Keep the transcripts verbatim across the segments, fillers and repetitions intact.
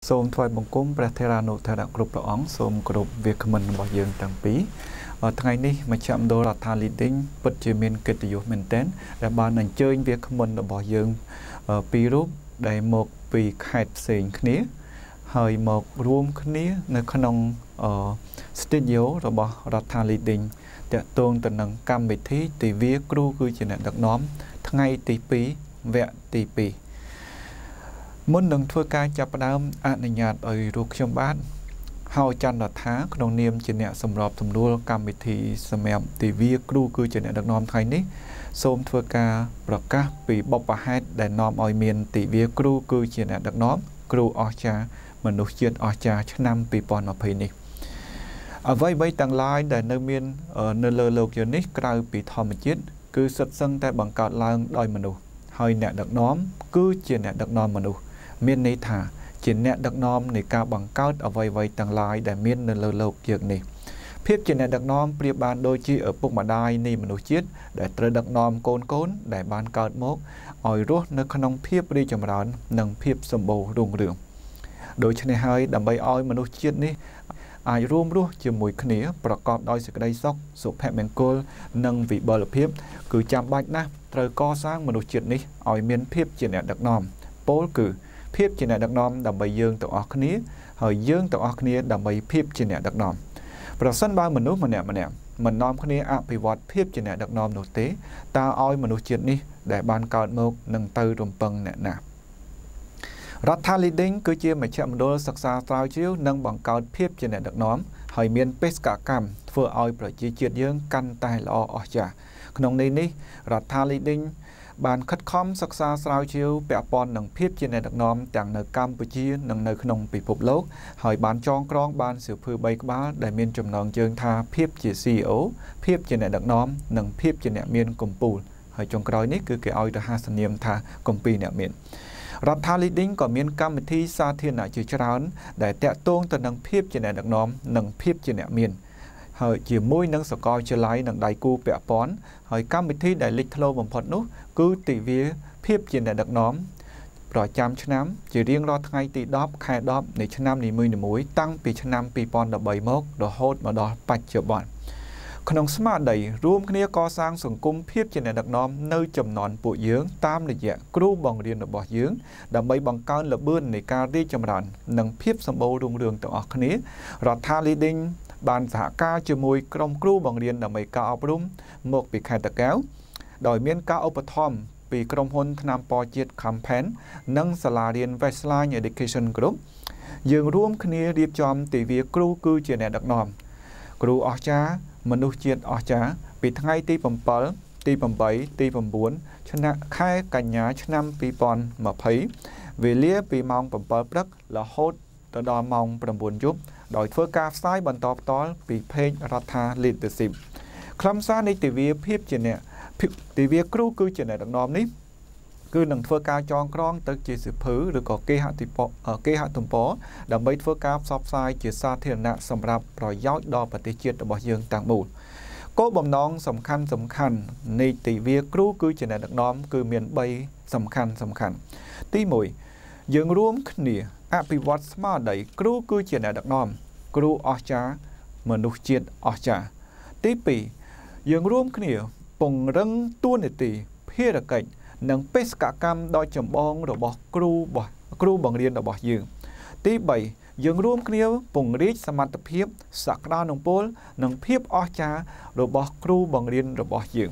សូមថ្វាយបង្គំព្រះថេរានុថេរៈគ្រប់ព្រះអង្គសូមគោរពវាគ្មិនរបស់យើងទាំងពីរថ្ងៃនេះមជ្ឈមណ្ឌលរដ្ឋាភិបាលពិតជាមានកិត្តិយសមែនទែនដែលបានអញ្ជើញវាគ្មិនរបស់យើងពីររូបដែលមកពីខេត្តផ្សេងគ្នាហើយមករួមគ្នានៅក្នុងស្ទូឌីយោរបស់រដ្ឋាភិបាលតាក់ទងទៅនឹងកម្មវិធីទិវាគ្រូគឺជាអ្នកដឹកនាំថ្ងៃទីពីរវគ្គទីពីរមុននឹងធ្វើការចាប់ផ្ដើមអនុញ្ញាតឲ្យរូបខ្ញុំបាទហៅច័ន្ទរដ្ឋាក្នុងនាមជាអ្នកសម្របសម្រួលកម្មវិធីសម្រាប់ទិវាគ្រូគឺជាអ្នកដឹកនាំថ្ងៃនេះសូមធ្វើការប្រកាសពីបុព្វហេតុដែលនាំឲ្យមានទិវាគ្រូគឺជាអ្នកដឹកនាំគ្រូអស្ចារ្យមនុស្សជាតិអស្ចារ្យឆ្នាំពីរពាន់ម្ភៃនេះអ្វីៗទាំងឡាយដែលនៅមាននៅលើโลกយើងនេះក្រៅពីធម្មជាតិគឺសិតសឹងតែបង្កើតឡើងដោយមនុស្សហើយអ្នកដឹកនាំគឺជាអ្នកដឹកនាំមនុស្សមានន័យថាជាអ្នកដឹកនាំនៃការបង្កើតអ្វីៗទាំងឡាយដែលមាននៅលើโลกយើងនេះភាពជាអ្នកដឹកនាំប្រៀបបានដូចជាឪពុកម្ដាយនៃមនុស្សជាតិដែលត្រូវដឹកនាំកូនកូនដែលបានកើតមកឲ្យរស់នៅក្នុងភាពរីកចម្រើននិងភាពសម្បូររុងរឿងដូច្នេះហើយដើម្បីឲ្យមនុស្សជាតិនេះអាចរួមរស់ជាមួយគ្នាប្រកបដោយសេចក្តីសុខសុភមង្គលនិងវិបុលភាពគឺចាំបាច់ណាស់ត្រូវកសាងមនុស្សជាតិនេះឲ្យមានភាពជាអ្នកដឹកនាំពោលគឺភាពជាអ្នកដឹកនាំដើម្បីយើងទាំងអស់គ្នាហើយយើងទាំងអស់គ្នាដើម្បីភាពជាអ្នកដឹកនាំប្រសិនបើមនុស្សម្នាក់ម្នាក់មិននាំគ្នាអភិវឌ្ឍភាពជាអ្នកដឹកនាំនោះទេតើឲ្យមនុស្សជាតិនេះដែលបានកើតមកនឹងទៅរំពឹងអ្នកណារដ្ឋាភិបាលគឺជាមជ្ឈមណ្ឌលសិក្សាស្រាវជ្រាវនិងបង្កើតភាពជាអ្នកដឹកនាំហើយមានបេសកកម្មធ្វើឲ្យប្រជាជាតិយើងកាន់តែល្អអស្ចារ្យក្នុងន័យនេះរដ្ឋាភិបាលបានខិតខំសិក្សាស្រាវជ្រាវពាក់ព័ន្ធនឹងភាពជាអ្នកដឹកនាំទាំងនៅកម្ពុជានិងនៅក្នុងពិភពលោកហើយបានចងក្រងបានសៀវភៅបីក្បាលដែលមានចំណងជើងថាភាពជា ซี อี អូ ភាពជាអ្នកដឹកនាំនិងភាពជាអ្នកមានកំពូលហើយចុងក្រោយនេះគឺគេឲ្យរហស្សនាមថាគម្ពីរអ្នកមានរដ្ឋាភិបាលក៏មានកម្មវិធីសាធារណៈជាច្រើនដែលតាក់ទងទៅនឹងភាពជាអ្នកដឹកនាំនិងភាពជាអ្នកមានហើយជាមួយនឹងសាកលវិទ្យាល័យនិងដៃគូពាក់ព័ន្ធហើយកម្មវិធីដែលលេចធ្លោបំផុតនោះគឺទិវាភាពជាអ្នកដឹកនាំប្រចាំឆ្នាំជារៀងរាល់ថ្ងៃទីដប់ខែដប់នៃឆ្នាំនីមួយៗតាំងពីឆ្នាំពីរពាន់ដប់បីមករហូតមកដល់បច្ចុប្បន្នក្នុងស្មារតីរួមគ្នាកសាងសង្គមភាពជាអ្នកដឹកនាំនៅចំនួនពួកយើងតាមរយៈគ្រូបង្រៀនរបស់យើងដើម្បីបង្កើនល្បឿននៃការរីកចម្រើននិងភាពសម្បូររុងរឿងទាំងអស់គ្នារដ្ឋាភិបាលបានសហការជាមួយក្រុមគ្រូបង្រៀនដើម្បីការអប់រំមកពីខេត្តតាកែវដោយមានការឧបត្ថម្ភពីក្រុមហ៊ុនថ្នាំពណ៌ជាតិ Campaign និងសាលារៀន Westline Education Group យើងរួមគ្នារៀបចំទិវាគ្រូគឺជាអ្នកដឹកនាំគ្រូអស្ចារ្យមនុស្សជាតិអស្ចារ្យពីថ្ងៃទី7ទី8ទី9ឆ្នាំខែកញ្ញាឆ្នាំពីរពាន់ម្ភៃវេលាពីម៉ោង7ព្រឹករហូតទៅដល់ម៉ោង9យប់ដោយធ្វើការផ្សាយបន្តផ្ទាល់ពីเพจរដ្ឋា Leadership ខ្លឹមសារនៃទិវាភាពជាអ្នកទិវាគ្រូគឺជាអ្នកដឹកនាំនេះគឺនឹងធ្វើការចងក្រងទៅជាសៀវភៅឬក៏គេហទំព័រគេហទំព័រដើម្បីធ្វើការផ្សព្វផ្សាយជាសាធារណៈសម្រាប់ប្រយោជន៍ដល់ប្រទេសជាតិរបស់យើងទាំងមូលគោលបំណងសំខាន់សំខាន់នៃទិវាគ្រូគឺជាអ្នកដឹកនាំគឺមានបីសំខាន់សំខាន់ទីមួយយើងរួមគ្នាអភិវឌ្ឍស្មារតីគ្រូគឺជាអ្នកដឹកនាំគ្រូអស្ចារ្យមនុស្សជាតិអស្ចារ្យទីពីរយើងរួមគ្នាពង្រឹងតួនាទីភារកិច្ចនិងបេសកកម្មដ៏ចម្បងរបស់គ្រូរបស់គ្រូបង្រៀនរបស់យើងទីបីយើងរួមគ្នាពង្រីកសមត្ថភាពសក្តានុពលនិងភាពអស្ចារ្យរបស់គ្រូបង្រៀនរបស់យើង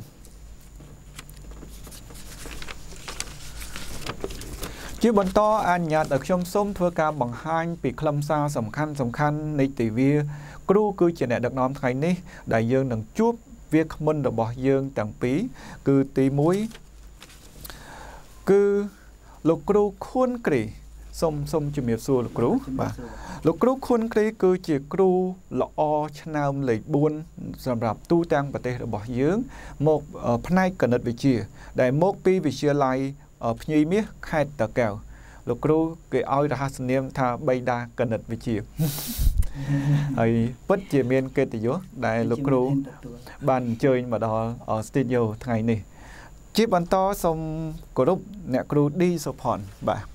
ជាបន្តអនុញ្ញាតឲ្យខ្ញុំសូមធ្វើការបង្ហាញពីខ្លឹមសារសំខាន់សំខាន់នៃទិវាគ្រូគឺជាអ្នកដឹកនាំថ្ងៃនេះដែលយើងនឹងជួបវាគ្មិនរបស់យើងទាំងពីរគឺទីមួយគឺលោកគ្រូខួនគ្រីសូមសូមជំរាបសួរលោកគ្រូបាទលោកគ្រូខួនគ្រីគឺជាគ្រូល្អឆ្នើមលេខបួនសម្រាប់ទូទាំងប្រទេសរបស់យើងមកផ្នែកគណិតវិទ្យាដែលមកពីវិទ្យាល័យភ្ញីមាសខេត្តតាកែវលោកគ្រូគេឲ្យរហស្សនាមថាបៃតាគណិតវិទ្យាហើយពិតជាមានកិត្តិយសដែលលោកគ្រូបានអញ្ជើញមកដល់ស្ទូឌីយោថ្ងៃនេះជាបន្តសូមគោរពអ្នកគ្រូឌីសុផាន់បាទ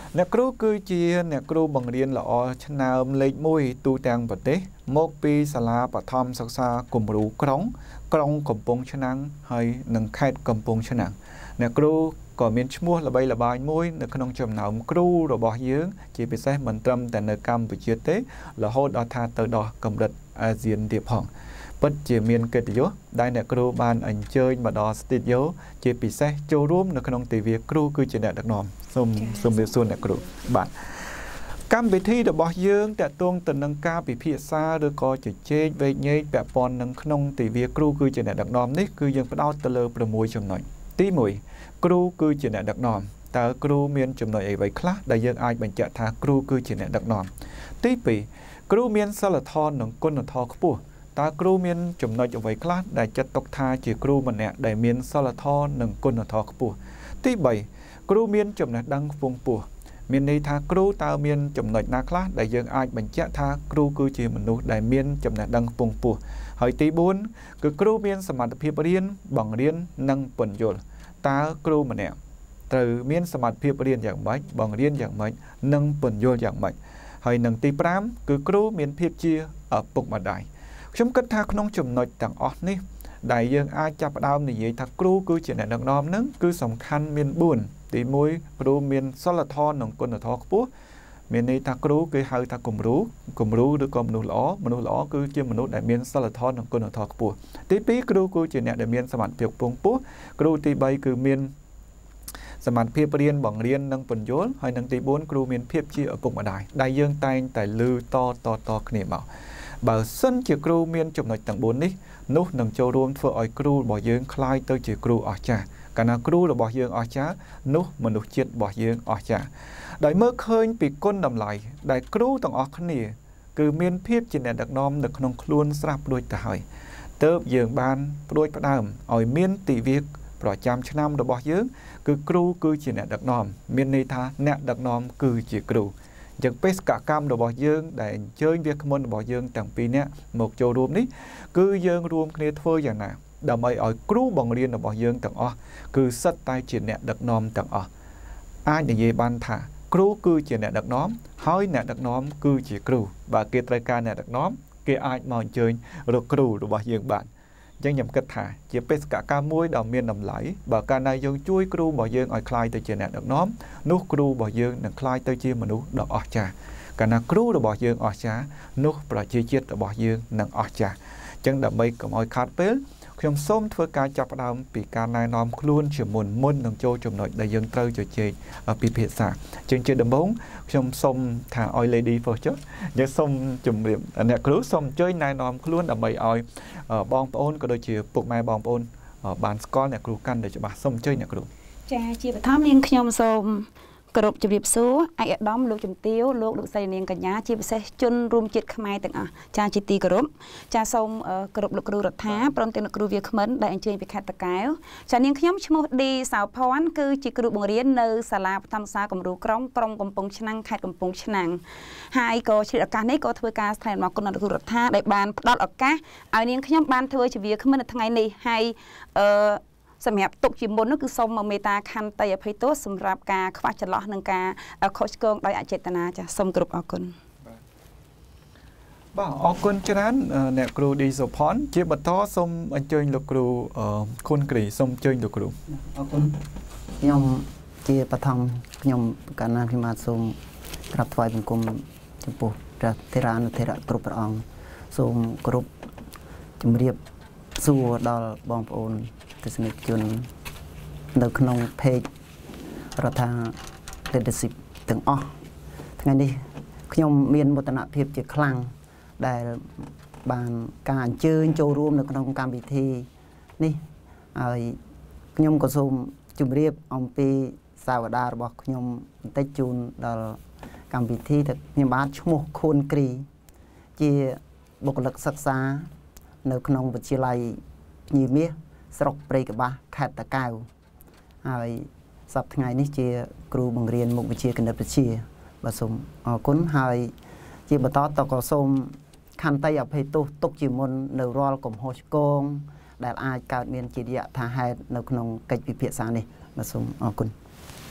អ្នកគ្រូគឺជាអ្នកគ្រូបង្រៀនល្អឆ្នើមលេខមួយទូទាំងប្រទេសមកពីសាលាបឋមសិក្សាគំរូក្រុងក្រុងកំពង់ឆ្នាំងហើយនិងខេត្តកំពង់ឆ្នាំងអ្នកគ្រូក៏មានឈ្មោះល្បីល្បាញមួយនៅក្នុងចំណោមគ្រូរបស់យើងជាពិសេសមិនត្រឹមតែនៅកម្ពុជាទេរហូតដល់ថាទៅដល់កម្រិតអាស៊ានទៀតផងពិតជាមានកិត្តិយសដែលអ្នកគ្រូបានអញ្ជើញមកដល់ស្ទូឌីយោជាពិសេសចូលរួមនៅក្នុងទិវាគ្រូគឺជាអ្នកដឹកនាំសូមសូមរៀបសួរអ្នកគ្រូបាទកម្មវិធីរបស់យើងតកតងទៅនឹងការពិភាក្សាឬក៏ជជែកវែកញែកពាក់ព័ន្ធនឹងក្នុងទិវាគ្រូគឺជាអ្នកដឹកនាំនេះគឺយើងផ្ដោតទៅលើប្រាំមួយចំណុចទីមួយគ្រូគឺជាអ្នកដឹកនាំតើគ្រូមានចំណុចអ្វីខ្លះដែលយើងអាចបញ្ជាក់ថាគ្រូគឺជាអ្នកដឹកនាំទីពីរគ្រូមានសិលធម៌និងគុណធម៌ខ្ពស់តើគ្រូមានចំណុចអ្វីខ្លះដែលចាត់ទុកថាជាគ្រូម្នាក់ដែលមានសិលធម៌និងគុណធម៌ខ្ពស់ទីបីគ្រូមានចំណេះដឹងខ្ពង់ខ្ពស់មានន័យថាគ្រូតើមានចំណុចណាខ្លះដែលយើងអាចបញ្ជាក់ថាគ្រូគឺជាមនុស្សដែលមានចំណេះដឹងខ្ពង់ខ្ពស់ហើយទីបួនគឺគ្រូមានសមត្ថភាពរៀនបង្រៀននិងពន្យល់តើគ្រូម្នាក់ត្រូវមានសមត្ថភាពរៀនយ៉ាងម៉េចបង្រៀនយ៉ាងម៉េចនិងពន្យល់យ៉ាងម៉េចហើយនឹងទីប្រាំគឺគ្រូមានភាពជាឪពុកម្ដាយខ្ញុំគិតថាក្នុងចំណុចទាំងអស់នេះដែលយើងអាចចាប់ផ្ដើមនិយាយថាគ្រូគឺជាអ្នកដឹកនាំនឹងគឺសំខាន់មានបួនទីមួយគ្រូមានសិលធម៌និងគុណធម៌ខ្ពស់មានន័យថាគ្រូគេហៅថាគំរូគំរូឬក៏មនុស្សល្អមនុស្សល្អគឺជាមនុស្សដែលមានសិលធម៌និងគុណធម៌ខ្ពស់ទីពីរគ្រូគឺជាអ្នកដែលមានសមត្ថភាពខ្ពង់ខ្ពស់គ្រូទីបីគឺមានសមត្ថភាពរៀនបង្រៀននិងពន្យល់ហើយនឹងទីបួនគ្រូមានភាពជាឪពុកម្ដាយដែលយើងតែងតែឮតតតគ្នាមកបើសិនជាគ្រូមានចំណុចទាំងបួននេះនោះនឹងចូលរួមធ្វើឲ្យគ្រូរបស់យើងคล้ายទៅជាគ្រូអស្ចារ្យកាលណាគ្រូរបស់យើងអស្ចារ្យនោះមនុស្សជាតិរបស់យើងអស្ចារ្យដោយមើលឃើញពីគុណតម្លៃដែលគ្រូទាំងអស់គ្នាគឺមានភាពជាអ្នកដឹកនាំនៅក្នុងខ្លួនស្រាប់ដូចទៅហើយទើបយើងបានផ្ដួចផ្ដើមឲ្យមានទិវាប្រចាំឆ្នាំរបស់យើងគឺគ្រូគឺជាអ្នកដឹកនាំមានន័យថាអ្នកដឹកនាំគឺជាគ្រូយ៉ាងបេសកកម្មរបស់យើងដែលអញ្ជើញវាគ្មិនរបស់យើងទាំងពីរនាក់មកចូលរួមនេះគឺយើងរួមគ្នាធ្វើយ៉ាងណាដើម្បីឲ្យគ្រូបង្រៀនរបស់យើងទាំងអស់គឺសិតតែជាអ្នកដឹកនាំទាំងអស់អាចនិយាយបានថាគ្រូគឺជាអ្នកដឹកនាំហើយអ្នកដឹកនាំគឺជាគ្រូបើគេត្រូវការអ្នកដឹកនាំគេអាចមកអញ្ជើញរកគ្រូរបស់យើងបានអញ្ចឹងខ្ញុំគិតថាជាបេសកកម្មមួយដ៏មានតម្លៃបើកាលណាយើងជួយគ្រូរបស់យើងឲ្យក្លាយទៅជាអ្នកដឹកនាំនោះគ្រូរបស់យើងនឹងក្លាយទៅជាមនុស្សដ៏អស្ចារ្យកាលណាគ្រូរបស់យើងអស្ចារ្យនោះប្រជាជាតិរបស់យើងនឹងអស្ចារ្យអញ្ចឹងដើម្បីកុំឲ្យខាតពេលខ្ញុំសូមធ្វើការចាប់ផ្ដើមពីការណែនាំខ្លួនជាមុនមុននឹងចូលចំណុចដែលយើងត្រូវជជែកពិភាក្សាជាងជាដំបូងខ្ញុំសូមថាឲ្យ Lady First ចុះយើងសូមជម្រាបអ្នកគ្រូសូមអញ្ជើញណែនាំខ្លួនដើម្បីឲ្យបងប្អូនក៏ដូចជាពុកម៉ែបងប្អូនបានស្គាល់អ្នកគ្រូកាន់តែច្បាស់សូមអញ្ជើញអ្នកគ្រូចាជាបឋមនាងខ្ញុំសូមគោរពជម្រាបសួរឯកឧត្តមលោកជំទាវលោកលោកស្រីនាងកញ្ញាជាពិសេសជនរួមជាតិខ្មែរទាំងអស់ចាជាទីគោរពចាសូមគោរពលោកគ្រូរដ្ឋាព្រមទាំងលោកគ្រូវាគ្មិនដែលអញ្ជើញពីខេត្តតាកែវចានាងខ្ញុំឈ្មោះឌីសៅភ័ណ្ឌគឺជាគ្រូបង្រៀននៅសាលាបឋមសិក្សាគំរូក្រុងក្រុងកំពង់ឆ្នាំងខេត្តកំពង់ឆ្នាំងហើយក៏ឆ្លៀតឱកាសនេះក៏ធ្វើការស្ថែនមកគុណលោកគ្រូរដ្ឋាដែលបានផ្ដល់ឱកាសឲ្យនាងខ្ញុំបានធ្វើជាវាគ្មិននៅថ្ងៃនេះហើយអឺសម្រាប់ទុកជាមុននោះគឺសូមមេត្តាខន្តីអភ័យទោសសម្រាប់ការខ្វះចន្លោះនិងការខុសឆ្គងដោយអចេតនាចាសូមគោរពអរគុណបាទអរគុណច្រើនអ្នកគ្រូឌីសុផនជាបន្តសូមអញ្ជើញលោកគ្រូខុនគ្រីសូមអញ្ជើញលោកគ្រូអរគុណខ្ញុំជាបឋមខ្ញុំកាលណាខ្ញុំបាទសូមក្រាបថ្វាយបង្គំចំពោះព្រះធេរានុធេរៈគ្រប់ព្រះអង្គសូមគោរពជំរាបសួរដល់បងប្អូនទស្សនិកជននៅក្នុង page រដ្ឋា leadership ទាំងអស់ថ្ងៃនេះខ្ញុំមានមោទនភាពជាខ្លាំងដែលបានការអញ្ជើញចូលរួមនៅក្នុងកម្មវិធីនេះហើយខ្ញុំក៏សូមជម្រាបអំពីសាវតារបស់ខ្ញុំបន្តិចជូនដល់កម្មវិធីដែលខ្ញុំបាទឈ្មោះខួនគ្រីជាបុគ្គលិកសិក្សានៅក្នុងវិទ្យាល័យភ្ញីមាសស្រុកព្រៃកបាស់ខេត្តតាកែវហើយសប្តាហ៍ថ្ងៃនេះជាគ្រូបង្រៀនមុខវិជ្ជាគណិតវិទ្យាបាទសូមអរគុណហើយជាបន្តតក៏សូមខន្តីអភ័យទោសទុកជាមុននៅរាល់កំហុសឆ្គងដែលអាចកើតមានជាយថាហេតុនៅក្នុងកិច្ចពិភាក្សានេះបាទសូមអរគុណ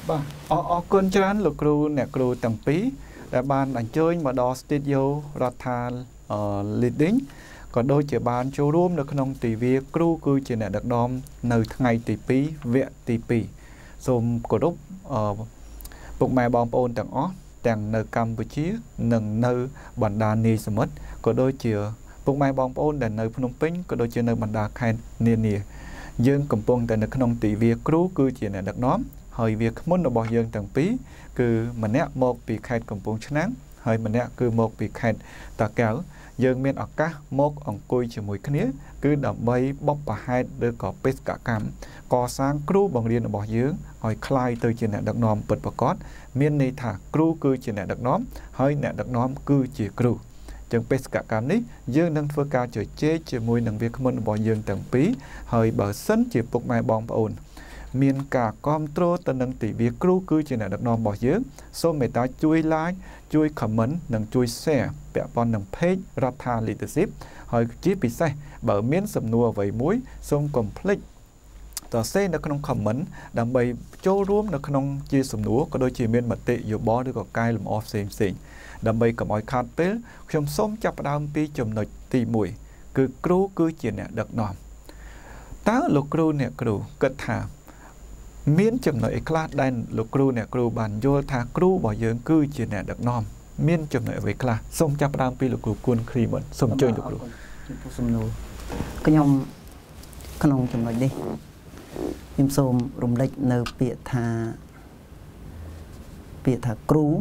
Bà, ở con chán lục cừu nè cừu tầng pí đã ban ảnh chơi mà đo studio Ratha leading còn đôi chỉ ban châu room được không tỷ vi cừu cừu chỉ nè được đom nơi ngày tỷ pí vẹn tỷ pí xôm cổ đúc bụng mẹ bom ôn tầng ó tầng nơi Campuchia nâng nơi bản đà ni sầm mất có đôi chiều bụng mẹ bom ôn để nơi Phnom Penh có đôi chiều nơi bản đà khen niên nìa dương cầm pông tại nơi không tỷ vi cừu cừu chỉ nè được nóm hơi việc muốn nó bỏ dương tầng pí cứ mình nè một bị khai cầm pông chán nắng hơi mình nè cứ một bị khai ta kéo dương miền ở cá một ông cùi chỉ mùi khné cứ đầm bay bóc và hai đứa có pet cả cam co sang cừu bằng liên bỏ dương hỏi khai từ trên nè đặc nóm bật bật cót miền này thả cừu cứ trên nè đặc nóm hơi nè đặc nóm cứ chỉ cừu chẳng pet cả cam ní dương nâng phơi cao trời chế chỉ mùi nâng việc muốn bỏ dương tầng pí hơi bờ sân chỉ bục mai bom ồn miền cả control tận năng tỷ việc cừu cứ trên nè đặc nóm bỏ dương số người ta chui like chui comment nâng chui share bẻ pon nâng page Ratha leadership hỏi chỉ bị sai bởi miễn sầm nua vậy muối xong complete tờ xe nó không comment đam bay châu rúm nó không chia sầm nua có đôi chỉ miễn mật tệ dù bó được có cai làm off xem xem đam bay cầm oi khát pé trong xóm chập đam pi chùm nội tì mùi cứ cừu cứ chỉ nè đặc nòm tá lục cừu nè cừu cất thả miễn chùm nội class đan lục cừu nè cừu bàn vô thả cừu bỏ dương cứ chỉ nè đặc nòm miễn chùm nội với class xóm chập đam pi lục cừu cuốn khỉ mật xóm chơi lục cừu cái nhom cái nông chùm nội đi em xôm rung lệch nơi bịa thà bịa thà cừu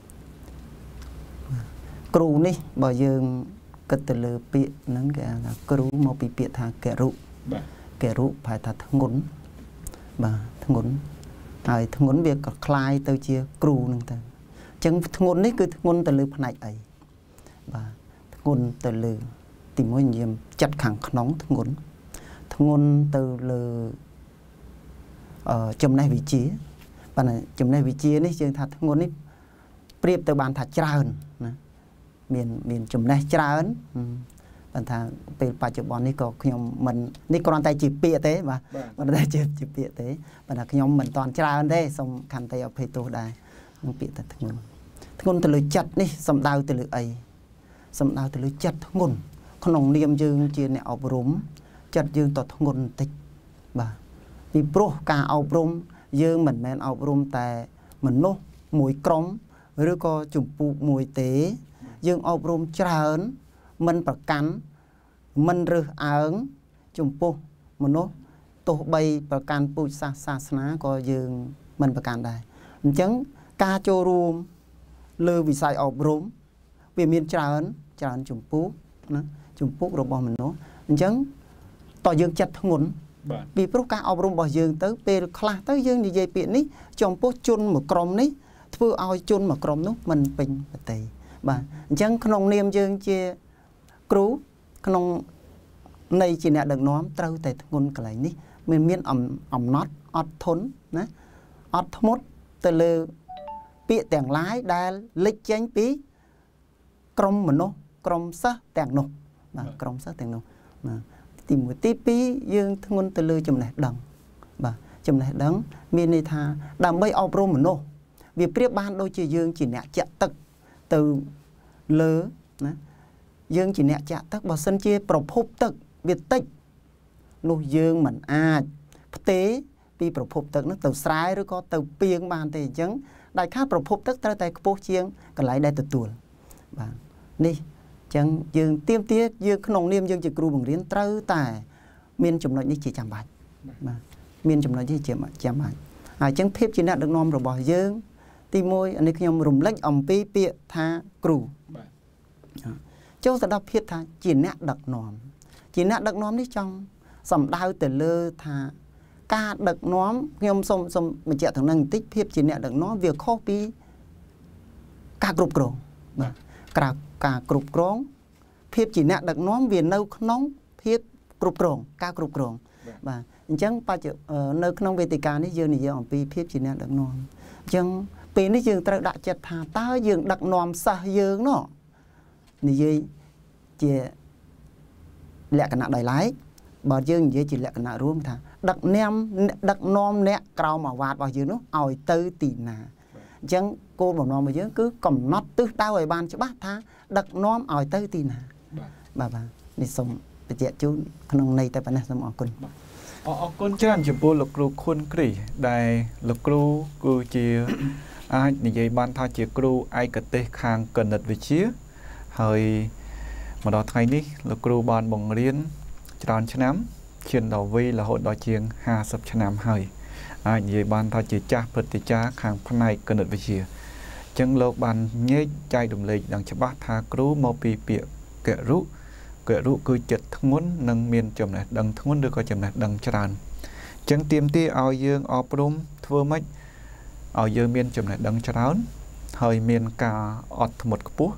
cừu ní bỏ dương cất từ lừa bịa nắng cái là cừu mau bị bịa thà kẻ rụ kẻ rụ phải thà thằng ngốn bà thằng ngốn ai thằng ngốn việc có khai tới chia cừu nương ta chẳng thằng ngốn ní cứ thằng ngốn từ lừa phần này ấy bà thằng ngốn từ lừa tìm mối nhiệm chặt khẳng nóng thằng ngốn thằng ngốn từ lừa ở chùm này vị trí và này chùm này vị trí này chương thật ngôn ấy priệp từ bàn thật trơn miền miền chùm này trơn bàn thà về bài chụp bọn này có nhóm mình ní còn tay chỉ bịa thế mà còn tay chỉ chỉ bịa thế và là nhóm mình toàn trơn thế xong khăn tay ở phía tôi đây không bịa thật ngôn ngôn từ lưỡi chặt đi xong đau từ lưỡi ấy xong đau từ lưỡi chặt ngôn con nòng niêm dương chia này ốp rúm chặt dương tọt ngôn tịch bà vì pro cả áo bông dương mình men áo bông tại mình nô mùi cống rồi có chủng phụ mùi tế dương áo bông trơn mình bật cắn mình rửa áo chủng phụ mình nô tổ bay bật cắn phụ sa sa ná có dương mình bật cắn đây chẳng ca cho rùm lơ vì sai áo bông vì miền trơn trơn chủng phụ chủng phụ rồi bỏ mình nô chẳng tỏ dương chặt ngôn vì pro ca áo bông bỏ dương tới về khla tới dương như vậy biển ní trong phố chôn một crom ní thưa ao chôn một crom nút mình bình tề bà chẳng không niêm dương chia cừu không này chỉ nè đừng nói trâu tại ngôn cái này ní mình miên ẩm ẩm nót ọt thốn nè ọt mốt từ lư bịa tảng lái đa lịch chánh pí crom mà nó crom sa tảng nục mà crom sa tảng nục mà tìm một tí pí dương ngôn từ lư chùm này đằng bà chùm này đắng miền này tha đàm bay ốp rôm mà nô việc priệp ban đôi chỉ dương chỉ nẹt chặt tật từ lơ dương chỉ nẹt chặt tật bảo sân chia bảo phúc tật việt tích nô dương mình à tế pi bảo phúc tật nó từ sai rồi có từ piêng bàn thì chẳng đại khác bảo phúc tật tới tay phố chiêng còn lại đây từ tuần bà đi chẳng dương tiêm tiết dương nông niêm dương chỉ cừu bằng riêng trâu tài miền chủng nội như chỉ chạm bạch mà miền chủng nội như chỉ chạm bạch à chẳng phép chỉ đạt được nom rồi bỏ dương tim môi anh ấy nhom rùng lách ẩm pi bịa tha cừu châu sẽ đọc thiết tha chỉ nẹt đặc nom chỉ nẹt đặc nom đi trong sầm đau từ lơ tha ca đặc nom nhom xong xong mình chạy thằng năng tích phép chỉ nẹt đặc nom việc khó pi ca group group cả cả group group phép chỉ nẹt đặc nom vì nâu nóng phép group group ca group group và chẳng ba chữ nơi nông về tây ca này dương này dương pi phép chỉ nẹt đặc nom chẳng bên này dương ta đã chặt thà ta dương đặc nom sa dương nó này gì chỉ lẹ cái nạn đại lái bảo dương gì chỉ lẹ cái nạn ruộng thà đặc nem đặc nom nè cào mà vạt vào dưới nó ỏi tư tỉ nà chẳng cô bảo nom mà dưới cứ cầm mắt tư tao ở bàn cho bác tha đặc nom ỏi tư tỉ nà bà bà đi xong bây giờ chú không này tại bạn này xong ở con ở con chân chỉ bố lực lục khuôn kỹ đại lực lục cứ chỉ ai như vậy ban thay chỉ lục ai cái tê khang cần đặt vị trí hơi mà đó thay ní lực lục ban bằng riêng tròn chân nắm chuyên đầu vi là hội đòi chiêng hà sập chân nắm hơi ai như vậy ban thay chỉ cha bật thì cha khang phần này cần đặt vị trí chân lục ban nhé chai đồng lệ đang chấp bát tha lục mau pi bịa kẹt rú kẹt rú cứ chật thốn nâng miên chậm này đằng thốn được coi chậm này đằng tràn chân tiêm tia ao dương ao prum thưa mấy ao dương miên chậm này đằng tràn hơi miên cả ọt một cú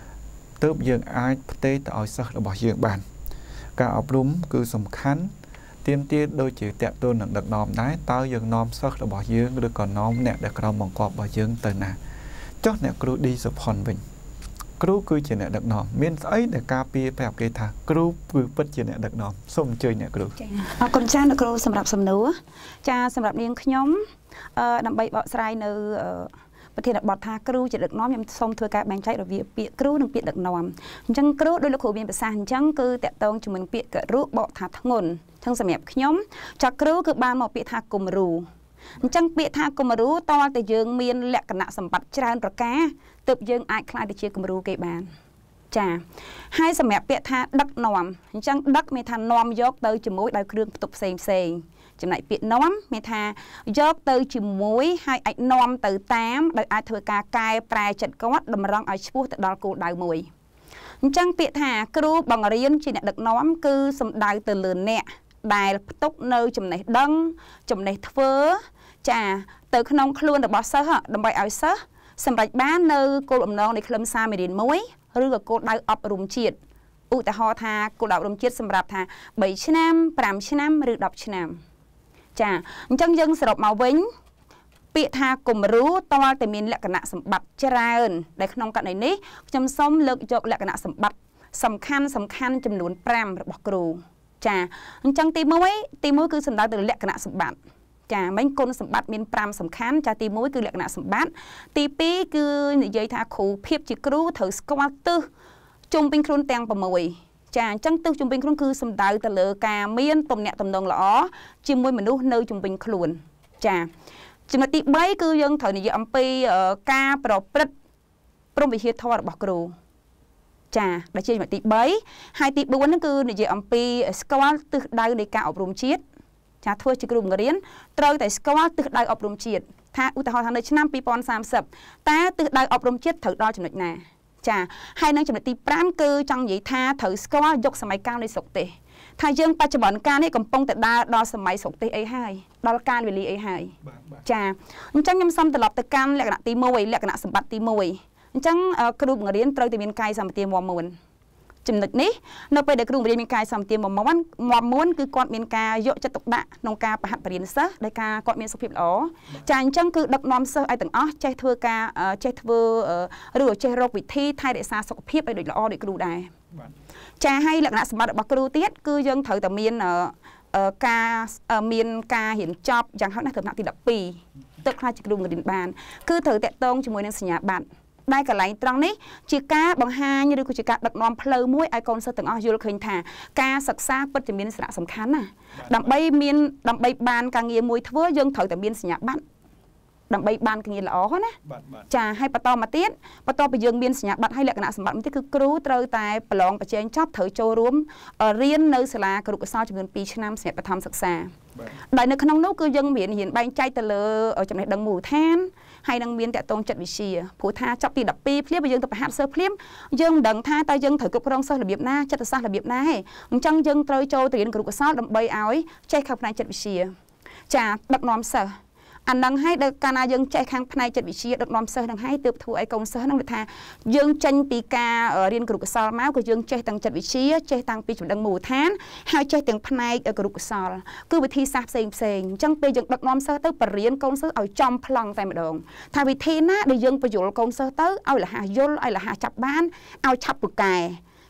tớp dương ai tê tạo sắc là bỏ dương bàn cả ao prum cứ sầm khán tiêm tia đôi chỉ tẹt tôn nặng đặc nòm đái tao dương nòm sắc là bỏ dương được còn nòm nẹt để còn bằng cọp bỏ dương từ nè chót nẹt cứ đi sập hòn bình kêu cứ chỉ nè đặc nòm miền ấy để cà phê bẹp cây thà kêu cứ bất chỉ nè đặc nòm xông chơi nè kêu con cha nó kêu sầm rạp sầm nứa cha sầm rạp niên nhóm đầm bay bọ sài nơiประเทศบอดทาครูจะดึกน้อมยังส่งทัวร์การแบ่งใจระเบียบเปียครูนึงเปียดึกน้อมจังครูโดยลูกครูเบียนภาษาจังคือแต่ตรงจุ่มเปียกรูบอดทาทั้งงนทั้งสมัยขยมจากครูคือบานหมอเปียทากลมรูจังเปียทากลมรูตอนแต่ยังมีแหลกขณะสัมผัสจานประกาเติบยังไอคลายได้เชื่อกลมรูเก็บบานจ้าให้สมัยเปียทาดักน้อมจังดักมีทานน้อมยกเตยจมูกได้เครื่องตบเซมเซงจำนายเปียน้อมมีทายกเตยจมูกให้ไอ้น้อมเตยตามโดยไอเถื่อกากายปลายจัดก้อนดำรังไอชูแต่ดอลกูได้มวยจังเปียทาครูบังเรียนจีนดักน้อมคือสมได้เตลือนเนี่ยได้ตุกเนยจำนายดังจำนายเถื่อจ้าเตยขนมคล้วนแต่บอสเซอร์ดำใบไอเซอร์สำหรับบ้านเนยกูดำนองในคลมซาไม่ดินมวยหรือกับกูได้อบรมจีดอุตหะทากูได้อบรมจีดสำหรับทาใบชน้ำปรามชน้ำหรือดอกชน้ำจ้าจังยังสรุปมาวิ่งเปียทากลมรู้ตัวแต่มีลักษณะสมบัติเจริญในขนมกันในนี้จำส้มเลือกยกลักษณะสมบัติสำคัญสำคัญจำนวนปรามบอกครูจ้าจังตีมวยตีมวยคือสมบัติแต่ลักษณะสมบัติจ้าไม่คนสมบัติมีปรามสำคัญจ้าตีมวยคือลักษณะสมบัติตีปีคือในยัยทาครูเพียบจิกรู้ถือสกวัตตื้อจงเป็นครูแตงประมวยจางจังตึกจุ่มเป็นครูคือสมดาวตะเลกาเมียนตมเนี่ยตมนองหล่อจิมวยมนุษย์เนยจุ่มเป็นครูจางจิมติใบคือยังถอยในอัมพีกาปลอบปริดปรุงวิเชียทอดบอกครูจางได้เชื่อจิมติใบhaiติบุญนั่นคือในอัมพีสกวัตตึกดาวในการอบรมชีตจางทั่วจิกรุมเรียนตรอยแต่สกวัตตึกดาวอบรมชีตถ้าอุตหะทางในชั้นปีปอนสามสิบแต่ตึกดาวอบรมชีตถือดาวจุดไหนจ้าให้นักจำนวนตีปรามคือจังหยีท่าถือสกว่ายกสมัยการในสกติถ้ายังปัจจุบันการนี้กำปองแต่ดาดอสมัยสกติไอ้ให้ดอลการเวลีไอ้ให้จ้าจังยำซ้ำตลอดแต่การลักษณะตีมวยลักษณะสมบัติตีมวยจังกระดูกเรียนเตยตีมีนกายสามเตียมวอมวนจำนวนนี้เราไปเด็กกระดูกเรียนมีนกายสามเตียมวอมวนวอมวนคือกอดมีนกายโยจะตกดะนงกาประหัตปริญเสได้กากอดมีนสุภิบอ๋อจางจังคือดักน้อมเสไอต่างอ๋อใจเธอกาใจเธอหรือใจโรควิธีไทยเดชาสุขภิบไปโดยละอ้อโดยกระดูกได้จะให้ลักษณะสมบัติบักกระดูกเตี้ยคือยังเธอแต่มีนกามีนกาเห็นจอบอย่างเขาหน้าเถิดหนักตีดับปีตึกคลายจิกรุงเงินดินบานคือเธอแตะตรงจมูกในสัญญาบัตรได้กับไหลตรงนี้จีกาบางฮาnhư đượcจีกาดักน้อมเพลมวยไอคอนเสิร์ตต่างๆยูโรเคยถ่ากาศึกษาปัจจุบันสระสำคัญน่ะดับใบมีนดับใบบานการเงียมวยทั่วยังเถิดแต่มีนสัญญาบัตรดับใบบานการเงียละอ๋อนะจะให้ปะตอมาเตี้ยปะตอไปยังมีนสัญญาบัตรให้ลักษณะสมบัติมันคือครูเตยตายประลองประเจนชอบเถิดโจรวมเรียนในสลากรุกษาจำนวนปีชนามเสียประทำศึกษาได้ในขนมนู้คือยังมีเห็นใบใจตะเลอจำในดังหมู่แทนให้ดังเมียนแต่ตรงจัดวิเชียผู้ท่าจับตีดับปีเพลี้ยไปยังตัวประหัตเสือเพลี้ยยังดังท่าตายังถือกระพรองเสือระเบียบหน้าจัดสร้างระเบียบหน้าให้จังยังเตยโจตีนกรุกษาดับใบเอาไว้ใจขับในจัดวิเชียจากดักน้อมเสืออันดังให้ดักการยังใจขังในจัดวิเชียดักน้อมเสือดังให้เติบถูไอกองเสือนั่งท่ายังจันปีกาเรียนกรุกษาม้าก็ยังใจตังจัดวิเชียใจตังปีจุดดังหมู่แทนให้ใจตังภายในกรุกษาคือวิธีสับเซงเซงจังไปยังดักน้อมเสือเติบปเรียนกองเสือเอาจอมพลังแต่มาดองถ้าวิธีน่าได้ยังประโยชน์กองเสือเติบเอาละหายยลเอาละหาจับบ้านเอาชับปุกไก่จ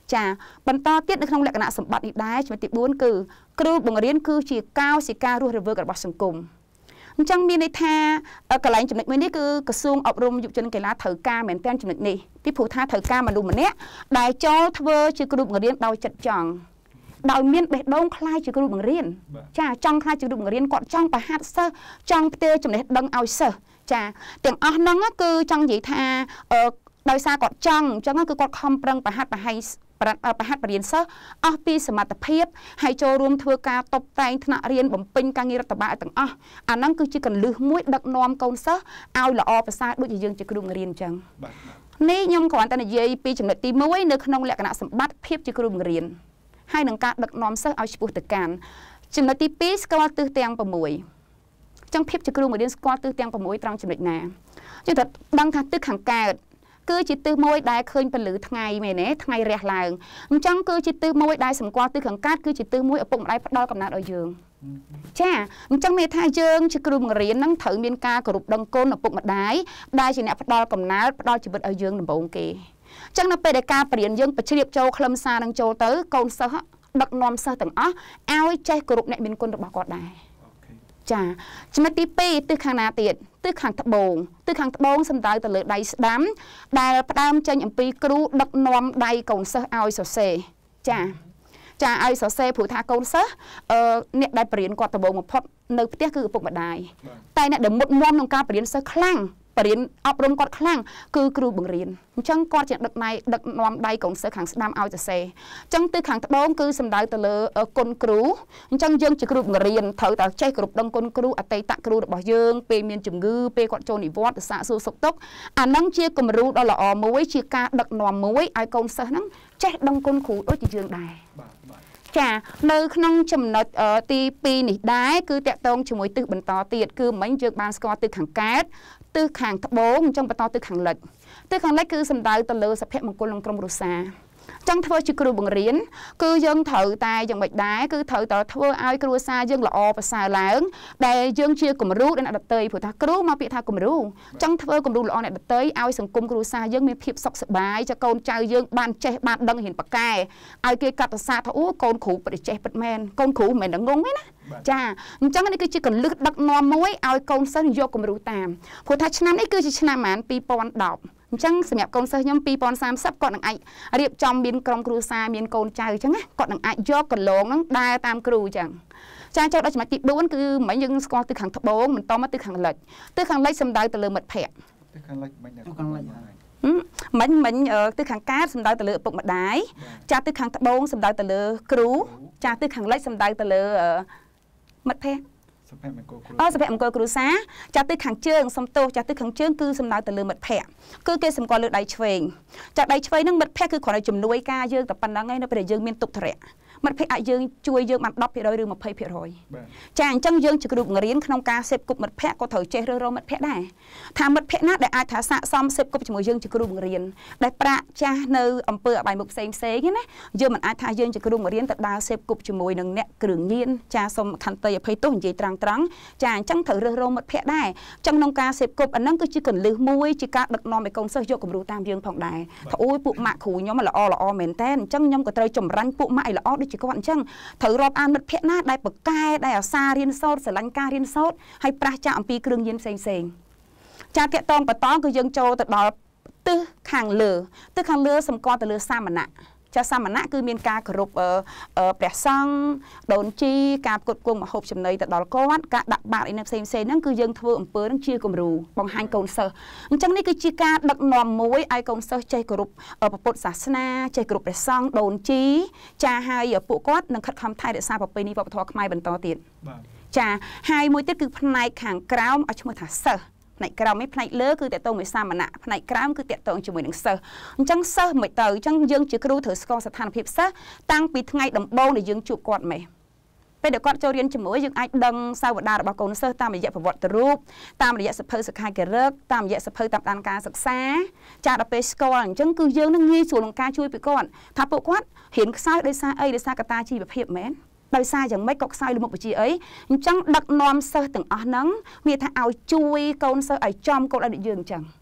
ចាបន្តទៀតនៅក្នុងលក្ខណៈសម្បត្តិនេះដែរចំណុចទីbốnគឺគ្រូបង្រៀនគឺជាកោសិការរស់រវើករបស់សង្គមអញ្ចឹងមានន័យថាកន្លែងចំណុចមួយនេះគឺក្រសួងអប់រំយុវជនកីឡាត្រូវការមែនទែនចំណុចនេះពីព្រោះថាត្រូវការមនុស្សម្នាក់ដែលចូលធ្វើជាគ្រូបង្រៀនដោយចិត្តចង់ដោយមានបេះដូងខ្លាយជាគ្រូបង្រៀនចាចង់ខ្លាយជាគ្រូបង្រៀនគាត់ចង់ប្រហាត់សិស្សចង់ផ្ទេរចំណេះដឹងឲ្យសិស្សចាទាំងអស់ហ្នឹងគឺចង់និយាយថាដោយសារគាត់ចង់អញ្ចឹងគឺគាត់ខំប្រឹងប្រហាត់ប្រហែលប្រហាត់បរៀនសិស្សអស់ពីសមត្ថភាពហើយចូលរួមធ្វើការតុបតែងថ្នាក់រៀនបំពេញការងាររដ្ឋបាលទាំងអស់អាហ្នឹងគឺជាកលឹះមួយដឹកនាំកូនសិស្សឲ្យល្អប្រសើរដូចជាយើងជាគ្រូបង្រៀនអញ្ចឹងនេះខ្ញុំគ្រាន់តែនិយាយពីចំណុចទីមួយនៅក្នុងលក្ខណៈសម្បត្តិភាពជាគ្រូបង្រៀនហើយនឹងការដឹកនាំសិស្សឲ្យឆ្ពោះទៅកាន់ចំណុចទីពីរស្គាល់ទិសទាំង6អញ្ចឹងភាពជាគ្រូបង្រៀនស្គាល់ទិសទាំង6ត្រង់ចំណុចណាយើងត្រូវដឹងថាទិសខាងកើតគឺជាទិសមួយដែលឃើញពលឺថ្ងៃមែនទេថ្ងៃរះឡើងអញ្ចឹងគឺជាទិសមួយដែលសម្គាល់ទិសខាងកើតគឺជាទិសមួយឪពុកម្ដាយផ្ដល់កំណត់ឲ្យយើងចាអញ្ចឹងមានថាយើងជាគ្រូបង្រៀនហ្នឹងត្រូវមានការគោរពដឹងគុណឪពុកម្ដាយដែលជាអ្នកផ្ដល់កំណើតផ្ដល់ជីវិតឲ្យយើងដំបូងគេអញ្ចឹងនៅពេលដែលការបរៀនយើងបញ្ជ្រាបចូលខ្លឹមសារនឹងចូលទៅកូនសិស្សដឹកនាំសិស្សទាំងអស់ឲ្យចេះគោរពអ្នកមានគុណរបស់គាត់ដែរចាចំណុចទីពីរទិសខាងណាទៀតទិសខាងត្បូងទិសខាងត្បូងសំដៅទៅលើដៃស្ដាំដែលផ្ដើមចេញអំពីគ្រូដឹកនាំដៃកូនសិស្សឲ្យសរសេរចាចាឲ្យសរសេរព្រោះថាកូនសិស្សអឺអ្នកដែលបរៀនគាត់ដំបូងបំផុតនៅផ្ទះគឺឪពុកម្ដាយតែអ្នកដែលមុតមមក្នុងការបរៀនសិស្សខ្លាំងបរៀនអប់រំគាត់ខ្លាំងគឺគ្រូបង្រៀនអញ្ចឹងគាត់ជាដឹកណៃដឹកនាំដៃកូនសិស្សខាងស្ដាំឲ្យសរសេរអញ្ចឹងទិសខាងត្បូងគឺសំដៅទៅលើគុណគ្រូអញ្ចឹងយើងជាគ្រូបង្រៀនត្រូវតែចេះគ្រប់ដឹងគុណគ្រូអតីតគ្រូរបស់យើងពេលមានជំងឺពេលគាត់ចូលនិវត្តន៍ទៅសាកសួរសុខទុក្ខអាហ្នឹងជាគំរូដ៏ល្អមួយជាការដឹកនាំមួយឲ្យកូនសិស្សហ្នឹងចេះដឹងគុណគ្រូដូចជាយើងដែរចានៅក្នុងចំណុចទីពីរនេះដែរគឺតកតងជាមួយទិសបន្តទៀតគឺមិញយើងបានស្គាល់ទិសខាងកើតទិសខាងត្បូងអញ្ចឹងបន្តទិសខាងលិចទិសខាងលិចគឺសំដៅទៅលើសុភមង្គលក្នុងក្រុមគ្រួសារចង់ធ្វើជាគ្រូបង្រៀនគឺយើងត្រូវតែយ៉ាងម៉េចដែរគឺត្រូវតែធ្វើឲ្យគ្រួសារយើងល្អប្រសើរឡើងដែលយើងជាគំរូដល់អ្នកដទៃព្រោះថាគ្រូមកពាក្យថាគំរូចង់ធ្វើគំរូល្អអ្នកដទៃឲ្យសង្គមគ្រួសារយើងមានភាពសុខសប្បាយចាកូនចៅយើងបានចេះបានដឹងហ៊ានប៉កែឲ្យគេកាត់ប្រសាថាអូកូនគ្រូពិតចេះពិតមែនកូនគ្រូមិនមែនងងទេណាចាអញ្ចឹងនេះគឺជាកលឹះដឹកនាំមួយឲ្យកូនសិស្សយកគំរូតាមព្រោះថាឆ្នាំនេះគឺជាឆ្នាំប្រហែលពីរពាន់ដប់អញ្ចឹងសម្រាប់កូនសិស្សខ្ញុំពីរពាន់សាមសិបគាត់នឹងអាចរៀបចំមានក្រុមគ្រួសារមានកូនចៅអញ្ចឹងណាគាត់នឹងអាចយកកន្លងហ្នឹងដើរតាមគ្រូអញ្ចឹងចាចូលដល់ចំណុចទីbốnគឺមិញយើងស្គាល់ទិសខាងត្បូងបន្តមកទិសខាងលិចទិសខាងលិចសំដៅទៅលើមិត្តភ័ក្តិទិសខាងលិចមិញដែរខាងលិចមិញមិញទិសខាងកើតសំដៅទៅលើឪពុកម្ដាយចាទិសខាងត្បូងសំដៅទៅលើគ្រូចាទិសខាងលិចសំដៅទៅលើមិត្តភ័ក្តិសុភមង្គលគ្រូអូសុភមង្គលគ្រួសារចាទិសខាងជើងសំទោសចាទិសខាងជើងគឺសំដៅទៅលើមិត្តភ័ក្តិគឺគេសម្គាល់លើដៃឆ្វេងចាដៃឆ្វេងហ្នឹងមិត្តភ័ក្តិគឺគ្រាន់តែជំនួយការយើងតែប៉ុណ្្នឹងឯងនៅពេលយើងមានទុក្ខធរៈមិត្តភ័ក្តិអាចយើងជួយយើងបានដប់ភាគរយឬម្ភៃភាគរយចាអញ្ចឹងយើងជាគ្រូបង្រៀនក្នុងការសេពគប់មិត្តភ័ក្តិក៏ត្រូវចេះរើសរកមិត្តភ័ក្តិដែរថាមិត្តភ័ក្តិណាដែលអាចថាស័ក្តិសមសេពគប់ជាមួយយើងជាគ្រូបង្រៀនដែលប្រាក់ចាស់នៅអំពើអបាយមុខផ្សេងផ្សេងណាយើងមិនអាចថាយើងជាគ្រូបង្រៀនទៅដើរសេពគប់ជាមួយនឹងអ្នកគ្រឿងញៀនចាសូមខន្តីអភ័យទោសនិយាយត្រង់ត្រង់ចាអញ្ចឹងត្រូវរើសរកមិត្តភ័ក្តិដែរអញ្ចឹងក្នុងការសេពគប់អាហ្នឹងគឺជាកលឹះមួយជាការដឹកនាំឲ្យកូនសិស្សយកគំរូតាមយើងផងដែរថាអូយពួកម៉ាក់គ្រូខ្ញុំល្អល្អមែនតើអញ្ចឹងខ្ញុំក៏ត្រូវចម្រាញ់ពួកម៉ាក់ឲ្យល្អដូចជាគាត់អញ្ចឹងត្រូវរាប់អានមិត្តភ័ក្តិណាដែលបកកែដែលអាសារៀនសូត្រស្រឡាញ់ការរៀនសូត្រហើយប្រះចាកអំពីគ្រឿងញៀនផ្សេងផ្សេងចាតកតងបន្តគឺយើងចូលទៅដល់ទិសខាងលើទិសខាងលើសម្គាល់ទៅលើសាមណៈចាសាមណៈគឺមានការគោរពព្រះសង្ឃដូនជីការផ្គត់ផ្គង់មហូបចំណីទៅដល់គាត់ការដាក់បាតអីនៅផ្សេងផ្សេងហ្នឹងគឺយើងធ្វើអំពើហ្នឹងជាគំរូបង្ហាញកូនសិស្សអញ្ចឹងនេះគឺជាការដឹកនាំមួយឲ្យកូនសិស្សចេះគោរពពុទ្ធសាសនាចេះគោរពព្រះសង្ឃដូនជីចាហើយពួកគាត់នឹងខិតខំថែរក្សាប្រពៃណីវប្បធម៌ខ្មែរបន្តទៀតចាហើយមួយទៀតគឺផ្នែកខាងក្រោមឲ្យឈ្មោះថាសិស្សផ្នែកក្រោមនេះផ្នែកលើគឺតកតងមួយសាមណៈផ្នែកក្រោមគឺតកតងជាមួយនឹងសិស្សអញ្ចឹងសិស្សមិនទៅអញ្ចឹងយើងជាគ្រូត្រូវស្គាល់ស្ថានភាពសិស្សតាំងពីថ្ងៃដំបូងដែលយើងជួបគាត់ម៉េះពេលដែលគាត់ចូលរៀនជាមួយយើងអាចដឹងសាវតារបស់កូនសិស្សតាមរយៈប្រវត្តិរូបតាមរយៈសភៅសិក្ខាការិកតាមរយៈសភៅតាមដានការសិក្សាចាដល់ពេលស្គាល់អញ្ចឹងគឺយើងនឹងងាយស្រួលក្នុងការជួយពីគាត់ថាពួកគាត់រៀនខ្សោយដោយសារអីដោយសារកត្តាជីវភាពមែនដោយសារយ៉ាងម៉េចក៏ខ្សោយលមុខវិជ្ជាអីអញ្ចឹងដឹកនាំសិស្សទាំងអស់ហ្នឹងមានថាឲ្យជួយកូនសិស្សឲ្យចំកូនឲ្យដូចយើងអញ្ចឹង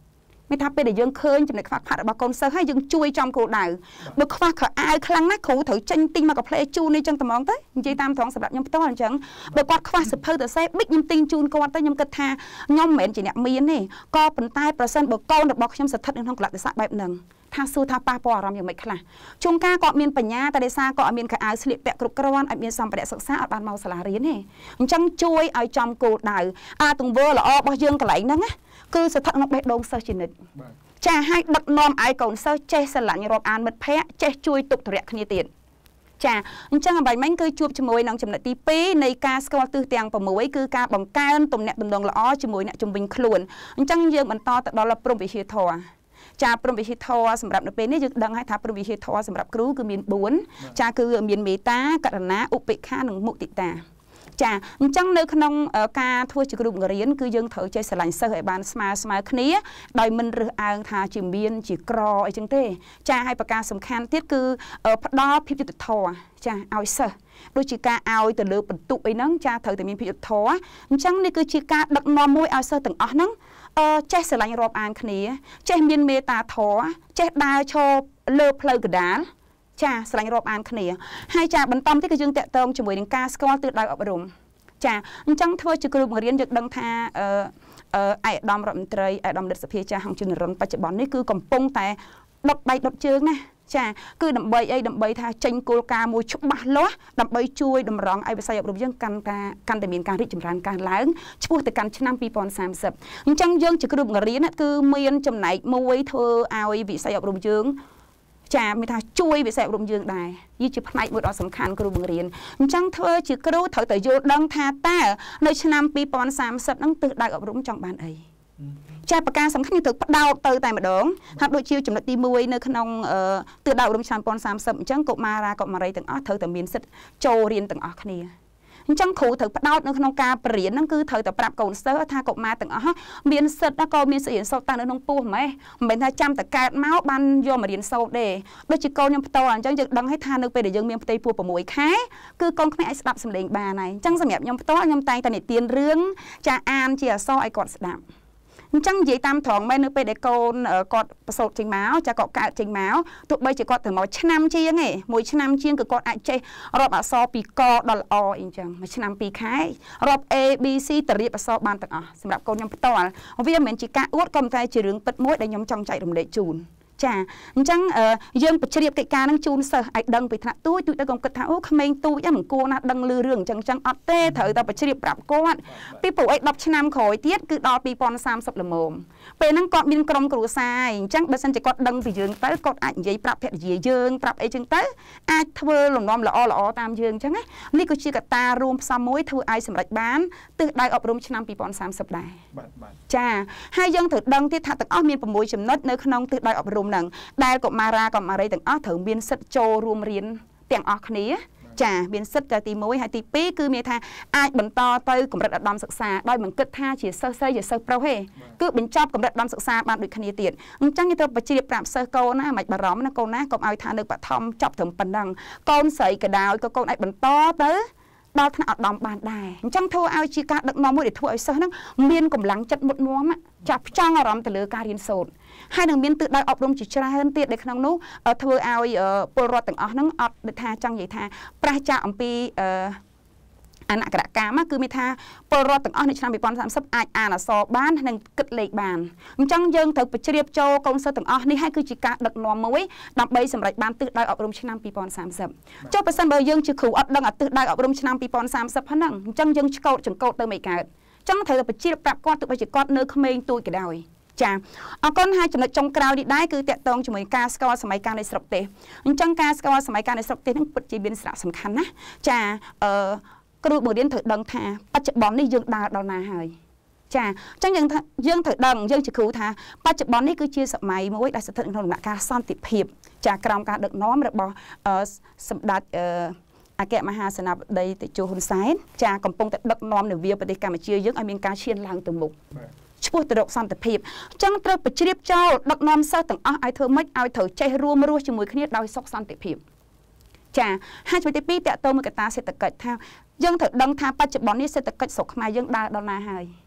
មានថាពេលដែលយើងឃើញចំណុចខ្វះខាតរបស់កូនសិស្សហើយយើងជួយចំគោលដៅបើខ្វះខោអាវខ្លាំងណាស់គ្រូត្រូវចេញទិញមកកាផ្លេជូននេះចឹងតែហ្មងទៅនិយាយតាមត្រង់សម្រាប់ខ្ញុំផ្ទាល់អញ្ចឹងបើគាត់ខ្វះសភៅទៅសេប៊ិចខ្ញុំទិញជូនគាត់ទៅខ្ញុំគិតថាខ្ញុំមិនមែនជាអ្នកមានទេក៏ប៉ុន្តែប្រសិនបើកូនរបស់ខ្ញុំស្ថិតនៅក្នុងកលៈទេសៈបែបហ្នឹងថាសួរថាប៉ះពាល់អារម្មណ៍យ៉ាងម៉េចខ្លះជួនកាលគាត់មានបញ្ញាតែដោយសារគាត់អត់មានកៅអៅស្លៀកពាក់គ្រប់គ្រាន់អត់មានសម្ភារៈសិក្សាអត់បានមកសាលារៀនទេអញ្ចឹងជួយឲ្យចំគោលដៅអាទង្វើល្អរបស់យើងកន្លែងហ្នឹងណាគឺស្ថិតក្នុងបេះដូងសិស្សជានិច្ចចាឲ្យដឹកនាំឲ្យកូនសិស្សចេះស្រឡាញ់រាប់អានមិត្តភ័ក្តិចេះជួយទុកធុរៈគ្នាទៀតចាអញ្ចឹងអ្វីមិញគឺជួបជាមួយនឹងចំណុចទីពីរនៃការស្គាល់ទិសទាំង6គឺការបង្កើនទំនាក់ទំនងល្អជាមួយអ្នកជំនាញខ្លួនអញ្ចឹងយើងបន្តទៅដល់ព្រហ្មវិហារធម៌ចាព្រហ្មវិហារធម៌សម្រាប់នៅពេលនេះយើងដឹងហើយថាព្រហ្មវិហារធម៌សម្រាប់គ្រូគឺមាន4ចាគឺមានមេត្តាករុណាឧបេក្ខានិងមុទិតាចាអញ្ចឹងនៅក្នុងការធ្វើជាគ្រូបង្រៀនគឺយើងត្រូវចេះស្រឡាញ់សិស្សឲ្យបានស្មើស្មើគ្នាដោយមិនរើសអើងថាជាមានជាក្រអីចឹងទេចាហើយប្រការសំខាន់ទៀតគឺផ្ដល់ភាពយុត្តិធម៌ចាឲ្យសិស្សដូចជាការឲ្យទៅលើបន្ទុកអីហ្នឹងចាត្រូវតែមានភាពយុត្តិធម៌អញ្ចឹងនេះគឺជាការដឹកនាំមួយឲ្យសិស្សទាំងអស់ហ្នឹងអឺចេះស្រឡាញ់រាប់អានគ្នាចេះមានមេត្តាធម៌ចេះដើរឈរលើផ្លូវកណ្ដាលចាស្រឡាញ់រាប់អានគ្នាហើយចាបន្តទៀតគឺយើងតាក់ទងជាមួយនឹងការស្គាល់ទិសដៅអប់រំចាអញ្ចឹងធ្វើជាគ្រូបង្រៀនយើងដឹងថាអឺអឺឯកឧត្តមរដ្ឋមន្ត្រីឯកឧត្តមរដ្ឋសភាចាស់ហងជុនរុនបច្ចុប្បន្ននេះគឺកំពុងតែដុតដៃដុតជើងណាចាគឺដើម្បីអីដើម្បីថាចេញគោលការណ៍មួយច្បាស់លាស់ដើម្បីជួយតម្រង់ឲ្យវិស័យអប់រំយើងកាន់តែកាន់តែមានការរីកចម្រើនកើនឡើងឆ្ពោះទៅកាន់ឆ្នាំពីរពាន់សាមសិបអញ្ចឹងយើងជាគ្រូបង្រៀនគឺមានចំណែកមួយធ្វើឲ្យវិស័យអប់រំយើងចាមានថាជួយវិស័យអប់រំយើងដែរវាជាផ្នែកមួយដ៏សំខាន់គ្រូបង្រៀនអញ្ចឹងធ្វើជាគ្រូត្រូវតែយល់ដឹងថាតើនៅឆ្នាំពីរពាន់សាមសិបហ្នឹងទិសដៅអប់រំចង់បានអីចាប្រការសំខាន់គឺត្រូវផ្ដោតទៅតែម្ដងហើយដូចជាចំណុចទី1នៅក្នុងទិសដៅអប់រំឆ្នាំពីរពាន់សាមសិបអញ្ចឹងកុមារាកុមារីទាំងអស់ត្រូវតែមានសិទ្ធិចូលរៀនទាំងអស់គ្នាអញ្ចឹងគ្រូត្រូវផ្ដោតនៅក្នុងការបរៀនហ្នឹងគឺត្រូវតែប្រាប់កូនសិស្សថាកុមារទាំងអស់មានសិទ្ធិក៏មានសិទ្ធិរៀនសូត្រតាំងនៅក្នុងពោះម៉េះមិនមែនថាចាំតែកើតមកបានយកមករៀនសូត្រទេដូចជាកូនខ្ញុំផ្ទាល់អញ្ចឹងយើងដឹងហើយថានៅពេលដែលយើងមានផ្ទៃពោះ6ខែគឺកូនក្មេងអាចស្ដាប់សំឡេងបានហើយអញ្ចឹងសម្រាប់ខ្ញុំផ្ទាល់ខ្ញុំតែងតែនិទានរឿងចាអានជាអក្សរឲ្យគាត់ស្ដាប់អញ្ចឹងនិយាយតាមត្រង់មែននៅពេលដែលកូនគាត់ប្រសូតចេញមកចាគាត់កើតចេញមកទោះបីជាគាត់ទៅមកឆ្នាំជាងឯងមួយឆ្នាំជាងគឺគាត់អាចចេះរាប់អក្សរពីកដល់អអីអញ្ចឹងមួយឆ្នាំពីរខែរាប់ A B C ទៅរៀបអក្សរបានទាំងអស់សម្រាប់កូនខ្ញុំផ្ទាល់វាមិនមែនជាការអួតក៏ប៉ុន្តែជារឿងពិតមួយដែលខ្ញុំចង់ចែករំលែកជូនចាអញ្ចឹងយើងបញ្ជ្រាបកិច្ចការនឹងជូនសិស្សឲ្យដឹងពីថ្នាក់ទូចទូចទៅកុំគិតថាអូក្មេងទូចមិនគួរណាដឹងលឺរឿងអញ្ចឹងអញ្ចឹងអត់ទេត្រូវតែបញ្ជ្រាបប្រាប់គាត់ពីព្រោះអីដប់ឆ្នាំក្រោយទៀតគឺដល់ពីរពាន់សាមសិបល្មមពេលហ្នឹងគាត់មានក្រុមគ្រួសារអញ្ចឹងបើសិនជាគាត់ដឹងពីយើងទៅគាត់អាចនិយាយប្រាប់ភរិយាយើងប្រាប់អីចឹងទៅអាចធ្វើលំនាំល្អល្អតាមយើងអញ្ចឹងណានេះគឺជាកត្តារួមផ្សំមួយធ្វើឲ្យសម្រេចបានទិសដៅអប់រំឆ្នាំពីរពាន់សាមសិបដែរបាទបាទចាហើយយើងត្រូវដឹងទៀតថាទាំងអស់មាន6ចំណុចនៅក្នុងទិសដៅអប់រំហ្នឹងដែលកុមារាកុមារីទាំងអស់ត្រូវមានសិទ្ធិចូលរួមរៀនទាំងអស់គ្នាចាមានសិទ្ធិតែទី1ហើយទី2គឺមានថាអាចបន្តទៅកម្រិតឧត្តមសិក្សាដោយមិនគិតថាជាសិស្សស្រីជាសិស្សប្រុសទេគឺបញ្ចប់កម្រិតឧត្តមសិក្សាបានដូចគ្នាទៀតអញ្ចឹងយើងត្រូវបញ្ជ្រាបប្រាប់សិស្សកូនណាមិនបារម្ភណាកូនណាកុំឲ្យថានៅបឋមចប់ត្រឹមប៉ុណ្ណឹងកូនស្រីក៏ដោយក៏កូនអាចបន្តទៅដល់ថ្នាក់ឧត្តមបានដែរអញ្ចឹងធ្វើឲ្យជាការដឹកនាំមួយដែលធ្វើឲ្យសិស្សហ្នឹងមានកម្លាំងចិត្តមុតមាំចាប់ផ្ចង់អារម្មណ៍ទៅលើការរៀនសូត្រហើយនឹងមានទិសដៅអប់រំជាច្រើនទៀតនៅក្នុងនោះធ្វើឲ្យពលរដ្ឋទាំងអស់ហ្នឹងអត់ដូចថាចង់និយាយថាប្រះចាកអំពីអឺអនក្ខកម្មគឺមានថាពលរដ្ឋទាំងអស់នៅឆ្នាំពីរពាន់សាមសិបអាចអានអក្សរបាននិងគិតលេខបានអញ្ចឹងយើងត្រូវបញ្ជ្រាបចូលកូនសិស្សទាំងអស់នេះហើយគឺជាការដឹកនាំមួយដើម្បីសម្រេចបានទិសដៅអប់រំឆ្នាំពីរពាន់សាមសិបចុះបើសិនបើយើងជាគ្រូអត់ដឹងអាទិសដៅអប់រំឆ្នាំពីរពាន់សាមសិបហ្នឹងអញ្ចឹងយើងឆ្កោតចង្កោតទៅមិនកើតអញ្ចឹងត្រូវតែបញ្ជ្រាបប្រាប់គាត់ទោះបីជាគាត់នៅក្មេងទូចក៏ដោយចាអរគុណហើយចំណុចចុងក្រោយនេះដែរគឺតាក់ទងជាមួយការស្គាល់សម័យកាលនៃស្រុកទេសអញ្ចឹងការស្គាល់សម័យកាលនៃស្រុកទេសហ្នឹងពិតជាមានសារៈសំខាន់ណាស់ចាអឺគ្រូបង្រៀនត្រូវដឹងថាបច្ចុប្បន្ននេះយើងដើរដល់ណាហើយចាអញ្ចឹងយើងថាយើងត្រូវដឹងយើងជាគ្រូថាបច្ចុប្បន្ននេះគឺជាសម័យមួយដែលស្ថិតក្នុងដំណាក់កាលសន្តិភាពចាក្រោមការដឹកនាំរបស់សម្ដេចអគ្គមហាសេនាបតីតេជោហ៊ុនសែនចាកំពុងតែដឹកនាំនវាប្រទេសកម្ពុជាយើងឲ្យមានការឈានឡើងទៅមុខឆ្ពោះទៅរកសន្តិភាពអញ្ចឹងត្រូវបញ្ជ្រាបចោលដឹកនាំសិស្សទាំងអស់ឲ្យធ្វើម៉េចឲ្យត្រូវចេះរួមរស់ជាមួយគ្នាដោយសុខសន្តិភាពចាហើយជំទីពីរតកតទៅមួយកត្តាសេដ្ឋកិច្ចថាយើងត្រូវដឹងថាបច្ចុប្បន្ននេះសេដ្ឋកិច្ចស្រុកខ្មែរយើងដើរដល់ណាហើយ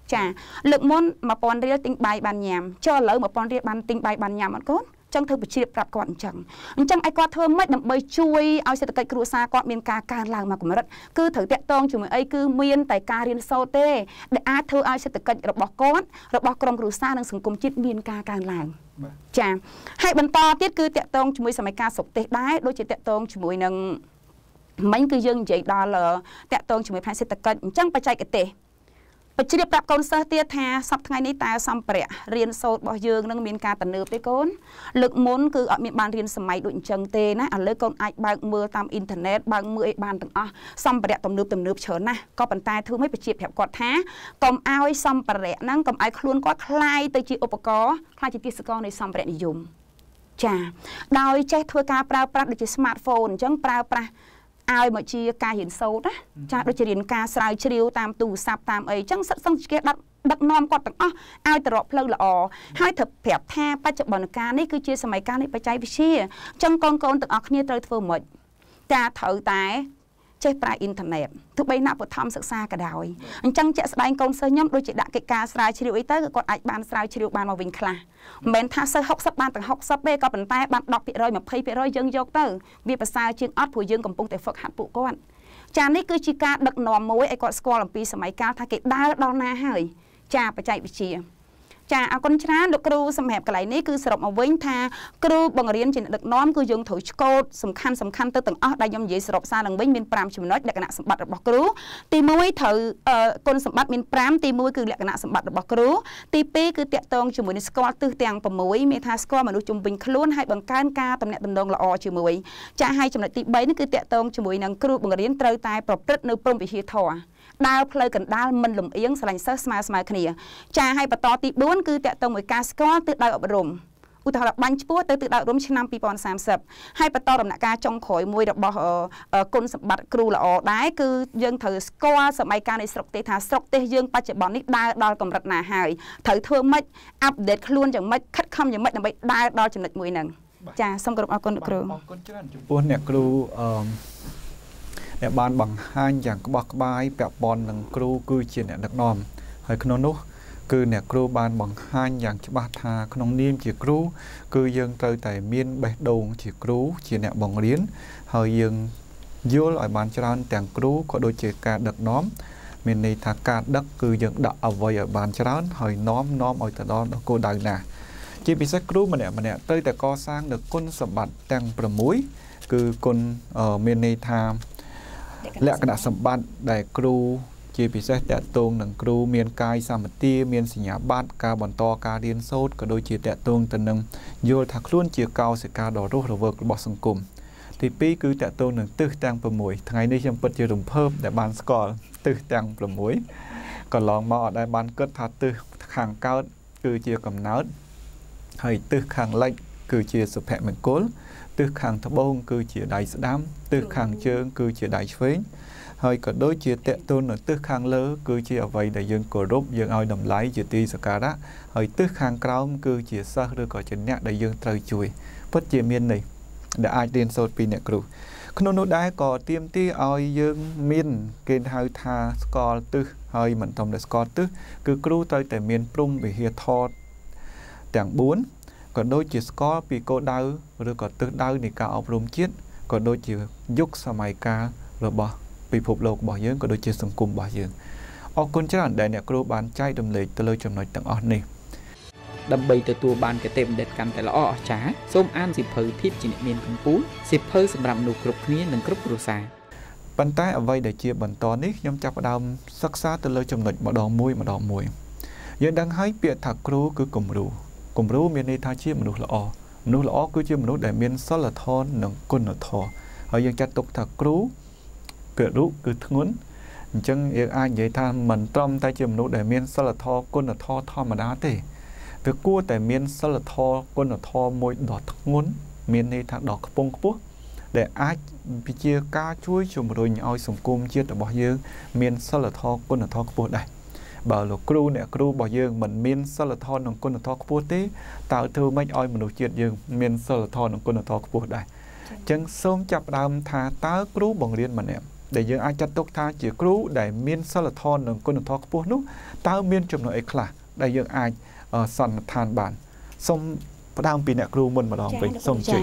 chà lực môn mà bọn riêng tinh bài bàn nhảm cho lỡ mà bọn riêng bàn tinh bài bàn nhảm con chẳng thưa bị chia bạc còn chẳng chẳng ai qua thơm mất đầm bơi chui ao sẽ được cái cua xa con miền ca ca làng mà cũng rất cứ thử tẹt tông chúng ấy cứ miên tại ca riêng sâu tê để ai thưa ai sẽ được cái rồi bỏ con rồi bỏ con cua xa đang sừng cùng chết miền ca ca làng chà hai bần to tiết cứ tẹt tông chúng ấy sẽ mấy ca sụp tê đái đôi chỉ tẹt tông chúng ấy nâng mấy cứ dương vậy đó là tẹt tông chúng ấy phải sẽ được cái chẳng phải chạy cái tê bây giờប្រាប់កូនសិស្សទៀតថាសប្តាហ៍ថ្ងៃនេះតើសម្ភារៈរៀនសូត្ររបស់យើងនឹងមានការទំនើបទេកូនលើកមុនគឺអត់មានបានរៀនសម័យដូចអញ្ចឹងទេណាឥឡូវកូនអាចបើកមើលតាមអ៊ីនធឺណិតបើកមើលឲ្យបានទាំងអស់សម្ភារៈទំនើបទំនើបច្រើនណាស់ក៏ប៉ុន្តែធ្វើមិនបញ្ជាប្រាប់គាត់ថាកុំឲ្យសម្ភារៈហ្នឹងកុំឲ្យខ្លួនគាត់คล้ายទៅជាឧបករណ៍คล้ายជាទេសកលនៃសម្ភារៈនិយមចាដោយចេះធ្វើការប្រើប្រាស់ដូចជា smartphone អញ្ចឹងប្រើប្រាស់ឲ្យមកជាការរៀនសូត្រណាចាដូចជារៀនការស្រាវជ្រាវតាមទូរស័ព្ទតាមអីចឹងសិតសឹងជាដឹកដឹកនាំគាត់ទាំងអស់ឲ្យទៅរកផ្លូវល្អហើយត្រូវប្រាប់ថាបច្ចុប្បន្នកាលនេះគឺជាសម័យកាលនៃបច្ចេកវិទ្យាចឹងកូនកូនទាំងអស់គ្នាត្រូវធ្វើម៉េចចាត្រូវតែចេះប្រើអ៊ីនធឺណិតទោះបីណាបឋមសិក្សាក៏ដោយអញ្ចឹងជាក់ស្ដែងកូនសិស្សខ្ញុំដូចជាដាក់កិច្ចការស្រាវជ្រាវអីទៅគាត់អាចបានស្រាវជ្រាវបានមកវិញខ្លះមិនមែនថាសិស្សหกสิบបានទាំងหกสิบទេក៏ប៉ុន្តែបានten%, twenty percent យើងយកទៅវាប្រសើរជាងអត់ព្រោះយើងកំពុងតែហ្វឹកហាត់ពួកគាត់ចានេះគឺជាការដឹកនាំមួយឲ្យគាត់ស្គាល់អំពីសម័យកាលថាគេដើរដល់ណាហើយចាបច្ចេកវិទ្យាចាអរគុណច្រើនលោកគ្រូសម្រាប់កន្លែងនេះគឺសរុបមកវិញថាគ្រូបង្រៀនជាដឹកនាំគឺយើងត្រូវឆ្កូតសំខាន់សំខាន់ទៅទាំងអស់ដែលខ្ញុំនិយាយសរុបសារឡើងវិញមានfiveចំណុចលក្ខណៈសម្បត្តិរបស់គ្រូទីoneត្រូវគុណសម្បត្តិមានfiveទីoneគឺលក្ខណៈសម្បត្តិរបស់គ្រូទីtwoគឺតាក់ទងជាមួយនឹងស្គាល់ទិសទាំងsixមានថាស្គាល់មនុស្សជុំវិញខ្លួនហើយបង្កើនការទំនាក់ទំនងល្អជាមួយចាហើយចំណុចទីthreeនេះគឺតាក់ទងជាមួយនឹងគ្រូបង្រៀនត្រូវតែប្រព្រឹត្តនៅព្រហ្មវិហារធម៌ដើរផ្លូវកណ្ដាលមិនលំអៀងស្រឡាញ់សិស្សស្មើស្មើគ្នាចាហើយបន្តទីfourគឺតាក់ទងមួយការស្គាល់ទិសដៅអប់រំឧទាហរណ៍បាញ់ឈ្មោះទៅទិសដៅអប់រំឆ្នាំtwenty thirtyហើយបន្តដំណាក់កាលចុងក្រោយមួយរបស់គុណសម្បត្តិគ្រូល្អដែរគឺយើងត្រូវស្គាល់សម័យកាលនៃស្រុកទេសថាស្រុកទេសយើងបច្ចុប្បន្ននេះដើរដល់កម្រិតណាហើយត្រូវធ្វើម៉េចអាប់ដេតខ្លួនយ៉ាងម៉េចខិតខំយ៉ាងម៉េចដើម្បីដើរដល់ចំណុចមួយហ្នឹងចាសូមគោរពអរគុណលោកគ្រូអរគុណច្រើនចំពោះអ្នកគ្រូអឺអ្នកបានបង្ហាញយ៉ាងក្បោះក្បាយពាក់ព័ន្ធនឹងគ្រូគឺជាអ្នកដឹកនាំហើយក្នុងនោះគឺអ្នកគ្រូបានបង្ហាញយ៉ាងច្បាស់ថាក្នុងនាមជាគ្រូគឺយើងត្រូវតែមានបេះដូងជាគ្រូជាអ្នកបង្រៀនហើយយើងយល់ឲ្យបានច្រើនទាំងគ្រូក៏ដូចជាការដឹកនាំមានន័យថាការដឹកគឺយើងដាក់អ្វីឲ្យបានច្រើនហើយនាំនាំឲ្យទៅដល់គោលដៅណាជាពិសេសគ្រូម្នាក់ម្នាក់ត្រូវតែកសាងនូវគុណសម្បត្តិទាំងsixគឺគុណមានន័យថាលក្ខណៈសម្បត្តិដែលគ្រូជាពិសេសតាក់ទងនឹងគ្រូមានកាយសម្បទាមានសញ្ញាបត្រការបន្តការរៀនសូត្រក៏ដូចជាតាក់ទងទៅនឹងយល់ថាខ្លួនជាកោសិកាដ៏រស់រវើករបស់សង្គមទីtwoគឺតាក់ទងនឹងទិសទាំងsixថ្ងៃនេះខ្ញុំពិតជារំភើបដែលបានស្គាល់ទិសទាំងsixកន្លងមកអត់ដែលបានគិតថាទិសខាងកើតគឺជាកំណើតហើយទិសខាងលិចគឺជាសុភមង្គលទិសខាងត្បូងគឺជាដៃស្ដាំទិសខាងជើងគឺជាដៃឆ្វេងហើយក៏ដូចជាតេតូននៅទិសខាងលើគឺជាអ្វីដែលយើងគោរពយើងឲ្យតម្លៃជាទីសក្ការៈហើយទិសខាងក្រោមគឺជាសិស្សឬក៏ជាអ្នកដែលយើងត្រូវជួយពិតជាមានន័យដែលអាចរៀនសូត្រពីអ្នកគ្រូក្នុងនោះដែរក៏ទាមទារឲ្យយើងមានគេហៅថាស្គាល់ទិសហើយមិនត្រឹមតែស្គាល់ទិសគឺគ្រូត្រូវតែមានព្រំវិហារធម៌ទាំងfourក៏ដូចជាស្គាល់ពីគោលដៅឬក៏ទិសដៅនៃការអប់រំជាតិក៏ដូចជាយុគសម័យកាលរបស់ពិភពលោករបស់យើងក៏ដូចជាសង្គមរបស់យើងអរគុណច្រើនដែលអ្នកគ្រូបានចែករំលែកទៅលើចំណុចទាំងអស់នេះដើម្បីទទួលបានគតិបណ្ឌិតកាន់តែល្អអស្ចារ្យសូមអានសៀវភៅភាពជាអ្នកមានកម្ពុជាសៀវភៅសម្រាប់មនុស្សគ្រប់គ្នានិងគ្រប់គ្រួសារប៉ុន្តែអ្វីដែលជាបន្តនេះខ្ញុំចាប់ផ្ដើមសិក្សាទៅលើចំណុចម្ដងមួយម្ដងមួយយើងដឹងហើយពាក្យថាគ្រូគឺគំរូគំរូមានន័យថាជាមនុស្សល្អមនុស្សល្អគឺជាមនុស្សដែលមានសិលធម៌និងគុណធម៌ហើយយើងចាត់ទុកថាគ្រូគរុគឺធ្ងន់អញ្ចឹងយើងអាចនិយាយថាមិនត្រឹមតែជាមនុស្សដែលមានសិលធម៌គុណធម៌ធម្មតាទេវាគួរតែមានសិលធម៌គុណធម៌មួយដ៏ធ្ងន់មានន័យថាដ៏ខ្ពង់ខ្ពស់ដែលអាចជាការជួយជំរុញឲ្យសង្គមជាតិរបស់យើងមានសិលធម៌គុណធម៌ខ្ពស់ដែរបើលោកគ្រូអ្នកគ្រូរបស់យើងមិនមានសិលធម៌និងគុណធម៌ខ្ពស់ទេតើធ្វើម៉េចឲ្យមនុស្សជាតិយើងមានសិលធម៌និងគុណធម៌ខ្ពស់ដែរអញ្ចឹងសូមចាប់ផ្ដើមថាតើគ្រូបង្រៀនម្នាក់ để dương ai chặt tốt tha chỉ cứu để miên sơ là thon nâng con thọ của nút tao miên chụp nội khla để dương ai sẵn than bản xong đang bị nẹt cứu mình mà đòn với xong chị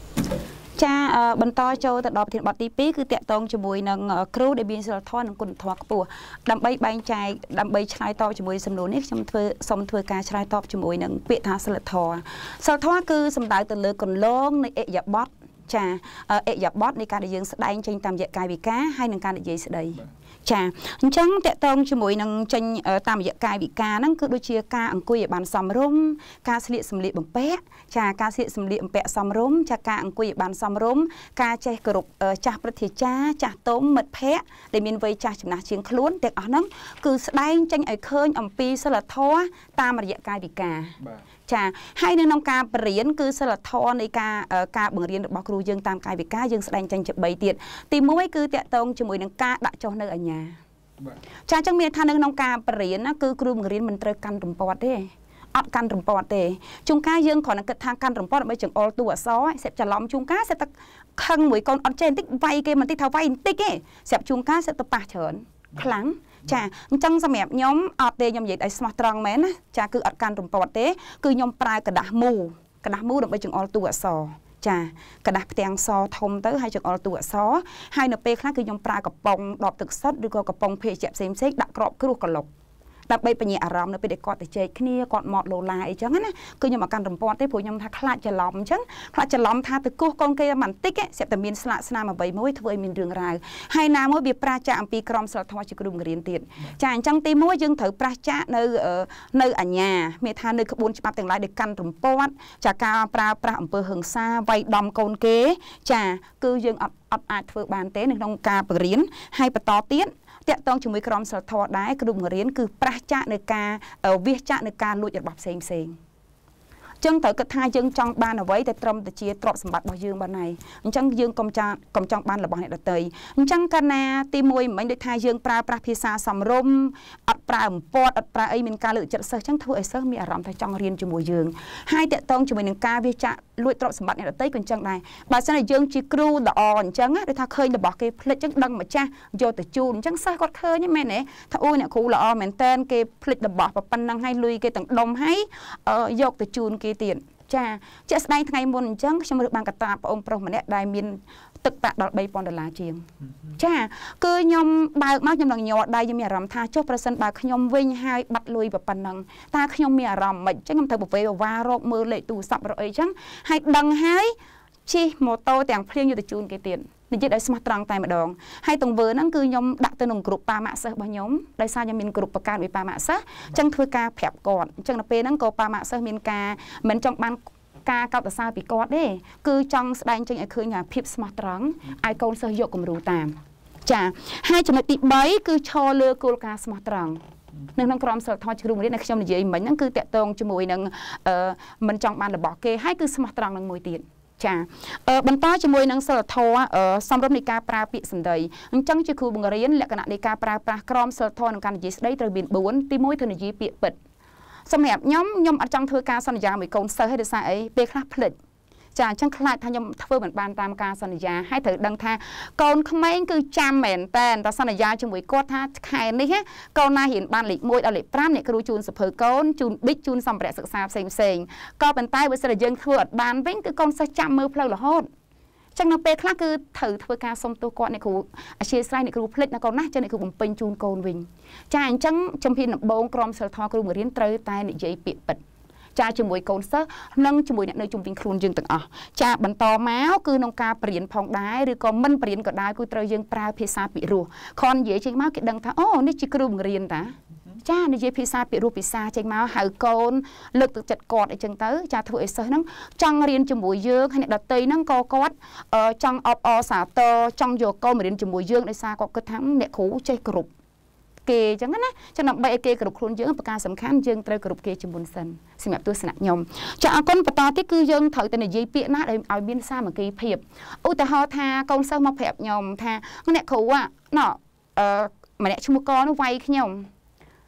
cha bận to cho từ đọc thiện bát tí pí cứ tẹt tông cho mùi nâng cứu để biên sơ thon nâng con thọ của đâm bay bay chạy đâm bay trái to cho mùi sầm nổ nít trong thuê xong thuê ca trái to cho mùi nâng bị tha sơ thọ sơ thọ cứ sầm đại từ lưỡi còn lông này ệ dập bót cha ệ dập bótในการដែលយើងស្ដែងចេញតាមរយៈកាយវិការហើយនឹងការនិយាយស្ដីចាអញ្ចឹងតកតងជាមួយនឹងចេញតាមរយៈកាយវិការហ្នឹងគឺដូចជាការអង្គុយឲ្យបានសមរម្យការស្លៀកសម្លៀកបំពាក់ចាការស្លៀកសម្លៀកបំពាក់សមរម្យចាការអង្គុយឲ្យបានសមរម្យការចេះគោរពចាស់ព្រឹទ្ធាចារ្យចាស់ទុំមិត្តភ័ក្តិដែលមានវ័យចាស់ចំណាស់ជាងខ្លួនទាំងអស់ហ្នឹងគឺស្ដែងចេញឲ្យឃើញអំពីសិលធម៌តាមរយៈកាយវិការចាហើយនៅក្នុងការបរៀនគឺសិលធម៌នៃការការបង្រៀនរបស់គ្រូយើងតាមកាយវិការយើងស្ដែងចេញជាបីទៀតទីមួយគឺតកតងជាមួយនឹងការដាក់ចុះនៅអាជ្ញាចាអញ្ចឹងមានថានៅក្នុងការបរៀនណាគឺគ្រូបង្រៀនមិនត្រូវកាន់រំពាត់ទេអត់កាន់រំពាត់ទេជួនកាលយើងគ្រាន់តែគិតថាកាន់រំពាត់ដើម្បីចង្អុលតួអក្សរសេបច្រឡំជួនកាលសេបតែខឹងមួយកូនអត់ចេះបន្តិចវាយគេបន្តិចថាវាយបន្តិចទេសេបជួនកាលសេបទៅប៉ះច្រើនខ្លាំងចាអញ្ចឹងសម្រាប់ខ្ញុំអត់ទេខ្ញុំនិយាយឲ្យស្មោះត្រង់មែនណាចាគឺអត់កាន់រំពាត់ទេគឺខ្ញុំប្រើกระดาษមូกระดาษមូដើម្បីចង្អុលតួអក្សរចាกระดาษផ្ទាំងសធំទៅហើយចង្អុលតួអក្សរហើយនៅពេលខ្លះគឺខ្ញុំប្រើកំប៉ុងដបទឹកសុទ្ធឬក៏កំប៉ុងភេសជ្ជៈផ្សេងផ្សេងដាក់ក្របគ្រោះក្លុកដើម្បីបញ្ញាអារម្មណ៍នៅពេលដែលគាត់ទៅជែកគ្នាគាត់មកលោឡាអីចឹងណាគឺខ្ញុំអត់កាន់រំពាត់ទេព្រោះខ្ញុំថាខ្លាចច្រឡំអញ្ចឹងខ្លាចច្រឡំថាទៅគោះកូនគេបន្តិចស្រាប់តែមានស្លាកស្នាមអ្វីមួយធ្វើឲ្យមានរឿងរ៉ាវហើយណាមួយវាប្រាចាកអំពីក្រមសីលធម៌ជាគ្រូបង្រៀនទៀតចាអញ្ចឹងទីមួយយើងត្រូវប្រាចាកនៅនៅអញ្ញាមានថានៅក្បួនច្បាប់ទាំងឡាយដែលកាន់រំពាត់ចាការប្រើប្រាស់អំពើហិង្សាវាយដំកូនគេចាគឺយើងអត់អត់អាចធ្វើបានទេនៅក្នុងការបង្រៀនហើយបន្តទៀតតកតងជាមួយក្រមសីលធម៌ដែរគ្រូបង្រៀនគឺប្រះចាកនៅការវាសចាកនៅការលួចរបស់ផ្សេងផ្សេងចឹងត្រូវគិតថាយើងចង់បានអ្វីតែត្រឹមតែជាទ្រព្យសម្បត្តិរបស់យើងបានហើយអញ្ចឹងយើងកុំចាកុំចង់បានរបស់អ្នកដទៃអញ្ចឹងកាលណាទីមួយមិនមែនដូចថាយើងប្រើប្រាស់ភាសាសំរុំអត់ប្រើអំពត់អត់ប្រើអីមានការលើកចិត្តសិស្សអញ្ចឹងធ្វើឲ្យសិស្សមានអារម្មណ៍ថាចង់រៀនជាមួយយើងហើយតកតងជាមួយនឹងការវាចាកលួចទ្រព្យសម្បត្តិអ្នកដទៃក៏អញ្ចឹងដែរបើសិនជាយើងជាគ្រូល្អអញ្ចឹងដូចថាឃើញរបស់គេផ្លិចអញ្ចឹងដឹងម្ចាស់យកទៅជូនអញ្ចឹងសិស្សគាត់ឃើញមែនទេថាអូអ្នកគ្រូល្អមែនតើគេផ្លិចរបស់ប៉ុណ្ណឹងហើយលុយគេទាំងដុំហើយយកទៅជូនគេទៀតចាជាក់ស្ដែងថ្ងៃមុនអញ្ចឹងខ្ញុំរើសបានកតាប្អូនប្រុសម្នាក់ដែលមានទឹកប្រាក់ដល់បីពាន់ដុល្លារជាងចាគឺខ្ញុំបើកមកខ្ញុំនឹងញ័រដៃខ្ញុំមានអារម្មណ៍ថាចុះប្រសិនបើខ្ញុំវិញហើយបាត់លុយប៉ុណ្ណឹងតើខ្ញុំមានអារម្មណ៍មិនអញ្ចឹងខ្ញុំត្រូវប្រវេវ៉ារកមើលលេខទូរស័ព្ទរកអីអញ្ចឹងហើយដឹងហើយជិះម៉ូតូទាំងភ្លៀងយកទៅជូនគេទៀតនិយាយឲ្យស្មោះត្រង់តែម្ដងហើយទង្វើហ្នឹងគឺខ្ញុំដាក់ទៅក្នុងក្រុមប៉ាម៉ាក់សិស្សរបស់ខ្ញុំដោយសារខ្ញុំមានក្រុមបង្កើតវិប៉ាម៉ាក់សិស្សអញ្ចឹងធ្វើការប្រាប់គាត់អញ្ចឹងនៅពេលហ្នឹងក៏ប៉ាម៉ាក់សិស្សមានការមិនចង់បានការកោតសរសើរពីគាត់ទេគឺចង់ស្ដែងចេញឲ្យឃើញថាភាពស្មោះត្រង់ឲ្យកូនសិស្សយកគំរូតាមចាហើយចំណុចទីបីគឺឈរលើគោលការណ៍ស្មោះត្រង់នៅក្នុងក្រមសីលធម៌គ្រូបង្រៀនដែលខ្ញុំនិយាយមិញហ្នឹងគឺតកតងជាមួយនឹងមិនចង់បានរបស់គេហើយគឺស្មោះត្រង់នឹងមួយទៀតចាបន្តជាមួយនឹងសិលធម៌សម្រាប់នៃការប្រើពាក្យសម្ដីអញ្ចឹងជាគ្រូបង្រៀនលក្ខណៈនៃការប្រើប្រាស់ក្រមសីលធម៌ក្នុងការនិយាយស្ដីត្រូវមានបួនទីមួយត្រូវនិយាយពាក្យពិតសម្រាប់ខ្ញុំខ្ញុំអត់ចង់ធ្វើការសន្យាមួយកូនសិស្សឲ្យដោយសារអីពេលខ្លះភ្លេចចាអញ្ចឹងខ្លាចថាខ្ញុំធ្វើមិនបានតាមការសន្យាហើយត្រូវដឹងថាកូនក្មេងគឺចាំមែនតែតែសន្យាជាមួយគាត់ថាខែនេះកូនណារៀនបានលេខមួយដល់លេខប្រាំអ្នកគ្រូជូនសភើកូនជូនប៊ិចជូនសម្ភារៈសិក្សាផ្សេងផ្សេងក៏ប៉ុន្តែបើសិនជាយើងធ្វើអត់បានវិញគឺកូនសិស្សចាំមើលផ្លូវរហូតចឹងនៅពេលខ្លះគឺត្រូវធ្វើការសុំទោសគាត់អ្នកគ្រូអធ្យាស្រ័យអ្នកគ្រូភ្លេចណាកូនណាចឹងអ្នកគ្រូបំពេញជូនកូនវិញចាអញ្ចឹងជំហានដំបូងក្រមសីលធម៌គ្រូបង្រៀនត្រូវតែនិយាយពាក្យពិតចាជាមួយកូនសិស្សនិងជាមួយអ្នកនៅជុំវិញខ្លួនយើងទាំងអស់ចាបន្តមកគឺក្នុងការបរៀនផងដែរឬក៏មិនបរៀនក៏ដោយគឺត្រូវយើងប្រើភាសាពិរោះខននិយាយចេញមកគេដឹងថាអូនេះជាគ្រូបង្រៀនតាចានិយាយភាសាពិរោះភាសាចេញមកហៅកូនលើកទឹកចិត្តគាត់អីចឹងទៅចាធ្វើឲ្យសិស្សហ្នឹងចង់រៀនជាមួយយើងហើយអ្នកដទៃហ្នឹងក៏គាត់ចង់អបអរសាទរចង់យកកូនមករៀនជាមួយយើងដោយសារគាត់គិតថាអ្នកគ្រូចេះគ្រប់គេអញ្ចឹងណាចឹងដើម្បីឲ្យគេគ្រប់ខ្លួនយើងប្រការសំខាន់យើងត្រូវគ្រប់គេជាមុនសិនសម្រាប់ទស្សនៈខ្ញុំចាអរគុណបន្តទៀតគឺយើងត្រូវតែនិយាយពាក្យណាដែលឲ្យមានសាមគ្គីភាពឧទាហរណ៍ថាកូនសិស្សមកប្រាប់ខ្ញុំថាអ្នកគ្រូណ៎អឺម្នាក់ឈ្មោះកនោះវាយខ្ញុំ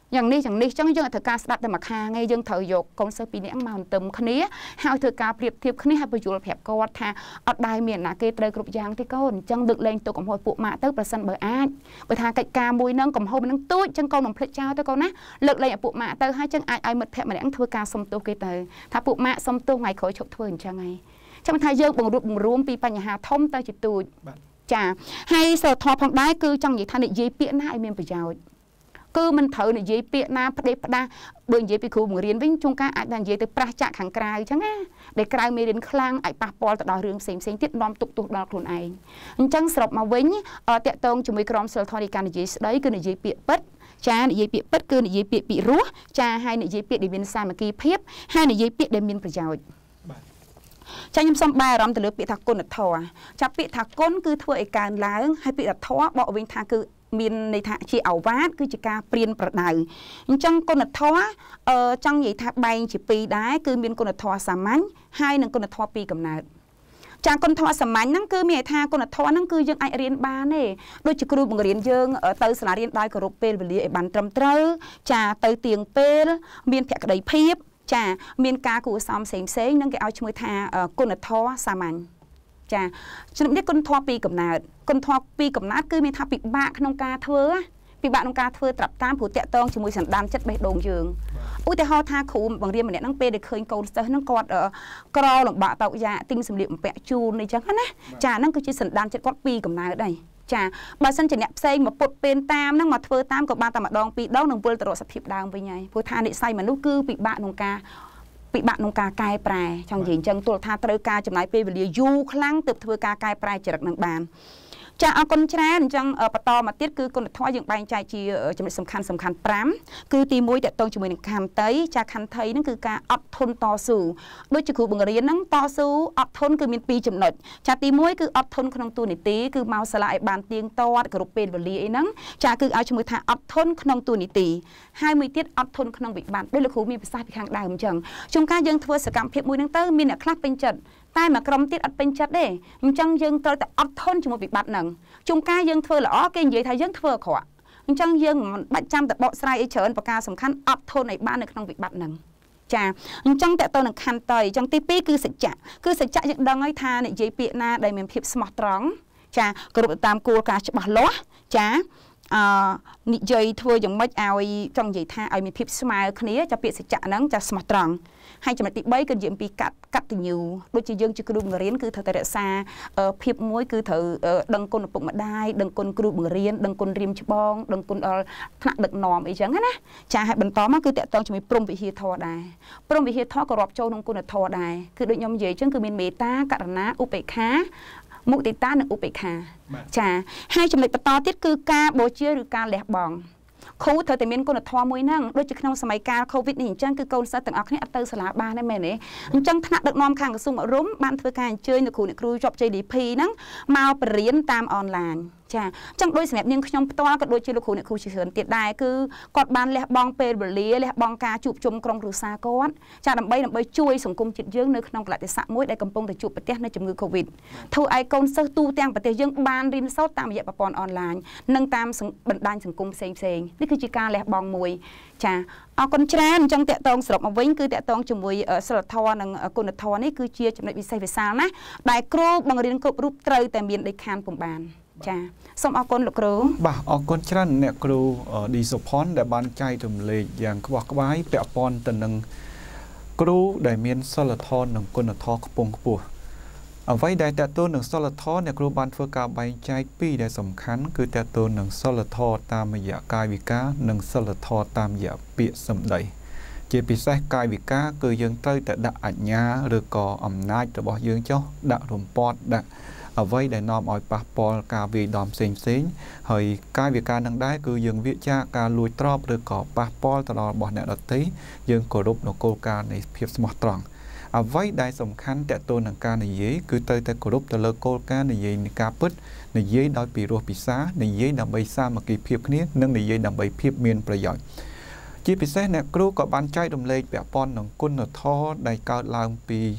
อย่างนี้อย่างนี้จังยังถือการสดับแต่มาคาไงยังถือยกกองเซอร์ปีนี้มาเติมคันนี้หาถือการเปรียบเทียบคันนี้ให้ประโยชน์แผลกอดท่าอัดได้เมียนนะเกตเลยกรุบยางที่ก้นจังดึกเลงตัวกับหัวปุมาเติมประสันเบอร์อาไปทางกิจการมวยนั่งกับหัวมันนั่งตุ้ยจังกองหนุ่มเพลเจ้าตัวก้นนะเลิกเลยปุมาเติมให้จังไอไอหมดแผลมาแดงถือการสมตัวเกตเลยถ้าปุมาสมตัวไงขอชกถือจังไงจังทายยังบ่งรูปบ่งรวมปีปัญหาทมเติมจิตตูจ้าให้เสิร์ฟทอพังได้คือจังอย่างท่านเนี่ยเปียหน้าไอเมียนประโยชน์คือมันเถอะเนี่ยยีเปียนาประเดี๋ยวประดาเบิ่งยีไปครูเหมือนเรียนวิ่งจุงการอาจจะยีแต่ประจักษ์ขังกลายใช่ไหมเด็กกลายมีเรียนคลั่งไอ้ปะปอลต่อดาวเรืองเสียงเสียงติดล้อมตุกตุกดาวคลุนไอ้จังสอบมาวิ่งเออเตะตรงจุ่มกรอมเซลทอนิการยีได้คือเนี่ยยีเปียปัดจ้าเนี่ยยีเปียปัดคือเนี่ยยีเปียปีรั้วจ้าให้เนี่ยยีเปียเดวินซาเมื่อกี้เพียบให้เนี่ยยีเปียเดมินประโยชน์จ้ายิ่งซ้ำใบรำแต่เลือกปีถักก้นทอจะปีถักก้นคือทั่วไอการล้างให้ปีถักทอบอกวิ่งทางคือมีในทางชีเอาวาดคือจะการเปลี่ยนประดาวจังกนทอเอ่อจังใหญ่ทักใบจีปีได้คือมีกนทอสามัญให้หนึ่งกนทอปีกำเนิดจากกนทอสามัญนั่นคือมีทางกนทอนั่นคือยังไอเรียนบ้านเนี่ยโดยจะครูบังเรียนยังเอ่อเตยสลาเรียนได้กรุบเปลเวลีไอบันตรำเตยจ่าเตยเตียงเปลมีแผลกระไดเพียบจ่ามีการกูซ้อมเสียงเสียงนั่นก็เอาช่วยทางเอ่อกนทอสามัญจ้าฉะนั้นกนทอปีกับนาดกนทอปีกับนาดคือมีทาปีบะขนมกาเถื่อปีบะขนมกาเถื่อตรับตามผู้เตะตองช่วยสันดานจัดไปโด่งยืงอุ้ยแต่เขาทาขู่บางเรียนมันเนี่ยนั่งเปย์ได้เคยโกนเซอร์นั่งกอดเอ่อกรอหลังบะเต่ายาติ้งสำเร็จแปะจูนในจังนะจ้านั่นคือจีสันดานจัดกอดปีกับนาดได้จ้าบางสันจะเนี่ยเซ็งมาปดเป็นตามนั่งมาเถื่อตามกับบาตามาดองปีดองหนึ่งเปลือยตลอดสถิบดาวไปไงผู้ทาเนี่ยใส่มันลูกคือปีบะขนมกาปีบะนงกากายปลายช่างหญิงจังตัวท่าตรกาจำหน่ายเปรียยูครั้งตึบเถื่อกากายปลายจรักนังบานจะเอาคนแชร์จังปตอมาติดคือคนทอยังใบใจจีจำเป็นสำคัญสำคัญปรามคือตีมวยแต่ตรงจมูกคำเตยจากคันเทยนั่นคือการอดทนต่อสู้โดยจะครูบังเรียนนั่งต่อสู้อดทนคือมีปีจำหนดจากตีมวยคืออดทนขนมตัวนิตีคือเมาสลายบานเตียงตอดกระรุกเป็นบลีนั่งจากคือเอาจมูกท่าอดทนขนมตัวนิตีให้มือติดอดทนขนมบิดบานด้วยลูกครูมีภาษาพิคังได้เหมือนจังชงการยังทวสกรรมเพียบมวยนั่งเตยมีเนี่ยคลาดเป็นจัดใต้มากรมติดอัดเป็นจัดได้จังยังเตยแต่อดทนจมูกบิดบานหนึ่งชงการยังเธอหรอเก่งใหญ่ไทยยังเธอขวะจังยังบัดจำแต่บอกสไลเฉินประกาศสำคัญอดทนในบ้านในขนมบิดบานหนึ่งจ้าจังแต่ตัวหนึ่งคันเตยจังตีปีคือสัจจะคือสัจจะยังดังไอ้ทาเนี่ยเจปีนาได้เหมือนพิบสมอตรองจ้ากรุบตามกูการฉบับล้อจ้านิยทัวอย่างไม่เอาจังใหญ่ท่าเอามีพิบสมาร์คนี้จะเปลี่ยนสัจจะนั้นจะสมอตรองให้จำนวนติใบกันยืมปีกัดกัดติวโดยจะยังจะกรุบเรียนคือเธอแต่ละซาพิบมวยคือเธอดังคนปกมาได้ดังคนกรุบเรียนดังคนเรียมชบองดังคนพนักดักนอมอีกอย่างนะจะให้บรรทอมาคือแต่ต้องจะมีปรมวิธีทอได้ปรมวิธีทอกรอบโจนงคนทอได้คือโดยยมใหญ่จังคือมีเมตตากรณะอุเบกขามุติตาหนึ่งอุเบกขาจ้าให้จำเลยประตอติดคือการโบเชียหรือการแหลกบองครูเธอแต่เมียนคนทอมวยนั่งโดยจะขนมสมัยการโควิดนี่จังคือโกนซาต่างออกนี่อัตเตอร์สลาบานได้ไหมเนี่ยจังถนัดดักนอมขังกระสุนรุ่มบ้านเธอการเจอในครูในครูจบใจดีพีนั่งมาเปลี่ยนตามออนไลน์จ้าจังโดยสมัยยังขยมตัวก็โดยเชื่อครูในครูเฉินติดได้คือกอดบานแหลกบองเป็นบริเลียบองกาจูบจมกรองหรือซาก้อนจ้าดำใบดำใบช่วยสังคมจิตยืงในขนมกระติสะมวยได้กำปงแต่จูบประเทศในจำนวนโควิดเท่าไอคอนเสิร์ตตู้แตงประเทศยังบานริมเศร้าตามระยะประปอนออนไลน์นั่งตามบรรดาสังคมเซงเซงนี่คือจิการแหลกบองมวยจ้าเอาคนแชร์จังเตะตองสลบมาวิ่งคือเตะตองจมูกสลัดทอนังกุนทอนี่คือเชียร์จำนวนวิสัยวิสานะได้ครูบางเรียนกบรูปเตยแต่เมียนได้คานปุ่มบานจ้าส่งเอาคนลูกครูบ่าเอาคนฉะนั้นเนี่ยครูดีสุพรแต่บานใจถึงเลยอย่างกวักไว้เปะปอนแต่หนึ่งครูได้เมียนสลัดทอหนึ่งกุนทอกปงปัวเอาไว้ได้แต่ตัวหนึ่งสลัดทอเนี่ยครูบานเฟื่อกาใบใจปีได้สำคัญคือแต่ตัวหนึ่งสลัดทอตามระยะกายวิกาหนึ่งสลัดทอตามระยะเปียสำใดเจปิเซกายวิกาคือยังเตยแต่ดะอัญญาหรือก่ออำนาจแต่บอกยังเจ้าดะรวมปอดดะเอาไว้ได้นอมออยปะปอลกาวีดอมเซงเซงเฮยกายวิการดังได้คือยังวิจาการลุยตรอบหรือก่อปะปอลตลอดบ่อเนี่ยดตียังกรุบนโกการในเพียบสมอตรองเอาไว้ได้สำคัญแต่ตัวหนังการในยีคือเตยแต่กรุบแต่เลโกการในยีในกาปึ๊ดในยีดอยปีรัวปีซาในยีดำใบซามากีเพียบนี้นั่งในยีดำใบเพียบเมียนประโยชน์จีพิเศษเนี่ยครูก็บันใจดำเลยแบบปอนหนังกุนหนังท้อในการลางปี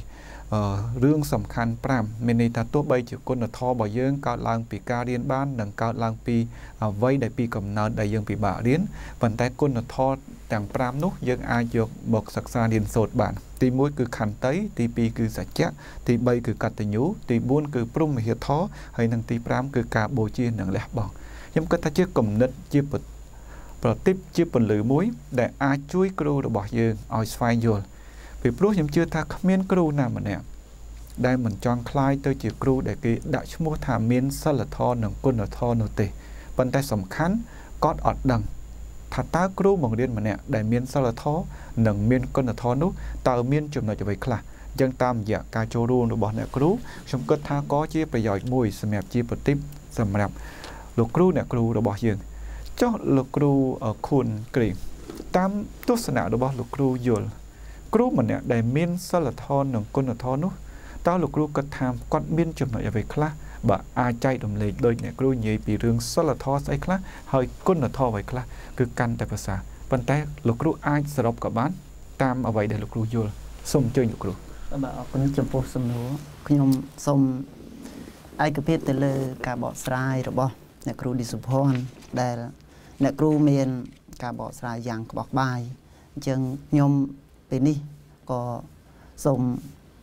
រឿងសំខាន់fiveមានន័យថាទោះបីជាគុណធម៌របស់យើងកើតឡើងពីការរៀនបាននិងកើតឡើងពីអ្វីដែលពីកំណើតដែលយើងពិបាករៀនប៉ុន្តែគុណធម៌ទាំងfiveនោះយើងអាចយកមកសិក្សារៀនសូត្របានទីoneគឺខន្តីទីtwoគឺសច្ចៈទីthreeគឺកតញ្ញូទីfourគឺព្រហ្មវិហារធម៌ហើយនិងទីfiveគឺការបូជានិងលះបង់ខ្ញុំគិតថាជាគំនិតជាប្រតិបជាពន្លឺមួយដែលអាចជួយគ្រូរបស់យើងឲ្យស្វែងយល់ពីព្រោះខ្ញុំជឿថាគ្មានគ្រូណាម្នាក់ដែលមិនចង់คล้ายទៅជាគ្រូដែលគេដាក់ឈ្មោះថាមានសិលធម៌និងគុណធម៌នោះទេប៉ុន្តែសំខាន់គាត់អត់ដឹងថាតើគ្រូបង្រៀនម្នាក់ដែលមានសិលធម៌និងមានគុណធម៌នោះតើមានចំណុចអ្វីខ្លះអញ្ចឹងតាមរយៈការចូលរួមរបស់អ្នកគ្រូខ្ញុំគិតថាក៏ជាប្រយោជន៍មួយសម្រាប់ជាប្រតិបសម្រាប់លោកគ្រូអ្នកគ្រូរបស់យើងចុះលោកគ្រូខួនគ្រីតាមទស្សនៈរបស់លោកគ្រូយល់គ្រូម្នាក់ដែលមានសិលធម៌និងគុណធម៌នោះតើលោកគ្រូគិតថាគាត់មានចំណុចអ្វីខ្លះបើអាចចែករំលែកដោយអ្នកគ្រូនិយាយពីរឿងសិលធម៌ស្អីខ្លះហើយគុណធម៌អ្វីខ្លះគឺកាន់តែប្រសើរប៉ុន្តែលោកគ្រូអាចសរុបក៏បានតាមអ្វីដែលលោកគ្រូយល់សូមអញ្ជើញលោកគ្រូបាទអរគុណចំពោះសំណួរខ្ញុំសូមឯកភាពទៅលើការបកស្រាយរបស់អ្នកគ្រូឌីសុភ័ណ្ឌដែលអ្នកគ្រូមានការបកស្រាយយ៉ាងក្បោះក្បាយអញ្ចឹងខ្ញុំពេលនេះក៏សូម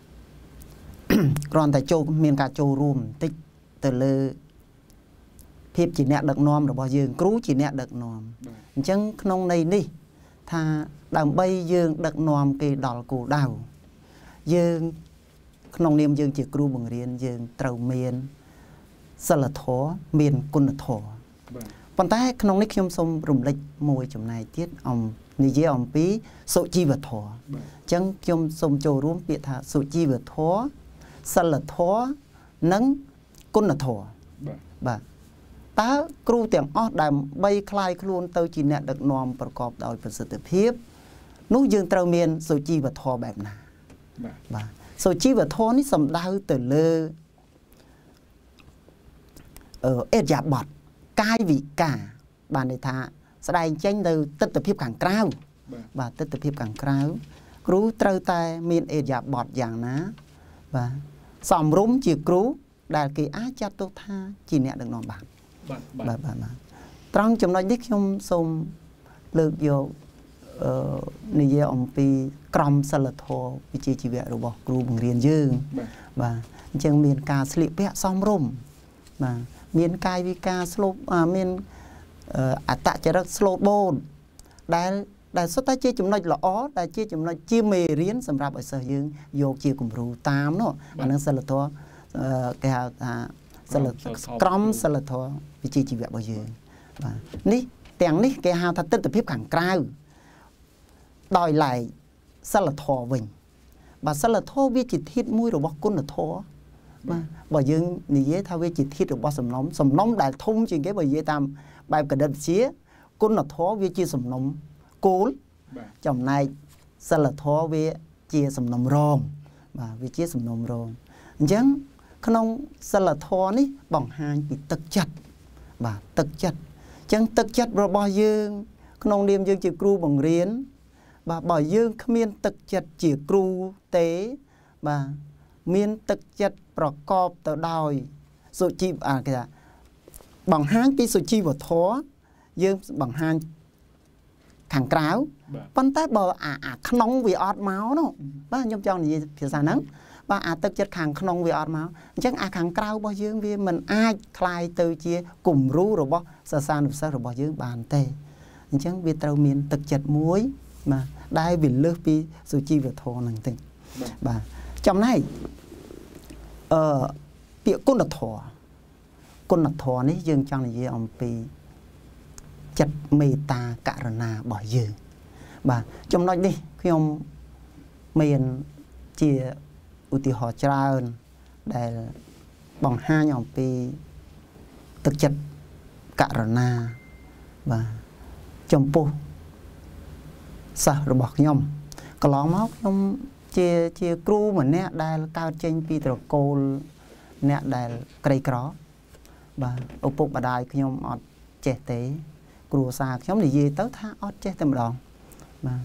គ្រាន់តែចូលមានការចូលរួមបន្តិចទៅលើភាពជាអ្នកដឹកនាំរបស់យើងគ្រូជាអ្នកដឹកនាំអញ្ចឹងក្នុងន័យនេះថាដើម្បីយើងដឹកនាំគេដល់គោលដៅយើងក្នុងនាមយើងជាគ្រូបង្រៀនយើងត្រូវមានសិលធម៌មានគុណធម៌ប៉ុន្តែក្នុងនេះខ្ញុំសូមរំលេចមួយចំណែកទៀតអំនិយាយអំពីសុជីវធម៌អញ្ចឹងខ្ញុំសូមចូលរួមពាក្យថាសុជីវធម៌សិលធម៌និងគុណធម៌បាទតើគ្រូទាំងអស់ដើម្បីคลายខ្លួនទៅជាអ្នកដឹកនាំប្រកបដោយប្រសិទ្ធភាពនោះយើងត្រូវមានសុជីវធម៌បែបណាបាទសុជីវធម៌នេះសំដៅទៅលើអឺអេរយាប័តកាយវិការបានន័យថាស្ដែងចេញទៅទស្សនវិជ្ជាខាងក្រៅបាទទស្សនវិជ្ជាខាងក្រៅគ្រូត្រូវតែមានអេរយាប័តយ៉ាងណាបាទសំរុំជាគ្រូដែលគេអាចចាត់ទុកថាជាអ្នកដឹកនាំបានបាទបាទបាទត្រង់ចំណុចនេះខ្ញុំសូមលើកយកអឺនិយាយអំពីក្រមសីលធម៌វិជ្ជាជីវៈរបស់គ្រូបង្រៀនយើងបាទអញ្ចឹងមានការស្លៀកពាក់សមរម្យបាទមានកាយវិការស្លូបមានអត្តចរិតស្លូតបូនដែលដែលសុទ្ធតែជាចំណុចល្អដែលជាចំណុចជាមេរៀនសម្រាប់ឲ្យសិស្សយើងយកជាគំរូតាមនោះអានឹងសិលធម៌គេហៅថាសិលក្រមសិលធម៌វិជ្ជាជីវៈរបស់យើងបាទនេះទាំងនេះគេហៅថាទស្សនវិជ្ជាខាងក្រៅដោយឡែកសិលធម៌វិញបាទសិលធម៌វាជាធាតុមួយរបស់គុណធម៌បាទបើយើងនិយាយថាវាជាធាតុរបស់សំណុំសំណុំដែលធំជាងគេបើនិយាយតាមបែបកណិតវិទ្យាគុណធម៌វាជាសំណុំគោលចំណែកសិលធម៌វាជាសំណុំរងបាទវាជាសំណុំរងអញ្ចឹងក្នុងសិលធម៌នេះបង្ហាញពីទឹកចិត្តបាទទឹកចិត្តអញ្ចឹងទឹកចិត្តរបស់យើងក្នុងនាមយើងជាគ្រូបង្រៀនបាទបើយើងគ្មានទឹកចិត្តជាគ្រូទេបាទមានទឹកចិត្តប្រកបទៅដោយសុជីវអាគេថាបង្ហាញពីសុជីវធម៌យើងបង្ហាញខាងក្រៅប៉ុន្តែបើអាអាក្នុងវាអត់មកនោះបាទខ្ញុំចង់និយាយភាសាហ្នឹងបាទអាទឹកចិត្តខាងក្នុងវាអត់មកអញ្ចឹងអាខាងក្រៅរបស់យើងវាមិនអាចคลายទៅជាគំរូរបស់សាសនានុសិស្សរបស់យើងបានទេអញ្ចឹងវាត្រូវមានទឹកចិត្តមួយបាទដែលវាលើសពីសុជីវធម៌ហ្នឹងទៅបាទចំណែកអឺពាក្យគុណធម៌គុណធម៌នេះយើងចង់និយាយអំពីចិត្តមេត្តាករុណារបស់យើងបាទចំណុចនេះខ្ញុំមានជាឧទាហរណ៍ច្រើនដែលបង្ហាញអំពីទឹកចិត្តករុណាបាទចំពោះសិស្សរបស់ខ្ញុំកន្លងមកខ្ញុំជាជាគ្រូម្នាក់ដែលកើតចេញពីត្រកូលអ្នកដែលក្រីក្របាទឪពុកម្ដាយខ្ញុំអត់ចេះទេគ្រួសារខ្ញុំនិយាយទៅថាអត់ចេះតែម្ដងបាទ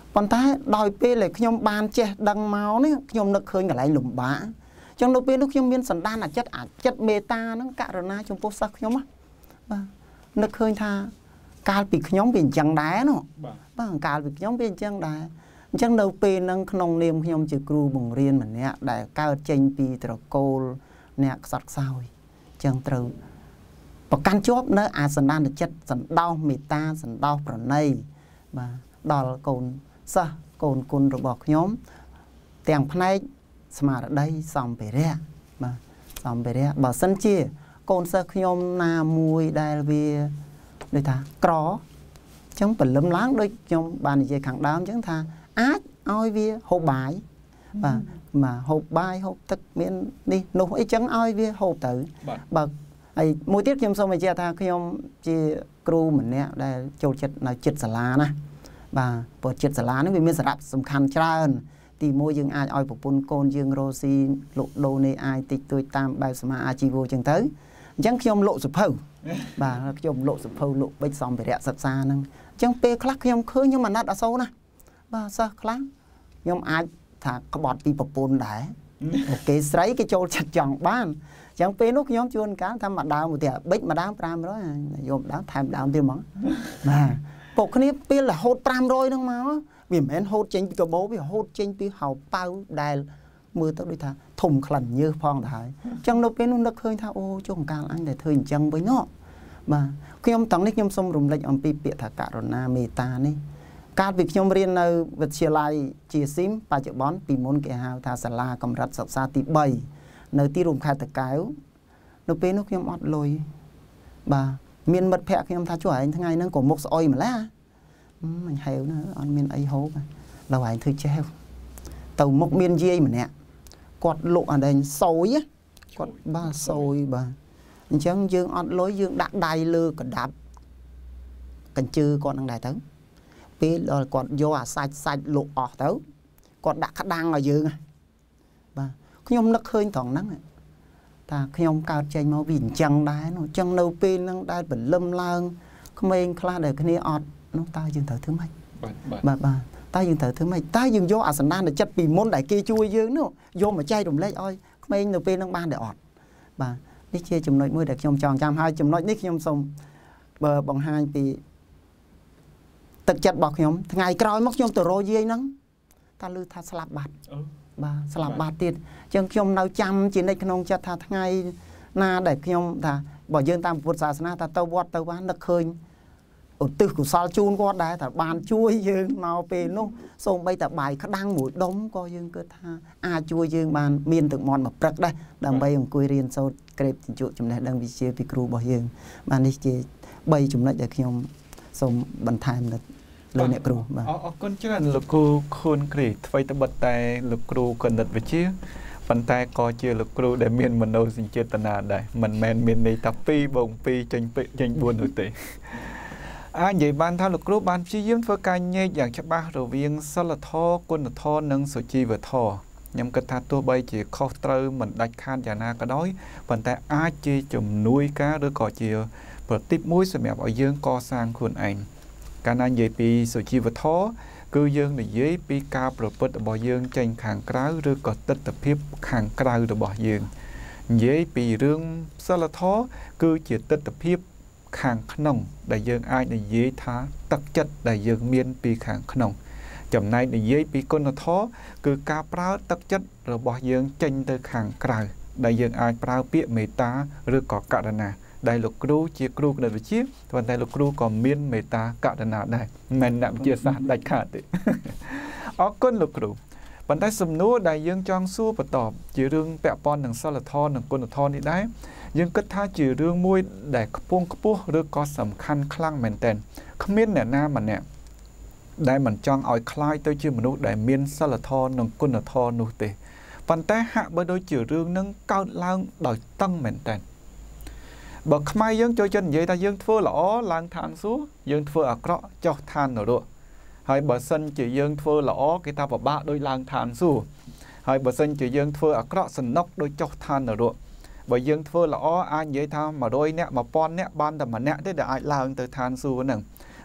ប៉ុន្តែដោយពេលដែលខ្ញុំបានចេះដឹងមកនេះខ្ញុំនឹកឃើញកន្លែងលំបាកចឹងនៅពេលនោះខ្ញុំមានសន្តានអាចិត្តអាចិត្តមេត្តាហ្នឹងករណាចំពោះសិស្សខ្ញុំបាទនឹកឃើញថាកាលពីខ្ញុំវាអញ្ចឹងដែរនោះបាទកាលពីខ្ញុំវាអញ្ចឹងដែរអញ្ចឹងនៅពេលហ្នឹងក្នុងនាមខ្ញុំជាគ្រូបង្រៀនម្នាក់ដែលកើតចេញពីត្រកូលអ្នកខ្សត់ខ្សោយអញ្ចឹងត្រូវប្រកាន់ជាប់នៅអាសន្តានចិត្តសន្តោសមេត្តាសន្តោសប្រណីបាទដល់កូនសិស្សកូនគុណរបស់ខ្ញុំទាំងផ្នែកស្មារតីសម្ភារៈបាទសម្ភារៈបើសិនជាកូនសិស្សខ្ញុំណាមួយដែលវាដូចថាក្រអញ្ចឹងពលឹមឡើងដូចខ្ញុំបាននិយាយខាងដើមអញ្ចឹងថាអាចឲ្យវាហូបបាយបាទបាទហូបបាយហូបទឹកមាននេះនោះអីចឹងឲ្យវាហូបទៅបើហើយមួយទៀតខ្ញុំសូមបញ្ជាក់ថាខ្ញុំជាគ្រូម្នាក់ដែលចូលចិត្តនៅចិត្តសាលាណាបាទព្រោះចិត្តសាលានេះវាមានសារៈសំខាន់ច្រើនទីមួយយើងអាចឲ្យប្រពន្ធកូនយើងរស់ស៊ីលក់ដូរនេះអាចតិចតួចតាមបែបសមាអាជីវៈចឹងទៅអញ្ចឹងខ្ញុំលក់សភៅបាទខ្ញុំលក់សភៅលក់បិចសម្ភារៈសិក្សាហ្នឹងអញ្ចឹងពេលខ្លះខ្ញុំឃើញខ្ញុំអាណិតអាសូរណាបាទសិស្សខ្លះខ្ញុំអាចថាក្បត់ពីប្រពន្ធដែរគេស្រីគេចូលចិត្តចង់បានអញ្ចឹងពេលនោះខ្ញុំជួនកាលថាម្ដងមួយទៀតបិចម្ដងប្រាំរយយកម្ដងថែមម្ដងទៀតហ្មងបាទពុកគ្នាពេលរហូតប្រាំរយហ្នឹងមកវាមិនមែនហូតចេញពីកបោវាហូតចេញពីហៅប៉ៅដែលមើលទៅដូចថាធំក្លិនញើសផងទៅហើយអញ្ចឹងនៅពេលនោះនឹកឃើញថាអូចុងកាលអញតែធ្វើអញ្ចឹងវិញនោះបាទខ្ញុំតង់នេះខ្ញុំសូមរំលឹកអំពីពាក្យថាករុណាមេត្តានេះកាលពីខ្ញុំរៀននៅវិទ្យាល័យជាស៊ីមបច្ចុប្បន្នពីមុនគេហៅថាសាលាកម្រិតសិក្សាទី3នៅទីរួមខេត្តតាកែវនៅពេលនោះខ្ញុំអត់លុយបាទមានមិត្តភ័ក្ដិខ្ញុំថាជួឯងថ្ងៃហ្នឹងក៏មុខស្អុយម្ល៉េះអញហេវណាអត់មានអីហូបដល់ឯងធ្វើចេះទៅមុខមានយាយម្នាក់គាត់លក់អាដែងសោយគាត់បាទសោយបាទអញ្ចឹងយើងអត់លុយយើងដាក់ដៃលើកដាប់កញ្ជើគាត់នឹងដែរទៅពេលដល់គាត់យកអាសាច់សាច់លក់អស់ទៅគាត់ដាក់ក្តាំងឲ្យយើងបាទខ្ញុំនឹកឃើញត្រង់ហ្នឹងថាខ្ញុំកើតចេញមកវាអញ្ចឹងដែរនោះអញ្ចឹងនៅពេលហ្នឹងដែលបលឹមឡើងក្មេងខ្លះដែលគ្នាអត់នោះតើយើងត្រូវធ្វើម៉េចបាទបាទតើយើងត្រូវធ្វើម៉េចតើយើងយកអាសន្តានចិត្តពីមុនដែលគេជួយយើងនោះយកមកចែករំលែកឲ្យក្មេងនៅពេលហ្នឹងបានដែរអត់បាទនេះជាចំណុចមួយដែលខ្ញុំចង់ចាំហើយចំណុចនេះខ្ញុំសូមបើបង្ហាញពីទឹកចិត្តរបស់ខ្ញុំថ្ងៃក្រោយមកខ្ញុំទៅរកយាយហ្នឹងតើឮថាស្លាប់បាត់បាទស្លាប់បាត់ទៀតអញ្ចឹងខ្ញុំនៅចាំជានិច្ចក្នុងចិត្តថាថ្ងៃណាដែលខ្ញុំថាបើយើងតាមពុទ្ធសាសនាថាទៅវត្តទៅបាននឹកឃើញឧទ្ទិសកុសលជូនគាត់ដែរថាបានជួយយើងមកពេលនោះសូម្បីតែបាយក្តាំងមួយដុំក៏យើងគិតថាអាចជួយយើងបានមានទឹកមាត់មកព្រឹកដែរដើម្បីអង្គុយរៀនសូត្រក្រេបជញ្ជក់ចំណេះដឹងវិជ្ជាពីគ្រូរបស់យើងបាទនេះជាបីចំណុចដែលខ្ញុំសូមបន្ថែមលើអ្នកគ្រូបាទអរគុណច្រើនលោកគ្រូខួនគ្រីថ្មីត្បិតតែលោកគ្រូគណិតវិទ្យាប៉ុន្តែក៏ជាលោកគ្រូដែលមានមនោសញ្ចេតនាដែរមិនមែនមានន័យថាពីរបងពីរចេញចេញបួននោះទេអាចនិយាយបានថាលោកគ្រូបានព្យាយាមធ្វើការញែកយ៉ាងច្បាស់រវាងសិលធម៌គុណធម៌និងសុជីវធម៌ខ្ញុំគិតថាទោះបីជាខុសត្រូវមិនដាច់ខាតយ៉ាងណាក៏ដោយប៉ុន្តែអាចជាជំនួយការឬក៏ជាប្រតិបមួយសម្រាប់ឲ្យយើងកសាងខ្លួនឯងកាលណានិយាយពីសុជីវធម៌គឺយើងនិយាយពីការប្រព្រឹត្តរបស់យើងចេញខាងក្រៅឬក៏ទិដ្ឋភាពខាងក្រៅរបស់យើងនិយាយពីរឿងសិលធម៌គឺជាទិដ្ឋភាពខាងក្នុងដែលយើងអាចនិយាយថាទឹកចិត្តដែលយើងមានពីខាងក្នុងចំណែកនិយាយពីគុណធម៌គឺការប្រើទឹកចិត្តរបស់យើងចេញទៅខាងក្រៅដែលយើងអាចប្រើពាក្យមេត្តាឬក៏ករុណាដែលលោកគ្រូជាគ្រូគណិតវិទ្យាប៉ុន្តែលោកគ្រូក៏មានមេត្តាករុណាដែរមិនមែនអ្នកវិទ្យាសាស្ត្រដាច់ខាតទេអរគុណលោកគ្រូប៉ុន្តែសំណួរដែលយើងចង់សួរបន្តជារឿងពាក់ព័ន្ធនឹងសិលធម៌និងគុណធម៌នេះដែរយើងគិតថាជារឿងមួយដែលខ្ពង់ខ្ពស់ឬក៏សំខាន់ខ្លាំងមែនទែនគ្មានអ្នកណាម្នាក់ដែលមិនចង់ឲ្យคล้ายទៅជាមនុស្សដែលមានសិលធម៌និងគុណធម៌នោះទេប៉ុន្តែហាក់បីដូចជារឿងនឹងកើតឡើងដោយតឹងមែនទែនបើខ្មែរយើងចូលចិត្តនិយាយថាយើងធ្វើល្អឡើងឋានសួគ៌យើងធ្វើអាក្រក់ចុះឋាននរកហើយបើសិនជាយើងធ្វើល្អគេថាពិបាកដូចឡើងឋានសួគ៌ហើយបើសិនជាយើងធ្វើអាក្រក់សំណុកដូចចុះឋាននរកបើយើងធ្វើល្អអាចនិយាយថាមួយរយនាក់មួយពាន់នាក់បានតែម្នាក់ទេដែលអាចឡើងទៅឋានសួគ៌ហ្នឹង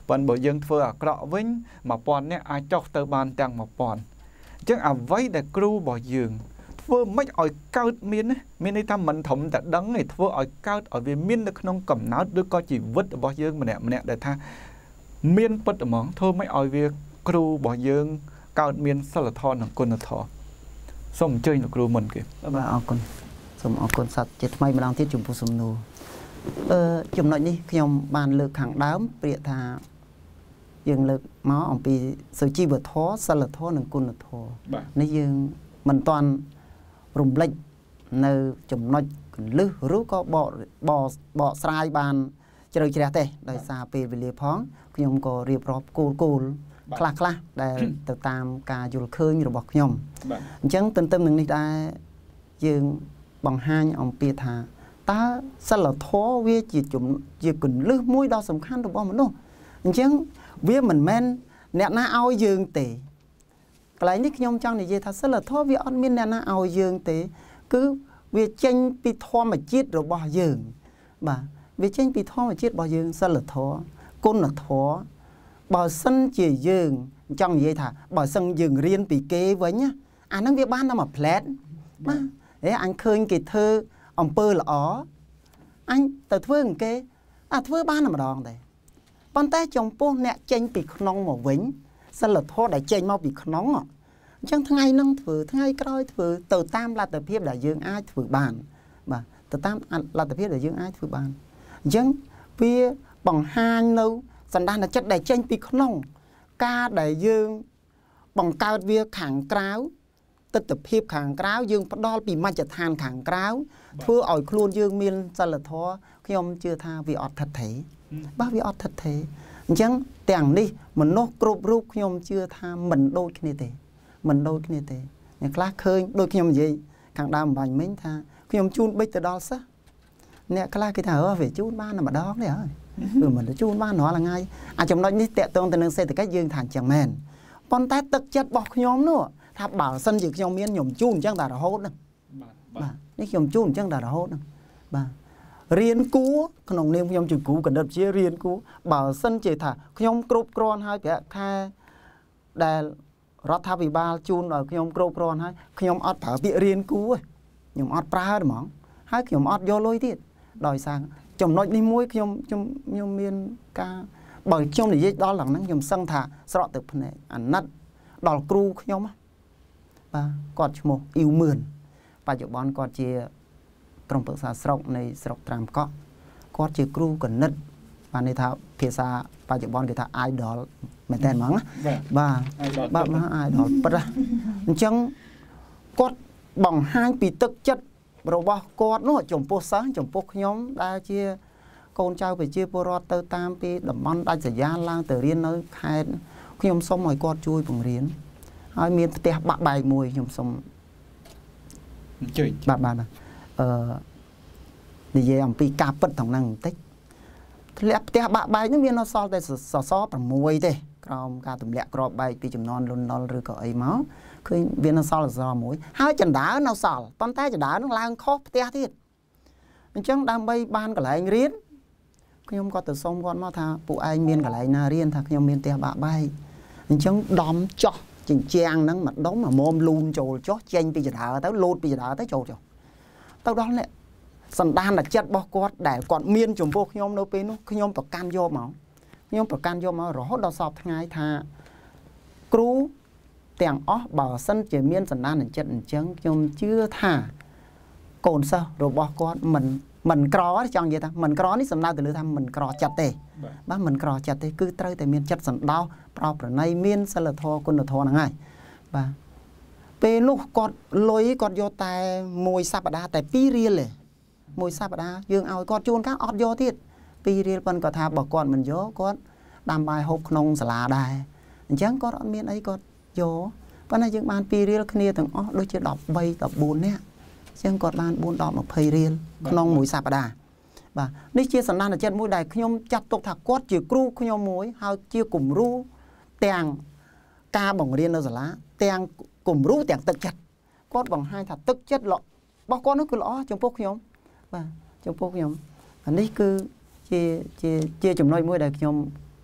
bọn bởi dương thưa ở cọ vinh mà bọn nè ai chọc tờ bàn tăng một bọn chứ à vấy để kêu bỏ dương thưa mấy ỏi cao miên á miên ấy ta mình thống đã đắng này thưa ỏi cao ở vì miên được không cầm náo đứa coi chỉ vứt ở bỏ dương mà nè mà nè để tha miên bất ở món thôi mấy ỏi việc kêu bỏ dương cao miên sao là thon là con là thọ xong chơi là kêu mình kìa bà ở con xong ở con sạch chết may mà đang thiết chụp sum nô ờ chụp nói đi khi ông bàn lược hàng đám bịa thà dương lực máu ông bị sự chi bờ thó sao là thó nâng con là thọ nếu dương mình toàn rùng lệnh nơi chụp nói lư rú có bỏ bỏ bỏ sai bàn chơi chơi thế đời xa về về liệp phóng khi ông có riệp rọp cô cô khla khla để từ tam ca du khơi như bọc nhom chẳng tin tâm mình ta dương bằng hai ông bia thà ta sao là thó vi chỉ chụm chỉ cần lư mũi đau sầm khăn được bao mình đâu chẳng vi mình men nẹt na ao dương tỉ cái này nhom trong này gì thật sao là thó vi ăn miên nẹt na ao dương tỉ cứ vi tranh bị thó mà chết rồi bao dương bà vi tranh bị thó mà chết bao dương sao là thó côn là thó bảo sân chỉ dương trong vậy thà bảo sân dương riêng bị kế với nhá anh đang việc ban nó mà flat mà đấy anh khơi cái thơ ông pơ là ó anh từ thưa kế à thưa ban mà đòn đây con tay chồng po nè tranh bị nong mà vĩnh sao là thô đại tranh mau bị nóng à chẳng thằng ai nâng thử thằng ai coi thử từ tam là từ phía đại dương ai thử bàn mà từ tam là từ phía đại dương ai thử bàn chẳng phía bằng hai nâu sản đan là chất đại tranh bị nong ca đại dương bằng cao việc kháng cáo tất tập hiệp kháng cáo dương bắt đo bị mai chặt than kháng cáo thưa ỏi luôn dương miên sao là thó khi ông chưa tha vì ọt thật thế bác vì ọt thật thế chẳng tàng đi mình nó cột rút khi ông chưa tha mình đôi cái này thế mình đôi cái này thế nhà class khơi đôi khi ông gì kháng đam bành mấy tha khi ông chun bây từ đó sao nè class cái thở về chun ba nằm ở đó đấy hả ừ mình đã chun ba nó là ngay à trong đó đi tẹt tương từ nương xe từ cách dương thản chẳng mền con tay tức chất bọc nhóm nữa thà bảo sân chỉ trong miên nhổm chun chẳng ta là hốt đâu bà ní nhổm chun chẳng ta là hốt đâu bà riêng cú con ông nêm nhổm chun cú cần đập chia riêng cú bảo sân chỉ thà nhổm cột cron hai cái kha đài rót tháp bị ba chun ở nhổm cột cron hai nhổm ót thở bị riêng cú nhổm ót pra được mỏng hai nhổm ót vô lôi tiệt đòi sang chồng nói đi muối nhổm nhổm nhổm miên ca bởi trong này đó là nó nhổm sân thà sọt từ phần này ăn nát đòi cru nhổm bà còn một yêu mượn bà chụp bón còn chia trong bức xa sọc này sọc tram có còn chia cru còn nứt bà này thảo phía xa bà chụp bón người ta ai đó mẹ tên mắng bà bà mà ai đó bắt ra chẳng con bằng hai bị tức chất rồi bà con nó chồng po sáng chồng po nhóm đã chia con trai phải chia po rót tơ tam pi đầm món đã xảy ra lang từ riêng nơi khai nhóm xong rồi con chui bằng riêng ai miền tây bạc bài mùi nhom xong bạc bài này ờ đi về ông pi cà bật thằng năng tích lẽ tây bạc bài những miền nó so đây so so bằng mùi thế còn cả tụm lẹ cọp bài pi chùm non luôn non rồi có ấy máu khi viên nó so là do mũi hai chân đá nó sò con tay chân đá nó lang khó tây thiệt chẳng đang bay ban cả lại anh riết khi ông có từ sông con mà tha phụ anh miền cả lại na riêng thà khi ông miền tây bạc bài chẳng đom cho chừng trang nó mặt đóng mà mồm luôn trồi chó chanh bây giờ đã tới lột bây giờ đã tới trồi rồi tao đó nè sần đan là chất bao quát để còn miên chủng vô nhom đâu pin nó nhom tập can vô máu nhom tập can vô máu rõ đau sọp ngay tha cú tiền ó bảo sân chỉ miên sần đan là chất trắng nhom chưa thả cồn sao rồi bao quát mình mình cò trong vậy ta mình cò ní sần đan từ lưỡi tham mình cò chặt tê bác mình cò chặt tê cứ tới tại miên chất sần đau bảo này miên sao là thò con là thò là ngay bà về lúc con lối con vô tay môi sáp đá tại pi riêng lệ môi sáp đá dương ao con chôn các ót vô tiết pi riêng phân có tha bảo con mình vô con đam bài hộp nông là đài chẳng có đoạn miên ấy con vô con này dương ban pi riêng kia từng ót đôi chưa đọc bay tập buồn nè chẳng còn ban buồn đọc một phây riêng nông môi sáp đá bà ní chia sẵn là trên mũi đài nhom chặt tục thạc quát chỉ cru nhom mũi hao chia cùng ru tèng ca bằng riêng nó giả lá tèng cùng ru tèng tất chất quát bằng hai thạc tức chất lọ bao con nó cứ lõ trong phúc nhom bà trong phúc nhom anh ấy cứ chia chia chia chùm nói mũi đài nhom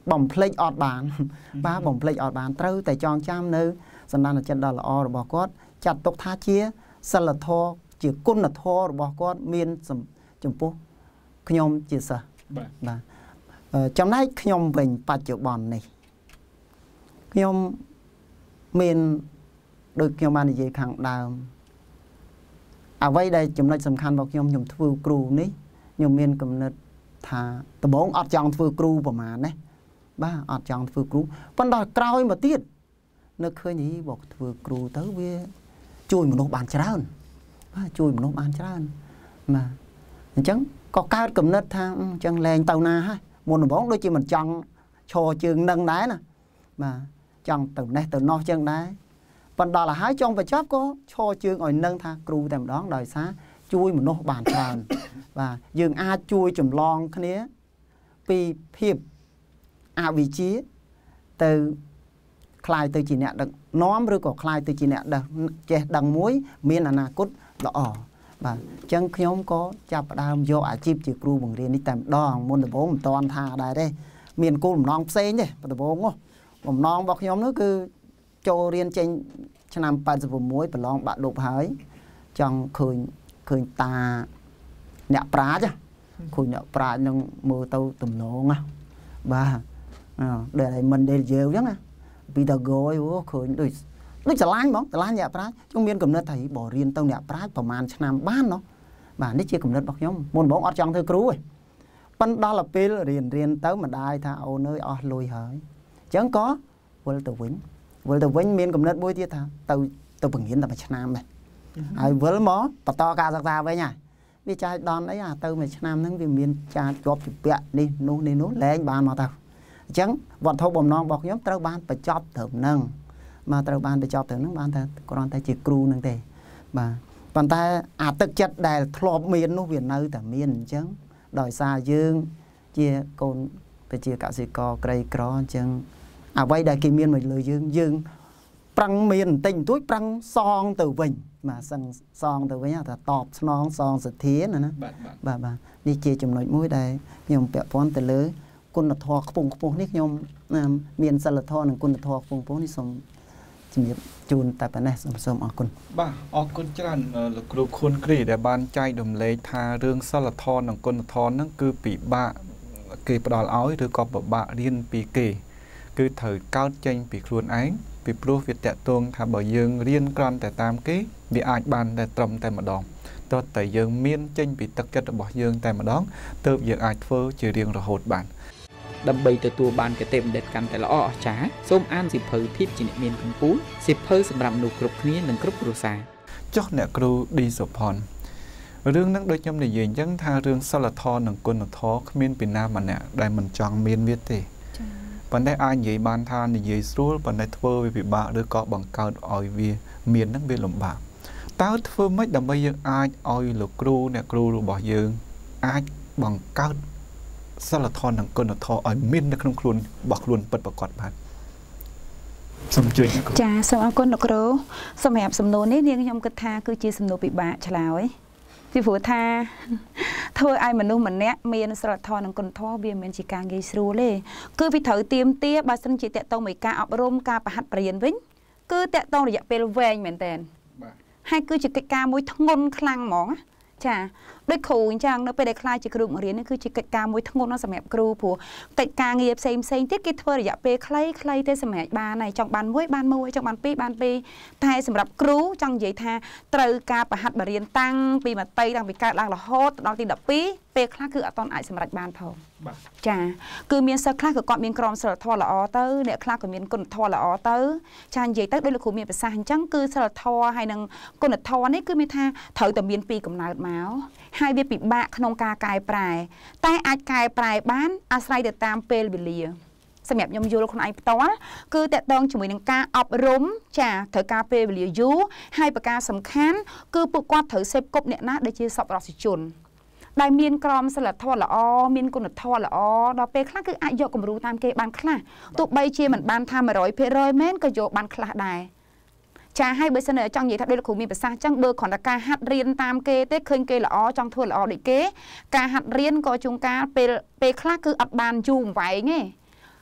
បំភ្លេចអត់បានបាទបំភ្លេចអត់បានត្រូវតែចងចាំនៅសន្តានចិត្តដ៏ល្អរបស់គាត់ចាត់ទុកថាជាសិលធម៌ជាគុណធម៌របស់គាត់មានចំពោះខ្ញុំជាសិស្សបាទចំណែកខ្ញុំវិញបច្ចុប្បន្ននេះខ្ញុំមានដូចខ្ញុំបាននិយាយខាងដើមអ្វីដែលចំណុចសំខាន់របស់ខ្ញុំខ្ញុំធ្វើគ្រូនេះខ្ញុំមានគំនិតថាដំបូងអត់ចង់ធ្វើគ្រូប្រហែលណាបាទអត់ចង់ធ្វើគ្រូប៉ុន្តែក្រោយមកទៀតនឹកឃើញយីบอกធ្វើគ្រូទៅវាជួយមនុស្សបានច្រើនបាទជួយមនុស្សបានច្រើនបាទអញ្ចឹងក៏កើតគំនិតថាអញ្ចឹងលែងទៅណាហើយមុនដំបូងដូចជាមិនចង់ឈរជើងនឹងដែរណាបាទចង់ទៅនេះទៅនោះចឹងដែរប៉ុន្តែដល់ហើយចង់បញ្ចប់ក៏ឈរជើងឲ្យនឹងថាគ្រូតែម្ដងដោយសារជួយមនុស្សបានច្រើនបាទយើងអាចជួយចម្លងគ្នាពីភាពអវិជ្ជាទៅคลายទៅជាអ្នកដឹកនាំឬក៏คลายទៅជាអ្នកដឹកចេះដឹងមួយមានអនាគតល្អបាទអញ្ចឹងខ្ញុំក៏ចាប់ផ្ដើមយកអាជីពជាគ្រូបង្រៀននេះតែម្ដងមុនដំបូងមិនតាន់ថាដែរទេមានគោលបំណងផ្សេងទេដំបូងបំណងរបស់ខ្ញុំនោះគឺចូលរៀនចេញឆ្នាំ八十六ប្រឡងបាក់ឌុបហើយចង់ឃើញឃើញតាអ្នកប្រាជ្ញឃើញអ្នកប្រាជ្ញនឹងមើលទៅទំនងបាទដែលឲ្យមិនដែលយើងអញ្ចឹងណាពីតកយអូឃើញដូចដូចឆ្លាញ់ហ្មងឆ្លាញ់អ្នកប្រាជ្ញខ្ញុំមានគំនិតថាបើរៀនទៅអ្នកប្រាជ្ញប្រហែលឆ្នាំបានណោះបាទនេះជាគំនិតរបស់ខ្ញុំមុនបងអត់ចង់ធ្វើគ្រូទេប៉ុន្តែដល់ពេលរៀនរៀនទៅម្ដាយថាអូនអើយអស់លុយហើយអញ្ចឹងក៏វិលទៅវិញវិលទៅវិញមានគំនិតមួយទៀតថាទៅទៅបង្រៀនតែមួយឆ្នាំដែរហើយវិលមកបន្តការសិក្សាវិញហើយវាចាយដនអីអាទៅមួយឆ្នាំហ្នឹងវាមានចាជាប់ជាពាក់នេះនោះនេះនោះលែងបានមកទៅអញ្ចឹងវត្ថុបំណងរបស់ខ្ញុំត្រូវបានបញ្ចប់ត្រឹមហ្នឹងមកត្រូវបានបញ្ចប់ត្រឹមហ្នឹងបានតែគ្រាន់តែជាគ្រូហ្នឹងទេបាទប៉ុន្តែអាទឹកចិត្តដែលធ្លាប់មាននោះវានៅតែមានអញ្ចឹងដោយសារយើងជាកូនប្រជាកសិករក្រីក្រអញ្ចឹងអ្វីដែលគេមានមកលើយើងយើងប្រឹងមានបន្តិចបន្តួចប្រឹងសងទៅវិញបាទសឹងសងទៅវិញថាតបស្នងសងសទ្ធាណាណាបាទបាទនេះជាចំណុចមួយដែលខ្ញុំពាក់ព័ន្ធទៅលើគុណធម៌ខ្ពង់ខ្ពស់នេះខ្ញុំមានសិលធម៌និងគុណធម៌ខ្ពង់ខ្ពស់នេះសូមជំរាបជូនតែប៉ុណ្ណេះសូមសូមអរគុណបាទអរគុណច្រើនលោកគ្រូខួនគ្រីដែលបានចែករំលែកថារឿងសិលធម៌និងគុណធម៌ហ្នឹងគឺពិបាកគេផ្ដល់ឲ្យឬក៏ពិបាករៀនពីគេគឺត្រូវកើតចេញពីខ្លួនឯងពីព្រោះវាតកតងថាបើយើងរៀនគ្រាន់តែតាមគេវាអាចបានតែត្រឹមតែម្ដងតើតែយើងមានចេញពីទឹកចិត្តរបស់យើងតែម្ដងទើបយើងអាចធ្វើជារៀងរហូតបានដើម្បីទទួលបានគតិបណ្ឌិតកាន់តែល្អអស្ចារ្យសូមអានសៀវភៅភាពជាអ្នកមានកំពូលសៀវភៅសម្រាប់មនុស្សគ្រប់គ្នានិងគ្រប់គ្រួសារចុះអ្នកគ្រូឌីសុផនរឿងហ្នឹងដូចខ្ញុំនិយាយអញ្ចឹងថារឿងសិលធម៌និងគុណធម៌គ្មានពីណាម្នាក់ដែលមិនចង់មានវាទេប៉ុន្តែអាចនិយាយបានថានិយាយស្រួលប៉ុន្តែធ្វើវាពិបាកឬក៏បង្កើតឲ្យវាមានហ្នឹងវាលំបាកតើធ្វើម៉េចដើម្បីយើងអាចឲ្យលោកគ្រូអ្នកគ្រូរបស់យើងអាចបង្កើតសិលធម៌និងគុណធម៌ឲ្យមាននៅក្នុងខ្លួនរបស់ខ្លួនពិតប្រាកដបានសូមជួយចាសូមអរគុណលោកគ្រូសម្រាប់សំណួរនេះនាងខ្ញុំគិតថាគឺជាសំណួរពិបាកឆ្លើយពីព្រោះថាធ្វើឲ្យមនុស្សម្នាក់មានសិលធម៌និងគុណធម៌វាមិនជាការងាយស្រួលទេគឺវាត្រូវទៀមទាបើសិនជាតកតងមួយការអប់រំការប្រហាត់បរៀនវិញគឺតកតងរយៈពេលវែងមែនតើបាទហើយគឺជាកិច្ចការមួយធ្ងន់ខ្លាំងហ្មងចាដូចគ្រូអញ្ចឹងនៅពេលដែលខ្លាចជាគ្រូបង្រៀននេះគឺជាកិច្ចការមួយធ្ងន់ណាស់សម្រាប់គ្រូព្រោះកិច្ចការងារផ្សេងផ្សេងទៀតគេធ្វើរយៈពេលខ្លីខ្លីទេសម្រាប់បានហើយចង់បានមួយបានមួយចង់បានពីរបានពីរតែសម្រាប់គ្រូចង់និយាយថាត្រូវការប្រហាត់បរៀនតាំងពីមត្តេយតាំងពីកើតឡើងរហូតដល់ទីដប់ពីរពេលខ្លះគឺអត់ទាន់អាចសម្រេចបានផងចាគឺមានសិស្សខ្លះក៏គាត់មានក្រមសីលធម៌ល្អទៅអ្នកខ្លះក៏មានគុណធម៌ល្អទៅចានិយាយទៅដោយលោកគ្រូមានប្រសាសន៍អញ្ចឹងគឺសីលធម៌ហើយនិងគុណធម៌នេះគឺមានថាត្រូវតែមានពីកំណើតមកហើយវាពិបាកក្នុងការកែប្រែតែអាចកែប្រែបានអាស្រ័យទៅតាមពេលវេលាសម្រាប់ខ្ញុំយល់ខ្លួនឯងផ្ទាល់គឺតកតងជាមួយនឹងការអប់រំចាត្រូវការពេលវេលាយូរហើយប្រការសំខាន់គឺពួកគាត់ត្រូវសេពគប់អ្នកណាដែលជាសប្បុរសជនដែលមានក្រមសីលធម៌ល្អមានគុណធម៌ល្អដល់ពេលខ្លះគឺអាចយកគំរូតាមគេបានខ្លះទោះបីជាមិនបានថាមួយរយភាគរយមែនក៏យកបានខ្លះដែរចាហើយបើសិនចង់និយាយថាដូចលោកគ្រូមានប្រសាសន៍អញ្ចឹងបើគ្រាន់តែការហាត់រៀនតាមគេទេឃើញគេល្អចង់ធ្វើល្អដូចគេការហាត់រៀនក៏ជួនកាលពេលពេលខ្លះគឺអត់បានយូរវែងទេ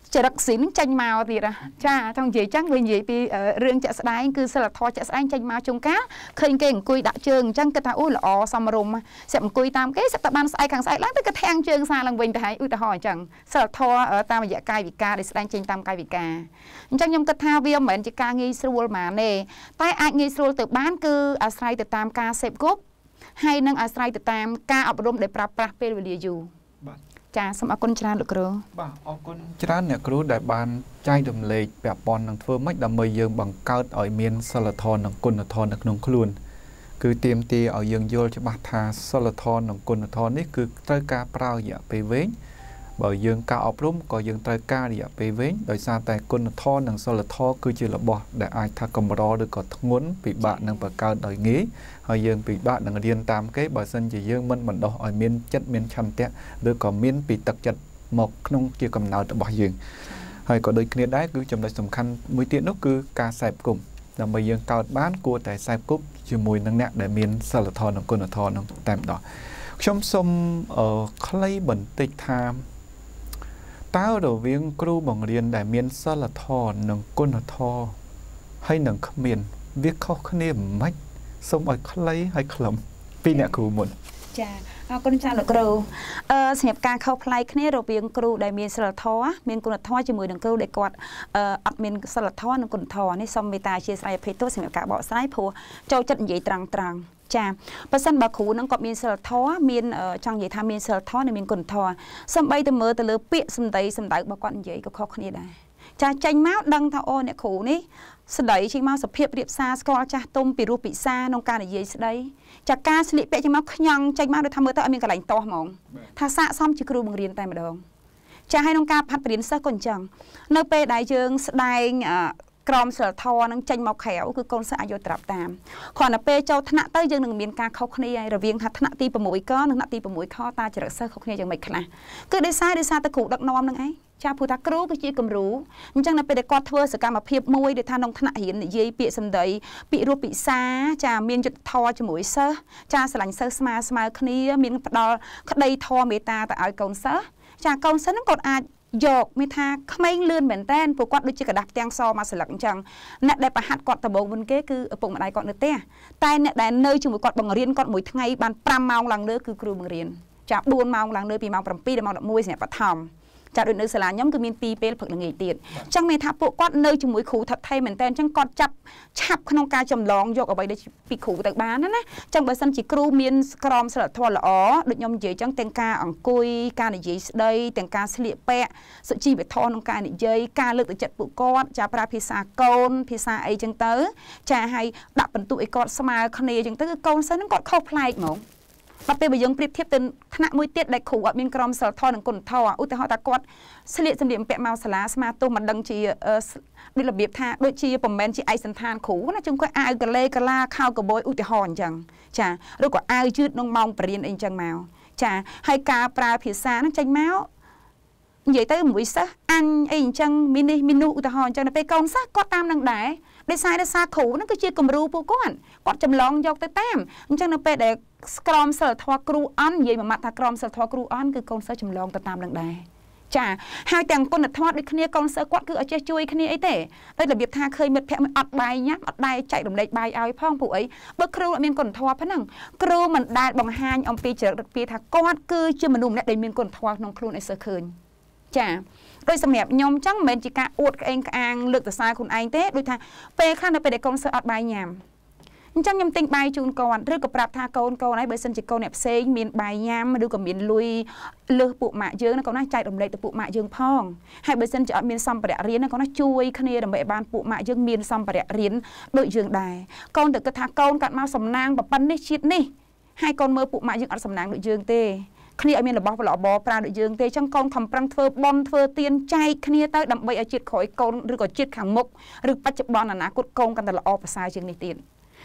จะรักสินจังมาตีละจ้าtrong gì chắc về gì vì riêng chợ sài cứ sẽ là thò chợ sài tranh mà chung cá khơi cái cùi đã trường chẳng cái ta ui là ó xong rùm sẽ cùi tam cái sẽ tập ban sai càng sai lát tới cái thang trường xa lần bình thấy ui ta hỏi chẳng sẽ là thò ở tam dạ cai vị ca để sài tranh tam cai vị ca chẳng nhung cái thao viêm mình chỉ ca nghi sưu mà nè tay ai nghi sưu từ bán cứ à sai từ tam ca xếp gốc hay năng à sai từ tam ca ở rùm để pra pra pe về dùចាសូមអរគុណច្រើនលោកគ្រូបាទអរគុណច្រើនអ្នកគ្រូដែលបានចែករំលែកពាក់ព័ន្ធនឹងធ្វើម៉េចដើម្បីយើងបង្កើតឲ្យមានសិលធម៌និងគុណធម៌នៅក្នុងខ្លួនគឺទាមទារឲ្យយើងយល់ច្បាស់ថាសិលធម៌និងគុណធម៌នេះគឺត្រូវការប្រើរយៈពេលវែងបើយើងការអប់រំក៏យើងត្រូវការរយៈពេលវែងដោយសារតែគុណធម៌និងសិលធម៌គឺជារបស់ដែលអាចថាកម្រឬក៏ធ្ងន់ពិបាកនឹងបង្កើតដោយងាយហើយយើងពិបាកនឹងរៀនតាមគេបើសិនជាយើងមិនបណ្ដុះឲ្យមានចិត្តមានឆន្ទៈឬក៏មានពីទឹកចិត្តមកក្នុងជាកំណើតរបស់យើងហើយក៏ដូចគ្នាដែរគឺចំណុចសំខាន់មួយទៀតនោះគឺការសែបគប់ដើម្បីយើងកើតបានគួរតែសែបគប់ជាមួយនឹងអ្នកដែលមានសិលធម៌និងគុណធម៌នឹងតែម្ដងខ្ញុំសូមខ្លីបន្តិចថាតើរវាងគ្រូបង្រៀនដែលមានសិលធម៌និងគុណធម៌ហើយនឹងគ្មានវាខុសគ្នាមិនសូមឲ្យខ្លីហើយខ្លឹមពីអ្នកគ្រូមុនចាអរគុណចាលោកគ្រូអឺសម្រាប់ការខុសប្លែកគ្នារវាងគ្រូដែលមានសិលធម៌មានគុណធម៌ជាមួយនឹងគ្រូដែលគាត់អឺអត់មានសិលធម៌និងគុណធម៌នេះសូមមេត្តាអធិស្ឋានអភ័យទោសសម្រាប់ការបកស្រាយព្រោះចូលចិត្តនិយាយត្រង់ត្រង់ចាបើសិនបើគ្រូនឹងគាត់មានសិលធម៌មានចង់និយាយថាមានសិលធម៌និងមានគុណធម៌សំបីទៅមើលទៅលើពាក្យសម្ដីសម្ដៅរបស់គាត់និយាយក៏ខុសគ្នាដែរចាចេញមកដឹងថាអូអ្នកគ្រូនេះស្ដីចេញមកសភាពរៀបសារស្គាល់ចាស់ទុំពីរោះពិសាក្នុងការនិយាយស្ដីចាការស្លៀកពាក់ចេញមកខ្ញងចេញមកដូចថាមើលទៅអត់មានកន្លែងតោះហ្មងថាស័កសមជាគ្រូបង្រៀនតែម្ដងចាឲ្យក្នុងការផាត់បរៀនសិស្សក៏អញ្ចឹងនៅពេលដែលយើងស្ដែងក្រមសិលធម៌នឹងចេញមកក្រៅគឺកូនសិស្សអាចយកត្រាប់តាមគ្រាន់តែពេលចូលថ្នាក់ទៅយើងនឹងមានការខុសគ្នាហើយរវាងថាថ្នាក់ទី6កនិងថ្នាក់ទី6ខតាចរិតសិស្សខុសគ្នាយ៉ាងម៉េចខ្លះគឺដោយសារដោយសារតែគ្រូដឹកនាំនឹងឯងចាព្រោះថាគ្រូគឺជាគំរូអញ្ចឹងនៅពេលដែលគាត់ធ្វើសកម្មភាពមួយដែលថាក្នុងថ្នាក់រៀននិយាយពាក្យសម្ដីពាក្យរស់ពិសាចាមានយុត្តិធម៌ជាមួយសិស្សចាស្រឡាញ់សិស្សស្មើស្មើគ្នាមានផ្ដល់ក្តីធម៌មេត្តាទៅឲ្យកូនសិស្សចាកូនសិស្សហ្នឹងគាត់អាចយកមានថាក្មេងលឿនមែនតើព្រោះគាត់ដូចជាกระดาษផ្ទាំងសមកស្លឹកអញ្ចឹងអ្នកដែលប្រហាត់គាត់ដំបូងមុនគេគឺឪពុកម្ដាយគាត់នៅផ្ទះតែអ្នកដែលនៅជាមួយគាត់បង្រៀនគាត់មួយថ្ងៃបាន5ម៉ោងឡើងលើគឺគ្រូបង្រៀនចាប4ម៉ោងឡើងលើពីម៉ោង7ដល់ម៉ោង11សម្រាប់បឋមចាដូចនៅសាលាខ្ញុំគឺមានពីរពេលព្រឹកល្ងាចទៀតអញ្ចឹងមានថាពួកគាត់នៅជាមួយគ្រូថិតថេរមែនតើអញ្ចឹងគាត់ចាប់ឆាប់ក្នុងការចម្លងយកអ្វីដែលពីគ្រូទៅបានណាណាអញ្ចឹងបើសិនជាគ្រូមានក្រមសីលធម៌ល្អដូចខ្ញុំនិយាយអញ្ចឹងទាំងការអង្គុយការនិយាយស្ដីទាំងការស្លៀកពាក់សុជីវធម៌ក្នុងការនិយាយការលើកទឹកចិត្តពួកគាត់ចាប្រើភាសាកូនភាសាអីអញ្ចឹងទៅចាឲ្យដាក់បន្ទុកឲ្យគាត់ស្មើគ្នាអញ្ចឹងទៅគឺកូនសិស្សហ្នឹងគាត់ខុសប្លែកហ្មងបើពេលបើយើងប្រៀបធៀបទៅថ្នាក់មួយទៀតដែលគ្រូអត់មានក្រមសីលធម៌និងគុណធម៌ឧទាហរណ៍ថាគាត់ស្លៀកសម្លៀកបំពាក់មកសាលាស្មាទុំមិនដឹងជាដូចរបៀបថាដូចជាប្រហែលជាឯកសន្តានគ្រូណាជុំគាត់អាវកលេកាឡាខោកបយឧទាហរណ៍អញ្ចឹងចាឬក៏អាវយឺតក្នុងម៉ោងបរិញ្ញាអីអញ្ចឹងមកចាហើយការប្រើភាសាហ្នឹងចេញមកនិយាយទៅមួយសិស្សអញអីអញ្ចឹងមីនេះមីនោះឧទាហរណ៍អញ្ចឹងទៅពេលកូនសិស្សគាត់តាមនឹងដែរដោយសារដោយសារគ្រូហ្នឹងគឺជាគំរូពួកគាត់គាត់ចម្លងយកទៅតាមអញ្ចឹងនៅពេលដែលក្រមសីលធម៌គ្រូអន់និយាយមួយម៉ាត់ថាក្រមសីលធម៌គ្រូអន់គឺកូនសិស្សចម្លងទៅតាមនឹងដែរចាហើយទាំងគុណធម៌ដូចគ្នាកូនសិស្សគាត់គឺអត់ចេះជួយគ្នាអីទេតែរបៀបថាឃើញមិត្តភក្តិមិនអត់បាយញ៉ាំអត់ដែរចែករំលែកបាយឲ្យផងពួកអីបើគ្រូអត់មានគុណធម៌ប៉ុណ្ណឹងគ្រូមិនដែលបង្ហាញអំពីចរិតឫកពាថាគាត់គឺជាមនុស្សម្នាក់ដែលមានគុណធម៌ក្នុងខ្លួនឲ្យសិស្សឃើញចាដោយសម្រាប់ខ្ញុំចឹងមិនមែនជាការអួតក្អេងក្អាងលើកសរសើរខ្លួនឯងទេដូចថាពេលខ្លះនៅពេលដែលកូនសិស្សអត់បាយញ៉ាំអញ្ចឹងខ្ញុំទិញបាយជូនគាត់ឬក៏ប្រាប់ថាកូនកូនឯងបើសិនជាកូនអ្នកផ្សេងមានបាយញ៉ាំឬក៏មានលុយលើសពួកម៉ាក់យើងណាកូនណាចែករំលែកទៅពួកម៉ាក់យើងផងហើយបើសិនជាអត់មានសម្ភារៈរៀនណាកូនណាជួយគ្នាដើម្បីឲ្យបានពួកម៉ាក់យើងមានសម្ភារៈរៀនដូចយើងដែរកូនទៅគិតថាកូនកាត់មកសំណាងប៉ុណ្ណេះជាតិនេះហើយកូនមើលពួកម៉ាក់យើងអត់សំណាងដូចយើងទេគ្នាឲ្យមានរបស់ល្អបប្រើដូចយើងទេអញ្ចឹងកូនខំប្រឹងធ្វើបន់ធ្វើទៀនចែកគ្នាទៅដើម្បីឲ្យជាតិក្រោយកូនឬក៏ជាតិខាងមុខឬបច្ចុប្បន្នអនាគតកូនកាន់តែល្អប្រសើរជាងនេះទៀតអ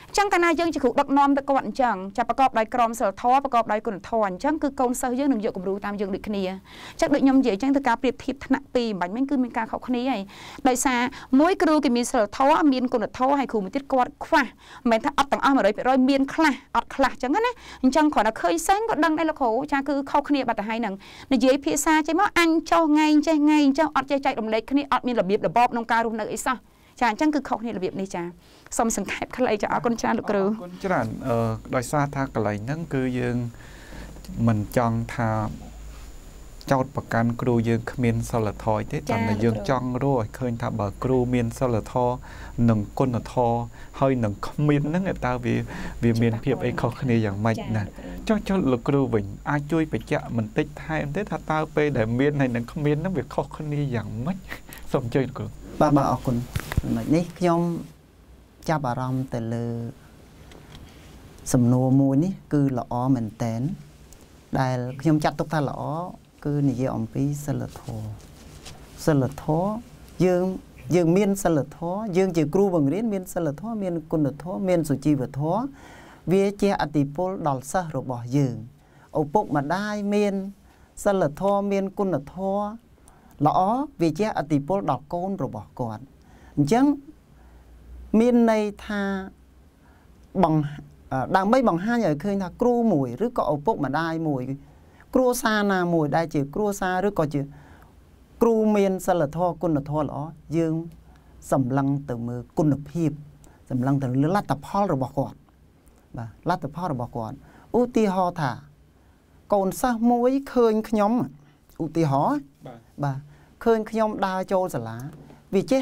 ចឹងកាលណាយើងជាគ្រូដឹកនាំទៅគាត់អញ្ចឹងចាប់ប្រកបដោយក្រមសីលធម៌ប្រកបដោយគុណធម៌អញ្ចឹងគឺកូនសិស្សយើងនឹងយកគំរូតាមយើងដូចគ្នាចឹងដូចខ្ញុំនិយាយអញ្ចឹងទៅការប្រៀបធៀបថ្នាក់ពីរមិនបាញ់មិញគឺមានការខុសគ្នាហើយដោយសារមួយគ្រូគេមានសិលធម៌មានគុណធម៌ហើយគ្រូមួយទៀតគាត់ខ្វះមិនមែនថាអត់ទាំងអស់ một trăm phần trăm មានខ្លះអត់ខ្លះអញ្ចឹងណាអញ្ចឹងគ្រាន់តែឃើញសេងក៏ដឹងដែរលោកគ្រូចាគឺខុសគ្នាបាត់ទៅហើយនឹងនិយាយភាសាចេះមកអញចុះថ្ងៃចេះថ្ងៃអញ្ចឹងអត់ចេះចែករំលែកគ្នាអត់មានរបៀបរបបក្នុងការរស់នៅអីសោះចាអញ្ចឹងគឺខុសគ្នារបៀបនេះចាសូមសង្ខេបខ្លីចាអរគុណច្រើនលោកគ្រូអរគុណច្រើនអឺដោយសារថាកន្លែងហ្នឹងគឺយើងមិនចង់ថាចោតប្រកាន់គ្រូយើងគ្មានសិលធម៌ទេតែយើងចង់រកឲ្យឃើញថាបើគ្រូមានសិលធម៌និងគុណធម៌ហើយនឹងគ្មានហ្នឹងតើវាវាមានភាពអីខុសគ្នាយ៉ាងម៉េចណាចុះចុះលោកគ្រូវិញអាចជួយបញ្ជាក់បន្តិចថែមទេថាតើពេលដែលមានហើយនឹងគ្មានហ្នឹងវាខុសគ្នាយ៉ាងម៉េចសូមអញ្ជើញលោកគ្រូបាទបាទអរគុណចំណុចនេះខ្ញុំចាប់អារម្មណ៍ទៅលើសំណួរមួយនេះគឺល្អមែនតែនដែលខ្ញុំចាត់ទុកថាល្អគឺនិយាយអំពីសិលធម៌សិលធម៌យើងយើងមានសិលធម៌យើងជាគ្រូបង្រៀនមានសិលធម៌មានគុណធម៌មានសុជីវធម៌វាជាអតិពលដល់សិស្សរបស់យើងឪពុកម្ដាយមានសិលធម៌មានគុណធម៌ល្អវាជាអតិពលដល់កូនរបស់គាត់អញ្ចឹងមានន័យថាបង្ដើម្បីបង្ហាញឲ្យឃើញថាគ្រូមួយឬក៏ឪពុកម្ដាយមួយគ្រួសារណាមួយដែលជាគ្រួសារឬក៏ជាគ្រូមានសិលធម៌គុណធម៌ល្អយើងសម្លឹងទៅមើលគុណភាពសម្លឹងទៅលើលទ្ធផលរបស់គាត់បាទលទ្ធផលរបស់គាត់ឧទាហរណ៍ថាកូនសិស្សមួយឃើញខ្ញុំឧទាហរណ៍បាទឃើញខ្ញុំដើរចូលសាលាវាចេះ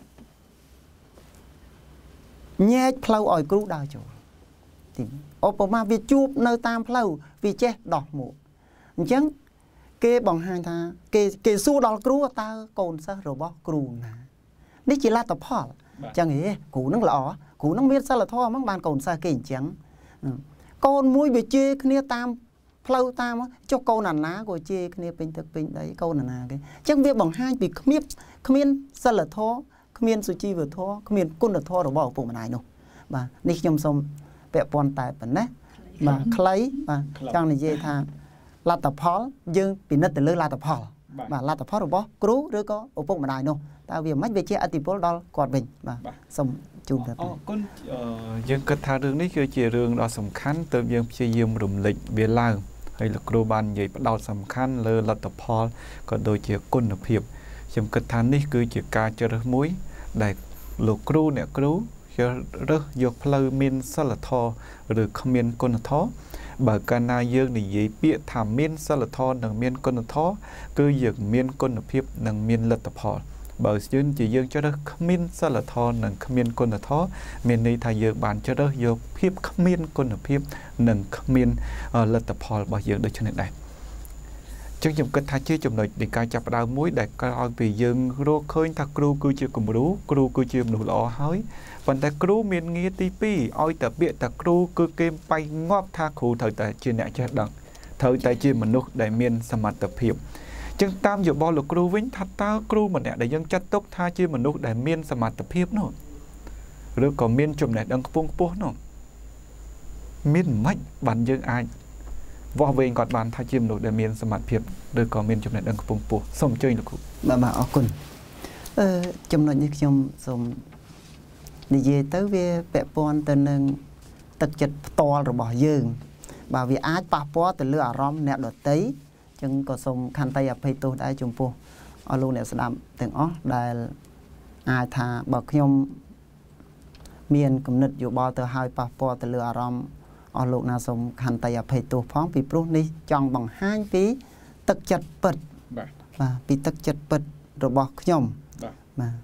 ញែកផ្លូវឲ្យគ្រូដើរចូលទីឧបមាវាជួបនៅតាមផ្លូវវាចេះដោះមុខអញ្ចឹងគេបង្ហាញថាគេគេសួរដល់គ្រូតើកូនសិស្សរបស់គ្រូណានេះជាលទ្ធផលអញ្ចឹងហេគ្រូនឹងល្អគ្រូនឹងមានសិលធម៌ហ្មងបានកូនសិស្សគេអញ្ចឹងកូនមួយវាជេរគ្នាតាមផ្លូវតាមចុះកូនអាណាក៏ជេរគ្នាពេញទឹកពេញដីកូនអាណាគេអញ្ចឹងវាបង្ហាញពីគ្មានគ្មានសិលធម៌គ្មានសុជីវធម៌គ្មានគុណធម៌របស់ឪពុកម្ដាយនោះបាទនេះខ្ញុំសូមពាក់ព័ន្ធតែប៉ុណ្ណេះបាទខ្លីបាទចង់និយាយថាលទ្ធផលយើងពិនិត្យទៅលើលទ្ធផលបាទលទ្ធផលរបស់គ្រូឬក៏ឪពុកម្ដាយនោះតើវាមិនវាជាអតិពលដល់គាត់វិញបាទសូមជូនទៅអរគុណយើងគិតថារឿងនេះគឺជារឿងដ៏សំខាន់ទើបយើងព្យាយាមរំលេចវាឡើងហើយលោកគ្រូបាននិយាយផ្ដោតសំខាន់លើលទ្ធផលក៏ដូចជាគុណភាពខ្ញុំគិតថានេះគឺជាការជ្រើសរើសមួយដែលលោកគ្រូអ្នកគ្រូជ្រើសរើសយកផ្លូវមានសិលធម៌ឬគ្មានគុណធម៌បើកាលណាយើងនិយាយពាក្យថាមានសិលធម៌និងមានគុណធម៌គឺយើងមានគុណភាពនិងមានលទ្ធផលបើយើងជាយើងជ្រើសរើសគ្មានសិលធម៌និងគ្មានគុណធម៌មានន័យថាយើងបានជ្រើសរើសយកភាពគ្មានគុណភាពនិងគ្មានលទ្ធផលរបស់យើងដូចនេះដែរចឹងខ្ញុំគិតថាជាចំណុចនៃការចាប់ផ្ដើមមួយដែលក្រោយពីយើងរកឃើញថាគ្រូគឺជាគំរូគ្រូគឺជាមនុស្សល្អហើយប៉ុន្តែគ្រូមានងារទីពីរឲ្យតែពាក្យតែគ្រូគឺគេបៃងាប់ថាគ្រូត្រូវតែជាអ្នកចេះដឹងត្រូវតែជាមនុស្សដែលមានសមត្ថភាពចឹងតាមយោបល់លោកគ្រូវិញថាតើគ្រូម្នាក់ដែលយើងចាត់ទុកថាជាមនុស្សដែលមានសមត្ថភាពនោះឬក៏មានចំណេះដឹងខ្ពង់ខ្ពស់នោះមានមិនបានយើងអាចវាស់វែងគាត់បានថាជាមនុស្សដែលមានសមត្ថភាពឬក៏មានចំណេះដឹងខ្ពង់ខ្ពស់សូមអញ្ជើញលោកគ្រូបាទបាទអរគុណអឺចំណុចនេះខ្ញុំសូមនិយាយទៅវាពាក់ព័ន្ធទៅនឹងទឹកចិត្តផ្ទាល់របស់យើងបាទវាអាចប៉ះពាល់ទៅលើអារម្មណ៍អ្នកដទៃចឹងក៏សូមខន្តីអភ័យទោសដែរចំពោះអស់លោកអ្នកស្ដាប់ទាំងអស់ដែលអាចថាបើខ្ញុំមានគំនិតយោបល់ទៅឲ្យប៉ះពាល់ទៅលើអារម្មណ៍អស់លោកណាសូមខន្តីអភ័យទោសផងពីព្រោះនេះចង់បង្ហាញពីទឹកចិត្តពិតបាទបាទពីទឹកចិត្តពិតរបស់ខ្ញុំបាទបាទ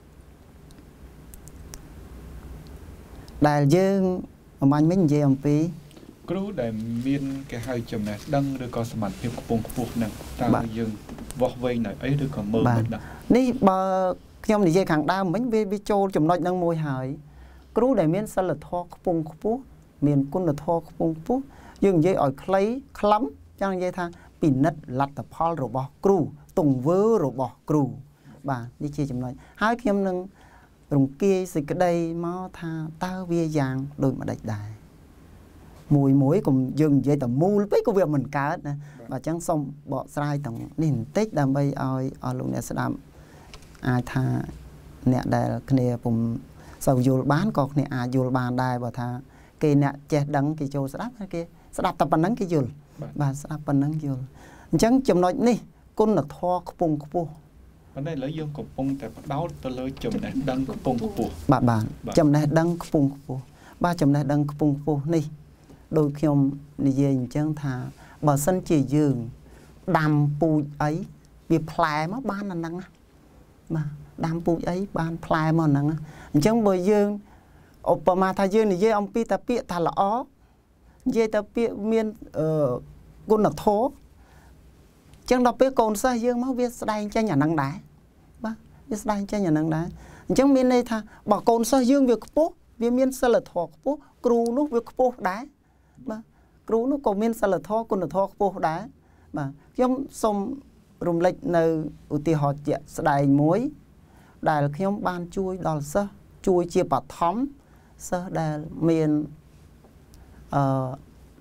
ដែលយើងអំបញ្ញមិញនិយាយអំពីគ្រូដែលមានគេហៅចំណេះដឹងឬក៏សមត្ថភាពខ្ពង់ខ្ពស់ហ្នឹងតើយើងវាស់វែងនៅអីឬក៏មើលមិនដឹងនេះបើខ្ញុំនិយាយខាងដើមមិញវាវាចូលចំណុចហ្នឹងមួយហើយគ្រូដែលមានសិលធម៌ខ្ពង់ខ្ពស់មានគុណធម៌ខ្ពង់ខ្ពស់យើងនិយាយឲ្យខ្លីខ្លឹមចង់និយាយថាពិនិត្យលទ្ធផលរបស់គ្រូទង្វើរបស់គ្រូបាទនេះជាចំណុចហើយខ្ញុំនឹង rùng kia xịt cái đây máu tha tao bia giang đôi mà đạch đài mùi muối cùng dừng dây tầm mu lúc ấy của việc mình cá nè và chẳng xong bỏ sai tầm nín tích đam bay oi ở lúc này sẽ làm ai tha nè đây kia cùng sau vô bán còn nè à vô bàn đài và tha kia nè che đắng kia châu sẽ đáp kia sẽ đáp tập bản nắng kia vô và sẽ đáp bản nắng vô chẳng chấm nói nè con là thò khung khung vấn đề lấy dương cục bôngแต่đau tôi lấy chấm này đăng cục bông cục bạn bạn chấm này đăng khung khung ba chấm này đăng khung khung nè đôi khi ông đi về chẳng thà bờ sân chỉ dường đam pu ấy bị phai mất ban là năng mà đam pu ấy ban phai mà năng chẳng bờ dương Obama thay dương thì dê ông pi ta pi ta là ó dê ta pi miên ờ con là thố chẳng đọc pi còn sao dương máu biết đây cho nhà năng đá ba biết đây cho nhà năng đá chẳng miên đây tha bảo còn sao dương việc bố việc miên sao là thọ bố cừu lúc việc bố đá mà cừu nó còn miên sao là thọ con là thọ bố đá mà giống xong rùng lệch nơi ưu tiên họ chạy đại muối đại là khi ông ban chui đòn sơ chui chia bạc thóm sơ đại miền ờ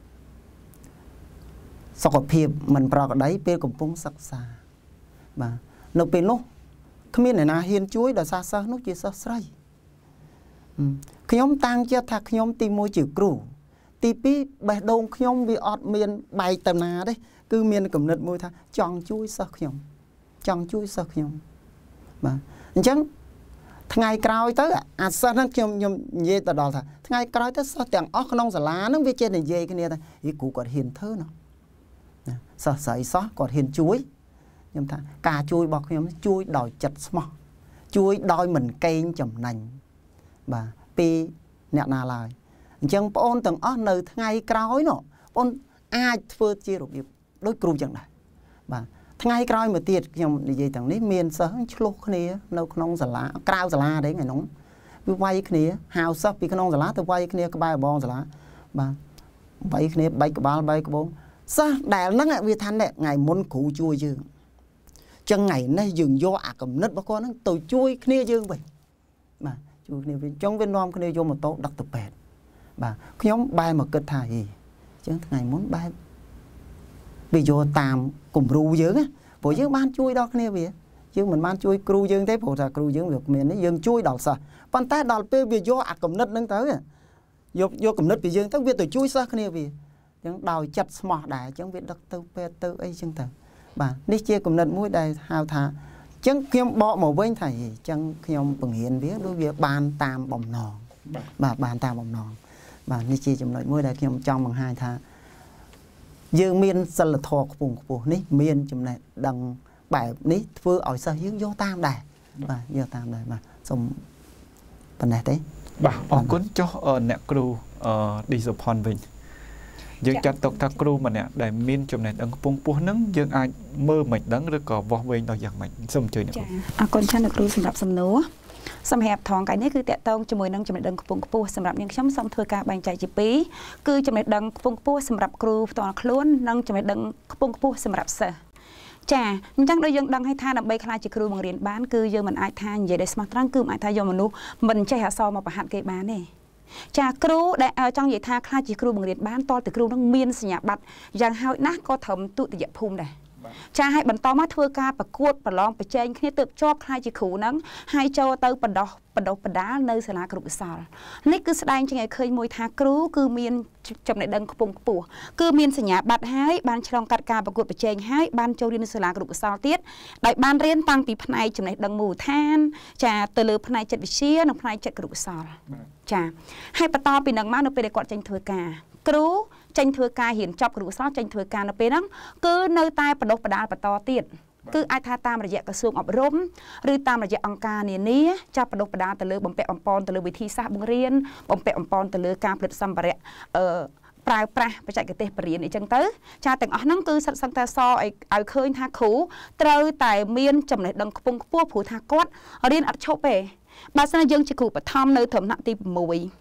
sọc phiệp mình bảo cái đấy bên cùng pung sắc xa mà nộp bên lúc không biết này na hiền chuối đã xa xa lúc chia sơ sấy khi ông tăng cho thà khi ông tìm môi chữ cừu tí pi bài đông khi ông bị ọt miền bài tầm na đấy cứ miền cầm nứt môi tha chọn chuối sơ khi ông chọn chuối sơ khi ông mà chẳng ngày cào tới à sao nó nhom nhom dê tao đòi thà ngày cào tới sao tiếng óc non sả lá nó biết trên này dê cái này ta ý cụ còn hiền thơ nó sợ sấy xót còn hiền chuối nhom thà cà chuối bọc nhom chuối đòi chặt smart chuối đòi mình cây chầm nành bà pi nẹt na lại chẳng ôn từng óc nơi ngày cào nó ôn ai phơi chia được điệp đối cừu chẳng này bà ngày cào mà tiệt nhom gì thằngนี้miền sớ chlo kia nấu nông sả lá cào sả lá đấy ngày nóng bị quay kia hào sắp bị cái nông sả lá tôi quay kia cái bài bong sả lá bà bay kia bay cái ba bay cái bông sao đại nó lại vì than đấy ngày muốn cụ chui chứ chân ngày nay dừng do à cầm nứt bao con nó tôi chui kia chứ vậy mà chui kia vì trong bên non kia vô một tô đặc tập bẹt bà nhóm bay mà kết thà gì chứ ngày muốn bay vì vô tạm cùng ru dướng á bộ dướng ban chui đó kia vậy chứ mình ban chui cừu dướng thế bộ là cừu dướng việc miền nó dướng chui đào sờ bàn tay đào pe vì do à cầm nứt nâng tới vô vô cầm nứt vì dướng tới việc tôi chui sao kia vì chẳng đào chặt smart đại chẳng biết đặc tư pe tư ấy chẳng thằng bà đi chia cầm nứt mũi đây hào thà chẳng khi bỏ màu bên thầy chẳng khi ông bằng hiện biết đối với bàn tam bồng nòn bà bàn tam bồng nòn bà đi chia cầm nứt mũi đây khi ông trong bằng hai thà dương miên sân là thọ vùng của ní miên chùm này đằng bài ní vừa ở sao hướng vô tam đài và vô tam đài mà xong phần này đấy bà ở cuốn cho ở nẹt cừu đi dọc hòn vịnh dương chặt tộc thác cừu mà nè đại miên chùm này đằng pung pung nắng dương ai mơ mệt đắng rồi có võ vinh đòi giặc mạnh xong chơi nè à con chăn được cừuสำหรับสำนัวสำหรับทองไก่นี่คือแตะตองจมูกดังจมูกดังกระปุกกระปูสำหรับยังช้ำซ้ำเธอการแบ่งใจจีปีคือจมูกดังกระปุกกระปูสำหรับครูตอนคล้วนดังจมูกดังกระปุกกระปูสำหรับเสือจ้าจังโดยยังดังให้ท่าดับใบคลายจีครูบางเรียนบ้านคือยังมันไอทานใหญ่ได้สมัครตั้งคือไอทายมนุษย์มันใช่หาซอมาประหัตเกบ้านนี่จ้าครูได้จังใหญ่ท่าคลายจีครูบางเรียนบ้านตอนแต่ครูต้องเมียนสัญญาบัตรยังหายนักก็ทำตุติยภูมิได้ชาให้บรรทอมาทัวการประกวดประลองประเจนขี้เติบชอบคลายจีขูนั้นให้เจ้าเติบประดอประดอประดาในสนามกรุบสาลนี่คือแสดงจังไงเคยมวยทาครูคือเมียนจำในดังกระปุกปู่คือเมียนสัญญาบัตรให้บ้านฉลองการการประกวดประเจนให้บ้านเจ้าเรียนในสนามกรุบสาลเตี้ยได้บ้านเรียนตั้งปีพนัยจำในดังหมู่ท่านจะเตลือพนัยจัดวิเชียนพนัยจัดกรุบสาลจ้าให้ประตอปีนังมาโนเปเดกอดจังทัวการครูจังทัวการเห็นจับกรุบสาลจังทัวการโนเปนังคือในใต้ประดอประดาประตอเตี้ยคือไอทาตามระยะกระทรวงอบรมหรือตามระยะองค์การเนี่ยนี้จะประดกประดาตะเลือบอมเปะอมปอนตะเลือวิธีศาสตร์บังเรียนบอมเปะอมปอนตะเลือการผลิตสัมปะเระเอ่อปลายปลาประจักษ์เกษตรปรีนอีจังเตอชาแต่งอ๋อนั่นคือสังแต่ซอไอเอาเคยทาขู่เตยแต่เมียนจำในดังปงพวกผู้ทากอดเรียนอัดโชเปบาสนายังจะขู่ปะทอมในถมหนักตีมวย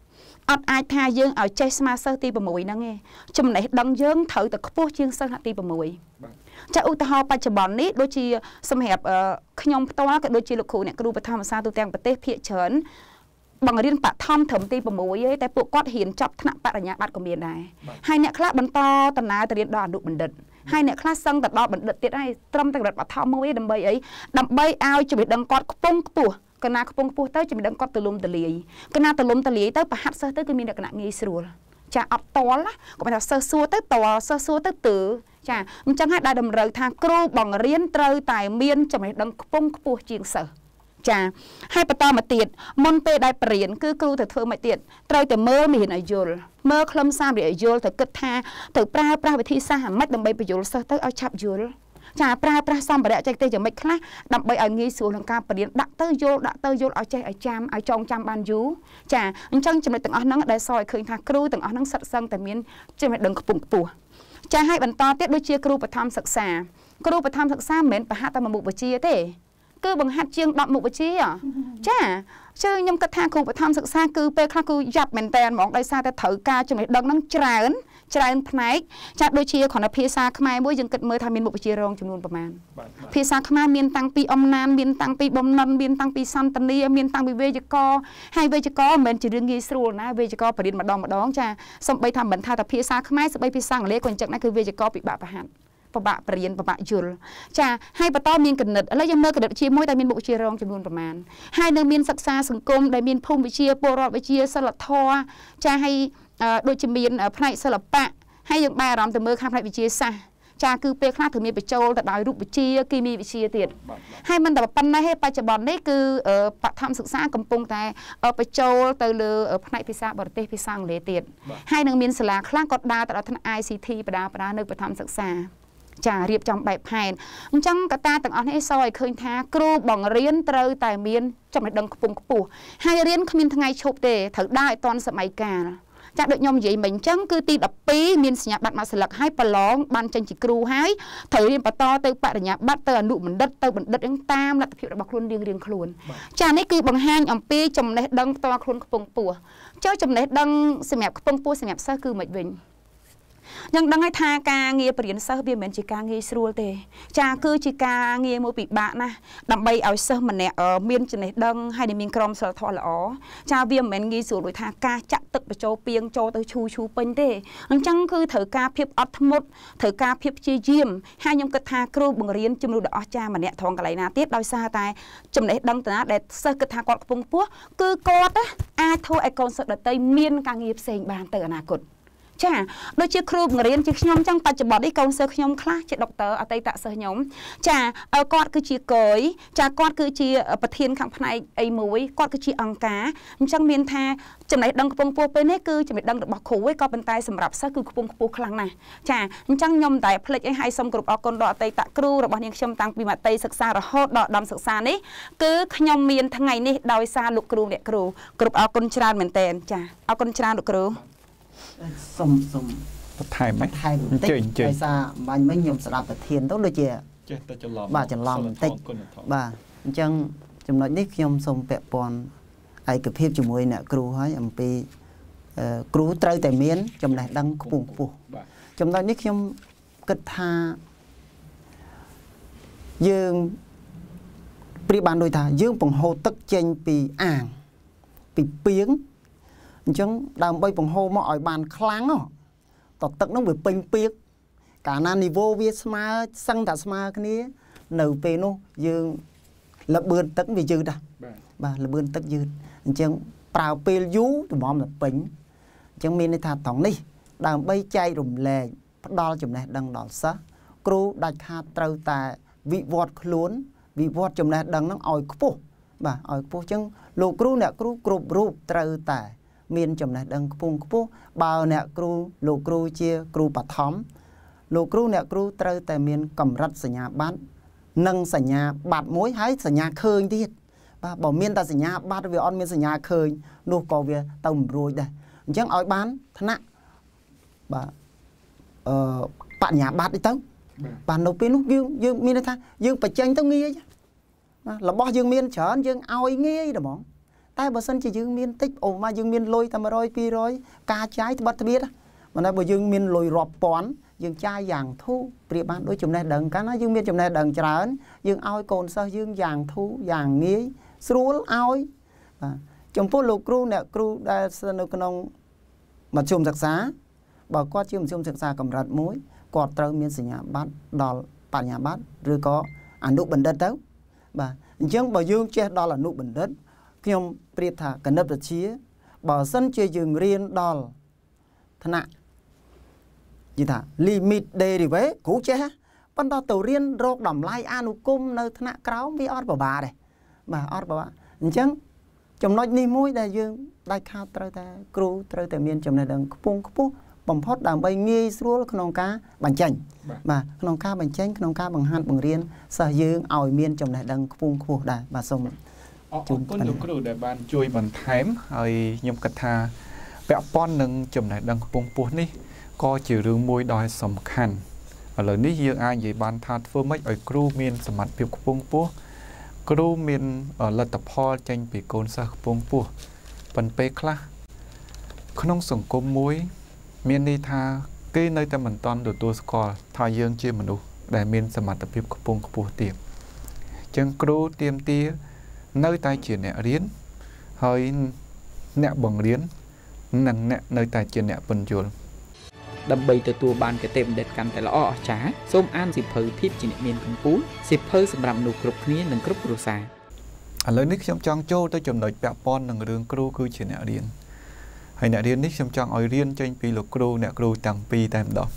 អត់អាចថាយើងឲ្យចេះស្មាសិស្សទី6ហ្នឹងឯងចំណេះដឹងយើងត្រូវតែខ្ពស់ជាងសិស្សថ្នាក់ទី6ចាឧទាហរណ៍បច្ចុប្បន្ននេះដូចជាសម្រាប់ខ្ញុំផ្ទាល់ក៏ដូចជាលោកគ្រូអ្នកគ្រូបឋមសាទូទាំងប្រទេសភាគច្រើនបង្រៀនបឋមត្រឹមទី6ឯងតែពួកគាត់រៀនចប់ថ្នាក់បរិញ្ញាបត្រក៏មានដែរហើយអ្នកខ្លះបន្តដំណើរទៅរៀនដល់អនុបណ្ឌិតហើយអ្នកខ្លះសឹងទៅដល់បណ្ឌិតទៀតហើយត្រឹមតែកម្រិតបឋមមួយដើម្បីអីដើម្បីឲ្យចំណេះដឹងគាត់ខ្ពង់ខ្ពស់កណាខ្ពង់ខ្ពស់ទៅចំណេះដឹងគាត់ទូលំទូលាយកណាទូលំទូលាយទៅប្រហាត់សិស្សទៅគឺមានលក្ខណៈងាយស្រួលចាអត់តល់ណាគាត់ថាសិស្សសួរទៅតល់សិស្សសួរទៅទើចាអញ្ចឹងហើយដែលតម្រូវថាគ្រូបង្រៀនត្រូវតែមានចំណេះដឹងខ្ពង់ខ្ពស់ជាងសិស្សចាហើយបន្តមកទៀតមុនពេលដែលបរៀនគឺគ្រូទៅធ្វើមកទៀតត្រូវតែមើលមេរៀនឲ្យយល់មើលខ្លឹមសារឲ្យយល់ទៅគិតថាទៅប្រើប្រាស់វិធីសាស្ត្រអាម៉េចដើម្បីបញ្យល់សិស្សទៅឲ្យឆាប់យល់ចាប្រើប្រាស់សម្ភារៈចេះទេយ៉ាងម៉េចខ្លះដើម្បីឲ្យងាយស្រួលក្នុងការបរៀនដាក់ទៅយល់ដាក់ទៅយល់ឲ្យចេះឲ្យចាំឲ្យចងចាំបានយូរចាអញ្ចឹងចំណុចទាំងអស់ហ្នឹងដែលសរឲ្យឃើញថាគ្រូទាំងអស់ហ្នឹងសិតសឹងតែមានចំណេះដឹងខ្ពង់ខ្ពស់ចាឲ្យបន្តទៀតដូចជាគ្រូបឋមសិក្សាគ្រូបឋមសិក្សាមិនមែនប្រហាត់តែមុខវិជ្ជាទេគឺបង្ហាត់ជាង10មុខវិជ្ជាចាជឿខ្ញុំគិតថាគ្រូបឋមសិក្សាគឺពេលខ្លះគឺយ៉ាប់មែនតើហ្មងដោយសារតែត្រូវការចំណេះដឹងហ្នឹងច្រើនច្រើនផ្នែកចាដូចជាគ្រាន់តែភាសាខ្មែរមួយយើងគិតមើលថាមានមុខវិជ្ជារងចំនួនប្រមាណភាសាខ្មែរមានតាំងពីអំណានមានតាំងពីបំណិនមានតាំងពីសន្តានាមានតាំងពីវេយ្យាករណ៍ហើយវេយ្យាករណ៍មិនមែនជារឿងងាយស្រួលណាវេយ្យាករណ៍បរិញ្ញាបត្រម្ដងម្ដងចាសំបីថាមិនថាតែភាសាខ្មែរសំបីភាសាអង់គ្លេសក៏អញ្ចឹងដែរគឺវេយ្យាករណ៍ពិបាកប្រហាត់ពិបាកបរៀនពិបាកយល់ចាហើយបន្តមានគណិតឥឡូវយើងមើលគណិតជាមួយដែលមានមុខវិជ្ជារងចំនួនប្រមាណហើយនៅមានសិក្សាសង្គមដែលមានភូមិវិទ្យាពលរដ្ឋវិទ្យាសិលធម៌ចាហើយដូចជាមានផ្នែកសិល្បៈហើយយើងបែរអារម្មណ៍ទៅមើលខាងផ្នែកវិទ្យាសាស្ត្រចាគឺពេលខ្លះត្រូវមានបញ្ចូលទៅដោយរូបវិទ្យាគីមីវិទ្យាទៀតហើយមិនតែប៉ុណ្ណេះទេបច្ចុប្បន្ននេះគឺបឋមសិក្សាកំពុងតែបញ្ចូលទៅលើផ្នែកភាសាបរទេសភាសាអង់គ្លេសទៀតហើយនឹងមានសាលាខ្លះក៏ដើរទៅដល់ថ្នាក់ I C T បដាបដានៅបឋមសិក្សាចារៀបចំបែបផែនអញ្ចឹងកត្តាទាំងអស់នេះសរឲ្យឃើញថាគ្រូបង្រៀនត្រូវតែមានចំណេះដឹងខ្ពង់ខ្ពស់ហើយរៀនគ្មានថ្ងៃឈប់ទេត្រូវដើរឲ្យទាន់សម័យកាលចាដូចខ្ញុំនិយាយមិញអញ្ចឹងគឺទី12មានសញ្ញាបត្រមួយស្លឹកហើយប្រឡងបានចេញជាគ្រូហើយត្រូវរៀនបន្តទៅបរិញ្ញាបត្រទៅអនុបណ្ឌិតទៅបណ្ឌិតហ្នឹងតាមលទ្ធភាពរបស់ខ្លួនរៀងរៀងខ្លួនចានេះគឺបង្ហាញអំពីចំណេះដឹងផ្ទាល់ខ្លួនខ្ពង់ខ្ពស់ចុះចំណេះដឹងសម្រាប់ខ្ពង់ខ្ពស់សម្រាប់សិស្សគឺមិនវិញយើងដឹងហើយថាការងារបរៀនសិស្សវាមិនមែនជាការងាយស្រួលទេចាគឺជាការងារមួយពិបាកណាស់ដើម្បីឲ្យសិស្សម្នាក់មានចំណេះដឹងហើយមានក្រមសីលធម៌ល្អចាវាមិនមែនងាយស្រួលដូចថាការចាក់ទឹកបញ្ចូលពាងចូលទៅឈូឈូពេញទេអញ្ចឹងគឺត្រូវការភាពអត់ធ្មត់ត្រូវការភាពព្យាយាមហើយខ្ញុំគិតថាគ្រូបង្រៀនជំនួសដ៏អស្ចារ្យម្នាក់ត្រង់កន្លែងណាទៀតដោយសារតែចំណេះដឹងតាណាដែលសិស្សគិតថាគាត់ខ្ពង់ខ្ពស់គឺគាត់អាចធ្វើឲ្យកូនសិស្សដទៃមានការងារផ្សេងបានទៅអនាគតចាដូចជាគ្រូបង្រៀនជាខ្ញុំចឹងបច្ចុប្បន្ននេះកូនសិស្សខ្ញុំខ្លះជាដុកទ័រអតីតសិស្សខ្ញុំចាគាត់គឺជាកយចាគាត់គឺជាប្រធានខាងផ្នែកអីមួយគាត់គឺជាអង្គការអញ្ចឹងមានថាចំណេះដឹងខ្ពង់ខ្ពស់ពេលនេះគឺចំណេះដឹងរបស់គ្រូឯងក៏ប៉ុន្តែសម្រាប់សិស្សគឺខ្ពង់ខ្ពស់ខ្លាំងណាស់ចាអញ្ចឹងខ្ញុំតែភ្លេចអីហើយសូមគោរពអរគុណដល់អតីតគ្រូរបស់នាងខ្ញុំតាំងពីមត្តេយ្យសិក្សារហូតដល់ឧត្តមសិក្សានេះគឺខ្ញុំមានថ្ងៃនេះដោយសារលោកគ្រូអ្នកគ្រូគ្រប់អរគុណច្រើនមែនទែនចាអរគុណច្រើនលោកគ្រូសុំសុំបន្ថែមไหมថែមបន្តិចដោយសារបាញ់មិញខ្ញុំស្ដាប់ប្រធានទៅដូចជាចេះតែច្រឡំបាទច្រឡំបន្តិចបាទអញ្ចឹងចំណុចនេះខ្ញុំសូមពាក់ព័ន្ធឯកភាពជាមួយអ្នកគ្រូហើយអំពីគ្រូត្រូវតែមានចំណេះដឹងខ្ពង់ខ្ពស់ចំណុចនេះខ្ញុំគិតថាយើងប្រៀបបានដូចថាយើងបង្ហូរទឹកចេញពីអាងពីពាងអញ្ចឹងដើម្បីបង្ហូរមកឲ្យបានខ្លាំងតទឹកនោះវាពេញពាកកាលណានីវ៉ូវាស្មើសឹងតែស្មើគ្នានៅពេលនោះយើងលបឿនទឹកវាយឺតដែរបាទលបឿនទឹកយឺតអញ្ចឹងប្រើពេលយូរតម្រាំតែពេញអញ្ចឹងមានន័យថាត្រង់នេះដើម្បីចែករំលែកផ្ដល់ចំណេះដឹងដល់សិស្សគ្រូដាច់ខាតត្រូវតែវិវត្តខ្លួនវិវត្តចំណេះដឹងហ្នឹងឲ្យខ្ពស់បាទឲ្យខ្ពស់អញ្ចឹងលោកគ្រូអ្នកគ្រូគ្រប់រូបត្រូវតែមានចំណេះដឹងខ្ពង់ខ្ពស់បើអ្នកគ្រូលោកគ្រូជាគ្រូបឋមលោកគ្រូអ្នកគ្រូត្រូវតែមានកម្រិតសញ្ញាបត្រនិងសញ្ញាបត្រមួយហើយសញ្ញាឃើញទៀតបាទបើមានតែសញ្ញាបត្រវាអត់មានសញ្ញាឃើញនោះក៏វាទៅមិនរួចដែរអញ្ចឹងឲ្យបានថ្នាក់បាទអឺបញ្ញាបត្រអីទៅបាទនៅពេលនោះយើងយើងមានន័យថាយើងបញ្ចេញទៅងាយបាទរបស់យើងមានច្រើនយើងឲ្យងាយហ្មងតែបើសិនជាយើងមានតិចអូមកយើងមានលុយតែ100 200ការចាយត្បិតត្បៀតមិនថាបើយើងមានលុយរាប់ពាន់យើងចាយយ៉ាងធូរប្រៀបបានដូចចំណេះដឹងកាលណាយើងមានចំណេះដឹងច្រើនយើងឲ្យកូនសិស្សយើងយ៉ាងធូរយ៉ាងងាយស្រួលឲ្យបាទចំពោះលោកគ្រូអ្នកគ្រូដែលនៅក្នុងមធ្យមសិក្សាបើគាត់ជាមធ្យមសិក្សាកម្រិតមួយគាត់ត្រូវមានសញ្ញាបត្រដល់បញ្ញាបត្រឬក៏អនុបណ្ឌិតទៅបាទអញ្ចឹងបើយើងចេះដល់អនុបណ្ឌិតខ្ញុំប្រៀបថាគណិតវិទ្យាបើសិនជាយើងរៀនដល់ថ្នាក់និយាយថា limit derivative គ្រូចេះប៉ុន្តែទៅរៀនរកតម្លៃអនុគមនៅថ្នាក់ក្រោមវាអត់ពិបាកទេបាទអត់ពិបាកអញ្ចឹងចំណុចនេះមួយដែលយើងដាច់ខាតត្រូវតែគ្រូត្រូវតែមានចំណេះដឹងខ្ពង់ខ្ពស់បំផុតដើម្បីងាយស្រួលក្នុងការបញ្ចេញបាទក្នុងការបញ្ចេញក្នុងការបង្ហាត់បង្រៀនសិស្សយើងឲ្យមានចំណេះដឹងខ្ពង់ខ្ពស់ដែរបាទសូមអរគុណលោកគ្រូដែលបានជួយបន្ថែមហើយខ្ញុំគិតថាពាក់ព័ន្ធនឹងចំណេះដឹងខ្ពង់ខ្ពស់នេះក៏ជារឿងមួយដ៏សំខាន់ឥឡូវនេះយើងអាចនិយាយបានថាធ្វើម៉េចឲ្យគ្រូមានសមត្ថភាពខ្ពង់ខ្ពស់គ្រូមានលទ្ធផលចេញពីកូនសិស្សខ្ពង់ខ្ពស់ប៉ុន្តែពេលខ្លះក្នុងសង្គមមួយមានន័យថាគេនៅតែមិនទាន់ទទួលស្គាល់ថាយើងជាមនុស្សដែលមានសមត្ថភាពខ្ពង់ខ្ពស់ទៀតអញ្ចឹងគ្រូទាមទារនៅតែជាអ្នករៀនហើយអ្នកបង្រៀននិងអ្នកនៅតែជាអ្នកពន្យល់ដើម្បីទទួលបានគតិបណ្ឌិតកាន់តែល្អអស្ចារ្យសូមអានសៀវភៅភាពជាអ្នកមានកម្ពុជាសៀវភៅសម្រាប់មនុស្សគ្រប់គ្នានិងគ្រប់គ្រួសារឥឡូវនេះខ្ញុំចង់ចូលទៅចំណុចពាក់ព័ន្ធនឹងរឿងគ្រូគឺជាអ្នករៀនហើយអ្នករៀននេះខ្ញុំចង់ឲ្យរៀនចេញពីលោកគ្រូអ្នកគ្រូទាំងពីរតែម្ដង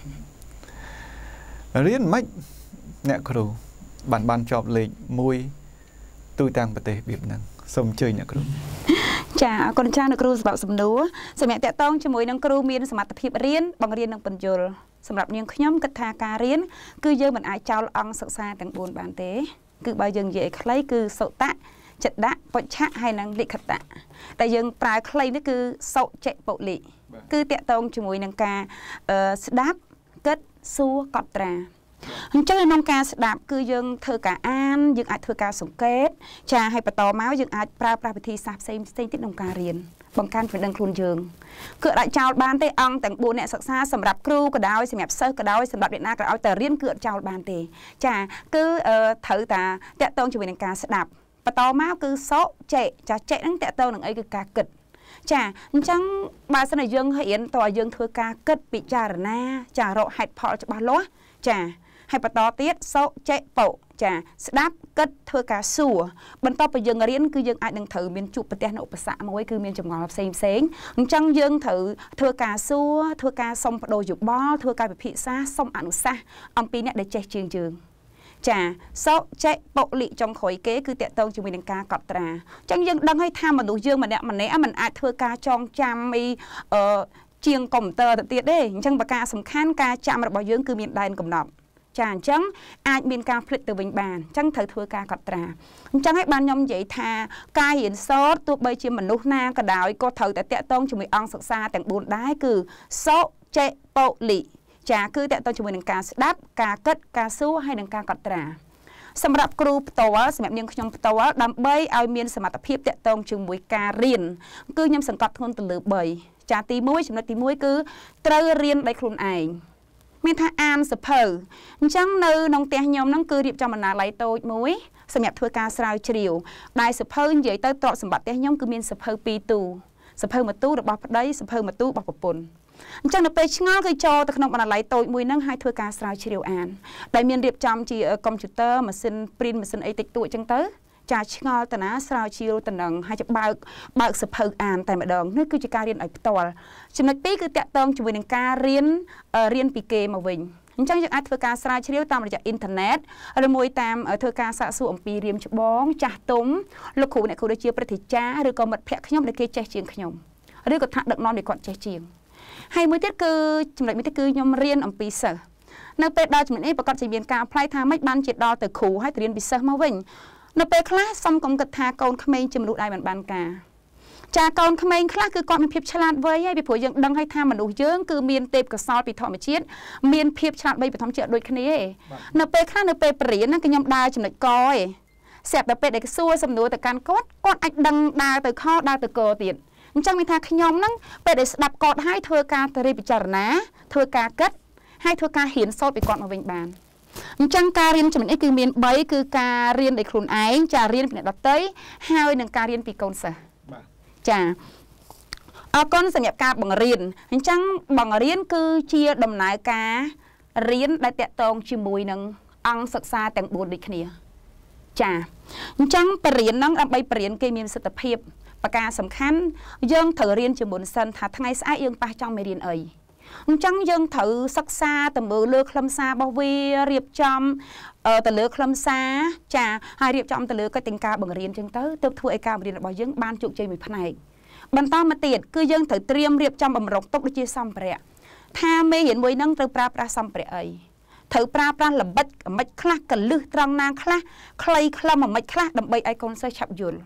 រៀនមិនអ្នកគ្រូបានបានជាប់លេខមួយទូទាំងប្រទេសរបៀបហ្នឹងសូមអញ្ជើញអ្នកគ្រូចាអរគុណចាស់អ្នកគ្រូសម្រាប់សំណួរសម្រាប់តកតងជាមួយនឹងគ្រូមានសមត្ថភាពរៀនបង្រៀននិងបញ្យល់សម្រាប់នាងខ្ញុំគិតថាការរៀនគឺយើងមិនអាចចោលអង្គសិក្សាទាំងបួនបានទេគឺបើយើងនិយាយឲ្យខ្លីគឺសុតៈចិត្តៈពុច្ឆៈហើយនិងលិខិតៈដែលយើងប្រើខ្លីនេះគឺសុចិពុលិគឺតកតងជាមួយនឹងការស្ដាប់គិតសួរកត់ត្រាអញ្ចឹងក្នុងការស្ដាប់គឺយើងធ្វើការអានយើងអាចធ្វើការសង្កេតចាឲ្យបន្តមកយើងអាចប្រើប្រាស់វិធីសាស្ត្រផ្សេងផ្សេងទៀតក្នុងការរៀនបង្កើនចំណេះដឹងខ្លួនយើងគឺអាចចោលបានទេអង្គទាំងបួនអ្នកសិក្សាសម្រាប់គ្រូក៏ដោយសម្រាប់សិស្សក៏ដោយសម្រាប់អ្នកណាក៏ឲ្យតែរៀនគឺអត់ចោលបានទេចាគឺត្រូវតែតកតងជាមួយនឹងការស្ដាប់បន្តមកគឺសុចេចាចេហ្នឹងតកតងនឹងអីគឺការគិតចាអញ្ចឹងបើសិនជាយើងរៀនតើយើងធ្វើការគិតពិចារណាចារកហេតុផលច្បាស់លាស់ចាហើយបន្តទៀតសុចេពុចាស្ដាប់គិតធ្វើការសួរបន្ទាប់ពីយើងរៀនគឺយើងអាចនឹងត្រូវមានជួបប្រទះនៅឧបសគ្គមួយគឺមានចម្ងល់ផ្សេងផ្សេងអញ្ចឹងយើងត្រូវធ្វើការសួរធ្វើការសុំបដូរយោបល់ធ្វើការពិភាក្សាសុំអនុសាសន៍អំពីអ្នកដែលចេះជាងយើងចាសុចេពុលិចុងក្រោយគេគឺតកតងជាមួយនឹងការកត់ត្រាអញ្ចឹងយើងដឹងហើយថាមនុស្សយើងម្នាក់ម្នាក់មិនអាចធ្វើការចងចាំអីអឺជាងកុំព្យូទ័រទៅទៀតទេអញ្ចឹងប្រការសំខាន់ការចាំរបស់យើងគឺមានដែនកំណត់ចាអញ្ចឹងអាចមានការផ្លិចទៅវិញបានអញ្ចឹងត្រូវធ្វើការកត់ត្រាអញ្ចឹងឲ្យបានខ្ញុំនិយាយថាការរៀនសូត្រទោះបីជាមនុស្សណាក៏ដោយក៏ត្រូវតែតកតងជាមួយអង្គសិក្សាទាំងបួនដែរគឺសុចេពុលិចាគឺតកតងជាមួយនឹងការស្ដាប់ការគិតការសួរហើយនិងការកត់ត្រាសម្រាប់គ្រូផ្ទាល់សម្រាប់នាងខ្ញុំផ្ទាល់ដើម្បីឲ្យមានសមត្ថភាពតកតងជាមួយការរៀនគឺខ្ញុំសង្កត់ធ្ងន់ទៅលើបីចាទីមួយចំណុចទីមួយគឺត្រូវរៀនដោយខ្លួនឯងមានថាអានសភៅអញ្ចឹងនៅក្នុងផ្ទះខ្ញុំហ្នឹងគឺរៀបចំបណ្ណាល័យតូចមួយសម្រាប់ធ្វើការស្រាវជ្រាវដែលសភៅនិយាយទៅទ្រព្យសម្បត្តិផ្ទះខ្ញុំគឺមានសភៅពីរទូសភៅមួយទូរបស់ប្តីសភៅមួយទូរបស់ប្រពន្ធអញ្ចឹងនៅពេលឆ្ងល់គឺចូលទៅក្នុងបណ្ណាល័យតូចមួយហ្នឹងហើយធ្វើការស្រាវជ្រាវអានដែលមានរៀបចំជាកុំព្យូទ័រម៉ាស៊ីនព្រីនម៉ាស៊ីនអីតិចតួចអញ្ចឹងទៅចាឆ្ងល់តាណាស្រាវជ្រាវតំណឹងហើយបើកបើកសភៅអានតែម្ដងនេះគឺជាការរៀនឲ្យផ្ទាល់ចំណុចទីគឺតាក់ទងជាមួយនឹងការរៀនរៀនពីគេមកវិញអញ្ចឹងយើងអាចធ្វើការស្រាវជ្រាវតាមរយៈអ៊ីនធឺណិតឬមួយតាមធ្វើការសាកសួរអំពីរៀមច្បងចាស់ទុំលោកគ្រូអ្នកគ្រូដូចជាព្រឹទ្ធាចារ្យឬក៏មិត្តភ័ក្តិខ្ញុំដែលគេចេះជាងខ្ញុំឬក៏ថ្នាក់ដឹកនាំដែលគាត់ចេះជាងហើយមួយទៀតគឺចំណុចមួយទៀតគឺខ្ញុំរៀនអំពីសិស្សនៅពេលដល់ចំណុចនេះប្រកាសជាមានការផ្លាយថាម៉េចបានជាដល់ទៅគ្រូហើយទៅរៀនពីសិស្សមកវិញនៅពេលខ្លះសុំកុំគិតថាកូនក្មេងជាមនុស្សដែលមិនបានការចាកូនក្មេងខ្លះគឺគាត់មានភាពឆ្លាតវៃហើយពីព្រោះយើងដឹងហើយថាមនុស្សយើងគឺមានទេពកោសល្យពីធម្មជាតិមានភាពឆ្លាតវៃពីធម្មជាតិដូចគ្នាឯងនៅពេលខ្លះនៅពេលបរិញ្ញាណាគឺខ្ញុំដើរចំណុចកឯង xẹp tập bệ để xua xâm nối từ can cốt con ạch đăng đà từ kho đà từ cờ tiền chẳng mình thà nhóm nắng bệ để đập cọt hai thưa ca tây bị chả ná thưa ca kết hai thưa ca hiển sâu bị cọt mà vinh bàn chẳng ca riêng cho mình ấy cứ miền bấy cứ ca riêng để khuôn ái chả riêng để đặt tới hai nâng ca riêng bị công sở chả ở con sẽ nhập ca bằng riêng chẳng bằng riêng cứ chia đầm nái ca riêng đại tẹt tông chỉ mùi nâng ăn sặc xa tầng bốn địch kia chả chẳng riêng nâng ở bay riêng cây miền sự tập hiệp và ca sầm khăn dân thử riêng chỉ muốn sân thà thằng ấy sẽ yên ba trong mấy riêng ấy chẳng dân thử sắc xa tầm bự lược lâm xa bao vi riệp trong ở tờ lược lâm xa chả hai riệp trong tờ lược cái tình ca bằng riêng chân tới tiếp thu ai ca bằng riêng bao dân ban chụp chơi mình này bàn to mà tiền cứ dân thử tiêm riệp trong bằng rộng tốc để chia xong bẹt tha mê hiện mới nâng từ pra pra xong bẹt ấy thử pra pra là bách mạch khác cần lư trong nang khác clay khlam mà mạch khác đầm bay ai con sẽ chập dùn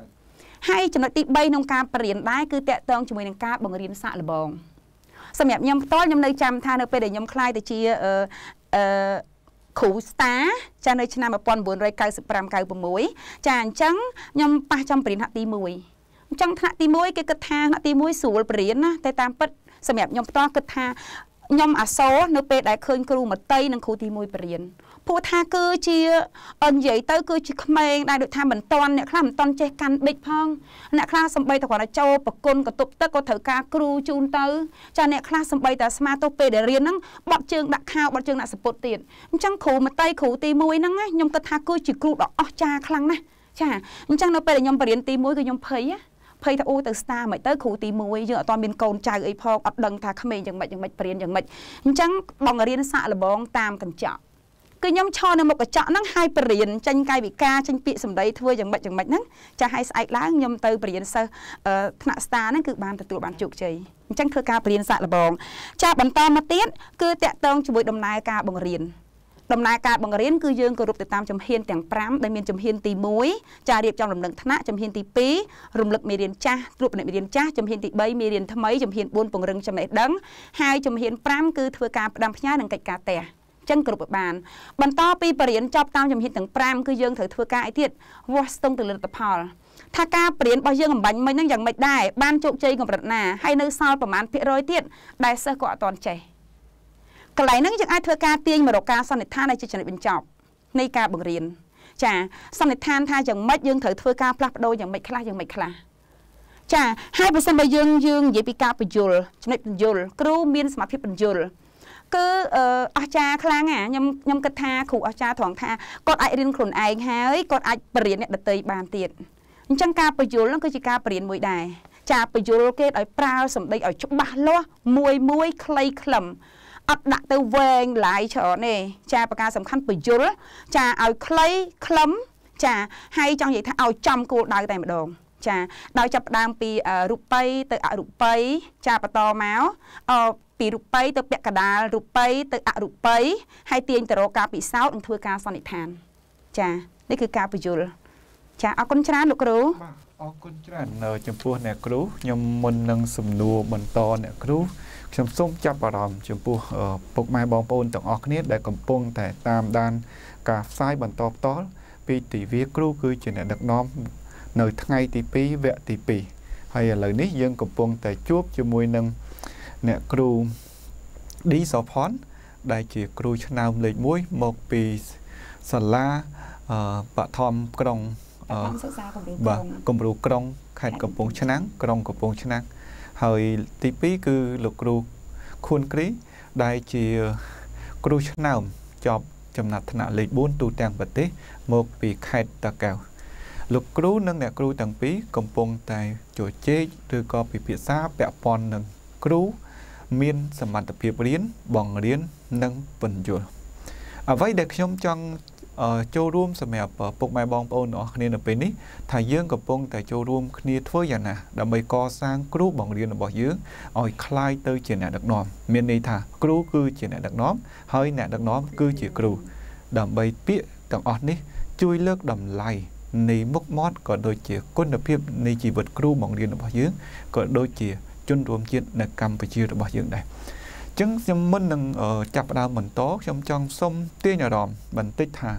hay cho nó tị bay nông ca bền đái cứ tẹt tông cho mình nông ca bằng riêng xạ là bònสำหรับยำต้อนยำในจำทานเอาไปเดี๋ยวยำคลายแต่ชีเอ่อเอ่อขู่สตาจะในชนะมาปอนบนไรเก้าสิบปรามเก้าปุ่มมวยจานจังยำปะจำเปลี่ยนหักตีมวยจังหักตีมวยเกกระทาหักตีมวยสูบเปลี่ยนนะแต่ตามปัดสำหรับยำต้อนกระทายำอาโซเนื้อเป็ดได้เคยครูมาเตยนังขู่ตีมวยเปลี่ยนผู้ทาคือชีอันใหญ่เต้คือชีขมายได้โดยทำเหมือนตอนเนี่ยคลาเหมือนตอนเจกันบิดพองเนี่ยคลาสมัยแต่ก่อนโจปกลกับตุบเต้ก็ถือกาครูจูนเต้จะเนี่ยคลาสมัยแต่สมาร์ตเปเดเรียนนั่งบัดเชิงดักข้าวบัดเชิงดักสปอตเตียนจังขู่มาเตยขู่ตีมวยนั่งไงยำกระทาคือชีครูดอกอ๋อจ่าคลังนะจ่าจังเราไปแต่ยำเปลี่ยนตีมวยก็ยำเพย์อะเพย์ถ้าโอ้แต่สตาร์ไม่เตยขู่ตีมวยเยอะตอนเป็นโกนจ่าไอ้พองอัดดังทาขมิ้นยังไม่ยังไม่เปลี่ยนยังไม่จังบองเรียนสะละบองตามกันเจาะคือยำชอในหมกกระเจาะนั่งให้เปลี่ยนจังไก่บิกาจังปีสมัยทั่วอย่างบัดอย่างบัดนั้นจะให้ใส่ล้างยำเตยเปลี่ยนเซอร์ขณะสตาร์นั่นคือบานตัวบานจุกใจจังคือการเปลี่ยนสะละบองจะบรรทอนมาเตี้ยคือแตะตองช่วยดำนายการบังเรียนดำนายการบังเรียนคือยืนกระรุบติดตามจำเฮียนแต่งพร้ำได้เมียนจำเฮียนตีมวยจะเรียบจำลำหนึ่งธนะจำเฮียนตีปีรุมลึกเมียนจ้ารูปในเมียนจ้าจำเฮียนตีใบเมียนทำไมจำเฮียนบนปงรึงจำเน็ตดังให้จำเฮียนพร้ำคือเถื่อการดำพญาหนึ่งกิจการแต่จังกรุบบานบรรทอปีเปลี่ยนจอบตามจำเห็นถึงปรามคือยังถือทัวกาไอเทียดวอสตงตื่นตะพอลถ้าการเปลี่ยนบางยังบันไม่นั่งอย่างไม่ได้บ้านโจกใจกับรัตนาให้เนื้อซอลประมาณพิร้อยเทียดได้เสื้อเกาะตอนใจกระไรนั่งจากไอทัวกาเตียงมาดอกกาสนิทานในจิตใจเป็นจอบในการบังเรียนจ้าสนิทานท่าอย่างไม่ยังถือทัวกาพลัดโดยอย่างไม่คลาอย่างไม่คลาจ้าให้เปอร์เซ็นต์ไปยังยังยี่ปีกาไปยุลจำเน็ตเป็นยุลครูมีนสมาธิเป็นยุลคืออาจารย์ครั้งอ่ะยำยำกระทาขู่อาจารย์ถองทากดไอเรียนขลุ่นไอหายกดไอเปลี่ยนเนี่ยเตยบานเตียนจังการประยุทธ์แล้วก็จะการเปลี่ยนมวยได้จะประยุทธ์เกตไอปลาสมได้ไอชุบบ้าล้อมวยมวยคลายคลำอัดดักตัวเวงหลายเฉาะเนี่ยจะประการสำคัญประยุทธ์จะเอาคลายคลำจะให้จังอย่างถ้าเอาจำกูได้แต่มาดองจะเราจับดามปีรูปไปตัวรูปไปจะประตอม้าวปีรูปไปตัวเปียกกระดาษรูปไปตัวอะรูปไปให้เตียงแต่โรกาปีเศร้าอันทัวการสนิทานจ้านี่คือการประยุทธ์จ้าเอาคนชนะลูกครูเอาคนชนะเนอจำพวกเนี่ยครูยมมันนังสมนัวบนตอเนี่ยครูชมส้มจับปลอมจำพวกปกไม้บองปูนต่างออกนี้ได้กำปงแต่ตามด้านกาซ้ายบนตอต้อปีตีเวียครูคือจะเนี่ยดักน้อมเนยทั้งไงตีปีเวะตีปีให้เหล่านี้ยังกำปงแต่จูบจมวยนังเนี่ยครูดีสอพอนได้จีครูชนามเลยมุ้ยหมกปีสลาปะทอมกรองบะกรมรูกรองไข่กระปงชนะกรองกระปงชนะเฮยตีปีคือลูกครูคุณกรีได้จีครูชนามจอบจำนัดถนัดเลยบุญตูแตงปฏิหมกปีไข่ตะแกวลูกครูนั่งเนี่ยครูต่างปีกำปงแต่โจเจหรือก็ปีเปียซาแปะปอนหนึ่งครูมีนสมัติเพียบเรียนบ่องเรียนนั่งปัญจุเอาไว้เด็กชมจังโจร่วมสมัยปกไม้บองปอนอเนี่ยเป็นนี้ถ่ายเยื่อกับปงแต่โจร่วมเนี่ยทั่วอย่างน่ะดำไปก่อสร้างครูบ่องเรียนบ่อเยื่ออ่อยคลายเตยเจียนดักน้อมเมียนในถ่าครูคือเจียนดักน้อมเฮ้ยเนี่ยดักน้อมคือเจียครูดำไปเปี้ยต่างอ่อนนี้ช่วยเลิกดำไล่ในมุกมอดก็โดยเจียก้นเพียบในจีบครูบ่องเรียนบ่อเยื่อก็โดยเจียจนรวมเจียนในกรรมไปเจียบ่อเยื่อได้จึงจำมันหนึ่งจับดาวเหมือนโต๊ะจำจังส้มเตี้ยหยาดอมบันติถ่า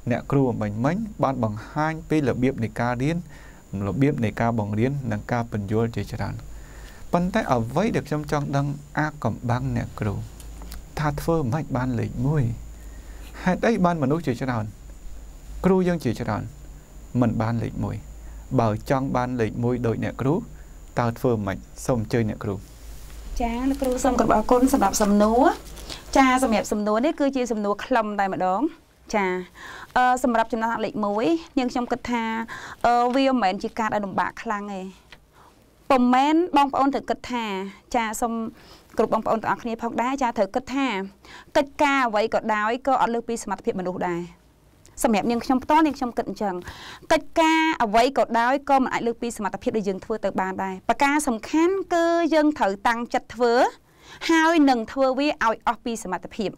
nè kêu mình mấy ban bằng hai pi là biếp này ca điên là biếp này ca bằng điên nâng ca bình vô chỉ cho đàn bắn tay ở với được trong trong đăng a cầm băng nè kêu tha thơ mạch ban lịch mùi hai đấy ban mà nuôi chỉ cho đàn kêu dân chỉ cho đàn mình ban lịch mùi bảo trong ban lịch mùi đội nè kêu tao thơ mạch xong chơi nè kêu cha nó kêu xong còn bảo con sầm đạp sầm núa cha sầm hẹp sầm núa đấy cứ chia sầm núa khom tại mà đón cha sầm đạp trong đó lịch mùi nhưng trong kịch tha video mến chỉ cắt ở đồng bạc khang này bầm mến bong bóng thực kịch tha cha xong cục bong bóng tặng kia phong đá cha thử kịch tha kịch ca vậy có đói có ở lưu pi smart thiệp mà đủ đài sầm hẹp nhưng trong to nên trong kịch chẳng kịch ca ở vậy có đói có mà ai lưu pi smart thiệp để dừng thưa từ bàn đài và ca sầm khán cơ dân thử tăng chặt thưa hai nâng thưa với ao pi smart thiệp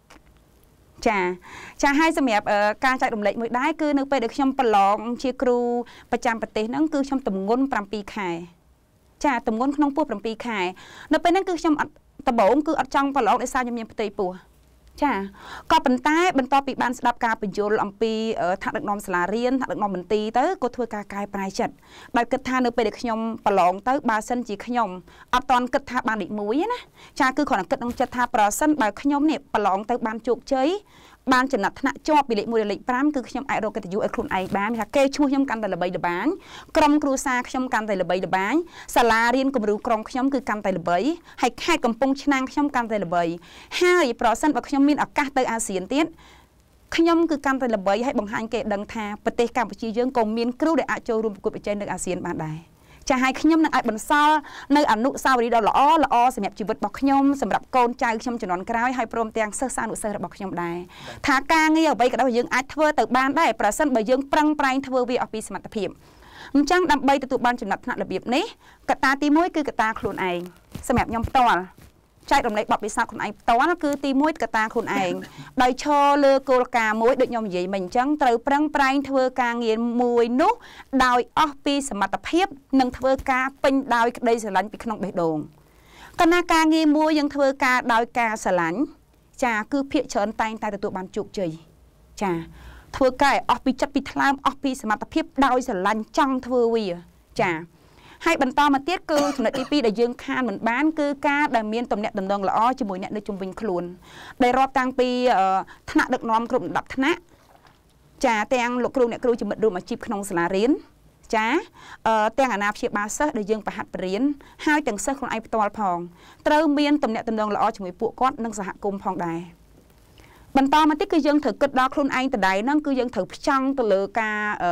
cha cha hai sầm hẹp ca chạy đồng lệ mới đái cứ nước pe được trong bờ lọng chia cừuประจำประเทศนั่งคือtrong tầm ngôn pram pi khai cha tầm ngôn không pua pram pi khai nước peนั่งคือtrongตะบงคืออัดจังปลอกได้ซายังยังปฏิปัวจ้าก็เป็นใต้บรรทอปีบ้านสลับการเป็นโยลอัมปีทักเด็กน้องสลาเรียนทักเด็กน้องบันตีเต้ก็ทั่วกากายปลายจัดใบกระทาเนื้อไปเด็กขยมปลอกเต้บาสันจีขยมอัดตอนกระทาบานดิมุ้ยนะจ้าคือขอนักกระดองจัดทาปลาสันใบขยมเนี่ยปลอกเต้บานจุกเฉยบ้านจนัดธนาจอบปีเล็กมูเล็กพรามคือขยมไอโรกติยูไอคลุนไอบ้านค่ะเกช่วยขยมกันแต่ละใบละบ้านกรมครูซาขยมกันแต่ละใบละบ้านสลาเรียนกรมรูกรมขยมคือกันแต่ละใบให้แค่กำปงชนางขยมกันแต่ละใบให้ปลอสันแบบขยมมินอากาศเตออาเซียนเตี้ยขยมคือกันแต่ละใบให้บังคับเกดังทาประเทศกัมพูชียังกงมินครูได้อาโจรวมกุบใจในอาเซียนบ้านใดจะให้ขยมในไอบรรซาในอนุสาวรีย์ดอลอ้อละอ้อสำหรับชีวิตบอกขยมสำหรับโกนใจขยมจนนกล้าวให้พร้อมเตียงเสื้อสานุเสื้อบอกขยมได้ถ้าการเงี้ยไปก็ได้ยังไอเทอร์ตึกบ้านได้ประสันใบยังปรังปรายเทอร์วีออปีสมัติเพียบจังดำใบตัวบ้านจนนัดถนัดระเบียบนี้กระตาตีมุ้ยคือกระตาคลุนไอสำหรับยมตัวใจตรงในบอกปีศาจคนไอตัวนั่นคือตีมุ้ยกระตาคนไอโดยโชว์เลือโกลกามุ้ยโดยยมใหญ่เหมือนจังเติร์ปรังปรายเทอร์การเงียนมุ้ยนุ๊กโดยออฟปีสมัติเพียบนังเทอร์กาเป็นโดยได้สลันปีขนมใบโด่งคณะการเงียนมุ้ยยังเทอร์กาโดยกาสลันจ่าคือเพียเชิญตายตายตัวบานจุกใจจ่าเทอร์กาออฟปีจับปีทลามออฟปีสมัติเพียบโดยสลันจังเทอร์วีจ่าให้บรรทอมาเตี้ยคือสำหรับที่ปีได้ยืงคานเหมือนบ้านคือการได้เมียนตำแหน่งตำแหน่งละอ้อจมูกเนี่ยในจุ่มวิงคลุนได้รอบตั้งปีธนาดึกน้อมกลุ่มดับธนะจ่าแตงลูกครูเนี่ยครูจะมาดูมาจีบขนมสลาเรียนจ้าแตงอาณาเชียบาเซอร์ได้ยืงประหัดเรียนให้จังเซอร์ของไอตัวพองเติมเมียนตำแหน่งตำแหน่งละอ้อจมูกปวกก้อนนั่งสหกรมพองได้บรรทอมาเตี้ยคือยืงถือกึศดอกคลุนไอแต่ใดนั่งคือยืงถือจังตัวเลือกา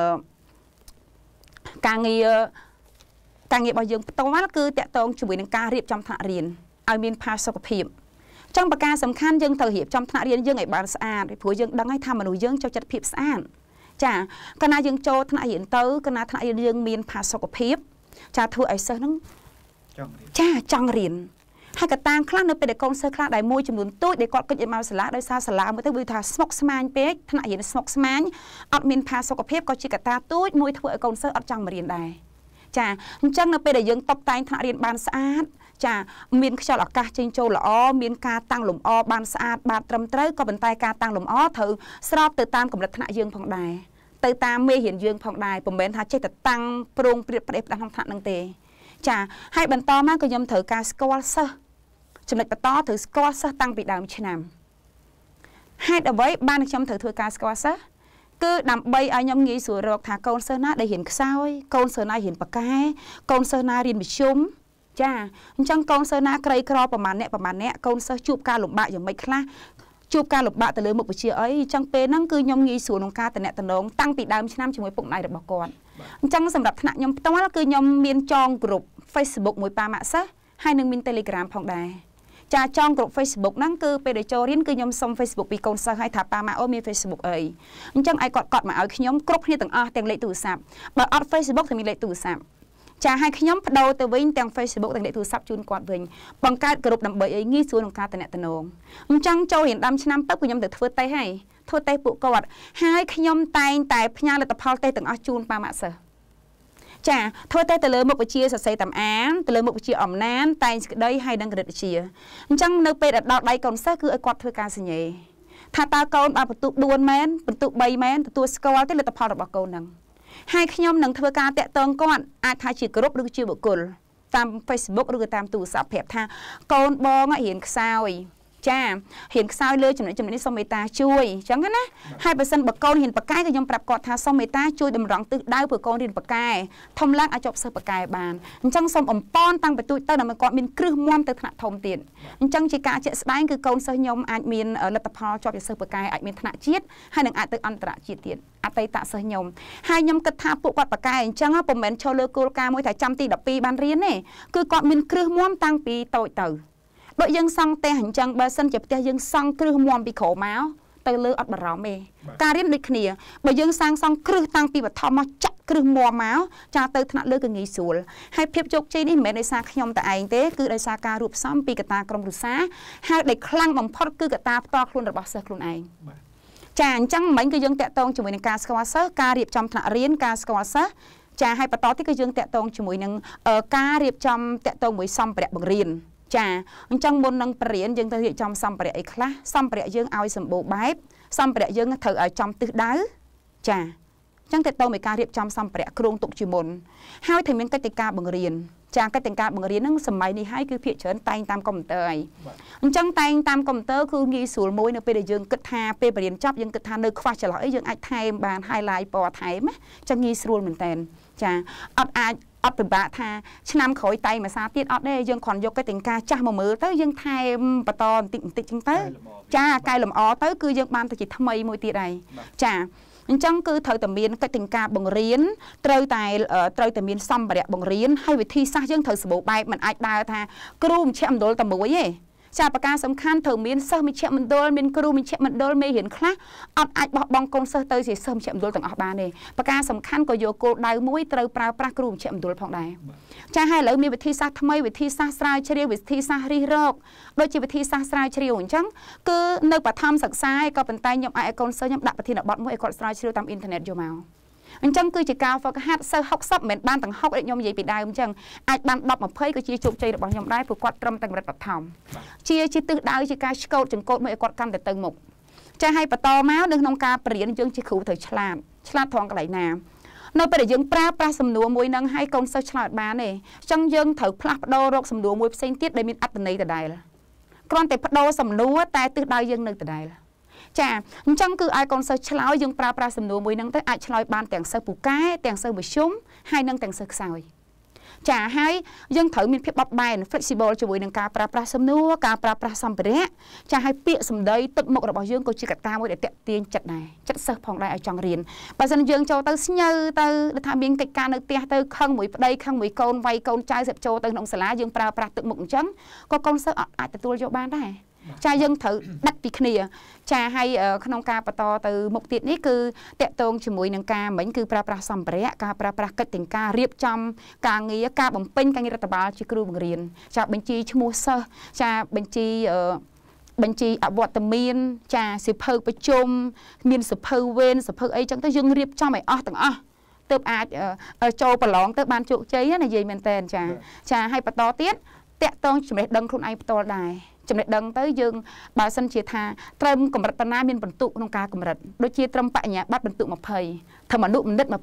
การเงียการเงียบยังตัวว่าคือแต่ตรงช่วยในการเรียบจำถนัดเรียนเอาเมียนพาสกปรกจังประการสำคัญยังเธอเหียบจำถนัดเรียนยังไงบางสะอาดผัวยังดังให้ทำมนุษย์ยังเจ้าจัดเพียบสะอาดจ้าคณะยังโจถนัดเรียนเตอคณะถนัดเรียนยังเมียนพาสกปรกจ้าทัวไอเซอร์นั่งจ้าจังเรียนให้กระตังคลาดนึกเป็นเด็กกองเซอร์คลาดได้มวยจำนวนตู้เด็กกอดก็จะมาสละโดยซาสละเมื่อตั้งวิธีสมกสมานเป็ดถนัดเรียนสมกสมานอัดเมียนพาสกปรกก็จีกระตาตู้มวยทัวไอกองเซอร์อัดจังมาเรียนได้จ้าจังนับไปได้ยังตบแต่งถนัดเรียนบานสะอาดจ้ามีนขจรอากาศจิงโจละอ้อมีนการตั้งหลุมอ้อบานสะอาดบานตรำเตยก็เป็นไตการตั้งหลุมอ้อถือสอบติดตามกับลักษณะยืงผ่องได้ติดตามเมื่อเห็นยืงผ่องได้ผมเป็นท่าเจตตั้งโปร่งเปรียบประเดี๋ยวทางถนัดนังเตจ้าให้บรรทอมากก็ยมถือการสกอลเซอร์จำเป็นต่อถือสกอลเซอร์ตั้งปีดาวมิชนามให้เอาไว้บ้านยมถือถือการสกอลเซอร์cứ nằm bay ai nhom nghĩ sủi rọc thả con sơn na để hiện sao ấy con sơn na hiện bạc cái con sơn na riêng bị chôm cha chẳng con sơn na cây cỏประมาณ nè ประมาณ nè con sơn chụp ca lục bạอย่างไม่คลาchụp ca lục bạแต่เลยmột buổi chiều ấy chẳng peนั่งคือnhom nghĩ sủi nông caแต่ nè แต่น้องตั้งปีดาวชนะช่วยปุ่มไหนเด็กบอกก่อนchẳngสำหรับถนัดnhomต้องว่าคือnhomมีนจองกลุ่ม Facebook มวยปลาหมาซะให้หนึ่งมีน Telegram ผ่องได้จ้าจองกลุ่ม Facebook นั่งคือไปได้โจเรียนคือnhomส่ง Facebook ปีกอนเซอร์ให้ถาปามาโอมี Facebook เอ้ยจังไอ้กอดกอดมาเอาnhomกรุ๊ปนี่ต่างอ่ะแต่งเลขตู้ซับแบบอัด Facebook แต่มีเลขตู้ซับจ้าให้nhomพดเอาแต่วิ่งแต่ง Facebook แต่งเลขตู้ซับจูนกอดวิ่งบังการกรุ๊ปนำใบไอ้งี้ส่วนของการแต่เนตโนงจังโจเห็นดำชนะปั๊บคือnhomแต่ทั่วไตให้ทั่วไตปุกกอดให้nhomไตแต่พญาเลตพอลไตต่างอ่ะจูนปามาเซอร์จ้าทั่วไตแต่เลยมุกไปเชียร์ใส่ตำอ้านแต่เลยมุกไปเชียร์อ่อมน้ำไตได้ให้ดังกระเด็ดเชียร์จังนึกไปดัดดอกใดก่อนซะคือไอ้กอดเธอการสัญญาថាតើកូនបានបន្ទុកbốnមែនបន្ទុក3មែនទទួលស្គាល់ទេលទ្ធផលរបស់កូននឹងហើយខ្ញុំនឹងធ្វើការតាក់ទងគាត់អាចថាជាក្រុមឬជាបុគ្គលតាម Facebook ឬក៏តាមទូរស័ព្ទប្រាប់ថាកូនបងរៀនខ្សោយចារៀនខ្សោយលើចំណុចចំណុចនេះសូមមេត្តាជួយអញ្ចឹងណាហើយបើសិនបើកូនរៀនប៉ាកែក៏ខ្ញុំប្រាប់គាត់ថាសូមមេត្តាជួយតម្រង់ទិសដៅព្រោះកូនរៀនប៉ាកែធំឡើងអាចចប់សិស្សប៉ាកែបានអញ្ចឹងសូមអំប៉នតាំងពីទូចទៅដើម្បីគាត់មានគ្រឹះមាំទៅថ្នាក់ធំទៀតអញ្ចឹងជាការជាក់ស្ដែងគឺកូនសិស្សខ្ញុំអាចមានលទ្ធផលជាប់ជាសិស្សប៉ាកែអាចមានថ្នាក់ជាតិហើយនឹងអាចទៅអន្តរជាតិទៀតអតីតសិស្សខ្ញុំហើយខ្ញុំគិតថាពួកគាត់ប៉ាកែអញ្ចឹងពុំមែនចូលលើគោលការណ៍មួយថាចាំទី12បានរៀនទេគឺគាត់មានគ្រឹះមាំតាំងពីតូចទៅបើយើងសង់ផ្ទះអញ្ចឹងបើសិនជាផ្ទះយើងសង់គ្រឹះមាំពីក្រោមមកទៅលើអត់បារម្ភទេការរៀនដូចគ្នាបើយើងសាងសង់គ្រឹះតាំងពីបឋមមកចាក់គ្រឹះមាំមកចាទៅថ្នាក់លើក៏ងាយស្រួលហើយភាពជោគជ័យនេះមិនមែនដោយសារខ្ញុំតែឯងទេគឺដោយសារការរួបផ្សំពីកត្តាក្រុមគ្រួសារហើយដែលខ្លាំងបំផុតគឺកត្តាផ្ទាល់ខ្លួនរបស់សិស្សខ្លួនឯងចាអញ្ចឹងមិញគឺយើងតាក់ទងជាមួយនឹងការស្គាល់សិស្សការរៀបចំថ្នាក់រៀនការស្គាល់សិស្សចាហើយបន្តទៀតគឺយើងតាក់ទងជាមួយនឹងការរៀបចំតាក់ទងមួយសម្ភារៈបង្រៀនចាអញ្ចឹងមុននឹងបរិញ្ញាយើងត្រូវរៀបចំសម្ភារៈអីខ្លះសម្ភារៈយើងឲ្យសម្បូរបែបសម្ភារៈយើងត្រូវឲ្យចំទិសដៅចាអញ្ចឹងតើតើមួយការរៀបចំសម្ភារៈគ្រោងទុកជាមុនហើយត្រូវមានកិច្ចការបង្រៀនចាកិច្ចការបង្រៀនហ្នឹងសម័យនេះហើយគឺភាគច្រើនតែងតាមកុំព្យូទ័រហើយអញ្ចឹងតែងតាមកុំព្យូទ័រគឺងាយស្រួលមួយនៅពេលដែលយើងគិតថាពេលបរិញ្ញាចប់យើងគិតថានៅខ្វះចន្លោះអីយើងអាចថែមបាន highlight ពណ៌ថែមណាអញ្ចឹងងាយស្រួលមែនតើចាអត់អាចអត់ពិបាកថាឆ្នាំក្រោយតែមួយសាទៀតអត់ទេយើងគ្រាន់យកកិច្ចការចាស់មកមើលទៅយើងថែមបន្តបន្តិចបន្តិចចឹងទៅចាកែលម្អទៅគឺយើងបានទៅជាថ្មីមួយទៀតហើយចាអញ្ចឹងគឺត្រូវតែមានកិច្ចការបង្រៀនត្រូវតែត្រូវតែមានសម្ភារៈបង្រៀនហើយវិធីសាស្ត្រយើងត្រូវសម្បូរបែបមិនអាចដើរថាគ្រូមជ្ឈមណ្ឌលតែមួយទេចាប្រការសំខាន់ត្រូវមានសិស្សមជ្ឈមណ្ឌលមានគ្រូមជ្ឈមណ្ឌលមេរៀនខ្លះអត់អាចបោះបង់កូនសិស្សទៅជាសិស្សមជ្ឈមណ្ឌលទាំងអស់បានទេប្រការសំខាន់ក៏យកគោលដៅមួយត្រូវប្រើប្រាស់គ្រូមជ្ឈមណ្ឌលផងដែរចាហើយឥឡូវមានវិធីសាស្ត្រថ្មីវិធីសាស្ត្រស្រាវជ្រាវវិធីសាស្ត្ររិះរកដូចជាវិធីសាស្ត្រស្រាវជ្រាវអញ្ចឹងគឺនៅបឋមសិក្សាឯក៏ប៉ុន្តែខ្ញុំអាចឲ្យកូនសិស្សខ្ញុំដាក់ប្រធានបទមួយឲ្យគាត់ស្រាវជ្រាវតាមអ៊ីនធឺណិតយកមកអញ្ចឹងគឺជាការហ្វឹកហាត់សិស្ស60មិនបានទាំង60ដូចខ្ញុំនិយាយពីដើមអញ្ចឹងអាចបាន10 20ក៏ជាជោគជ័យរបស់ខ្ញុំដែរព្រោះគាត់ត្រឹមតែកម្រិតបឋមជាជាទិសដៅជាការឆ្កូតចង្កូតមួយឲ្យគាត់កាន់តែទៅមុខចាឲ្យបន្តមកនៅក្នុងការបរៀនយើងជាគ្រូត្រូវឆ្លាតឆ្លាតត្រង់កន្លែងណានៅពេលដែលយើងប្រើប្រាស់សំណួរមួយនឹងឲ្យកូនសិស្សឆ្លើយបានទេអញ្ចឹងយើងត្រូវផ្លាស់ប្ដូររកសំណួរមួយផ្សេងទៀតដែលមានអត្ថន័យដដែលគ្រាន់តែបដូរសំណួរតែទិសដៅយើងនៅដដែលចាអញ្ចឹងគឺឲ្យកូនសិស្សឆ្លើយយើងប្រើប្រាស់សំណួរមួយហ្នឹងទៅអាចឆ្លើយបានទាំងសិស្សពូកែទាំងសិស្សមធ្យមហើយនិងទាំងសិស្សខ្សោយចាហើយយើងត្រូវមានភាពបត់បែន flexible ជាមួយនឹងការប្រើប្រាស់សំណួរការប្រើប្រាស់សម្ភារៈចាហើយពាក្យសម្ដីទឹកមុខរបស់យើងក៏ជាកត្តាមួយដែលទាក់ទាញចិត្តដែរចិត្តសិស្សផងដែរឲ្យចង់រៀនបើមិនយើងចូលទៅស្ញើទៅថាមានកិច្ចការនៅផ្ទះទៅខឹងមួយប្តីខឹងមួយកូនវាយកូនចៅសិបចូលទៅក្នុងសាលាយើងប្រើប្រាស់ទឹកមុខអញ្ចឹងក៏កូនសិស្សអាចទទួលយកបានដែរចាយើងត្រូវដាច់ពីគ្នាចាហើយក្នុងការបន្តទៅមុខទៀតនេះគឺតកតងជាមួយនឹងការមិញគឺប្រើប្រាស់សម្ភារៈការប្រើប្រាស់កិច្ចទាំងការរៀបចំការងារការបំពេញការងាររដ្ឋបាលជាគ្រូបង្រៀនចាបញ្ជីឈ្មោះសិស្សចាបញ្ជីបញ្ជីអវត្តមានចាសិភៅប្រជុំមានសិភៅវេនសិភៅអីចឹងទៅយើងរៀបចំឲ្យអស់ទាំងអស់ទើបអាចចូលប្រឡងទៅបានជោគជ័យណានិយាយមែនតើចាចាហើយបន្តទៀតតកតងចំណេះដឹងខ្លួនឯងផ្ទាល់ដែរចំណេះដឹងទៅយើងបើសិនជាថាត្រឹមកម្រិតបណ្ណាមានបន្ទុកក្នុងការកម្រិតដូចជាត្រឹមបញ្ញាបត្របន្ទុក20ធម្មអនុមនិត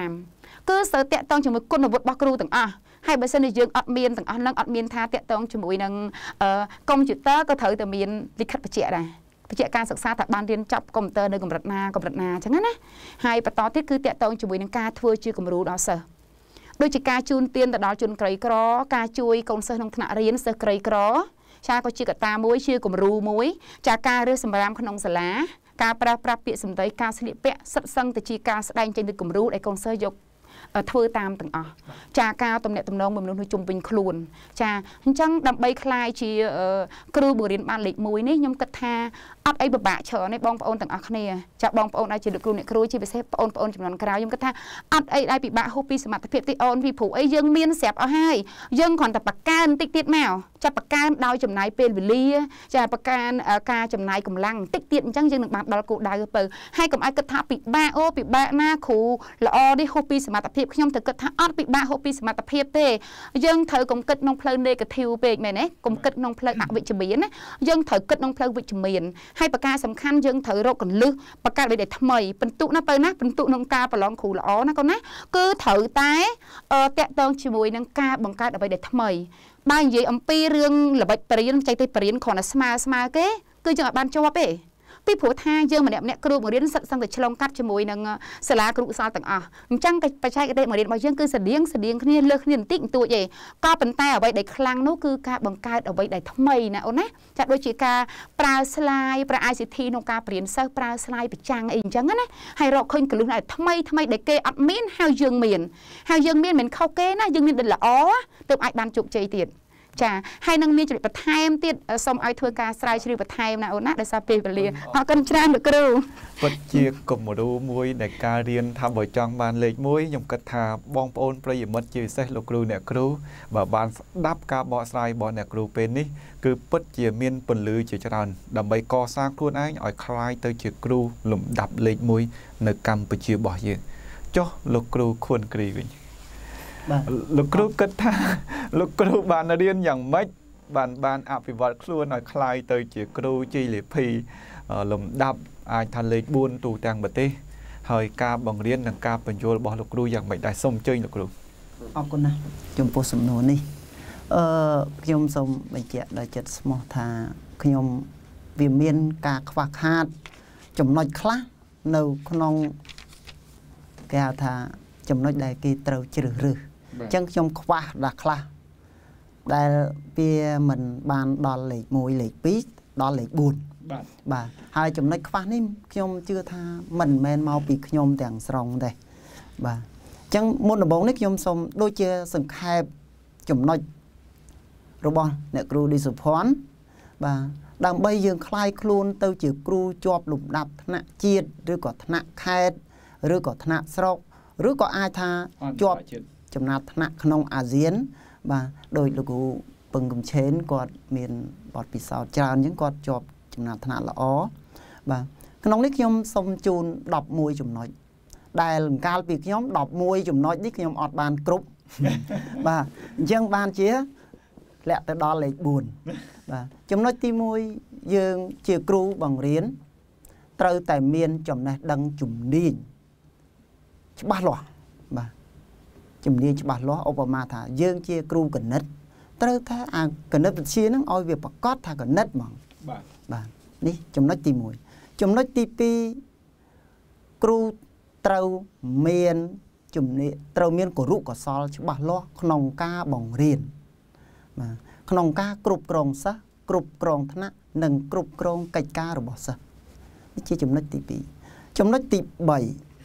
25គឺស្ទើរតាក់ទងជាមួយគុណវុឌ្ឍរបស់គ្រូទាំងអស់ហើយបើសិនជាយើងអត់មានទាំងអស់ហ្នឹងអត់មានថាតាក់ទងជាមួយនឹងកុំព្យូទ័រក៏ត្រូវតែមានលិខិតបញ្ជាក់ដែរបញ្ជាក់ការសិក្សាថាបានរៀនចប់កុំព្យូទ័រនៅកម្រិតណាកម្រិតណាអញ្ចឹងណាហើយបន្តទៀតគឺតាក់ទងជាមួយនឹងការធ្វើជាគំរូដល់សិស្សដូចជាការជូនទានទៅដល់ជនក្រីក្រការជួយកូនសិស្សក្នុងថ្នាក់រៀនសិស្សក្រីក្រចាក៏ជាកត្តាមួយជាគំរូមួយចាការរើសសម្រាមក្នុងសាលាការប្រើប្រាស់ពាក្យសម្ដីការស្លៀកពាក់សិតសឹងទៅជាការស្ដែងចេញពីគំរូដែលកូនសិស្សយកធ្វើតាមទាំងអស់ចាការទំនាក់ទំនងមនុស្សនៅជុំវិញខ្លួនចាអញ្ចឹងដើម្បីคลายជាគ្រូបង្រៀនបានលេខមួយនេះខ្ញុំគិតថាអត់អីពិបាកច្រើនទេបងប្អូនទាំងអស់គ្នាចាបងប្អូនអាចជាលោកគ្រូអ្នកគ្រូជាពិសេសបងប្អូនចំនួនក្រោយខ្ញុំគិតថាអត់អីដែលពិបាកហួសពីសមត្ថភាពទីអូនពីព្រោះអីយើងមានស្រាប់អស់ហើយយើងគ្រាន់តែបកកើបន្តិចទៀតមកចាប់បកកើដោយចំណាយពេលវេលាចាបកកើការចំណាយកម្លាំងបន្តិចទៀតអញ្ចឹងយើងនឹងបានដល់គោលដៅទៅហើយកុំឲ្យគិតថាពិបាកអូពិបាកណាគ្រូល្អនេះហួសពីសមត្ថភាពខ្ញុំទៅគិតថាអត់ពិបាកហូបពីសមត្ថភាពទេយើងត្រូវកុំគិតក្នុងផ្លូវ negative ពេកមែនទេកុំគិតក្នុងផ្លូវអវិជ្ជមានណាយើងត្រូវគិតក្នុងផ្លូវវិជ្ជមានហើយប្រការសំខាន់យើងត្រូវរកកន្លឹះបង្កើតអ្វីដែលថ្មីបន្ទុកណាបើណាបន្ទុកក្នុងការប្រឡងគ្រូល្អណាកូនណាគឺត្រូវតែតាក់ទងជាមួយនឹងការបង្កើតអ្វីដែលថ្មីបើនិយាយអំពីរឿងល្បិចបរៀនចៃតេបរៀនគ្រាន់តែស្មើស្មើគេគឺយើងអាចបានជាប់ទេពីព្រោះថាយើងម្នាក់ម្នាក់គ្រូបង្រៀនសិតសឹងតែឆ្លងកាត់ជាមួយនឹងសាលាគ្រូសាលទាំងអស់អញ្ចឹងបច្ចេកទេសបង្រៀនរបស់យើងគឺស្តៀងស្តៀងគ្នាលើសគ្នាបន្តិចបន្តួចទេក៏ប៉ុន្តែអ្វីដែលខ្លាំងនោះគឺការបង្កើតអ្វីដែលថ្មីណាអូនណាចាដូចជាការប្រើ slide ប្រើ I C T ក្នុងការបង្រៀនសិស្សប្រើ slide ប្រចាំងអីអញ្ចឹងណាហើយរកឃើញកលឹះណាថ្មីថ្មីដែលគេអត់មានហើយយើងមានហើយយើងមានមិនខុសគេណាយើងមានដែលល្អទើបអាចបានជោគជ័យទៀតចាហើយនឹងមានចំណុចបន្ថែមទៀតសូមឲ្យធ្វើការស្រាវជ្រាវបន្ថែមណាអូនណាដោយសារពេលវេលាអរគុណច្រើនលោកគ្រូពិតជាគំរូមួយនៃការរៀនថាបើចង់បានលេខមួយខ្ញុំគិតថាបងប្អូនប្រិយមិត្តជាពិសេសលោកគ្រូអ្នកគ្រូបើបានស្ដាប់ការបកស្រាយរបស់អ្នកគ្រូពេលនេះគឺពិតជាមានពន្លឺជាច្រើនដើម្បីកសាងខ្លួនឯងឲ្យคล้ายទៅជាគ្រូលំដាប់លេខមួយនៅកម្ពុជារបស់យើងចុះលោកគ្រូខួនគ្រីវិញលោកគ្រូគិតថាលោកគ្រូបានរៀនយ៉ាងម៉េចបានបានអភិវឌ្ឍខ្លួនឲ្យคล้ายទៅជាគ្រូជ័យលាភីលំដាប់អាចថាលេខបួនទូទាំងប្រទេសហើយការបង្រៀននិងការបញ្យល់របស់លោកគ្រូយ៉ាងម៉េចដែរសូមអញ្ជើញលោកគ្រូអរគុណណាស់ចំពោះសំណួរនេះអឺខ្ញុំសូមបញ្ជាក់ដោយចិត្តស្មោះថាខ្ញុំវាមានការខ្វះខាតចំណុចខ្លះនៅក្នុងគេហៅថាចំណុចដែលគេត្រូវជ្រើសរើសអញ្ចឹងខ្ញុំខ្វះដល់ខ្លះដែលវាមិនបានដល់លេខមួយលេខពីរដល់លេខបួនបាទបាទហើយចំណុចខ្វះនេះខ្ញុំជឿថាមិនមែនមកពីខ្ញុំទាំងស្រុងទេបាទអញ្ចឹងមុនដំបូងនេះខ្ញុំសូមដូចជាសង្ខេបចំណុចរបស់អ្នកគ្រូឌីសុភ័ណ្ឌបាទដើម្បីយើងคลายខ្លួនទៅជាគ្រូជាប់លំដាប់ថ្នាក់ជាតិឬក៏ថ្នាក់ខេត្តឬក៏ថ្នាក់ស្រុកឬក៏អាចថាជាប់ចំណាត់ថ្នាក់ក្នុងអាស៊ានបាទដោយលោកគ្រូពឹងកំឆេនគាត់មានបទពិសោធន៍ច្រើនអញ្ចឹងគាត់ជាប់ចំណាត់ថ្នាក់ល្អបាទក្នុងនេះខ្ញុំសូមជូនដប់មួយចំណុចដែលកាលពីខ្ញុំដប់មួយចំណុចនេះខ្ញុំអត់បានគ្រប់បាទអញ្ចឹងបានជាលាក់ទៅដល់លេខបួនបាទចំណុចទីមួយយើងជាគ្រូបង្រៀនត្រូវតែមានចំណេះដឹងជំនាញច្បាស់លាស់បាទជំនាញច្បាស់លាស់ឧបមាថាយើងជាគ្រូគណិតត្រូវថាអាគណិតវិទ្យានឹងឲ្យវាប្រកបថាគណិតហ្មងបាទបាទនេះចំណុចទីមួយចំណុចទីពីរគ្រូត្រូវមានជំនាញត្រូវមានគរុកោសលច្បាស់លាស់ក្នុងការបង្រៀនបាទក្នុងការគ្រប់គ្រងសិស្សគ្រប់គ្រងថ្នាក់និងគ្រប់គ្រងកិច្ចការរបស់សិស្សនេះជាចំណុចទីពីរចំណុចទីបី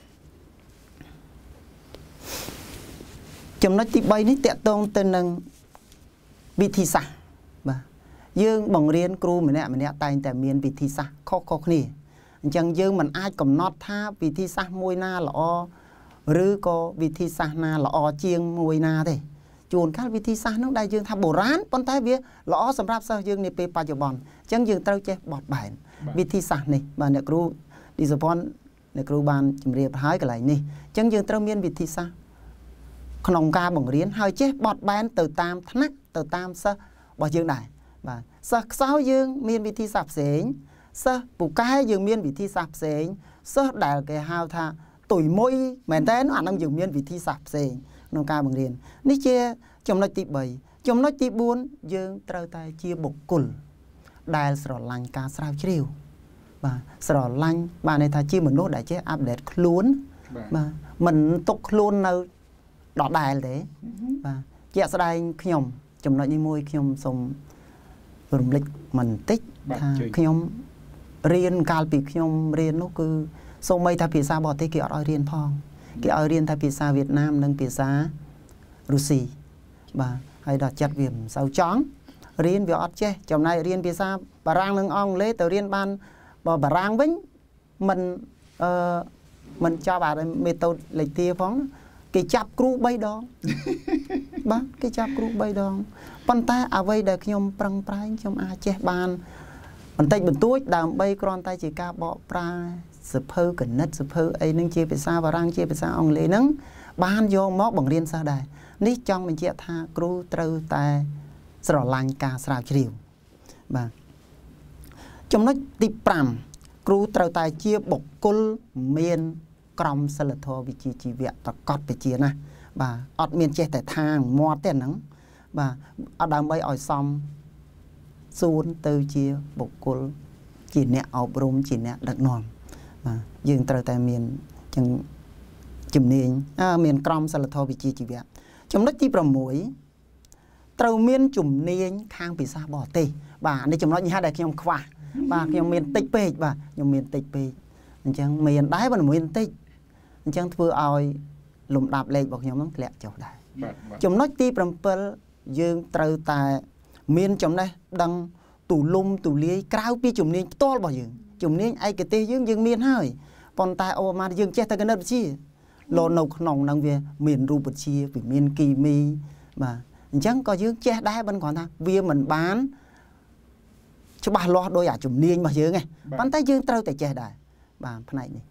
ចំណុចទីបីនេះតកតងទៅនឹងវិធីសាស្ត្របាទយើងបង្រៀនគ្រូម្នាក់ម្នាក់តែងតែមានវិធីសាស្ត្រខុសៗគ្នាអញ្ចឹងយើងមិនអាចកំណត់ថាវិធីសាស្ត្រមួយណាល្អឬក៏វិធីសាស្ត្រណាល្អជាងមួយណាទេជួនកាលវិធីសាស្ត្រនោះដែលយើងថាបុរាណប៉ុន្តែវាល្អសម្រាប់សិស្សយើងនាពេលបច្ចុប្បន្នអញ្ចឹងយើងត្រូវចេះបត់បែនវិធីសាស្ត្រនេះបាទអ្នកគ្រូឌីសុភ័ណ្ឌអ្នកគ្រូបានជម្រាបហើយកន្លែងនេះអញ្ចឹងយើងត្រូវមានវិធីសាស្ត្រក្នុងការបង្រៀនហើយចេះបត់បែនទៅតាមថ្នាក់ទៅតាមសិស្សរបស់យើងដែរបាទសិស្សខ្សោយយើងមានវិធីសាស្ត្រផ្សេងសិស្សពូកែយើងមានវិធីសាស្ត្រផ្សេងសិស្សដែលគេហៅថាទុយមួយមែនតើអានឹងយើងមានវិធីសាស្ត្រផ្សេងក្នុងការបង្រៀននេះជាចំណុចទីបីចំណុចទីបួនយើងត្រូវតែជាបុគ្គលដែលស្រឡាញ់ការស្រាវជ្រាវបាទស្រឡាញ់បានន័យថាជាមនុស្សដែលចេះអាប់ដេតខ្លួនបាទមិនទុកខ្លួននៅដដែលទេបាទជាក់ស្ដែងខ្ញុំចំណុចនេះមួយខ្ញុំសូមរំលឹកបន្តិចថាខ្ញុំរៀនកាលពីខ្ញុំរៀននោះគឺសូម្បីថាភាសាបរទេសគេអត់ឲ្យរៀនផងគេឲ្យរៀនតែភាសាវៀតណាមនិងភាសារុស្ស៊ីបាទហើយដល់ចិត្តវាមិនសូវចង់រៀនវាអត់ចេះចំណែករៀនភាសាបារាំងនិងអង់គ្លេសទៅរៀនបានបើបារាំងវិញមិនអឺមិនចាប់អាមេតូតលេខទាផងគេចាប់គ្រូបីដងបាទគេចាប់គ្រូបីដងប៉ុន្តែអ្វីដែលខ្ញុំប្រឹងប្រែងខ្ញុំអាចចេះបានបន្តិចបន្តួចដើម្បីគ្រាន់តែជាការបកប្រែ sự phơi cái nét sự phơi ấy nâng chia về xa và răng chia về xa ông lệ nâng ban vô móc bằng riêng sao đây ní trong mình chia tha kêu trâu tai sờ lanh ca sờ chiều bà trong nó tịp pram kêu trâu tai chia bọc côn miền còng sờ thô vị trí chỉ việc và cọt về chia nè bà ọt miền che tại thang mò tiền nắng bà ở đằng bay ỏi xong xuân từ chia bọc côn chỉ nẹt áo brum chỉ nẹt đặc nòng mà dương trâu tai miền chẳng chùm niên à, miền còng sờ thô vị trí chỉ việc trong đó chỉ bằng mũi trâu miên chùm niên khang bị xa bỏ tê bà đây trong đó như hai đại nhom khoa bà nhom miền tây pê bà nhom miền tây pê chẳng miền đáy bằng miền tây chẳng vừa oi lùm đạp lên bọc nhom nó lẹ chầu đại trong đó chỉ bằng pel dương trâu tài miền trong đây đăng tủ lum tủ lia cao pi chùm niên to bỏ dương chùm niên ai cái tê dương dương miền hơi còn tài ô mà dương che ta cái nơi chi lô nâu nòng năng về miền ru bật chia vì miền kỳ mi mà chẳng có dương che đá bên còn ta vì mình bán cho bà lo đôi à chùm niên mà dương nghe bán tay dương trâu tại che đài bà phần này này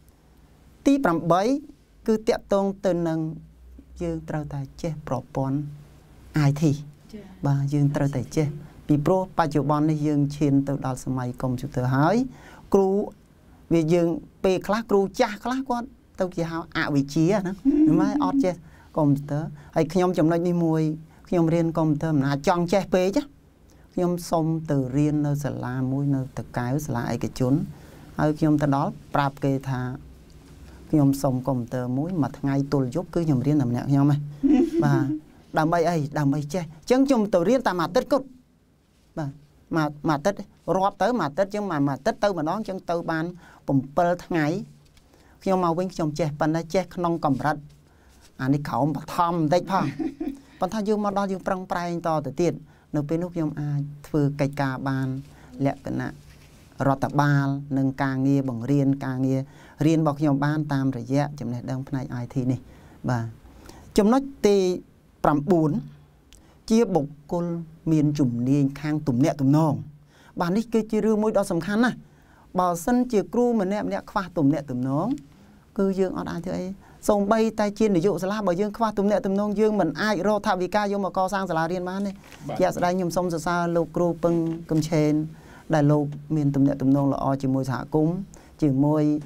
tí bằng bấy cứ tiệm tôn từ nâng dương trâu tại che propon ai thì bà dương trâu tại che vì pro ba triệu bon này dương trên từ đào sớm mai công chụp từ hỏi cru vì dương pe class cru cha class con tao chỉ hao ạ vị trí á nó mới ót che công tớ hay nhom chấm nói đi mùi nhom riêng công tớ mà chọn che pe chứ nhom xong từ riêng nơi sả la mùi nơi từ cái sả la ai cái chốn hay nhom tớ đó prap kê tha nhom xong công tớ mùi mà ngày tôi giúp cứ nhom riêng làm nhạc nhom này và đam bay ấy đam bay che chẳng nhom từ riêng ta mà tất cốt mà mà mà tất rót tới mà tất chứ mà mà tất tới mà đón chẳng tới ban bùng pơ ngày khi màวิ่งchồng che pan đã che non cầm rad anh đi khảo mà thom đấy phong pan thay dương mà đó dương prang prai to từ tiền nấu bên lúc nhom ai vừa cày cà bàn lẹ cái nè rót tập bàn nâng cà nghe bằng riêng cà nghe riêng bọc nhom ban tam rồi dẹp chấm này đang này ai thì này bà chấm nói tì pram bốn chia bột côn miền chủng niên khang tụm nẹt tụm nòng bà đi cái chia rương môi đó sầm khăn à bảo sân chia cru mà nẹt nẹt khoa tụm nẹt tụm nòng cứ dương ở đây thế xong bay tay chiên để dụ sala bảo dương khoa tụm nẹt tụm nòng dương mình ai ro thà vì ca dương mà co sang sala riêng bán đi giờ đây nhung xong giờ xa lô cru pưng cầm chén đại lô miền tụm nẹt tụm nòng là o chỉ môi xả cúng chỉ môi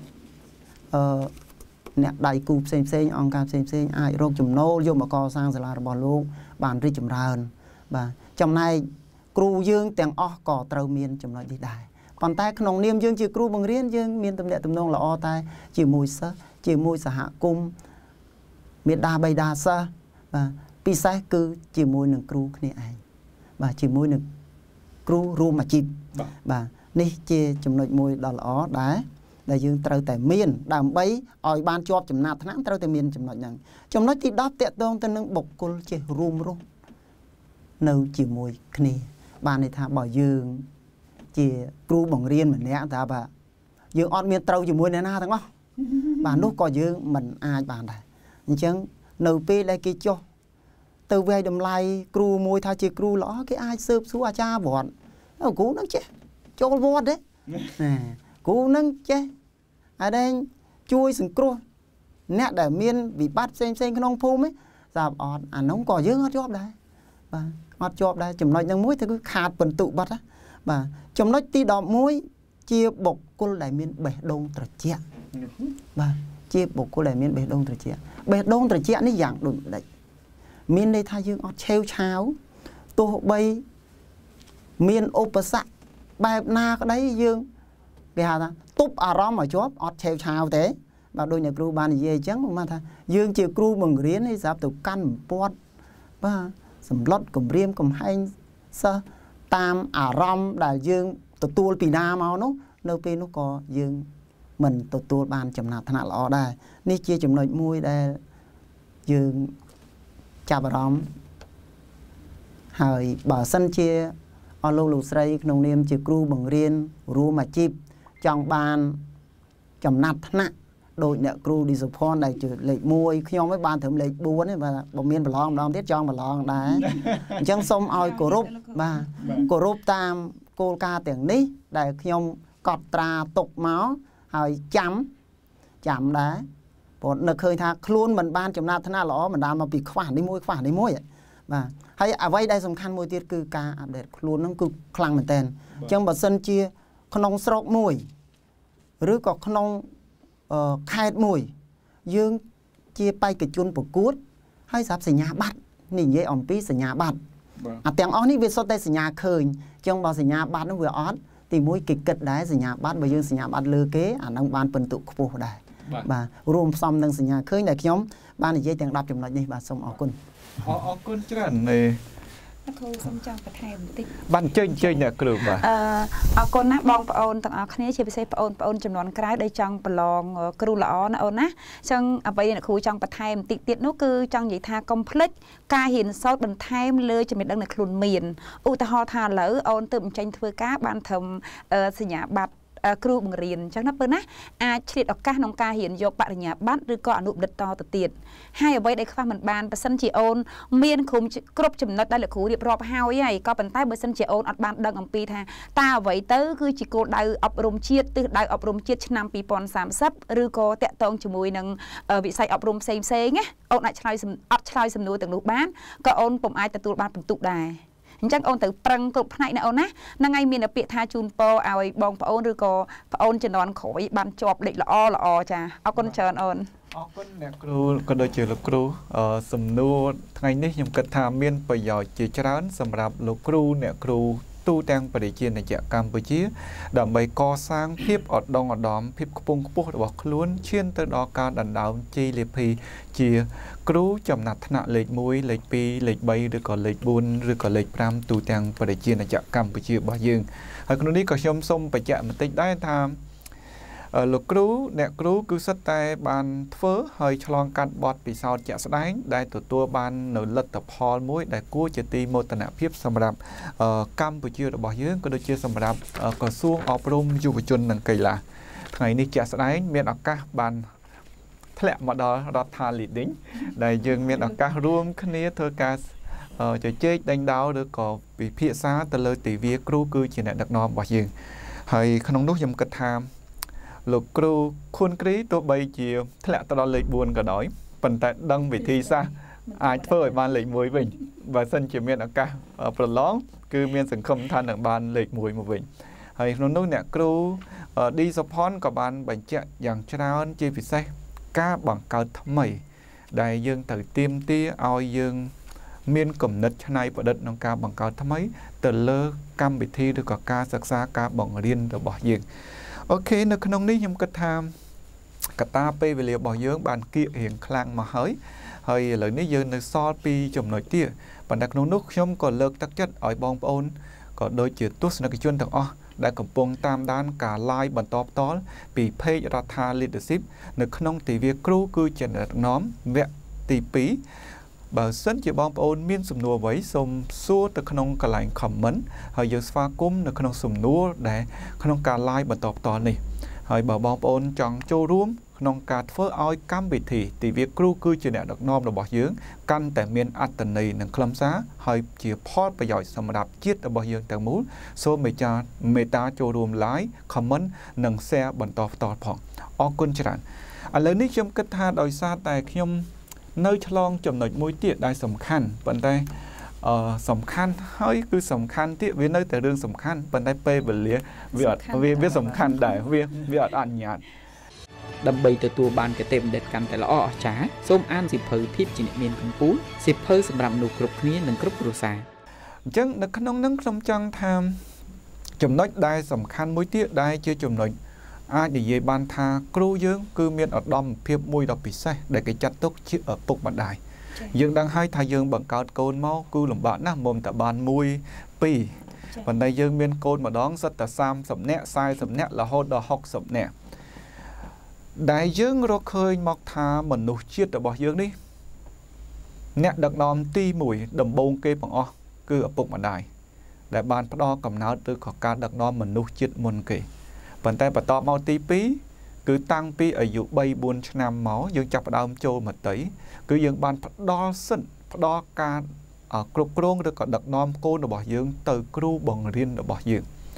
nẹt đại cục xem xem ông cam xem xem ai ro chùm nô dương mà co sang sala bỏ luôn bàn ri chùm ràn và trong này cru dương tiền o cỏ trâu miên chùm nói đi đài còn tay nòng niêm dương chỉ cru bằng riêng dương miên tụm nẹt tụm nòng là o tay chỉ mùi sơ chỉ mùi xã hạ cung miệt đa bay đa sơ và pi sai cứ chỉ mùi nâng cru này ai và chỉ mùi nâng cru ru mà chìm và ní chia chùm nội mùi đó là ó đá đại dương trâu tại miền đàm bấy ỏi ban chọp chùm nát thắng trâu tại miền chùm nội nhằng chùm nói thì đáp tẹt tôn tên nâng bộc côn chỉ rum rum nâu chỉ mùi này ban này tha bảo dương chỉ cru bằng riêng mình nè ta bà dương ọt miền trâu chỉ mùi này na thằng không bà lúc có dương mình ai bàn này chẳng nâu pi đây kia cho từ về đầm lai cru môi tha chỉ cru lõ cái ai sớp xuống à cha bọn cú nó chết cho vót đấy cú nâng chết ở đây chui sừng cru nè để miên bị bắt xem xem cái nông phum ấy dạp ọt à nông có dương hót chóp đây bà hót chóp đây chùm nói nhang muối thì cứ khát phần tụ bắt á bà chùm nói ti đọt muối chia bột cô đại miên bể đông trở chẹt bà chia bột cô đại miên bể đông trở chẹt bể đông trở chẹt nó dạng đụng đấy miên đây thay dương ọt treo cháo tô bay miên opposite bài na cái đấy dương cái hà ta túp à róm mà chóp ọt treo cháo thế bà đôi nhà cru ban gì chẳng mà tha dương chia cru bằng riêng hay dạp tụ căn pot bà sầm lót cùng riêng cùng hay sơ tam à róm đại dương tụ tua pì na màu nó nơi bên nó có dương mình tụ tua ban chấm nạp thằng nào ở đây ní chia chấm nội môi đây dương chà bà róm hỏi bảo sân chia ở lâu lù sấy nông niêm chia cru bằng riêng ru mà chip trong ban chấm nạp thằng đội nợ cru đi sụp phòn này chữ lệ môi khi ông mấy ban thử lệ buôn ấy và bồng miên bà lon đong tiết trong bà lon đá chẳng xong oi cổ rúp bà cổ rúp tam cô ca tiếng ní để khi ông cọt trà tục máu ហើយចាំចាំដែរព្រោះនឹកឃើញថាខ្លួនមិនបានចំណាត់ថ្នាក់ល្អមិនដាល់មកពីខ្វះនេះមួយខ្វះនេះមួយបាទហើយអ្វីដែលសំខាន់មួយទៀតគឺការអាប់ដេតខ្លួនហ្នឹងគឺខ្លាំងមែនតើអញ្ចឹងបើសិនជាក្នុងស្រុកមួយឬក៏ក្នុងខេត្តមួយយើងជាបេក្ខជនប្រកួតហើយស្រាប់សញ្ញាបត្រនេះនិយាយអំពីសញ្ញាបត្រអាទាំងអស់នេះវាសុទ្ធតែសញ្ញាឃើញអញ្ចឹងបើសញ្ញាបត្រនោះវាអត់ទីមួយគេគិតដែរសញ្ញាបត្របើយើងសញ្ញាបត្រលើគេអានឹងបានពិន្ទុខ្ពស់ដែរបាទរួមផ្សំនឹងសញ្ញាឃើញដែលខ្ញុំបាននិយាយទាំងដប់ចំណុចនេះបាទសូមអរគុណអរអរគុណច្រើននេះគ្រូសូមចង់បន្ថែមបន្តិចបានចេញចេញអ្នកគ្រូបាទអឺអរគុណណាបងប្អូនទាំងអស់គ្នាជាពិសេសបងប្អូនបងប្អូនចំនួនក្រៅដែលចង់ប្រឡងគ្រូល្អណាអូនណាអញ្ចឹងអ្វីអ្នកគ្រូចង់បន្ថែមបន្តិចទៀតនោះគឺចង់និយាយថាកុំភ្លេចការរៀនសូត្របន្ថែមលើចំណេះដឹងដែលខ្លួនមានឧទាហរណ៍ថាឥឡូវអូនទើបបញ្ចេញធ្វើការបានត្រឹមសញ្ញាបត្រគ្រូបង្រៀនអញ្ចឹងណាបើណាអាចឆ្លៀតឱកាសក្នុងការរៀនយកបរិញ្ញាបត្រឬក៏អនុបណ្ឌិតតទៅទៀតហើយអ្វីដែលខ្វះមិនបានបើសិនជាអូនមានគ្រប់ចំណុចដែលលោកគ្រូរៀបរាប់ហើយហើយក៏ប៉ុន្តែបើសិនជាអូនអត់បានដឹងអំពីថាតើអ្វីទៅគឺជាគោលដៅអប់រំជាតិទិសដៅអប់រំជាតិឆ្នាំពីរពាន់សាមសិបឬក៏តាក់ទងជាមួយនឹងវិស័យអប់រំផ្សេងផ្សេងណាអូនអាចឆ្លើយអត់ឆ្លើយសំណួរទាំងនោះបានក៏អូនពុំអាចទទួលបានពិន្ទុដែរអញ្ចឹងអូនទៅប្រឹងគ្រប់ផ្នែកណាអូនណាហ្នឹងហើយមានតែពាក្យថាជូនពរឲ្យបងប្អូនឬក៏ប្អូនជំនាន់ក្រោយបានជាប់លេខល្អល្អចាអរគុណច្រើនអូនអរគុណអ្នកគ្រូក៏ដូចជាលោកគ្រូសំណួរថ្ងៃនេះខ្ញុំគិតថាមានប្រយោជន៍ជាច្រើនសម្រាប់លោកគ្រូអ្នកគ្រូទូទាំងប្រជាជាតិកម្ពុជាដើម្បីកសាងភាពឧត្តមឧត្តមភាពខ្ពង់ខ្ពស់របស់ខ្លួនឈានទៅដល់ការដណ្ដើមជ័យលាភីជាគ្រូចំណាត់ថ្នាក់លេខមួយលេខពីរលេខបីឬក៏លេខបួនឬក៏លេខប្រាំទូទាំងប្រជាជាតិកម្ពុជារបស់យើងហើយក្នុងនេះក៏ខ្ញុំសូមបញ្ជាក់បន្តិចដែរថាលោកគ្រូអ្នកគ្រូគឺសិតតែបានធ្វើហើយឆ្លងកាត់បទពិសោធន៍ជាក់ស្ដែងដែលទទួលបាននៅលទ្ធផលមួយដែលគួរជាទីមោទនភាពសម្រាប់កម្ពុជារបស់យើងក៏ដូចជាសម្រាប់ក្រសួងអប់រំយុវជននិងកីឡាថ្ងៃនេះជាក់ស្ដែងមានឱកាសបានធ្លាក់មកដល់រដ្ឋាភិបាលដែលយើងមានឱកាសរួមគ្នាធ្វើការជជែកដេញដោលឬក៏ពិភាក្សាទៅលើទិវាគ្រូគឺជាអ្នកដឹកនាំរបស់យើងហើយក្នុងនោះខ្ញុំគិតថាលោកគ្រូខួនគ្រីទោះបីជាធ្លាក់ទៅដល់លេខបួនក៏ដោយប៉ុន្តែដឹងវិធីសាស្ត្រអាចធ្វើឲ្យបានលេខមួយវិញបើសិនជាមានឱកាសប្រឡងគឺមានសង្ឃឹមថានឹងបានលេខមួយមកវិញហើយក្នុងនោះអ្នកគ្រូឌីសុផនក៏បានបញ្ជាក់យ៉ាងច្រើនជាពិសេសការបង្កើតថ្មីដែលយើងត្រូវទាមទារឲ្យយើងមានគំនិតច្នៃប្រឌិតក្នុងការបង្កើតថ្មីទៅលើកម្មវិធីឬក៏ការសិក្សាការបង្រៀនរបស់យើងអូខេនៅក្នុងនេះខ្ញុំគិតថាកត្តាពេលវេលារបស់យើងបានគៀករៀងខ្លាំងមកហើយហើយឥឡូវនេះយើងនៅសល់ពីចំណុចទៀតប៉ុន្តែក្នុងនោះខ្ញុំក៏លើកទឹកចិត្តឲ្យបងប្អូនក៏ដូចជាទស្សនិកជនទាំងអស់ដែលកំពុងតាមដានការ live បន្តផ្ទាល់ពី page រដ្ឋា Leadership នៅក្នុងទិវាគ្រូគឺជាអ្នកដឹកនាំវគ្គទីពីរបើសិនជាបងប្អូនមានសំណួរអ្វីសូមសួរទៅក្នុងកន្លែង comment ហើយយើងស្វាគមន៍នៅក្នុងសំណួរដែលក្នុងការ live បន្តផ្ទាល់នេះហើយបើបងប្អូនចង់ចូលរួមក្នុងការធ្វើឲ្យកម្មវិធីទិវាគ្រូគឺជាអ្នកដឹកនាំរបស់យើងកាន់តែមានអត្ថន័យនិងខ្លឹមសារហើយជាផលប្រយោជន៍សម្រាប់ជាតិរបស់យើងទាំងមូលសូមមេត្តាមេត្តាចូលរួម like comment និង share បន្តផ្ទាល់ផងអរគុណច្រើនឥឡូវនេះខ្ញុំគិតថាដោយសារតែខ្ញុំនៅឆ្លងចំណុចមួយទៀតដែលសំខាន់ប៉ុន្តែអឺសំខាន់ហើយគឺសំខាន់ទៀតវានៅតែរឿងសំខាន់ប៉ុន្តែពេលវេលាវាអត់វាវាសំខាន់ដែរវាវាអត់អនុញ្ញាតដើម្បីទទួលបានគតិបណ្ឌិតកាន់តែល្អអស្ចារ្យសូមអានសៀវភៅភាពជាអ្នកមានកម្ពុជាសៀវភៅសម្រាប់មនុស្សគ្រប់គ្នានិងគ្រប់គ្រួសារអញ្ចឹងនៅក្នុងនឹងខ្ញុំចង់ថាចំណុចដែលសំខាន់មួយទៀតដែលជាចំណុចអាចនិយាយបានថាគ្រូយើងគឺមានឧត្តមភាពមួយដ៏ពិសេសដែលគេចាត់ទុកជាឪពុកម្ដាយយើងដឹងហើយថាយើងបង្កើតកូនមកគឺលំបាកណាស់មុំតែបានមួយពីរប៉ុន្តែយើងមានកូនម្ដងសិតតែសាមសិបនាក់សាយសិបនាក់រហូតដល់ហុកសិបនាក់ដែលយើងរកឃើញមកថាមនុស្សជាតិរបស់យើងនេះអ្នកដឹកនាំទីមួយដំបូងគេបង្អស់គឺឪពុកម្ដាយដែលបានផ្ដល់កំណើតទៅក៏ការដឹកនាំមនុស្សជាតិមុនគេប៉ុន្តែបន្តមកទីពីរគឺតាំងពីអាយុបីបួនឆ្នាំមកយើងចាប់ផ្ដើមចូលមត្តេយ្យគឺយើងបានផ្ដល់សិទ្ធិផ្ដល់ការគ្រប់គ្រងឬក៏ដឹកនាំកូនរបស់យើងទៅគ្រូបង្រៀនរបស់យើង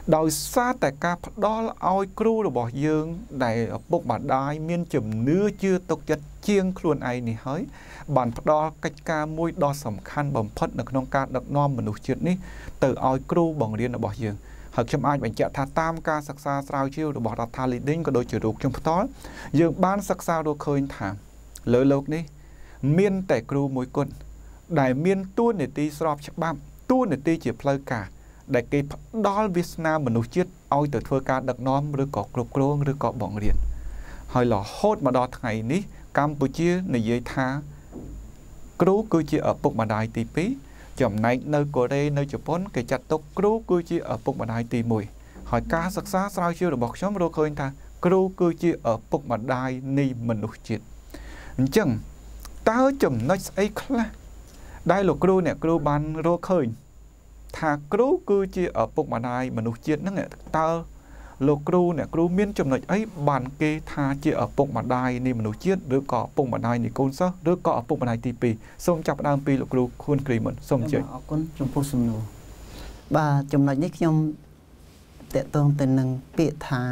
ដោយសារតែការផ្ដល់ឲ្យគ្រូរបស់យើងដែលឪពុកម្ដាយមានជំនឿជឿទុកចិត្តជាងខ្លួនឯងនេះហើយបានផ្ដល់កិច្ចការមួយដ៏សំខាន់បំផុតនៅក្នុងការដឹកនាំមនុស្សជាតិនេះទៅឲ្យគ្រូបង្រៀនរបស់យើងហើយខ្ញុំអាចបញ្ជាក់ថាតាមការសិក្សាស្រាវជ្រាវរបស់រដ្ឋាភិបាល Leading ក៏ដូចជារូបខ្ញុំផ្ទាល់យើងបានសិក្សារកឃើញថាលើលោកនេះមានតែគ្រូមួយគត់ដែលមានតួនាទីស្របច្បាប់តួនាទីជាផ្លូវការដែលគេផ្ដល់វាសនាមនុស្សជាតិឲ្យទៅធ្វើការដឹកនាំឬក៏គ្រប់គ្រងឬក៏បង្រៀនហើយរហូតមកដល់ថ្ងៃនេះកម្ពុជានិយាយថាគ្រូគឺជាឪពុកម្ដាយទីពីរចំណែកនៅកូរ៉េនៅជប៉ុនគេចាត់ទុកគ្រូគឺជាឪពុកម្ដាយទីមួយហើយការសិក្សាស្រាវជ្រាវរបស់ខ្ញុំរកឃើញថាគ្រូគឺជាឪពុកម្ដាយនៃមនុស្សជាតិអញ្ចឹងតើចំណុចស្អីខ្លះដែលលោកគ្រូអ្នកគ្រូបានរកឃើញថាគ្រូគឺជាឪពុកម្ដាយមនុស្សជាតិហ្នឹងតើលោកគ្រូអ្នកគ្រូមានចំណុចអីបានគេថាជាឪពុកម្ដាយនៃមនុស្សជាតិឬក៏ឪពុកម្ដាយនៃកូនសិស្សឬក៏ឪពុកម្ដាយទីពីរសូមចាប់ផ្ដើមពីលោកគ្រូខួនគ្រីមុនសូមអញ្ជើញអរគុណចំពោះសំណួរបាទចំណុចនេះខ្ញុំតកតងទៅនឹងពាក្យថា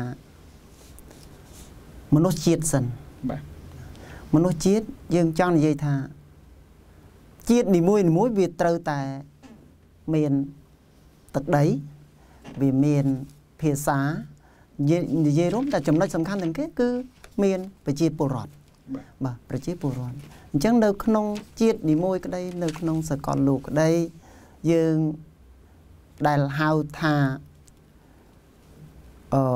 មនុស្សជាតិសិនបាទមនុស្សជាតិយើងចង់និយាយថាជាតិនីមួយនីមួយវាត្រូវតែមានទឹកដីវាមានភាសានិយាយរួមតែចំណុចសំខាន់ទាំងគេគឺមានប្រជាពលរដ្ឋបាទប្រជាពលរដ្ឋអញ្ចឹងនៅក្នុងជាតិនីមួយក្តីនៅក្នុងសកលលោកក្តីយើងដែលហៅថាអឺ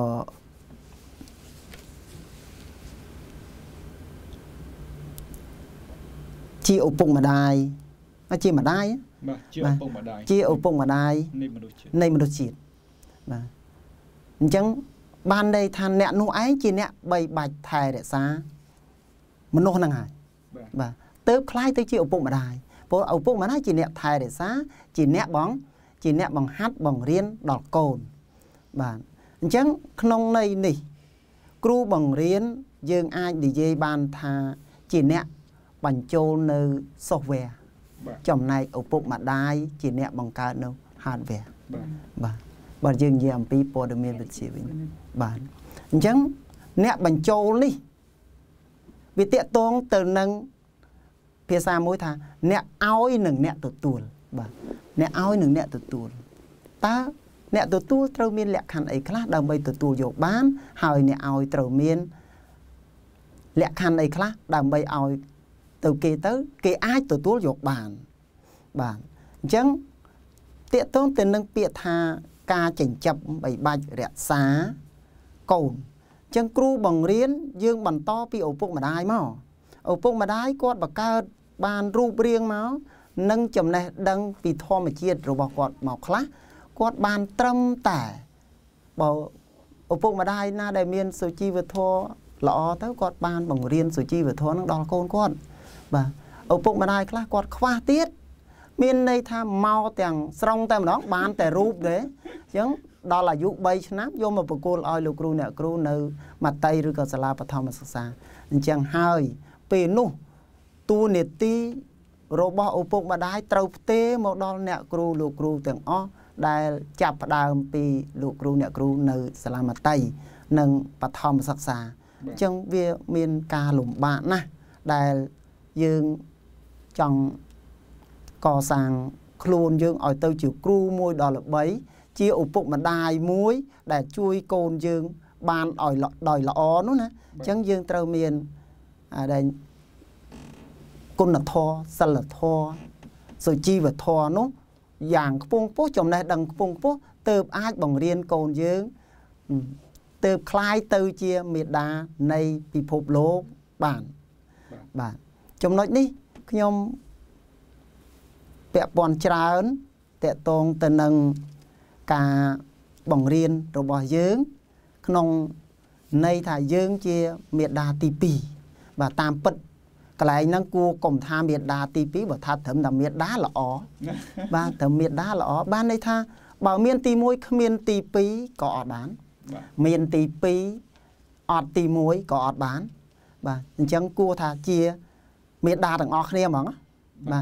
ជាឪពុកម្ដាយជាម្ដាយបាទជាឪពុកម្ដាយជាឪពុកម្ដាយនៃមនុស្សជាតិនៃមនុស្សជាតិបាទអញ្ចឹងបានន័យថាអ្នកនោះឯងជាអ្នកបីបាច់ថែរក្សាមនុស្សហ្នឹងហើយបាទទៅคล้ายទៅជាឪពុកម្ដាយព្រោះឪពុកម្ដាយជាអ្នកថែរក្សាជាអ្នកបងជាអ្នកបង្ហាត់បង្រៀនដល់កូនបាទអញ្ចឹងក្នុងន័យនេះគ្រូបង្រៀនយើងអាចនិយាយបានថាជាអ្នកបញ្ចូលនៅ software ចំណែកឪពុកម្ដាយជាអ្នកបង្កើតនៅ hardware បាទបាទយើងនិយាយអំពីព័ត៌មានវិទ្យាវិញបាទអញ្ចឹងអ្នកបញ្ចូលនេះវាតាក់ទងទៅនឹងភាសាមួយថាអ្នកឲ្យនិងអ្នកទទួលបាទអ្នកឲ្យនិងអ្នកទទួលតើអ្នកទទួលត្រូវមានលក្ខខណ្ឌអីខ្លះដើម្បីទទួលយកបានហើយអ្នកឲ្យត្រូវមានលក្ខខណ្ឌអីខ្លះដើម្បីឲ្យទៅគេទៅគេអាចទទួលយកបានបាទអញ្ចឹងតាក់ទងទៅនឹងពាក្យថាការចិញ្ចឹមបីបាច់រក្សាកូនអញ្ចឹងគ្រូបង្រៀនយើងបន្តពីឪពុកម្ដាយមកឪពុកម្ដាយគាត់បង្កើតបានរូបរាងមកនិងចំណេះដឹងពីធម្មជាតិរបស់គាត់មកខ្លះគាត់បានត្រឹមតែបើឪពុកម្ដាយណាដែលមានសុជីវធម៌ល្អទៅគាត់បានបង្រៀនសុជីវធម៌នឹងដល់កូនគាត់បាទឪពុកម្ដាយខ្លះគាត់ខ្វះទៀតមានន័យថាមកទាំងស្រុងតែម្ដងបានតែរូបទេអញ្ចឹងដល់អាយុបីឆ្នាំយកមកប្រគល់ឲ្យលោកគ្រូអ្នកគ្រូនៅមត្តេយ្យឬក៏សាលាបឋមសិក្សាអញ្ចឹងហើយពេលនោះតួនាទីរបស់ឪពុកម្ដាយត្រូវផ្ទេរមកដល់អ្នកគ្រូលោកគ្រូទាំងអស់ដែលចាប់ផ្ដើមពីលោកគ្រូអ្នកគ្រូនៅសាលាមត្តេយ្យនិងបឋមសិក្សាអញ្ចឹងវាមានការលំបាកណាស់ដែលយើងចង់កសាងខ្លួនយើងឲ្យទៅជាគ្រូមួយដ៏ល្បីជាឪពុកម្ដាយមួយដែលជួយកូនយើងបានឲ្យដោយល្អនោះណាអញ្ចឹងយើងត្រូវមានដែលគុណធម៌សិលធម៌សុជីវធម៌នោះយ៉ាងខ្ពង់ខ្ពស់ចំណេះដឹងខ្ពង់ខ្ពស់ទើបអាចបង្រៀនកូនយើងទើបคล้ายទៅជាមេដានៃពិភពលោកបានបាទចំណុចនេះខ្ញុំពាក់ព័ន្ធច្រើនតកតងទៅនឹងការបង្រៀនរបស់យើងក្នុងន័យថាយើងជាមេដាទីពីរបាទតាមពិតកន្លែងហ្នឹងគួរកុំថាមេដាទីពីរបើថាត្រឹមតែមេដាល្អបាទត្រឹមមេដាល្អបានន័យថាបើមានទីមួយគ្មានទីពីរក៏អត់បានមានទីពីរអត់ទីមួយក៏អត់បានបាទអញ្ចឹងគួរថាជាមេដាទាំងអស់គ្នាហ្មងបាទ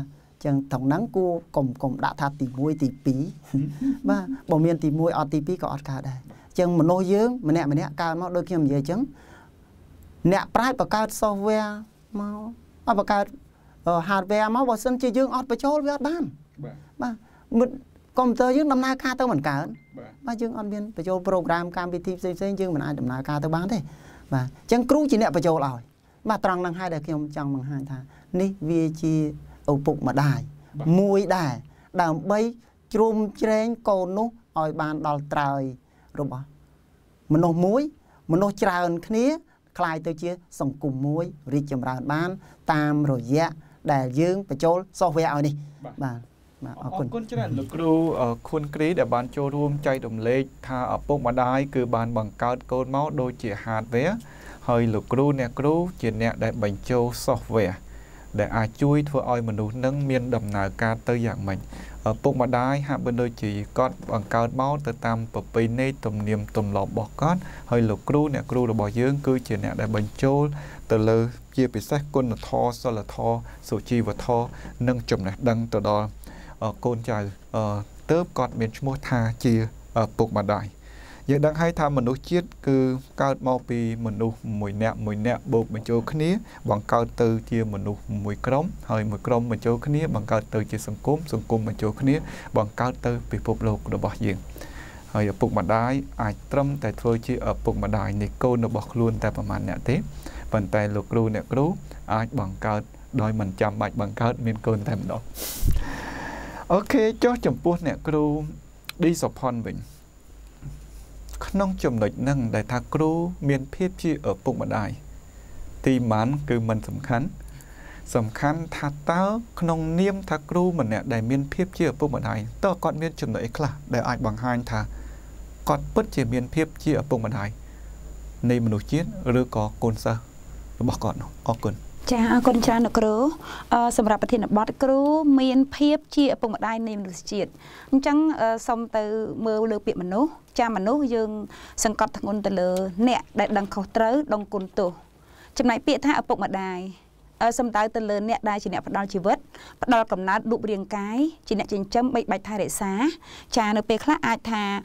chẳng thằng nắng cô cùng cùng đã thà tỉ muối tỉ pí ba bộ miền tỉ muối ở tỉ pí có ở cả đây chẳng mà nôi dương mà nè mà nè cao nó đôi khi làm gì chẳng nè pride và cao software mau à và cao hardware mau vào sân chơi dương ở vào chỗ với bán ba mình computer dương năm nay ca tao mình cả ba dương on biên vào chỗ program cam pi ti xây xây dương mình ai đầm nào ca tao bán thế và chẳng cứu chỉ nè vào chỗ rồi mà trăng năng hai đời khi ông chẳng bằng hai thà ní vi chi âu phục mà đài mùi đài đàm bay chôm trên cồn nút oi bàn đào trời rồi bỏ mình nô muối mình nô tràn khía khai tới chia sòng cùng muối rì chầm ra bán tam rồi dạ để dương phải chỗ software đi bà ở con chứ là lực ru ở khuôn ký để bán cho room chay đồng lệ tha ở phục mà đài cứ bàn bằng cao côn máu đôi chỉ hạt vé hơi lực ru nè ru chỉ nè để bánh châu software để ai chui thua oi mình đủ nâng miên đầm nào ca tới dạng mình ở phục mà đai hạ bên đôi chỉ có bằng cao máu từ tam bậc pin này tầm niềm tầm lọ bọ cát hơi lục cru nè cru là bò dương cứ chỉ nè để bánh châu từ lơ chia bị sách quân là thò so là thò sổ chi và thò nâng chùm này đăng từ đó ở côn trời tớp còn miền mua tha chia ở phục mà đai giờ đang hay tham mình đối chiết cứ cao mau pi mình đủ mùi nẹt mùi nẹt bột mình cho khné bằng cao từ chia mình đủ mùi crom hơi mùi crom mình cho khné bằng cao từ chia sừng cốm sừng cốm mình cho khné bằng cao từ bị phục lục rồi bỏ diện hơi ở phục mặt đai ai trâm tại thôi chia ở phục mặt đai này cô nó bọc luôn tạiประมาณ nẹt thế phần tay lục ru nẹt ru ai bằng cao đôi mình chạm bạch bằng cao miền côn tại đó ok cho chấm buốt nẹt ru đi sập hòn bình nông chùm địch năng đại thác cru miền phép chi ở bụng mà đài thì mán cứ mình sầm khánh sầm khánh thà táo nông niêm thác cru mình nè đại miền phép chi ở bụng mà đài tao còn miền chùm địch là để ai bằng hai thà còn bất chỉ miền phép chi ở bụng mà đài này mình nổi chiến rồi có cồn sơ bỏ còn ở cồn cha con cha nó cru sầm rạp thì nó bọt cru miền phép chi ở bụng mà đài này mình nổi chiến chẳng xong từ mưa lừa bị mình nốt cha mình nốt dương sân cọt thằng từ lừa nè đại đằng khẩu trớ đông cồn tổ trong này bị tha ở bụng mà đài xâm tới từ lừa nè đài chỉ nè bắt đầu chỉ vớt bắt đầu cầm nát đụng riêng cái chỉ nè trên chấm bạch bạch thai để xá cha nó bị khác ai thà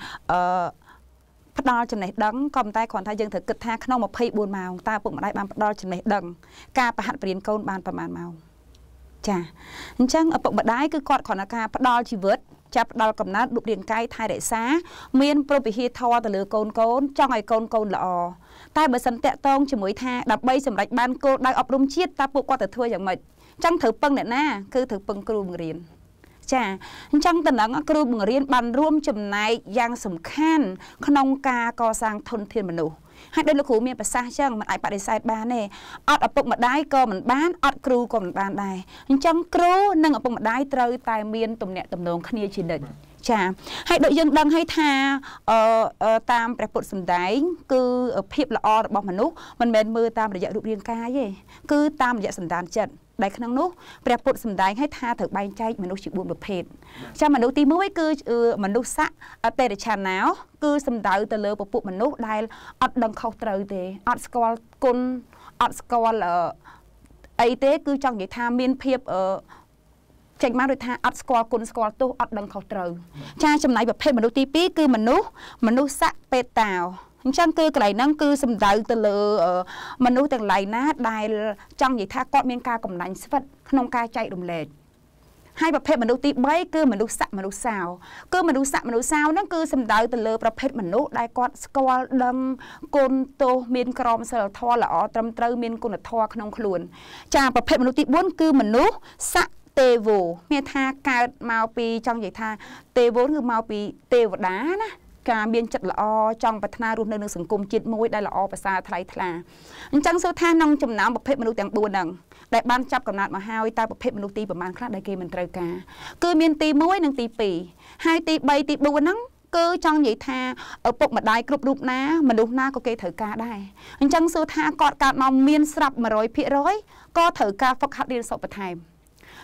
bắt đầu trong này đắng cầm tay còn thay dương thực kịch tha không một phi buồn màu ta bụng mà đài ban bắt đầu trong này đằng ca và hạt riêng côn banประมาณ màu cha chẳng ở bụng mà đài cứ cọt còn là ca bắt đầu chỉ vớt chắp đào cầm nát đục điện cây thay để xá miền propi thò từ lửa côn côn cho ngày côn côn lọ tai bờ sân tẹt tông chỉ mới tha đập bay sầm rạch ban cô đang ấp đông chiết ta buộc qua từ thưaอย่างmệt chẳng thử pưng nè na cứ thử pưngครูបង្រៀនចាអញ្ចឹងតំណែងគ្រូបង្រៀនបានរួមចំណែកយ៉ាងសំខាន់ក្នុងការកសាងធនធានមនុស្សហើយដោយលោកគ្រូមានប្រសាសន៍អញ្ចឹងមិនអាចបដិសេធបានទេអត់ឪពុកម្ដាយក៏មិនបានអត់គ្រូក៏មិនបានដែរអញ្ចឹងគ្រូនិងឪពុកម្ដាយត្រូវតែមានទំនាក់ទំនងគ្នាជានិច្ចចាហើយដូចយើងដឹងហើយថាអឺតាមព្រះពុទ្ធសម្ដែងគឺភាពល្អរបស់មនុស្សមិនមែនមើលតាមរយៈរូបរាងកាយទេគឺតាមរយៈសន្តានចិត្តដែលក្នុងនោះព្រះពុទ្ធសម្ដែងឲ្យថាត្រូវបែងចែកមនុស្សជាបួនប្រភេទចាមនុស្សទីមួយគឺមនុស្សស័កតេរឆាណោគឺសំដៅទៅលើពពួកមនុស្សដែលអត់ដឹងខុសត្រូវទេអត់ស្គាល់គុណអត់ស្គាល់អីទេគឺចង់និយាយថាមានភាពអឺចេញមកដូចថាអត់ស្គាល់គុណស្គាល់ទោសអត់ដឹងខុសត្រូវចាចំណែកប្រភេទមនុស្សទីពីរគឺមនុស្សមនុស្សស័កពេតាវអញ្ចឹងគឺកន្លែងហ្នឹងគឺសំដៅទៅលើមនុស្សទាំងឡាយណាដែលចង់និយាយថាគាត់មានការកំណាញ់ស្វិតក្នុងការចែករំលែកហើយប្រភេទមនុស្សទីបីគឺមនុស្សស័កមនុស្សសាវគឺមនុស្សស័កមនុស្សសាវហ្នឹងគឺសំដៅទៅលើប្រភេទមនុស្សដែលគាត់ស្គាល់ដឹងគុណទោសមានក្រមសីលធម៌ល្អត្រឹមត្រូវមានគុណធម៌ក្នុងខ្លួនចាប្រភេទមនុស្សទីបួនគឺមនុស្សស័កទេវោមានថាកើតមកពីចង់និយាយថាទេវោគឺមកពីទេវតាណាការមានចិត្តល្អចង់ប្រាថ្នារស់នៅក្នុងសង្គមជាតិមួយដែលល្អប្រសើរថ្លៃថ្លាអញ្ចឹងសួរថាក្នុងចំណោមប្រភេទមនុស្សទាំងបួនហ្នឹងដែលបានចាប់កំណត់មកហើយតើប្រភេទមនុស្សទីប្រមាណខ្លះដែលគេមិនត្រូវការគឺមានទីមួយនិងទីពីរហើយទីបីទីបួនហ្នឹងគឺចង់និយាយថាឪពុកម្ដាយគ្រប់រូបណាមនុស្សណាក៏គេត្រូវការដែរអញ្ចឹងសួរថាគាត់កើតមកមានស្រាប់ một trăm phần trăm ក៏ត្រូវការហ្វឹកហាត់រៀនសូត្របន្ថែម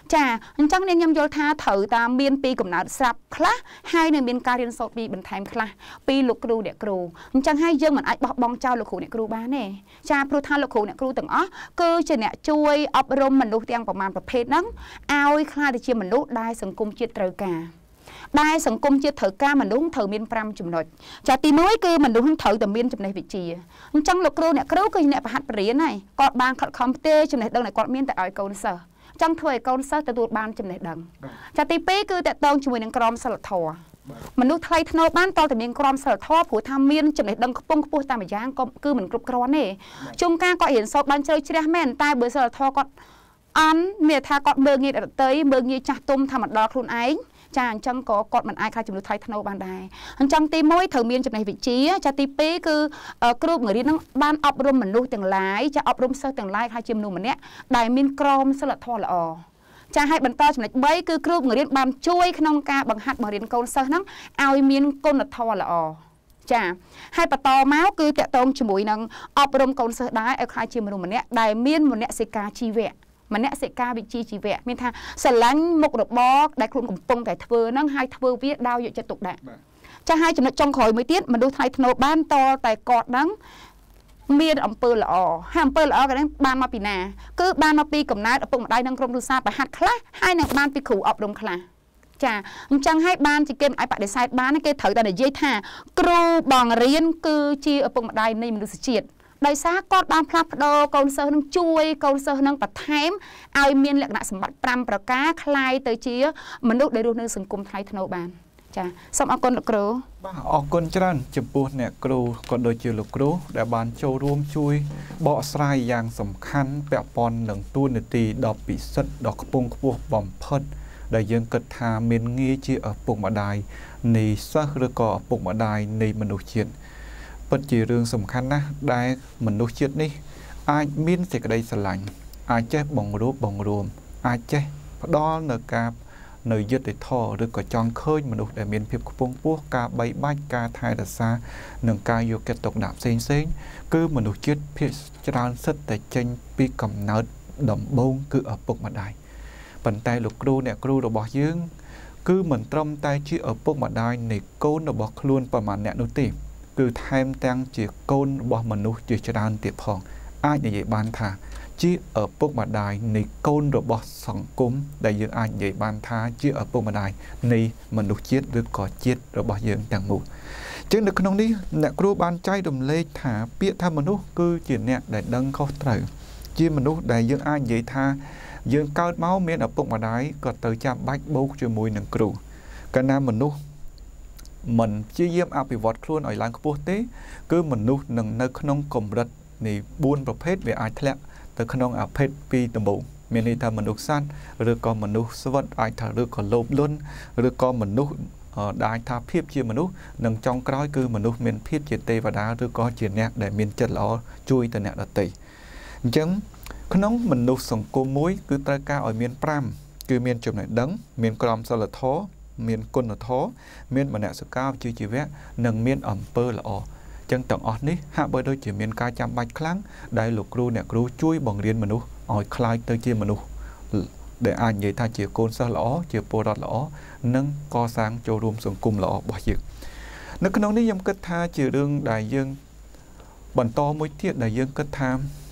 ចាអញ្ចឹងនាងខ្ញុំយល់ថាត្រូវតាមមានពីកំណើតស្រាប់ខ្លះហើយនៅមានការរៀនសូត្រពីបន្ថែមខ្លះពីលោកគ្រូអ្នកគ្រូអញ្ចឹងហើយយើងមិនអាចបោះបង់ចោលលោកគ្រូអ្នកគ្រូបានទេចាព្រោះថាលោកគ្រូអ្នកគ្រូទាំងអស់គឺជាអ្នកជួយអប់រំមនុស្សទាំងប្រមាណប្រភេទហ្នឹងឲ្យខ្លាចទៅជាមនុស្សដែលសង្គមជាតិត្រូវការដែលសង្គមជាតិត្រូវការមនុស្សត្រូវមានfiveចំណុចចាទីoneគឺមនុស្សត្រូវតែមានចំណេះវិជ្ជាអញ្ចឹងលោកគ្រូអ្នកគ្រូគឺអ្នកប្រហាត់បរៀនហើយគាត់បានខិតខំផ្ទេរចំណេះដឹងដែលគាត់មានតែឲ្យកូនសិស្សចង់ធ្វើឲ្យកូនសិស្សទទួលបានចំណេះដឹងចាទីtwoគឺតកតងជាមួយនឹងក្រមសីលធម៌មនុស្សថ្លៃថ្នូរបានតតែមានក្រមសីលធម៌ព្រោះថាមានចំណេះដឹងខ្ពង់ខ្ពស់តាមម្យ៉ាងក៏គឺមិនគ្រប់គ្រាន់ទេជួនកាលគាត់រៀនសូត្របានជ្រៅជ្រះមែនតែបើសីលធម៌គាត់អន់មានថាគាត់មើលងាយដតីមើលងាយចាស់ទុំថាមិនដល់ខ្លួនឯងចាអញ្ចឹងក៏គាត់មិនអាចខ្លាចចំនួនថ្លៃថ្នូរបានដែរអញ្ចឹងទីoneត្រូវមានចំណេះវិជ្ជាចាទីtwoគឺគ្រូបង្រៀននឹងបានអប់រំមនុស្សទាំងឡាយចាអប់រំសិស្សទាំងឡាយថាជាមនុស្សម្នាក់ដែលមានក្រមសីលធម៌ល្អចាឲ្យបន្តចំណុចthreeគឺគ្រូបង្រៀនបានជួយក្នុងការបង្ហាត់បង្រៀនកូនសិស្សហ្នឹងឲ្យមានគុណធម៌ល្អចាហើយបន្តមកគឺតកតងជាមួយនឹងអប់រំកូនសិស្សដែរឲ្យខ្លាចជាមនុស្សម្នាក់ដែលមានមនសិការជីវៈមនសិការវិជ្ជាជីវៈមានថាស្រឡាញ់មុខរបរដែលខ្លួនកំពុងតែធ្វើហ្នឹងហើយធ្វើវាដោយយកចិត្តទុកដាក់ចាហើយចំណុចចុងក្រោយមួយទៀតមនុស្សថ្លៃថ្នូរបានតតែគាត់ហ្នឹងមានអំពើល្អហើយអំពើល្អក៏នឹងបានមកពីណាគឺបានមកពីកំណើតឪពុកម្ដាយនិងក្រុមគ្រួសារប្រហាត់ខ្លះហើយនឹងបានពីគ្រូអប់រំខ្លះចាអញ្ចឹងហើយបានជាគេមិនអាចបដិសេធបានគេត្រូវតែនិយាយថាគ្រូបង្រៀនគឺជាឪពុកម្ដាយនៃមនុស្សជាតិដោយសារគាត់បានផ្លាស់ប្ដូរកូនសិស្សនឹងជួយកូនសិស្សនឹងបន្ថែមឲ្យមានលក្ខណៈសម្បត្តិfiveប្រការคล้ายទៅជាមនុស្សដែលរស់នៅសង្គមថ្លៃថ្នូរបានចាសូមអរគុណលោកគ្រូបាទអរគុណច្រើនចំពោះអ្នកគ្រូក៏ដូចជាលោកគ្រូដែលបានចូលរួមជួយបកស្រាយយ៉ាងសំខាន់ពាក់ព័ន្ធនឹងតួនាទីដ៏ពិសិដ្ឋដ៏ខ្ពង់ខ្ពស់បំផុតដែលយើងគិតថាមានងារជាឪពុកម្ដាយនៃសិស្សឬក៏ឪពុកម្ដាយនៃមនុស្សជាតិពិតជារឿងសំខាន់ណាស់ដែលមនុស្សជាតិនេះអាចមានសេចក្តីស្រឡាញ់អាចចេះបង្រួបបង្រួមអាចចេះផ្ដល់នៅការនៅយុត្តិធម៌ឬក៏ចង់ឃើញមនុស្សដែលមានភាពខ្ពង់ខ្ពស់ការបីបាច់ការថែរក្សានិងការយកចិត្តទុកដាក់ផ្សេងផ្សេងគឺមនុស្សជាតិភាគច្រើនសិតតែចេញពីកំណើតដំបូងគឺឪពុកម្ដាយប៉ុន្តែលោកគ្រូអ្នកគ្រូរបស់យើងគឺមិនត្រឹមតែជាឪពុកម្ដាយនៃកូនរបស់ខ្លួនប៉ុន្មានអ្នកនោះទេគឺថែមទាំងជាកូនរបស់មនុស្សជាច្រើនទៀតផងអាចនិយាយបានថាជាឪពុកម្ដាយនៃកូនរបស់សង្គមដែលយើងអាចនិយាយបានថាជាឪពុកម្ដាយនៃមនុស្សជាតិឬក៏ជាតិរបស់យើងទាំងមូលចឹងនៅក្នុងនេះអ្នកគ្រូបានចែករំលែកថាពាក្យថាមនុស្សគឺជាអ្នកដែលដឹងខុសត្រូវជាមនុស្សដែលយើងអាចនិយាយថាយើងកើតមកមានឪពុកម្ដាយក៏ទៅចាំបាច់បូកជាមួយនឹងគ្រូកាលណាមនុស្សមិនព្យាយាមអភិវឌ្ឍខ្លួនឲ្យឡើងខ្ពស់ទេគឺមនុស្សនឹងនៅក្នុងកម្រិតនៃfourប្រភេទវាអាចធ្លាក់ទៅក្នុងអភេទពីរដំបូងមានន័យថាមនុស្សសត្វឬក៏មនុស្សស្វិតអាចថាឬក៏លោភលន់ឬក៏មនុស្សដែលថាភាពជាមនុស្សនិងចុងក្រោយគឺមនុស្សមានភាពជាទេវតាឬក៏ជាអ្នកដែលមានចិត្តល្អជួយទៅអ្នកដទៃអញ្ចឹងក្នុងមនុស្សសង្គមមួយគឺត្រូវការឲ្យមានfiveគឺមានចំណេះដឹងមានក្រមសីលធម៌មានគុណធម៌មានមនសិការវិជ្ជាជីវៈនិងមានអំពើល្អចឹងទាំងអស់នេះហាក់បីដូចជាមានការចាំបាច់ខ្លាំងដែលលោកគ្រូអ្នកគ្រូជួយបង្រៀនមនុស្សឲ្យខ្លាយទៅជាមនុស្សដែលអាចនិយាយថាជាកូនសិស្សល្អជាពលរដ្ឋល្អនិងកសាងចូលរួមសង្គមល្អរបស់យើងនៅក្នុងនេះខ្ញុំគិតថាជារឿងដែលយើងបន្តមួយទៀតដែលយើងគិតថា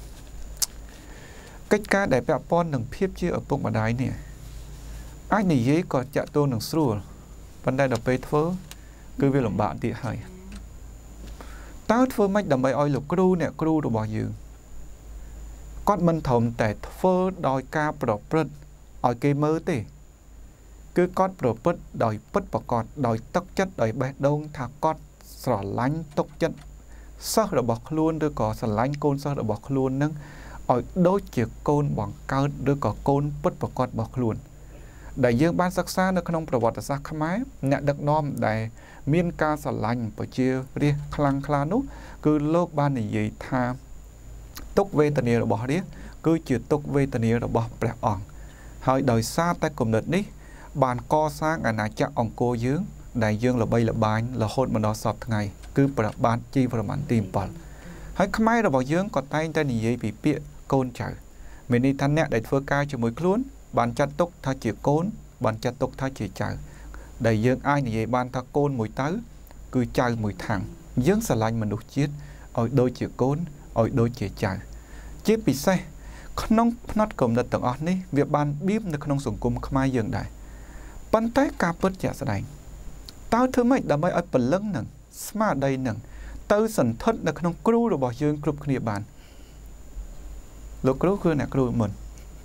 កិច្ចការដែលពាក់ព័ន្ធនឹងភាពជាឪពុកម្ដាយនេះអាចនិយាយក៏ចាក់ទងនឹងស្រួលប៉ុន្តែដល់ពេលធ្វើគឺវាលំបាកទៀតហើយតើធ្វើម៉េចដើម្បីឲ្យលោកគ្រូអ្នកគ្រូរបស់យើងគាត់មិនត្រឹមតែធ្វើដោយការប្រព្រឹត្តឲ្យគេមើលទេគឺគាត់ប្រព្រឹត្តដោយពិតប្រាកដដោយទឹកចិត្តដោយបេះដូងថាគាត់ស្រឡាញ់ទុកចិត្តសិស្សរបស់ខ្លួនឬក៏ស្រឡាញ់កូនសិស្សរបស់ខ្លួននឹងឲ្យដូចជាកូនបង្កើតឬក៏កូនពិតប្រាកដរបស់ខ្លួនដែលយើងបានសិក្សានៅក្នុងប្រវត្តិសាស្ត្រខ្មែរអ្នកដឹកនាំដែលមានការស្រឡាញ់ប្រជារាស្ត្រខ្លាំងក្លានោះគឺលោកបាននិយាយថាទុក្ខវេទនារបស់រាស្ត្រគឺជាទុក្ខវេទនារបស់ព្រះអង្គហើយដោយសារតែគំនិតនេះបានកសាងអាណាចក្រអង្គរយើងដែលយើងល្បីល្បាញរហូតមកដល់សពថ្ងៃគឺព្រះបាទជីវរ្ម័នទីsevenហើយខ្មែររបស់យើងក៏តែងតែនិយាយពីពាក្យកូនចៅមានន័យថាអ្នកដែលធ្វើការជាមួយខ្លួន ban chặt túc tha chỉ côn ban chặt túc tha chỉ chào đầy dương ai này ban tha côn mùi tứ cứ chào mùi thẳng dương xà lanh mình đục chiết ở đôi chỉ côn ở đôi chỉ chào chiếc bị xe không nát cầm đặt tầng ọt ní việc ban bíp nó không sủng cung không ai dừng đại ban tay cà bớt chả sẽ đánh tao thứ mấy đã mấy ở phần lưng nè smart đây nè tao sẵn thất là không kêu rồi bỏ dương group kia bàn lúc kêu kêu nè kêu mình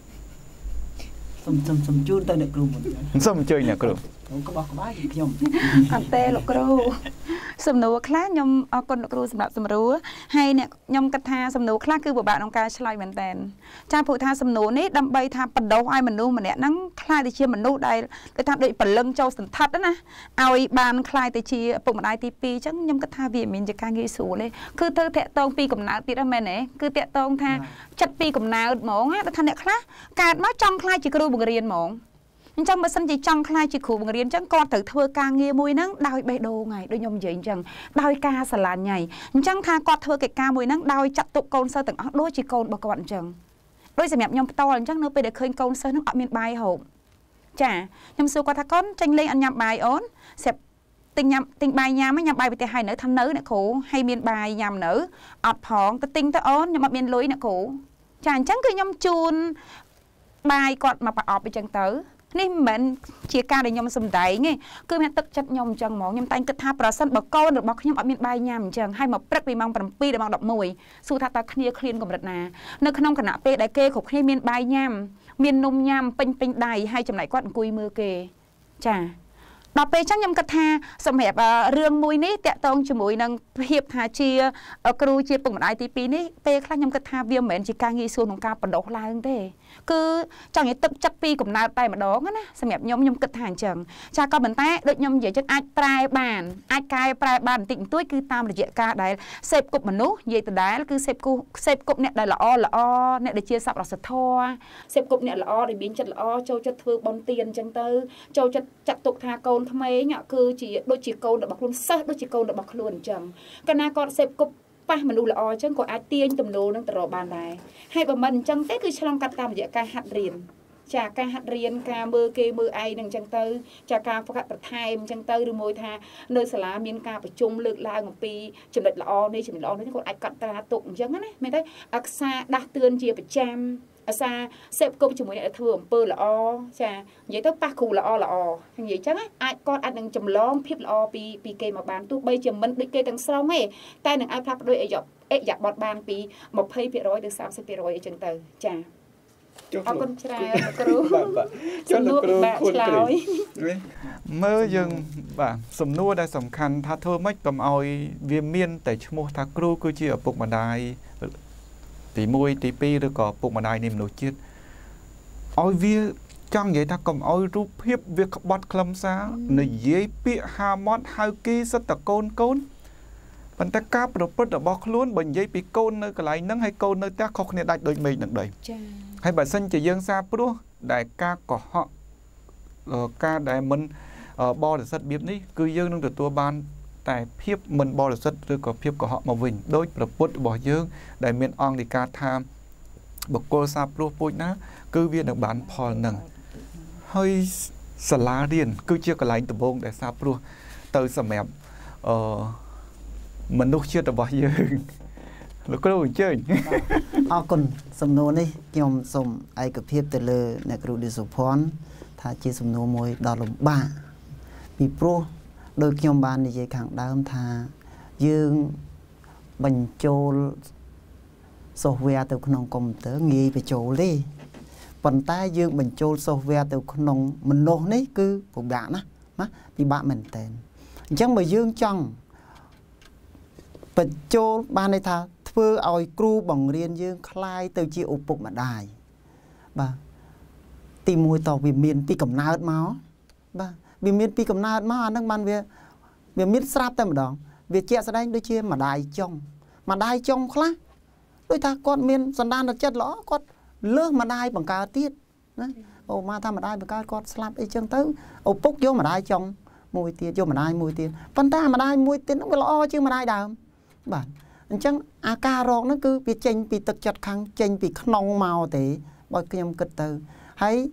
sum sum sum chưa tới được kêu mình sum chơi nè kêu không có bỏ có bái gì không anh tê lúc kêu sầm nụ khác nhom con lúc kêu sầm đạp sầm rúa hay nè nhom cắt tha sầm nụ khác cứ bộ bạn ông ca slide mình tèn cha phụ tha sầm nụ nít đâm bay tha bật đầu ai mình nu mà nè nắng khai thì chia mình nu đây cái tha đợi phần lưng châu sần thật đó nè ai bàn khai thì chia bụng ai ti pi chắc nhom cắt tha vì mìnhจะcàng nghĩ sủ lên cứ thơ thẹn tông pi cầm náo ti ra mẹ nè cứ thẹn tông tha chặt pi cầm náo mỏng á tha nè khác cả nó trong khai chỉ kêu bằng riêng mỏng chẳng mà sân chỉ trong khai chỉ khủ bằng riêng chẳng con tự thưa ca nghe mùi nắng đau bê đồ ngày đôi nhom vậy chẳng đau ca sả làn nhảy chẳng tha con thưa cái ca mùi nắng đau chặt tụ con sơ từng đôi chỉ con bao con chẳng đôi sẽ mẹp nhom to chẳng nữa bây để khơi con sơ nó ở miền bài hậu chả nhom xưa qua thà con tranh lên ăn nhầm bài ón xẹp tình nhầm tình bài nhầm mấy nhầm bài bị hai nữ thăm nữ nè khổ hay miền bài nhầm nữ ọt phỏng ta tinh ta ón nhưng mà miền lối nè khổ chả chẳng cứ nhom chun bài còn mà bà ọp bị chẳng tới nên mình chia ca để nhom sầm đáy nghe cứ mẹ tức chất nhom chẳng mỏng nhom tay cứ tha pra sân bờ câu được bọc nhom ở miền bài nhầm chẳng hay mà prep bị mang bầm pi để mang đọc mùi su tha ta khnia clean cầm đợt nà nơi khung khả nạ pe đại kê khục hay miền bài nhầm miền nôm nhầm pin pin đầy hay chầm lại quạt cùi mưa kê chả đọc pe chắc nhom cắt tha sầm hẹp rương mùi ní tẹt tông cho mùi năng hiệp thà chia ở kêu chia bụng đại tí pi ní pe khác nhom cắt tha viêm mền chỉ ca nghi xuôngของca bật đổ lại hơn thế cứ trong những tập chất pi cũng nào tay mà đó á xem đẹp nhóm nhóm kịch hàng chẳng cha con mình té đôi nhóm vậy chắc ai prai bàn ai cai prai bàn tịnh túi cứ tam là dễ ca đấy xếp cục mà nút vậy từ đấy cứ xếp cục xếp cục nè đây là o là o nè để chia sắp là sệt thoa xếp cục nè là o để biến chất là o châu chất thương bón tiền chẳng tư châu chất chặt tục tha câu tham ấy nhở cứ chỉ đôi chỉ câu được bọc luôn sét đôi chỉ câu được bọc luôn chẳng cái nào con xếp cục pa mình đủ là o chẳng có ai tiên tầm đồ năng tờ bàn này hay bà mình chẳng thế cứ trong cắt tam dễ ca hạt riền chả ca hạt riền ca mưa kê mưa ai năng chẳng tư chả ca phát hạt thay chẳng tư được môi tha nơi xả lá miên ca phải chung lực la ngọc pi chừng đợt là o đây chừng là o đấy còn ai cắt ta tụng chẳng á mấy thấy xa đa tương chia phải cham xa xếp công chừng mỗi thường pơ là o chả vậy tới pa khu là o là o như vậy chắc á ai con ăn đừng chầm lon phép là o pi pi kê mà bán tu bây chừng mình đi kê đằng sau nghe tay đừng ai phát đôi ấy dọc ấy dọc bọt bàn pi một hay pi rồi được sao sẽ pi rồi chừng từ chả ở con trai kêu cho nó kêu mơ dừng bà sầm nuaได้สำคัญถ้าเธอไม่กำเอาเวียนเมียนแต่ชั่วโมงถ้าครูก็เชี่ยวปลุกมาได้ตีมวยตีปีหรือก็ปลุกมาได้นิ่มหนุ่มจิตเอาเวียจังvậyถ้ากำเอารูปเพียบเวียบอดคลำซาในเย่เปียฮามอดฮากีสัตโกนโกนปันตะกาปรบปรบบอกล้วนบนเย่ปีโกนในกลายนั่งให้โกนในตาขอกเนี่ยได้โดยไม่หนักเลยให้บัดสันจะยังซาปลัวได้กาก่อเหาะกาได้มันบอลสัตว์เบียบนี้คือยังนั่งตัวบานแต่เพียบมันบอลสัตว์หรือก็เพียบก่อเหาะมาวิ่งโดยปรบปรบ่อยังได้เมียนอองในการทำบอกโกซาปลัวปุยนะคือเวียนดักบานพอหนึ่งเฮ้ยสลาเรียนคือเชื่อกระไรตัวบงแต่ซาปลัวเตยสมัยมันนุกเชื่อตัวบ่อยังแล้วก็รู้เชื่อเอาคนสมโนนี่ยอมสมไอกระเพียบแต่เลยในกรุดิสุพรถ้าจีสมโนมวยดาวลมบ้ามีโปรโดยยอมบานในใจขังดาวทายืงบรรโจโซเวียตัวขนมกลมเต๋องีไปโจลี่ปันใต้ยืงบรรโจโซเวียตัวขนมมันโนนี่คือผมด่านะมะที่บ้านมันเต็นจังมายืงจังบรรโจบ้านในท่าเพื่อเอาครูบังเรียนยืงคลายตัวจีอุปกมาได้บ่าตีมวยต่อวิมีนปีกับนาดมาบ่าวิมีนปีกับนาดมานั่งมันเวียเวียมิดสลับแต่มาดองเวียเจ้าแสดงด้วยเชี่ยมาได้จงมาได้จงคลาด้วยท่าก้อนเมียนสันดานเราจัดล้อก้อนเลิกมาได้บังการตีดนะโอ้มาทำมาได้บังการก้อนสลับไอ้จังตื้อโอ้ปุ๊กโยมาได้จงมวยตีโยมาได้มวยตีปันตามาได้มวยตีต้องไปล้อชื่อมาได้ดามบ่าจังอาการร้องนั่นคือปีเจงปีตึกจัดครั้งเจงปีขนองเมาแต่บ่อยขยมกึศตือให้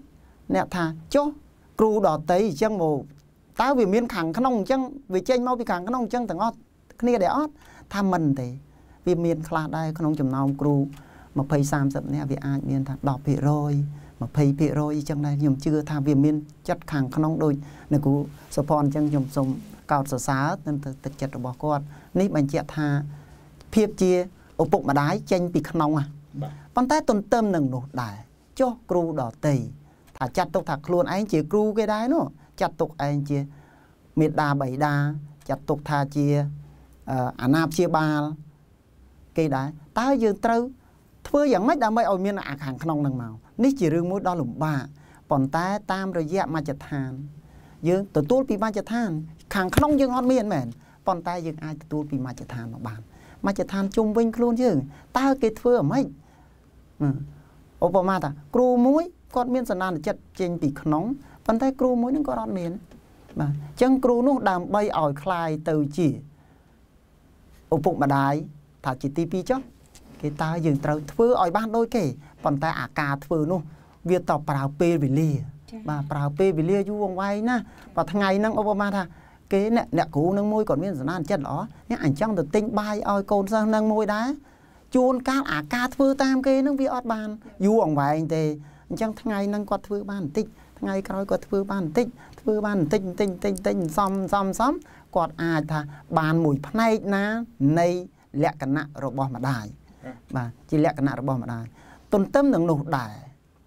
nè thà chó cừu đỏ tây chân mồ tao vì miên khẳng không chân vì tranh mau vì khẳng không chân thằng ót kia để ót tham mình thì vì miên khla đây không chùm nào cừu mà phây sam sập nè vì ai miên thà đọc bị rồi mà phây bị rồi chân này nhung chưa tham vì miên chất khẳng không đôi nè cú support chân nhung sum cao sở xá nên thực chất của bà con ní mình chẹt thà phiệp chia ở bụng mà đái tranh bị không à con tay tuần tâm nâng nổ đài cho cừu đỏ tây thà chặt tục thà luôn anh chỉ cừu cái đái nó chặt tục anh chia miệt đà bảy đà chặt tục thà chia à nạp chia ba cây đái ta dương trâu thưa dạng mấy đã mấy ôi miên ạc hàng không nâng màu ní chỉ riêng mũi đo lủng bà còn ta tam rồi dẹp mà chặt than dương từ tuốt bị ma chặt than hàng không dương hot miên mền còn ta dương ai từ tuốt bị ma chặt than mà bàn ma chặt than chung vinh luôn chứ ta cái thưa mấy ô bà ma ta cừu muối con miên sẵn nàn chặt trên bị nóng còn ta cừu muối nó có hot miên mà chân cừu nó đàm bay ỏi khai từ chỉ ô bụng mà đái thà chỉ ti pi chó cái ta dừng trâu thưa ỏi ban đôi kể còn ta à cà thưa nó việc tàu prao pe vì lìa và prao pe vì lìa du vòng quay na và thằng ngày năng Obama tha cái nè nè cũ nâng môi còn miếng nan chân đó nhá ảnh trong được tinh bay ỏi cồn sang nâng môi đá chuôn cá à cà thưa tam cái nó vi ọt bàn du vòng quay anh tê chẳng thằng ngày năng quạt thưa ban tích thằng ngày coi quạt thưa ban tích thưa ban tinh tinh tinh tinh xóm xóm xóm quạt ai tha bàn mùi này na này lẹ cả nạ rồi bỏ mà đài mà chỉ lẹ cả nạ rồi bỏ mà đài tuần tâm đừng nổ đài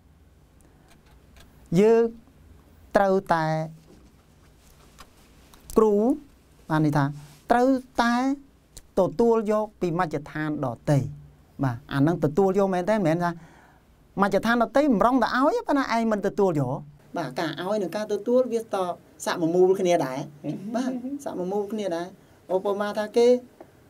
dư trâu tài cừu mà này thà trâu tài tổ tua vô bị ma chật than đỏ tây mà anh đang tổ tua vô mẹ thế mẹ ra ma chật than đỏ tây mà rong đã áo ấy na ai mình tổ tua vô bà cả áo ấy nữa cả tổ tua viết to sạ mà mua cái này đái bà sạ mà mua cái này đái Obama tha kê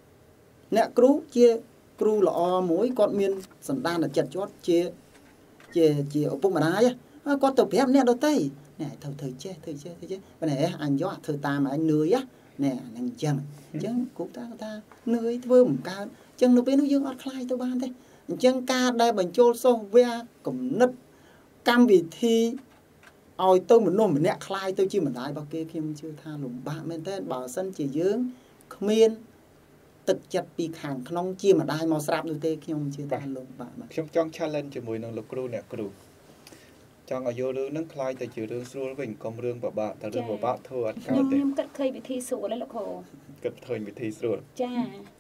nè cừu chia cừu lọ muối con miên sẵn đan là chặt chót chia chia chia ở bụng mà đái á con tập phép nè đôi tay nè thử thử chơi thử chơi thử chơi cái này anh gió thử ta mà anh lười á nè anh chân chân cũng ta ta lười thôi một ca chân nó bên nó dương ọt khai tôi ban thế chân ca đây bằng chô sâu ve cũng nứt cam vị thi ôi tôi một nôm một nẹt khai tôi chỉ một đại bao kia khi chưa tha lủng bạn bên tên bảo sân chỉ dương miên thực chất bị hàng không chia mà đai màu sạp đôi tê khi ông chưa tha lủng bạn mà trong trong challenge chỉ mùi năng lực cừu nè cừu trong ở vô lưỡng nâng khai từ chữ lưỡng xua với công rương bà bạn ta rương bà bạn thôi ăn cao tê nhưng cất khơi bị thi sụa đấy là khổ cất thời bị thi sụa cha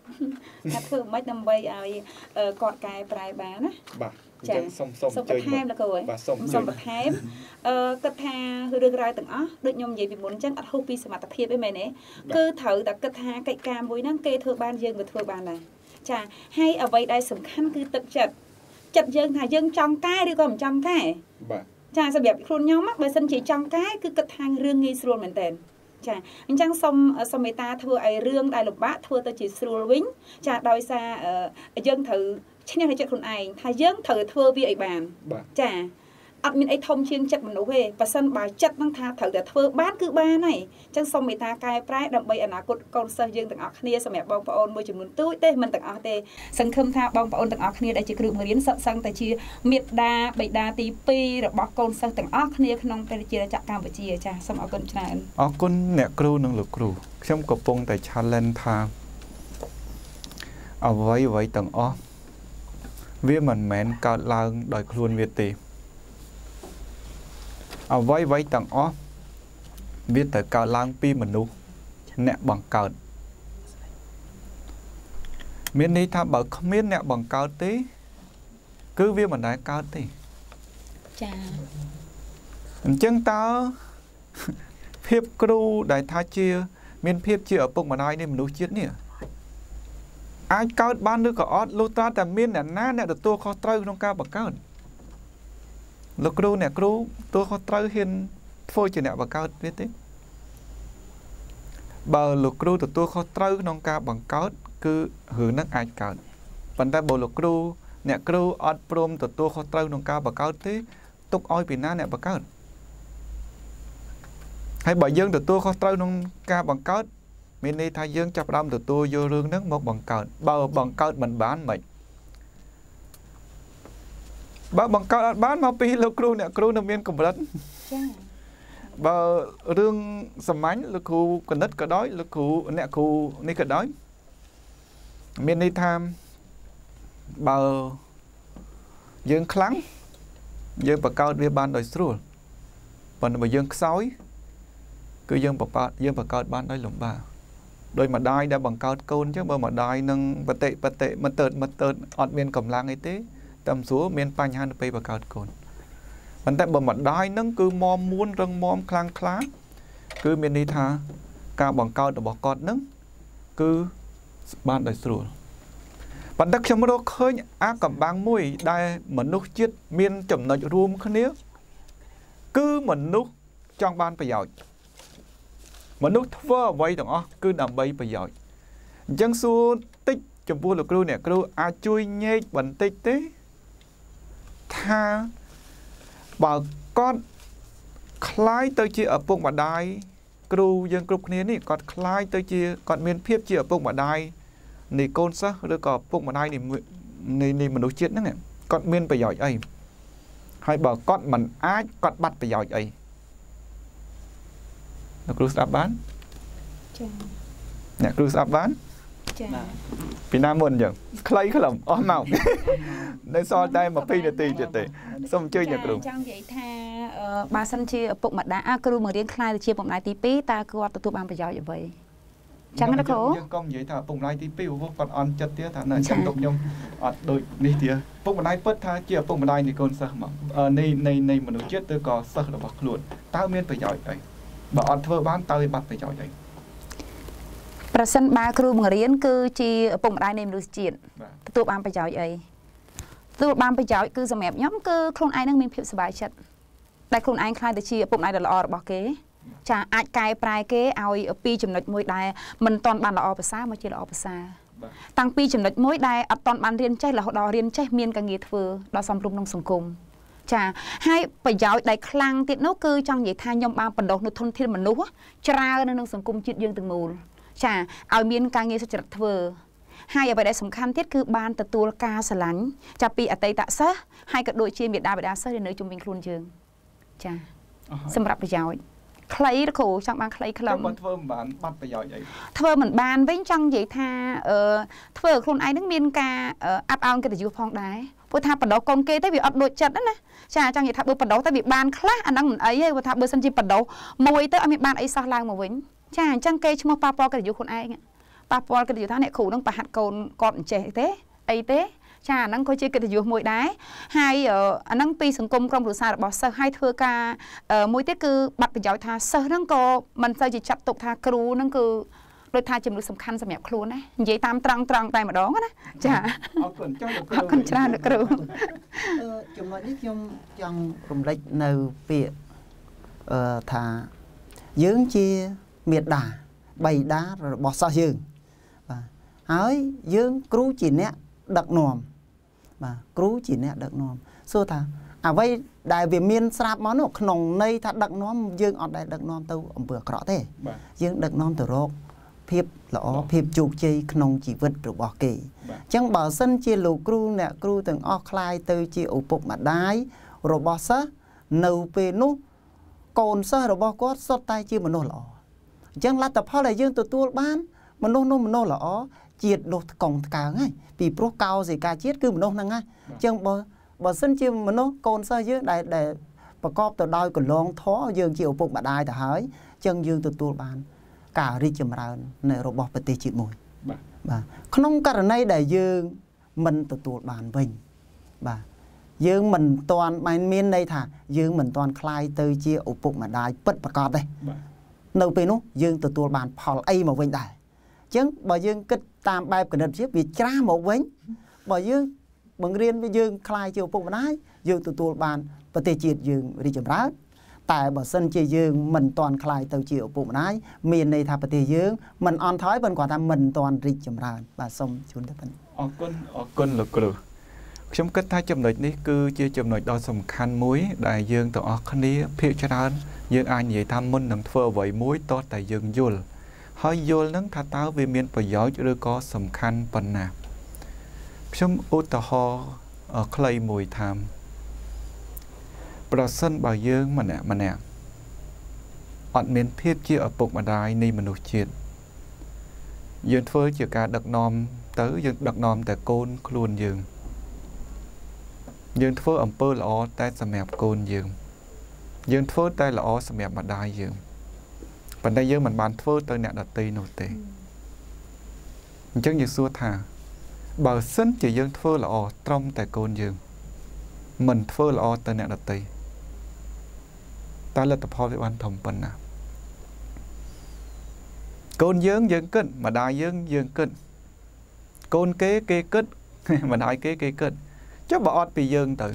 cất khơi mấy năm bay ai cọt cài prai bán á bà chân xong xong chơi là rồi bà xong xong bật hém cất tha hư được ra từng á được nhom gì bị muốn chân ở hô pi sạ tập thiệp với mày nè cứ thử ta cất tha cậy cam với năng kê thưa ban dương và thưa ban này cha hay ở vậy đây sủng khăn cứ tự chặt chặt dương thà dương trong cái đi còn trong cái bà cha sẽ đẹp khuôn nhau mắt bởi sân chỉ trong cái cứ cất hàng rương nghi sưu mình tên cha anh chẳng xong xong người ta thưa ai rương đại lục bát thưa ta chỉ sưu vĩnh cha đôi xa dân thử chắc nhau hay chuyện khuôn ai thay dân thử thưa vì ấy bàn cha ắt mình ấy thông chiên chặt mình nấu về và sân bài chặt năng tha thử để thưa bát cứ ba này chẳng xong người ta cài trái đậm bay ở nào con sơ dương tặng ọc kia sao mẹ bong bà ôn môi trường muốn túi tê mình tặng ọc tê sân khâm tha bong bà ôn tặng ọc kia để chỉ cứ người đến sợ sang tại chia miệt đa bảy đa tí pi rồi bọc con sơ tặng ọc kia không phải chia chặt cam với chia cha xong ọc con chán ọc con nẹt cừu năng lực cừu trong cột bông tại challenge tha ở vậy vậy tặng ọc viết mình mẹn cao lang đòi luôn việt tì ở vậy vậy tặng ó viết tới cao lang pi mình nu nẹt bằng cao miền này tha bảo không miền nẹt bằng cao tí cứ viết mình đại cao tí chà chân ta phép cừu đại tha chia miền phép chia ở bụng mà đại nên mình nu chết nè ai cao ban nước có ót lô taแต่miền nè ná nè được tua kho trâu trong cao bằng cao lô cừu nè cừu tua kho trâu hiền phôi chỉ nè bằng cao biết thế bờ lô cừu được tua kho trâu trong cao bằng cao cứ hướng nước ai cao phần ta bờ lô cừu nè cừu ót prom được tua kho trâu trong cao bằng cao thế tục oi bị ná nè bằng cao hay bởi dân được tua kho trâu trong cao bằng cao mình đi thay dương chập đâm từ tôi vô lương nước một bằng cợt bao bằng cợt mình bán mình bà bằng cao bán mà pi lô kêu nè kêu nó miên cầm đất bà rương sầm mánh lô kêu cần đất cái đói lô kêu nè kêu ní cái đói miên đi tham bà dương kháng dương bà cao đi ban đời sưu còn bà dương sói cứ dương bà dương bà cao ban đời lồng bà đôi mà đai đã bằng cao côn chứ bơ mà đai nâng bật tệ bật tệ mà tợt mà tợt ọt miên cầm lang ấy thế tầm số miên panh han pe bà cao côn mình tại bờ mà đai nâng cứ mom muốn răng mom khang khá cứ miên đi tha cao bằng cao để bỏ con nâng cứ ban đời sưu bạn đặc trong đó khơi á cầm bang mũi đai mà nút chết miên chậm nói rùm khné cứ mình nút trong ban bây giờ mà nút vơ vậy đó cứ nằm bay bây giờ dân su tích chụp vua là kêu nè kêu à chui nhẹ bẩn tích thế tha bảo con khai tới chia ở vùng mà đai kêu dân kêu khné này còn khai tới chia còn miền phiếp chia ở vùng mà đai này con sao rồi có vùng mà đai này này này mình đối chết đó nè còn miền bây giờ ấy hay bảo con mình ai con bắt bây giờ ấy nó cứ sắp bán nè cứ sắp bán vì nam muốn chẳng lấy cái lòng ôm màu nên so đây mà phi là tì chứ tì xong chơi nhạc luôn trong vậy tha bà sân chia bụng mặt đã cứ mà riêng khai chia bụng lại tí pí ta cứ gọi tụi bạn phải giỏi vậy chẳng nó khổ công vậy thà bụng lại tí pí vô còn on chất tía thà này chẳng tục nhung đôi đi tía bụng lại bớt tha chia bụng lại thì con sao mà này này này mà nó chết tôi có sợ là bạc luôn tao miên phải giỏi đấy bà on thưa bán tao thì bắt phải giỏi đấy ประสานบาครูมาเรียนคือจีปุ่มได้ในมือจีนตัวบางไปจ่อยเอ้ตัวบางไปจ่อยคือสมัยย้อมคือโครงไอ้นั่งมีผิวสบายชัดแต่โครงไอ้คลายแต่จีปุ่มได้เดลอร์บอกเก๋จะอาจกลายปลายเก๋เอาปีจำนวนมวยได้มันตอนบานละอภาษามาจีละอภาษาตั้งปีจำนวนมวยได้ตอนบานเรียนใจละดอเรียนใจเมียนกังเงียดเฟือดอสำรุมนงสังคมจะให้ไปจ่อยได้คลังติดนู้คือจังใหญ่ทานยมบางปนดอกนุทนที่มันนู้จะราในนงสังคมจิตยืนตึงมูลจ้าเอาเมียนการเงินสุจริตเวอร์ให้เอาไปได้สำคัญที่คือบานตะตัวกาสลังจะปีอัตตะซะให้กับโดยเชียร์เบียดดาเบียดดาซะในเนื้อจุ่มเป็นครูนเชิงจ้าสำหรับประโยชน์ใครตะโขจังบางใครขลังเทอร์บานบัดประโยชน์ใหญ่เทอร์เหมือนบานวิ่งจังใหญ่ท่าเอ่อเทอร์ครูนไอ้นึกเมียนกาเอ่ออัพเอากันแต่อยู่พองได้พอท่าปนดอกกองเกยแต่บีอัดโดยจัดนั่นนะจ้าจังใหญ่ท่าเบอร์ปนดอกแต่บีบานคล้าอันนั้นเหมือนไอ้พอท่าเบอร์สันจีปนดอกมวยเตอร์อเมริบานไอ้ซาลางมาวิ่งจ้าจังเกยชั่วโมงปาปอกันอยู่คนไอ้เนี่ยปาปอกันอยู่ท่าเนี่ยขู่ต้องปะหัดโกนกอดเจเต้ไอเต้จ้านั่งคอยเจกันอยู่มวยได้ให้เอ่ออันนั่งปีสังคมกรมหลวงสารบอกเซอร์ให้เธอกาเอ่อมวยเต้คือบัตรประโยชน์ท่าเซอร์นั่งก็มันจะจิตจับตกท่าครูนั่งคือโดยท่าจำนวนสำคัญสำหรับครูนะยิ่งตามตรังตรังไปมาดองนะจ้าเอาคนเจ้าเอาคนจ้าเด็กครูจุ่มวันนี้จุ่มยังรวมเล็กในเปียเอ่อท่ายืงเชียเมียดด่าใบด่าบอสซายืงเฮ้ยยืงครูจีเนี้ยดักนอมครูจีเนี้ยดักนอมสู้ท่าเอาไว้ได้เวียนเมียนสลับมันขนมในท่าดักนอมยืงอดได้ดักนอมตัวอำเภอกระเต้ยืงดักนอมตัวโรคเพียบหล่อเพียบจุกใจขนมจีวิตหรือบอกเกยจังบ่าวสั้นเชียลูครูเนี่ยครูถึงออกคลายตัวเชียอุปกมาได้รบซะนูเปนุโกนซะรบก็สดตายเชียมันโนหล่อจังรัดแต่พออะไรยืงตัวตัวบ้านมันโนโนมันโนหล่อเจียดโดดกองกลางไงปีโปรเกาสิกาเจียดคือมันโนนั่งไงจังบ่บ่สั้นเชียมันโนโกนซะเยอะได้ได้ประกอบตัวดอยกับลองท้อยืงเชียอุปกมาได้แต่หายจังยืงตัวตัวบ้านการิจมราในระบบปฏิจิตมวยขนมกระไรได้ยืงมันตัวตัวบานวิ่งบ่ายืงมันตอนมันมีในถ่ายืงมันตอนคลายเตยเจียอุปกมาได้ปิดประกอบได้នៅពេលនោះយើងទទួលបានផលអីមកវិញដែរអញ្ចឹងបើយើងគិតតាមបែបគណិតវិទ្យាវាច្រាស់មកវិញបើយើងបង្រៀនយើងคลายជាឪពុកម្ដាយយើងទទួលបានប្រទេសជាតិយើងរីកចម្រើនតែបើសិនជាយើងមិនតាន់คลายទៅជាឪពុកម្ដាយមានន័យថាប្រទេសយើងមិនអន់ថយប៉ុន្តែគាត់ថាមិនតាន់រីកចម្រើនបាទសូមជូនទៅប៉ុណ្ណឹងអរគុណអរគុណលោកគ្រូខ្ញុំគិតថាចំណុចនេះគឺជាចំណុចដ៏សំខាន់មួយដែលយើងទាំងអស់គ្នាភាគច្រើនយើងអាចនិយាយថាមុននឹងធ្វើអ្វីមួយតោះតែយើងយល់ហើយយល់នឹងថាតើវាមានប្រយោជន៍ឬក៏សំខាន់ប៉ុណ្ណាខ្ញុំឧទាហរណ៍ខ្លីមួយថាប្រសិនបើយើងម្នាក់ម្នាក់អត់មានភាពជាឪពុកម្ដាយនៃមនុស្សជាតិយើងធ្វើជាការដឹកនាំទៅយើងដឹកនាំតែកូនខ្លួនយើងយើងធ្វើអំពើល្អតែសម្រាប់កូនយើងយើងធ្វើតែល្អសម្រាប់ម្ដាយយើងប៉ុន្តែយើងមិនបានធ្វើទៅអ្នកដទៃនោះទេអញ្ចឹងយើងសួរថាបើសិនជាយើងធ្វើល្អត្រឹមតែកូនយើងមិនធ្វើល្អទៅអ្នកដទៃតើលទ្ធផលវាបានធំប៉ុណ្ណាកូនយើងយើងគិតម្ដាយយើងយើងគិតកូនគេគេគិតម្ដាយគេគេគិតចុះបើអត់ពីយើងទៅ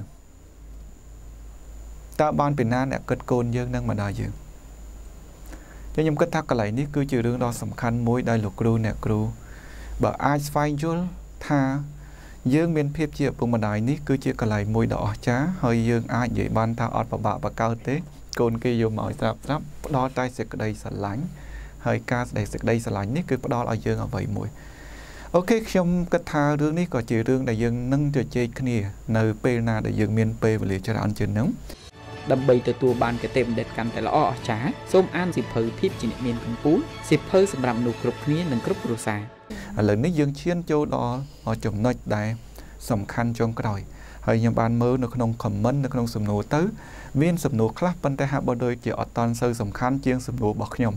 តើបានពីណាអ្នកគិតកូនយើងនិងម្ដាយយើងចឹងខ្ញុំគិតថាកន្លែងនេះគឺជារឿងដ៏សំខាន់មួយដែលលោកគ្រូអ្នកគ្រូបើអាចស្វែងយល់ថាយើងមានភាពជាឪពុកម្ដាយនេះគឺជាកន្លែងមួយដ៏អស្ចារ្យហើយយើងអាចនិយាយបានថាអត់ពិបាកបកកើតទេកូនគេយកមកឲ្យស្រាប់ស្រាប់ផ្ដល់តែសេចក្តីស្រឡាញ់ហើយការសេចក្តីស្រឡាញ់នេះគឺផ្ដល់ឲ្យយើងអ្វីមួយអូខេខ្ញុំគិតថារឿងនេះក៏ជារឿងដែលយើងនឹងជជែកគ្នានៅពេលណាដែលយើងមានពេលវេលាច្រើនជាងនឹងដើម្បីទទួលបានគតិបណ្ឌិតកាន់តែល្អអស្ចារ្យសូមអានសៀវភៅភាពជាអ្នកមានកំពូលសៀវភៅសម្រាប់មនុស្សគ្រប់គ្នានិងគ្រប់គ្រួសារឥឡូវនេះយើងឈានចូលដល់ចំណុចដែលសំខាន់ចុងក្រោយហើយខ្ញុំបានមើលនៅក្នុង comment នៅក្នុងសំណួរទៅមានសំណួរខ្លះប៉ុន្តែហាក់បីដូចជាអត់តាន់សូវសំខាន់ជាងសំណួររបស់ខ្ញុំ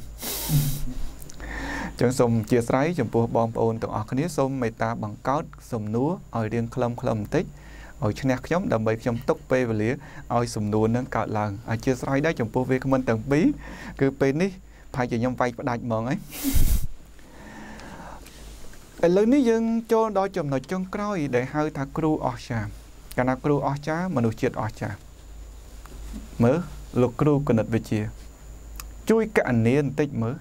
ចឹងសូមអធិស្ឋានចំពោះបងប្អូនទាំងអស់គ្នាសូមមេត្តាបង្កើតសំណួរឲ្យរៀងខ្លឹមៗបន្តិចឲ្យឈ្នះខ្ញុំដើម្បីខ្ញុំទុកពេលវេលាឲ្យសំណួរនឹងកើតឡើងអធិស្ឋានដែរចំពោះវាគ្មិនទាំងពីរគឺពេលនេះប្រហែលជាខ្ញុំវាយផ្ដាច់ហ្មងហើយឥឡូវនេះយើងចូលដល់ចំណុចចុងក្រោយដែលហៅថាគ្រូអស្ចារ្យកាលណាគ្រូអស្ចារ្យមនុស្សជាតិអស្ចារ្យមើលលោកគ្រូគណិតវិទ្យាជួយកណនាបន្តិចមើល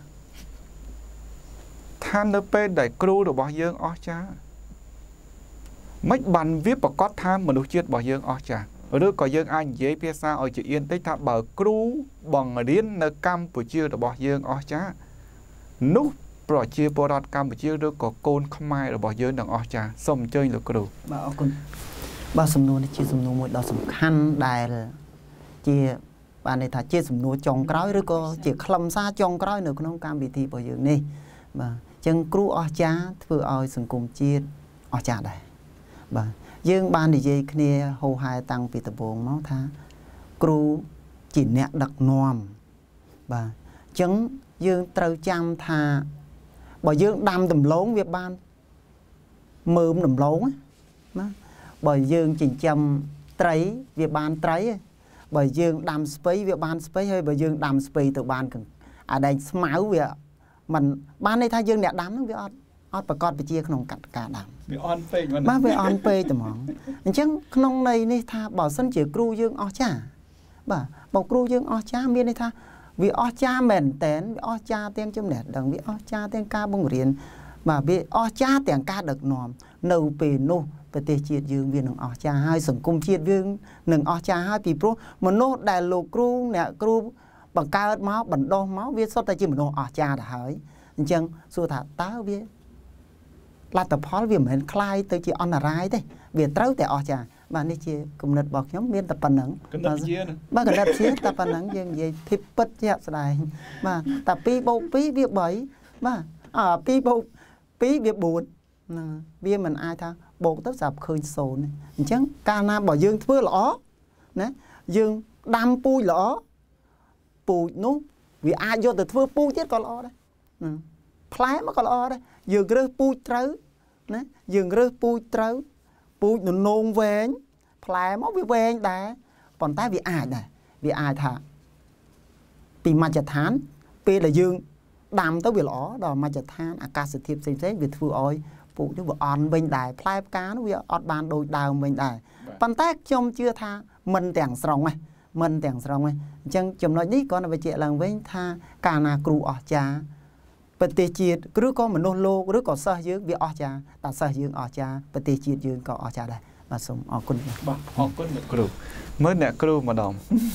ថានៅពេលដែលគ្រូរបស់យើងអស្ចារ្យមិនបានវាប្រកាសថាមនុស្សជាតិរបស់យើងអស្ចារ្យឬក៏យើងអាចនិយាយភាសាឲ្យជាអៀនតិចថាបើគ្រូបង្រៀននៅកម្ពុជារបស់យើងអស្ចារ្យនោះប្រជាពលរដ្ឋកម្ពុជាឬក៏កូនខ្មែររបស់យើងនឹងអស្ចារ្យសូមអញ្ជើញលោកគ្រូបាទអរគុណបាទសំណួរនេះជាសំណួរមួយដ៏សំខាន់ដែលជាបានន័យថាជាសំណួរចុងក្រោយឬក៏ជាខ្លឹមសារចុងក្រោយនៅក្នុងកម្មវិធីរបស់យើងនេះបាទអញ្ចឹងគ្រូអស្ចារ្យធ្វើឲ្យសង្គមជាតិអស្ចារ្យដែរបាទយើងបាននិយាយគ្នាហូរហែតាំងពីដំបូងមកថាគ្រូជាអ្នកដឹកនាំបាទអញ្ចឹងយើងត្រូវចាំថាបើយើងដាំដំឡូងវាបានមើមដំឡូងណាបើយើងចិញ្ចឹមត្រីវាបានត្រីបើយើងដាំស្ពៃវាបានស្ពៃហើយបើយើងដាំស្ពៃទៅបានអាដែងស្មៅវាមិនបានន័យថាយើងអ្នកដាំហ្នឹងវាអត់អត់ប្រកបវិជ្ជាក្នុងកាត់ការដាំវាអន់ពេកបាទវាអន់ពេកត្មងអញ្ចឹងក្នុងន័យនេះថាបើសិនជាគ្រូយើងអស្ចារ្យបាទបើគ្រូយើងអស្ចារ្យមានន័យថាវាអស្ចារ្យមែនតែនវាអស្ចារ្យទាំងចំណេះដឹងវាអស្ចារ្យទាំងការបង្រៀនបាទវាអស្ចារ្យទាំងការដឹកនាំនៅពេលនោះប្រទេសជាតិយើងវានឹងអស្ចារ្យហើយសង្គមជាតិយើងនឹងអស្ចារ្យហើយពីព្រោះមនុស្សដែលលោកគ្រូអ្នកគ្រូបង្កើតមកបណ្ដុះមកវាសុទ្ធតែជាមនុស្សអស្ចារ្យទៅហើយអញ្ចឹងសួរថាតើវាលទ្ធផលវាមិនមែនคล้ายទៅជាអន្តរាយទេវាត្រូវតែអស្ចារ្យបាទនេះជាគំនិតរបស់ខ្ញុំមានតែប៉ុណ្្នឹងបាទគំនិតជាតែប៉ុណ្្នឹងយើងនិយាយភាពពិតជាក់ស្ដែងបាទតែពីរបូកពីរវាបីបាទអើពីរបូកពីរវាបួនហ្នឹងវាមិនអាចថាបូកទៅស្រាប់ឃើញសូន្យអញ្ចឹងកាលណាបើយើងធ្វើល្អណាយើងដាំពូជល្អពូជនោះវាអាចយកទៅធ្វើពូជទៀតក៏ល្អដែរផ្លែមកក៏ល្អដែរយើងរើសពូជត្រូវណាយើងរើសពូជត្រូវពូជនងវែងផ្លែមកវាវែងដែរប៉ុន្តែវាអាចដែរវាអាចថាពីមជ្ឈដ្ឋានពេលដែលយើងដាំទៅវាល្អដល់មជ្ឈដ្ឋានអាកាសធាតុផ្សេងផ្សេងវាធ្វើឲ្យពូជនោះវាអន់វិញដែរផ្លែផ្កានោះវាអត់បានដូចដើមវិញដែរប៉ុន្តែខ្ញុំជឿថាមិនទាំងស្រុងទេមិនទាំងស្រុងទេអញ្ចឹងចំណុចនេះក៏នៅបញ្ជាក់ឡើងវិញថាកាលណាគ្រូអស្ចារ្យប្រទេសជាតិឬក៏មនុស្សលោកឬក៏សិស្សយើងវាអស្ចារ្យតែសិស្សយើងអស្ចារ្យប្រទេសជាតិយើងក៏អស្ចារ្យដែរបាទសូមអរគុណបាទអរគុណអ្នកគ្រូមើលអ្នកគ្រូម្ដង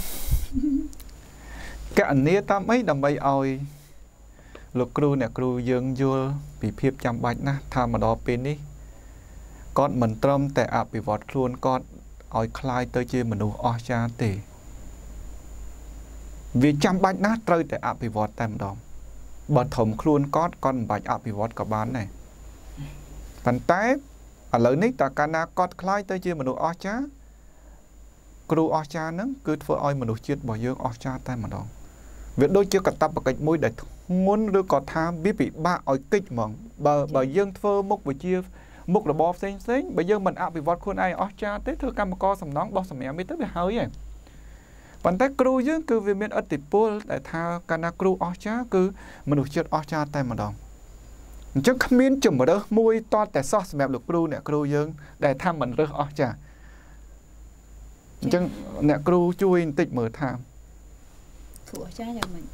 កណនាតាមអីដើម្បីឲ្យលោកគ្រូអ្នកគ្រូយើងយល់ពីភាពចាំបាច់ណាស់ថាមកដល់ពេលនេះគាត់មិនត្រឹមតែអភិវឌ្ឍខ្លួនគាត់ឲ្យคล้ายទៅជាមនុស្សអស្ចារ្យទេ vì chăm bạch nát trời để áp bị vọt tam đòn bật thủng khuôn cót con bạch áp bị vọt cả bán này phần té ở lớn nít ta cana cót khai tới chưa mà đồ o chá kêu o cha nấng cứ phơi oi mà đồ chết bỏ dương o cha tam mà đòn việc đôi chưa cả tập một cách môi để muốn đưa cọt tham biết bị ba oi kích mỏng bờ bờ dương phơi mốc và chia mốc là bò xanh xanh bây giờ mình áp bị vọt khuôn ai o cha tới thưa cam co sầm nón bò sầm mẹ mới tới bị hơi vậy phần tay kêu chứ cứ vì miền ất tịch pol để tha cana kêu o cha cứ mình đồ chết o cha tam mà đòn chứ không miên chùm ở đó môi toแต่ซอสแบบลูกครูเนี่ยครูยังได้ทำมันเรื่องอ๋อจ้ะจังเนี่ยครูช่วยติดมือทำถูกจ้าอย่างมัน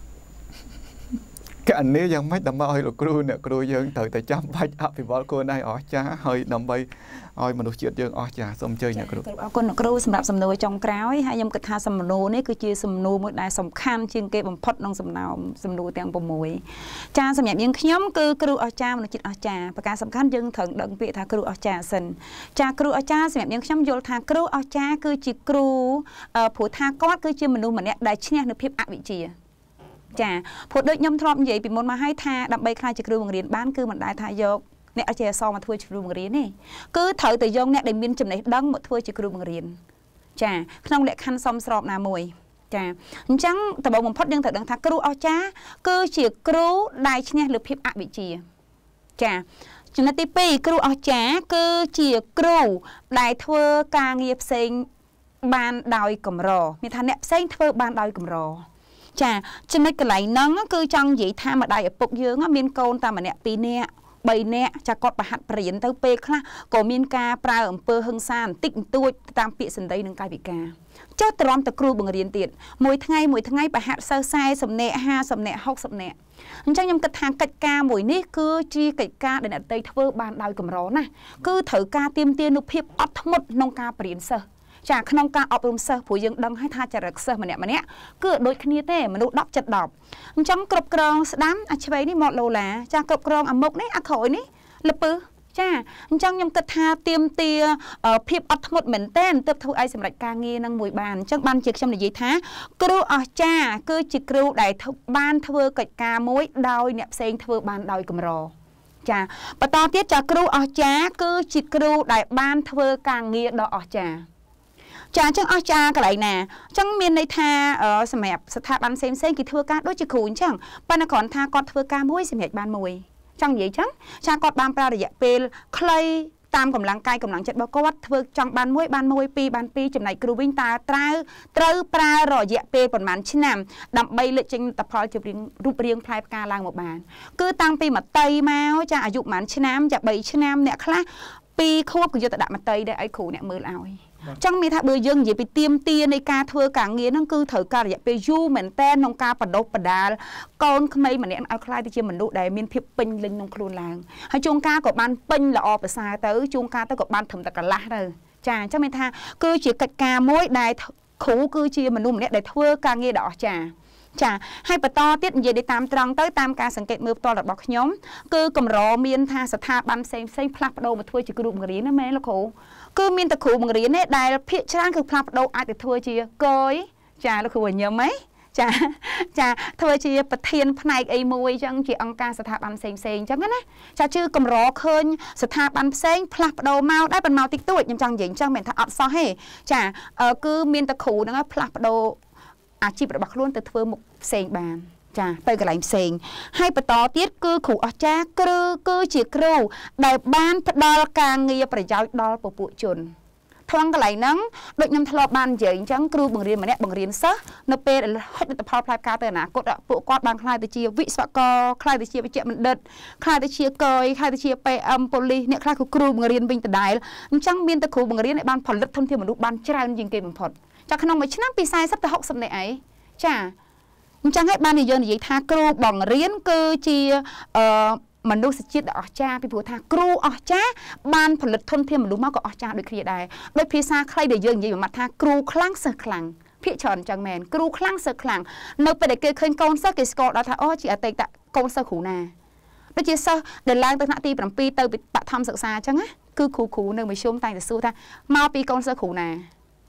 cái anhนี้ยังไม่ดำมาเอาลูกครูเนี่ยครูยังtựแต่จำไปอ่ะพี่บอกcô nàyอ๋อจ้ะhơiดำไปเอามันดูเฉียดยังอ๋อจ้ะสมเจยเนี่ยครูเอาคนครูสำหรับสำนวนจงกล้าวให้ยมกระทาสำนวนนี่คือจีสำนวนมือได้สำคัญจึงเก็บบังพดน้องสำนวนสำนวนเตียงปมวยจ้าสำหรับยังขย่มคือครูอ๋อจ้ามันจิตอ๋อจ้าประการสำคัญยังถึงดังเปียทาครูอ๋อจ้าสินจ้าครูอ๋อจ้าสำหรับยังขย่มโยธาครูอ๋อจ้าคือจีครูผู้ทากอดคือจีมนุษย์เหมือนเนี่ยได้เชี่ยในเพียบอวิจีจ้าผู้โดยยมทรอมใหญ่ปีมนมาให้ทาดับใบคลายจากครูโรงเรียนบ้านคือมันได้ทายกเนี่ยอาจารย์ซอมาทัวร์จากครูโรงเรียนนี่คือเถอะแต่ยงเนี่ยได้มีจำนวนดังหมดทัวร์จากครูโรงเรียนจ้าขนมเล็กขันซอมสอบนามวยจ้าจังแต่บอกผมพอดยังแต่ดังทักครูเอาจ้าคือจีครูได้เชี่ยหรือเพียบอวิจีจ้าจนที่ปีครูเอาจ้าคือจีครูได้ทัวร์การเงียบเซ็งบ้านดาวกำรอมีท่านเนี่ยเซ็งทัวร์บ้านดาวกำรอจ้าจะไม่กระไรนั่งคือจังยี่ท่ามาได้ปุกเยอะมีนโกนตามมาเนี่ยปีเนี่ยใบเนี่ยจะกดประหัตเปลี่ยนเต้าเปกละก็มีนกาปลาเอิมเปอร์หึงซานติ๊กตัวตามปีสันได้หนึ่งกายปีกาเจ้าตรอมตะครูบังเรียนเตียนมวยทั้งไงมวยทั้งไงประหัตเซอร์ไซสำเนาห้าสำเนาหกสำเนาจังยำกระทางกัดกามวยนี่คือจีกัดกาเดินเตยทัวร์บานดาวกำร้อนนะคือถือกาเตรียมเตียนนุเพียบอัดทั้งหมดนองกาเปลี่ยนเซอร์จากขนมการอบรมเสือผู้ยังดังให้ท่าจริตเสือมันเนี่ยมันเนี่ยก็โดยคณีเต้มนุษย์ดับจัดดอกจังกรบกรองสดามอาชีพนี้หมดโลละจากกรบกรองอมุกนี่อาขอยนี่ละปื้อจ้าจังยำกระทาเตรียมเตียเพียบอัดหมดเหม็นเต้นเติบโตไอสำหรับการเงินนางมวยบานจังบันจิกชำในยี่ท้ากรูอาจ้าคือจิกรูได้บ้านทเวอร์กิจการมวยดาวเนี่ยเซงทเวอร์บานดาวกำรอจ้าปตอเตี้ยจากครูอาจ้าคือจิกรูได้บ้านทเวอร์การเงินดอกอาจ้าจ้าจังอาจารย์ก็ไหลน่ะจังเมียนในทาเอ่อสมัยสถาบันเซมเซนกี่เทวการด้วยจิขูนจังปนครทากอดเทวการมวยสมัยบ้านมวยจังใหญ่จังชากอดบานปลาระยะเปลใครตามกำลังกายกำลังจัดบอกวัดเทวจังบ้านมวยบ้านมวยปีบ้านปีจำไหนครูวิ่งตาตราตราปลารอยะเปลประมาณชิ้นนำดำใบเล็กจังตะพลอยจะเรียงรูปเรียงพลายกาลางหมดบานคือตั้งปีมาเตยมาจะอายุหมันชิ้นนำจะใบชิ้นนำเนี่ยคละปีควบกุญแจตะมาเตยได้ไอ้ขูเนี่ยมือเอาจังมีท่าเบอร์ยังอย่าไปเตรียมเตียในการทัวร์การเงินนั่นคือถือการอย่าไปยูเหมือนแต่นองการปัดดกปัดดาลก่อนขมายเหมือนเนี่ยเอาคลายที่เชื่อมันดูได้มีนพิบปิงลิงนองครูลางให้จงการกับบ้านปิงละออไปซาเตอจงการเตอกับบ้านถึงตะกันละเลยจ้าจังมีท่าคือเชื่อกัดการมวยได้ขู่คือเชื่อมันดูเหมือนเนี่ยได้ทัวร์การเงินดอกจ้าจ้าให้ปตอติดอย่าได้ตามตรังเตอตามการสังเกตมือตอหลักบอกย้อมคือกำรอมีนท่าสถาบันเซมเซมพลักโดมาทัวร์จิกรุมกรีนั่นแม่ละขู่คือมีแต่ครูบางเรียนเนี่ยได้พิจารณาคือพลับโดอาจจะทัวร์จีก้อยจ้าแล้วคือวันเยอะไหมจ้าจ้าทัวร์จีประเทียนพนัยไอ้มวยจังจีองการสถาบันเซงเซงจังนั้นนะจ้าชื่อกำรอเคินสถาบันเซงพลับโดเมาได้เป็นเมาติ๊กตัวยังจังหญิงจังเหม็นถ้าอัดซอให้จ้าเออคือมีแต่ครูนะครับพลับโดอาชีพระบักล้วนแต่ทัวร์มุกเซงบานจ้าไปกับหลายเซงให้ปตอติดคือขู่อาจ้าคือคือจีครูได้บ้านพดอลกางเงียประยาวดอลปปุจนทวงกับหลายนังโดยนำทลอบานใหญ่จังครูบังเรียนมาเนี่ยบังเรียนซะนเปรให้แต่พอพลายกาเตอร์นะกดปุกอดบางคลายตะเชียวิศวกรคลายตะเชียไปเจมันเด็ดคลายตะเชียกอยคลายตะเชียไปอัมโพลีเนี่ยคลายคือครูบังเรียนวิ่งแต่ได้จังเมียนตะครูบังเรียนในบ้านผลลัพธ์ทนเทียมมนุษย์บ้านเจริญยิงเกมผลจากขนมไปชนะปีไซสับแต่หกสำเนาไอจ้าจังให้บ้านนี่เยอะนี่ท่าครูบังเรียนคือจีเอ่อมันดูสจิตอ๋อจ้าพี่ผู้ท่าครูอ๋อจ้าบ้านผลิตทนเทียมมันดูมากกว่าอ๋อจ้าโดยเคลียร์ได้โดยพิซซ่าใครเดี๋ยวเยอะอย่างมาท่าครูคลั่งเสือคลั่งพี่ชอนจังแมนครูคลั่งเสือคลั่งเราไปได้เกิดเคยโกนเสือเกสโกเราท่าอ๋อจีอาเตตะโกนเสือขูนาโดยจีเสือเดินล่างตั้งนาทีปรำปีเตอร์ไปปะทำศึกษาจังอะคือขูขูหนึ่งไปชมตายแต่สู้ท่ามาปีโกนเสือขูนาจ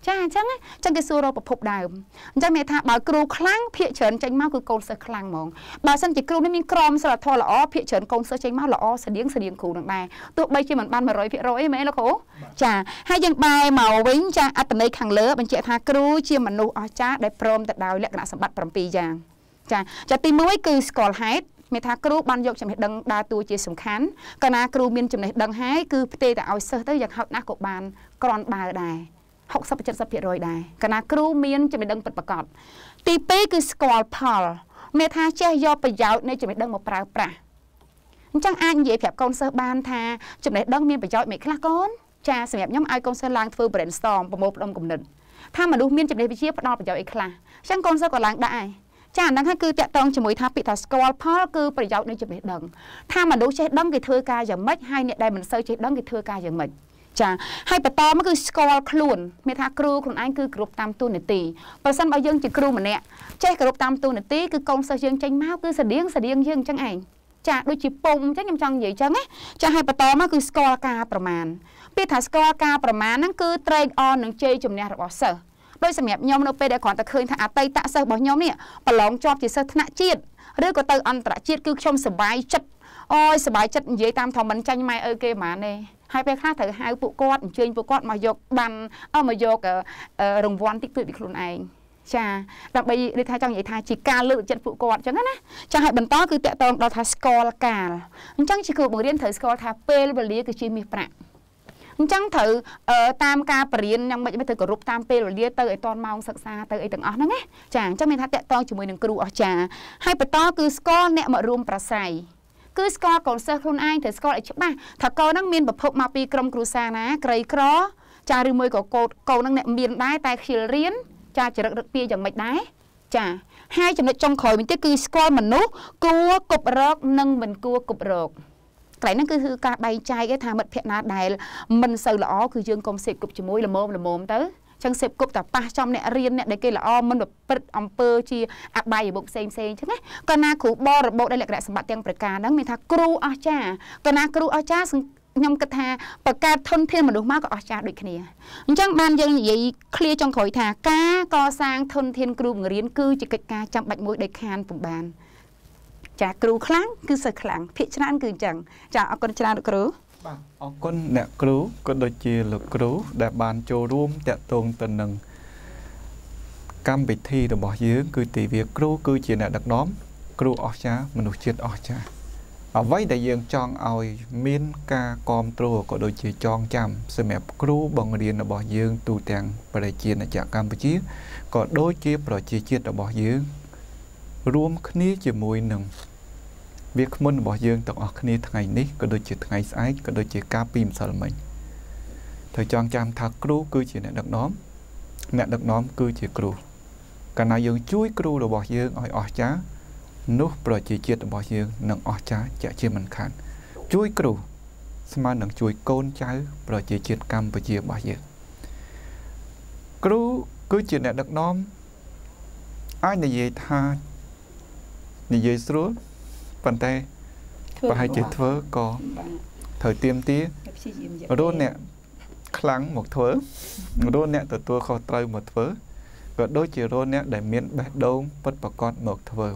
ចាអញ្ចឹងចឹងគេសួររកប្រភពដើមអញ្ចឹងមានថាបើគ្រូខ្លាំងភាកច្រើនចេញមកគឺកូនសិស្សខ្លាំងហ្មងបើសិនជាគ្រូនេះមានក្រមសីលធម៌ល្អភាកច្រើនកូនសិស្សចេញមកល្អស្តៀងស្តៀងគ្រូនឹងដែរទោះបីជាមិនបាន một trăm phần trăm អីមែនលោកគ្រូចាហើយយើងបែរមកវិញចាអត្តន័យខាងលើបញ្ជាក់ថាគ្រូជាមនុស្សអស្ចារ្យដែលព្រមទៅដោយលក្ខណៈសម្បត្តិ 7 យ៉ាងចាចាទី មួយ គឺស្គាល់ហេតុមានថាគ្រូបានយកចំណេះដឹងដើរតួជាសំខាន់កាលណាគ្រូមានចំណេះដឹងហើយគឺផ្ទេរទៅឲ្យសិស្សទៅយ៉ាងហោចណាស់ក៏បានក្រាន់បើដែរ หกสิบ เจ็ดสิบ ភាគរយ ដែរកាលណាគ្រូមានចំណេះដឹងពិតប្រាកដទី ពីរ គឺស្គាល់ផលមានថាចេះយកប្រយោជន៍នៃចំណេះដឹងមកប្រើប្រាស់អញ្ចឹងអាចនិយាយប្រាប់កូនសិស្សបានថាចំណេះដឹងមានប្រយោជន៍មិនខ្លះកូនចាសម្រាប់ខ្ញុំឲ្យកូនសិស្សឡើងធ្វើ brainstorm ប្រមូលផ្ដុំគំនិតថាមនុស្សមានចំណេះវិជ្ជាផ្ដល់ប្រយោជន៍អីខ្លះអញ្ចឹងកូនសិស្សក៏ឡើងដែរចាអាហ្នឹងហើយគឺតាក់ទងជាមួយថាពាក្យថាស្គាល់ផលគឺប្រយោជន៍នៃចំណេះដឹងថាមនុស្សចេះដឹងគេធ្វើការយ៉ាងម៉េចហើយអ្នកដែលមិនសូវចេះដឹងគេធ្វើការយ៉ាងម៉េចចាហើយបន្តមកគឺស្គាល់ខ្លួនមានថាគ្រូខ្លួនឯងគឺគ្រប់តាមតួនាទីប្រសិនបើយើងជាគ្រូម្នាក់ចេះគ្រប់តាមតួនាទីគឺកូនសិស្សយើងចេញមកគឺស្តៀងស្តៀងយើងអញ្ចឹងឯងចាដូចជាពុំអញ្ចឹងខ្ញុំចង់និយាយអញ្ចឹងណាចាហើយបន្តមកគឺស្គាល់ការប្រមាណពាក្យថាស្គាល់ការប្រមាណហ្នឹងគឺត្រេកអរនឹងជ័យជំនះរបស់សិស្សដោយសម្រាប់ខ្ញុំនៅពេលដែលគ្រាន់តែឃើញថាអតីតសិស្សរបស់ខ្ញុំនេះប្រឡងជាប់ជាសិស្សថ្នាក់ជាតិឬក៏ទៅអន្តរជាតិគឺខ្ញុំសប្បាយចិត្តអូយសប្បាយចិត្តនិយាយតាមធម្មមិនចាញ់ម៉ែឪគេហ្មងទេហើយពេលខ្លះត្រូវហៅពួកគាត់អញ្ជើញពួកគាត់មកយកបានអស់មកយករង្វាន់តិចតួចពីខ្លួនឯងចាដើម្បីដូចថាចង់និយាយថាជាការលើកចិត្តពួកគាត់អញ្ចឹងណាចាហើយបន្តគឺតកតងដល់ថាស្គាល់កាលអញ្ចឹងជាគ្រូបង្រៀនត្រូវស្គាល់ថាពេលវេលាគឺជាមាសប្រាក់អញ្ចឹងត្រូវតាមការបរៀនយ៉ាងម៉េចមិនត្រូវគោរពតាមពេលវេលាទៅឲ្យតនម៉ោងសិក្សាទៅអីទាំងអស់ហ្នឹងណាចាអញ្ចឹងមានថាតកតងជាមួយនឹងគ្រូអស្ចារ្យហើយបន្តគឺស្គាល់អ្នកមករួមប្រស័យគឺស្គាល់កូនសិស្សខ្លួនឯងត្រូវស្គាល់ឲ្យច្បាស់ថាកូនហ្នឹងមានប្រភពមកពីក្រុមគ្រួសារណាក្រីក្រចាឬមួយក៏កូនកូនហ្នឹងអ្នកមានដែរតែខ្ជិលរៀនចាចរិតរឹកពីយ៉ាងម៉េចដែរចាហើយចំណុចចុងក្រោយវិញទៀតគឺស្គាល់មនុស្សគួរគប់រកនិងមិនគួរគប់រកកន្លែងហ្នឹងគឺការបែងចែកឯថាមិត្តភក្តិណាដែលមិនសូវល្អគឺយើងកុំសេពគប់ជាមួយល្មមល្មមទៅចឹងសេពគប់តែប៉ះចំអ្នករៀនអ្នកដែលគេល្អមិនប្រព្រឹត្តអំពើជាអបាយមុខផ្សេងផ្សេងចឹងណាកាលណាគ្រូបរិបូរដោយលក្ខណៈសម្បត្តិទាំងប្រការហ្នឹងមានថាគ្រូអស្ចារ្យកាលណាគ្រូអស្ចារ្យខ្ញុំគិតថាបង្កើតធនធានមនុស្សមកក៏អស្ចារ្យដូចគ្នាអញ្ចឹងបានយើងនិយាយឃ្លាចុងក្រោយថាការកសាងធនធានគ្រូបង្រៀនគឺជាកិច្ចការចាំបាច់មួយដែលខានពុំបានចាគ្រូខ្លាំងគឺសិស្សខ្លាំងភាគច្រើនគឺអញ្ចឹងចាអរគុណច្រើនលោកគ្រូបាទអរគុណអ្នកគ្រូក៏ដូចជាលោកគ្រូដែលបានចូលរួមតាក់ទងទៅនឹងកម្មវិធីរបស់យើងគឺទិវាគ្រូគឺជាអ្នកដឹកនាំគ្រូអស្ចារ្យមនុស្សជាតិអស្ចារ្យអ្វីដែលយើងចង់ឲ្យមានការគ្រប់គ្រងក៏ដូចជាចងចាំសម្រាប់គ្រូបង្រៀនរបស់យើងទូទាំងប្រជាជាតិកម្ពុជាក៏ដូចជាប្រជាជាតិរបស់យើងរួមគ្នាជាមួយនឹងវាគ្មិនរបស់យើងទាំងអស់គ្នាថ្ងៃនេះក៏ដូចជាថ្ងៃស្អែកក៏ដូចជាការពីម្សិលមិញត្រូវចងចាំថាគ្រូគឺជាអ្នកដឹកនាំអ្នកដឹកនាំគឺជាគ្រូកាលណាយើងជួយគ្រូរបស់យើងឲ្យអស្ចារ្យនោះប្រជាជាតិរបស់យើងនឹងអស្ចារ្យជាជាមិនខានជួយគ្រូស្មើនឹងជួយកូនចៅប្រជាជាតិកម្ពុជារបស់យើងគ្រូគឺជាអ្នកដឹកនាំអាចនិយាយថានិយាយស្រួលប៉ុន្តែប្រហែលជាធ្វើក៏ត្រូវទៀមទារੂអ្នកខ្លាំងមកធ្វើរੂអ្នកទទួលខុសត្រូវមកធ្វើក៏ដូចជារੂអ្នកដែលមានបេះដូងពិតប្រាកដមកធ្វើឥ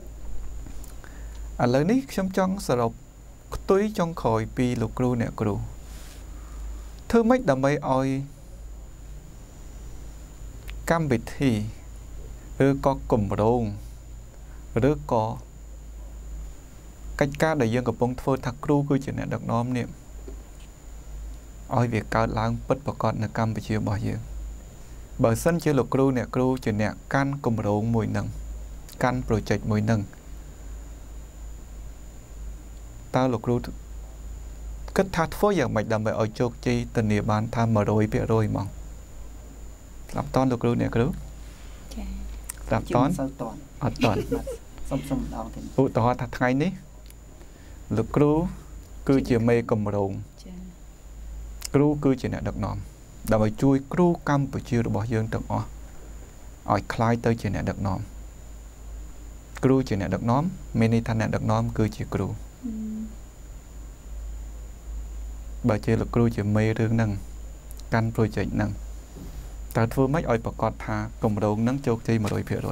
ឡូវនេះខ្ញុំចង់សរុបផ្ទុយចុងក្រោយពីលោកគ្រូអ្នកគ្រូធ្វើម៉េចដើម្បីឲ្យកម្មវិធីឬក៏គម្រោងឬក៏កិច្ចការដែលយើងកំពុងធ្វើថាគ្រូគឺជាអ្នកដឹកនាំនេះឲ្យវាកើតឡើងពិតប្រាកដនៅកម្ពុជារបស់យើងបើសិនជាលោកគ្រូអ្នកគ្រូជាអ្នកកាន់គម្រោងមួយនឹងកាន់ project មួយនឹងតើលោកគ្រូគិតថាធ្វើយ៉ាងម៉េចដើម្បីឲ្យជោគជ័យធានាបានថា một trăm phần trăm ហ្មងស្ដាប់តន់លោកគ្រូអ្នកគ្រូចាស្ដាប់តន់អត់តន់សុំសុំម្ដងទៀតឧទាហរណ៍ថាថ្ងៃនេះលោកគ្រូគឺជាមេគម្រោងគ្រូគឺជាអ្នកដឹកនាំដើម្បីជួយគ្រូកម្ពុជារបស់យើងទាំងអស់ឲ្យคล้ายទៅជាអ្នកដឹកនាំគ្រូជាអ្នកដឹកនាំមានន័យថាអ្នកដឹកនាំគឺជាគ្រូបើជាលោកគ្រូជាមេរឿងហ្នឹងកាន់ project ហ្នឹងតើធ្វើម៉េចឲ្យប្រកាសថាគម្រោងនឹងជោគជ័យ một trăm phần trăm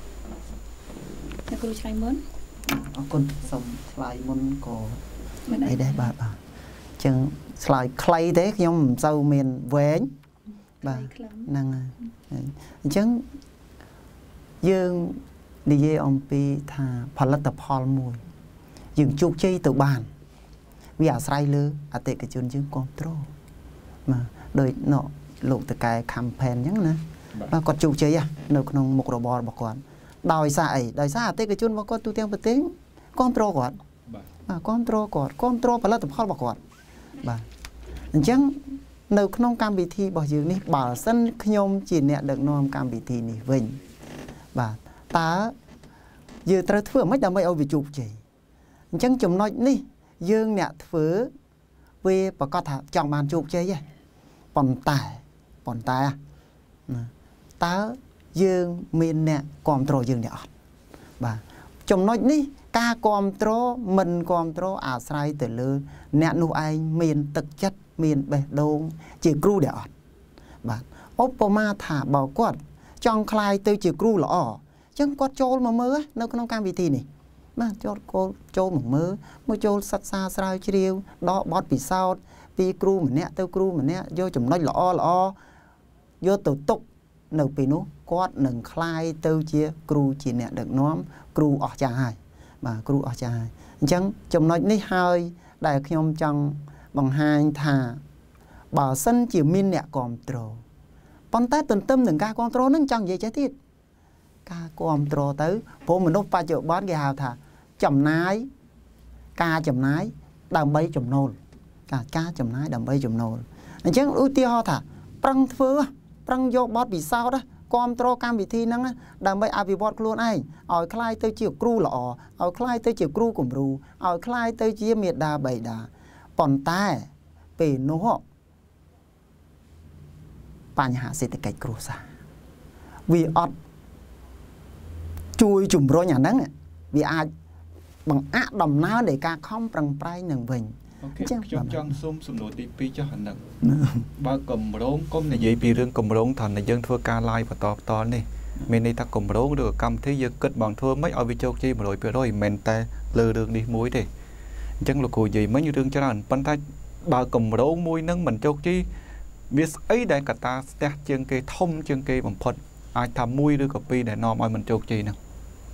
អ្នកគ្រូឆ្លៃមុនអរគុណសូមឆ្លើយមុនក៏មិនអីដែរបាទបាទអញ្ចឹងឆ្លើយខ្លីទេខ្ញុំមិនសូវមានវែងបាទហ្នឹងហើយអញ្ចឹងយើងនិយាយអំពីថាផលិតផលមួយយើងជោគជ័យទៅបានវាអាស្រ័យលើអតិថិជនយើងគ្រប់គ្រងបាទដោយណោលោកតកែ campaign អញ្ចឹងណាបាទគាត់ជោគជ័យនៅក្នុងមុខរបររបស់គាត់ដោយសារអីដោយសារអតិថិជនរបស់គាត់ទូទាំងប្រទេសគ្រប់គ្រងគាត់បាទគ្រប់គ្រងគាត់គ្រប់គ្រងផលិតផលរបស់គាត់បាទអញ្ចឹងនៅក្នុងកម្មវិធីរបស់យើងនេះបើសិនខ្ញុំជាអ្នកដឹកនាំកម្មវិធីនេះវិញបាទតើយើងត្រូវធ្វើម៉េចដើម្បីឲ្យវាជោគជ័យអញ្ចឹងចំណុចនេះយើងអ្នកធ្វើវាប្រកាសថាចង់បានជោគជ័យហ៎ប៉ុន្តែប៉ុន្តែតើយើងមានអ្នកគ្រប់គ្រងយើងទេអត់បាទចំណុចនេះការគ្រប់គ្រងមិនគ្រប់គ្រងអាស្រ័យទៅលើអ្នកនោះឯងមានទឹកចិត្តមានបេះដូងជាគ្រូទេអត់បាទឧបមាថាបើគាត់ចង់ក្លាយទៅជាគ្រូល្អអញ្ចឹងគាត់ចូលមកមើលនៅក្នុងកម្មវិធីនេះបាទចូលចូលមកមើលមកចូលសិក្សាស្រាវជ្រាវដកបទពិសោធន៍ពីគ្រូម្នាក់ទៅគ្រូម្នាក់យកចំណុចល្អល្អយកទៅទុកនៅពេលនោះគាត់នឹងក្លាយទៅជាគ្រូជាអ្នកដឹកនាំគ្រូអស្ចារ្យហើយបាទគ្រូអស្ចារ្យហើយអញ្ចឹងចំណុចនេះហើយដែលខ្ញុំចង់បង្ហាញថាបើសិនជាមានអ្នកគ្រប់គ្រងប៉ុន្តែទន្ទឹមនឹងការគ្រប់គ្រងនឹងចង់និយាយចេះទៀតការគ្រប់គ្រងទៅព្រោះមនុស្សបច្ចុប្បន្នគេហៅថាចំណាយការចំណាយដើម្បីចំណូលការការចំណាយដើម្បីចំណូលអញ្ចឹងឧទាហរណ៍ថាប្រឹងធ្វើប្រឹងយកបទពិសោធន៍គ្រប់គ្រងកម្មវិធីហ្នឹងដើម្បីអភិវឌ្ឍខ្លួនឯងឲ្យคล้ายទៅជាគ្រូល្អឲ្យคล้ายទៅជាគ្រូគំរូឲ្យคล้ายទៅជាមេដាបៃតាប៉ុន្តែពេលនោះបញ្ហាសេដ្ឋកិច្ចគ្រួសារវាអត់ជួយជំរុញអាហ្នឹងវាអាចបង្អាក់ដំណើរនៃការខំប្រឹងប្រែងនឹងវិញអូខេខ្ញុំចង់សូមសំណួរទីពីរចុះអាហ្នឹងបើកម្រងកុំនិយាយពីរឿងកម្រងថាយើងធ្វើការ live បន្តបន្តនេះមានន័យថាកម្រងឬកម្មវិធីយើងគិតបងធ្វើមិនឲ្យវាជោគជ័យ một trăm phần trăm មិនមែនតែលើរឿងនេះមួយទេអញ្ចឹងលោកគ្រូនិយាយមិញរឿងច្រើនប៉ុន្តែបើកម្រងមួយហ្នឹងមិនជោគជ័យវាស្អីដែលកត្តាស្ទះជាងគេធំជាងគេបំផុតអាចថាមួយឬក៏ពីរដែលនាំឲ្យមិនជោគជ័យហ្នឹង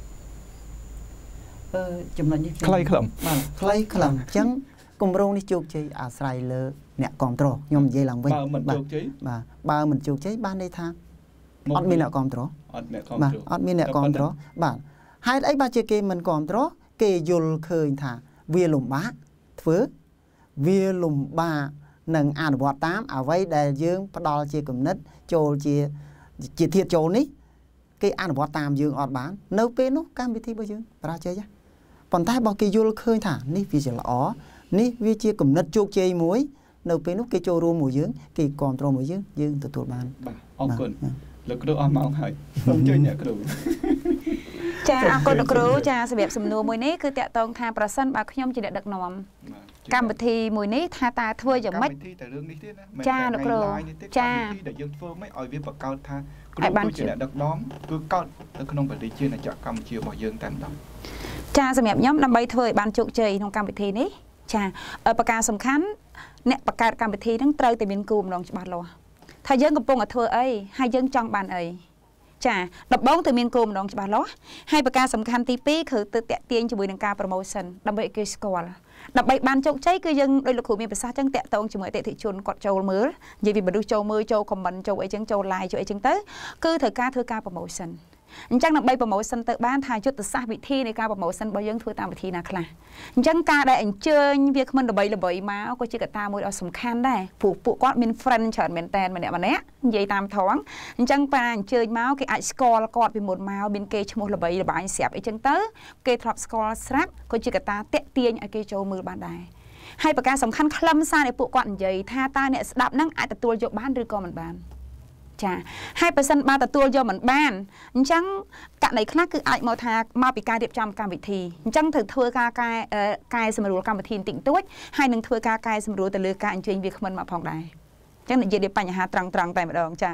អឺចំណុចនេះខ្លីខ្លឹមបាទខ្លីខ្លឹមអញ្ចឹងគម្រោងនេះជោគជ័យអាស្រ័យលើអ្នកគ្រប់គ្រងខ្ញុំនិយាយឡើងវិញបើមិនជោគជ័យបាទបើមិនជោគជ័យបានន័យថាអត់មានអ្នកគ្រប់គ្រងអត់អ្នកគ្រប់គ្រងអត់មានអ្នកគ្រប់គ្រងបាទហេតុអីបើជាគេមិនគ្រប់គ្រងគេយល់ឃើញថាវាលំបាកធ្វើវាលំបាកនឹងអនុវត្តតាមអ្វីដែលយើងផ្ដល់ជាគំនិតចូលជាជាធាតុចូលនេះគេអនុវត្តតាមយើងអត់បាននៅពេលនោះកម្មវិធីរបស់យើងបរាជ័យប៉ុន្តែបើគេយល់ឃើញថានេះវាជាល្អនេះវាជាគំនិតជោគជ័យមួយនៅពេលនោះគេចូលរួមមួយយើងគេគ្រប់គ្រងមួយយើងយើងទទួលបានបាទអរគុណលោកគ្រូអស់ម៉ោងហើយសូមជួយអ្នកគ្រូចាអរគុណលោកគ្រូចាសម្រាប់សំណួរមួយនេះគឺតាក់ទងថាប្រសិនបើខ្ញុំជាអ្នកដឹកនាំកម្មវិធីមួយនេះថាតើធ្វើយ៉ាងម៉េចកម្មវិធីតែរឿងនេះទេណាចាលោកគ្រូចាកម្មវិធីដែលយើងធ្វើមិនឲ្យវាបង្កើតថាគ្រូគឺជាអ្នកដឹកនាំគឺកោតនៅក្នុងប្រទេសជាអាចារ្យកម្ពុជារបស់យើងតែម្ដងចាសម្រាប់ខ្ញុំដើម្បីធ្វើឲ្យបានជោគជ័យក្នុងកម្មវិធីនេះចាប្រការសំខាន់អ្នកបង្កើតកម្មវិធីហ្នឹងត្រូវតែមានគោលបំណងច្បាស់លាស់ថាយើងកំពុងតែធ្វើអីហើយយើងចង់បានអីចាដំបូងទៅមានគោលបំណងច្បាស់លាស់ហើយប្រការសំខាន់ទីពីរគឺទៅតាក់ទាញជាមួយនឹងការ promotion ដើម្បីឲ្យគេស្គាល់ដើម្បីបានជោគជ័យគឺយើងដោយលោកគ្រូមានប្រសាសន៍ចឹងតាក់ទងជាមួយអតិថិជនគាត់ចូលមើលនិយាយពីមនុស្សចូលមើលចូល comment ចូលអីចឹងចូល like ចូលអីចឹងទៅគឺត្រូវការធ្វើការ promotion អញ្ចឹងដើម្បី promotion ទៅបានថាយុទ្ធសាស្ត្រវិធីនៃការ promotion របស់យើងធ្វើតាមវិធីណាខ្លះអញ្ចឹងការដែលអញ្ជើញវាគ្មិនល្បីល្បីមកក៏ជាកត្តាមួយដ៏សំខាន់ដែរព្រោះពួកគាត់មាន friend ច្រើនមែនតើម្នាក់ម្នាក់និយាយតាមត្រង់អញ្ចឹងប៉ាអញ្ជើញមកគេអាចស្គាល់គាត់ពីមុនមកមានគេឈ្មោះល្បីល្បាញស្រាប់អីចឹងទៅគេធ្លាប់ស្គាល់ស្រាប់ក៏ជាកត្តាតាក់ទាញឲ្យគេចូលមើលបានដែរហើយប្រការសំខាន់ខ្លឹមសារនៃពួកគាត់និយាយថាតើអ្នកស្ដាប់នឹងអាចទទួលយកបានឬក៏មិនបានចាហើយបើសិនបើទទួលយកមិនបានអញ្ចឹងករណីខ្លះគឺអាចមកថាមកពីការរៀបចំកម្មវិធីអញ្ចឹងត្រូវធ្វើការកែកែសម្រួលកម្មវិធីបន្តិចតួចហើយនឹងធ្វើការកែសម្រួលទៅលើការអញ្ជើញវាគ្មិនមកផងដែរអញ្ចឹងនិយាយពីបញ្ហាត្រង់ត្រង់តែម្ដងចា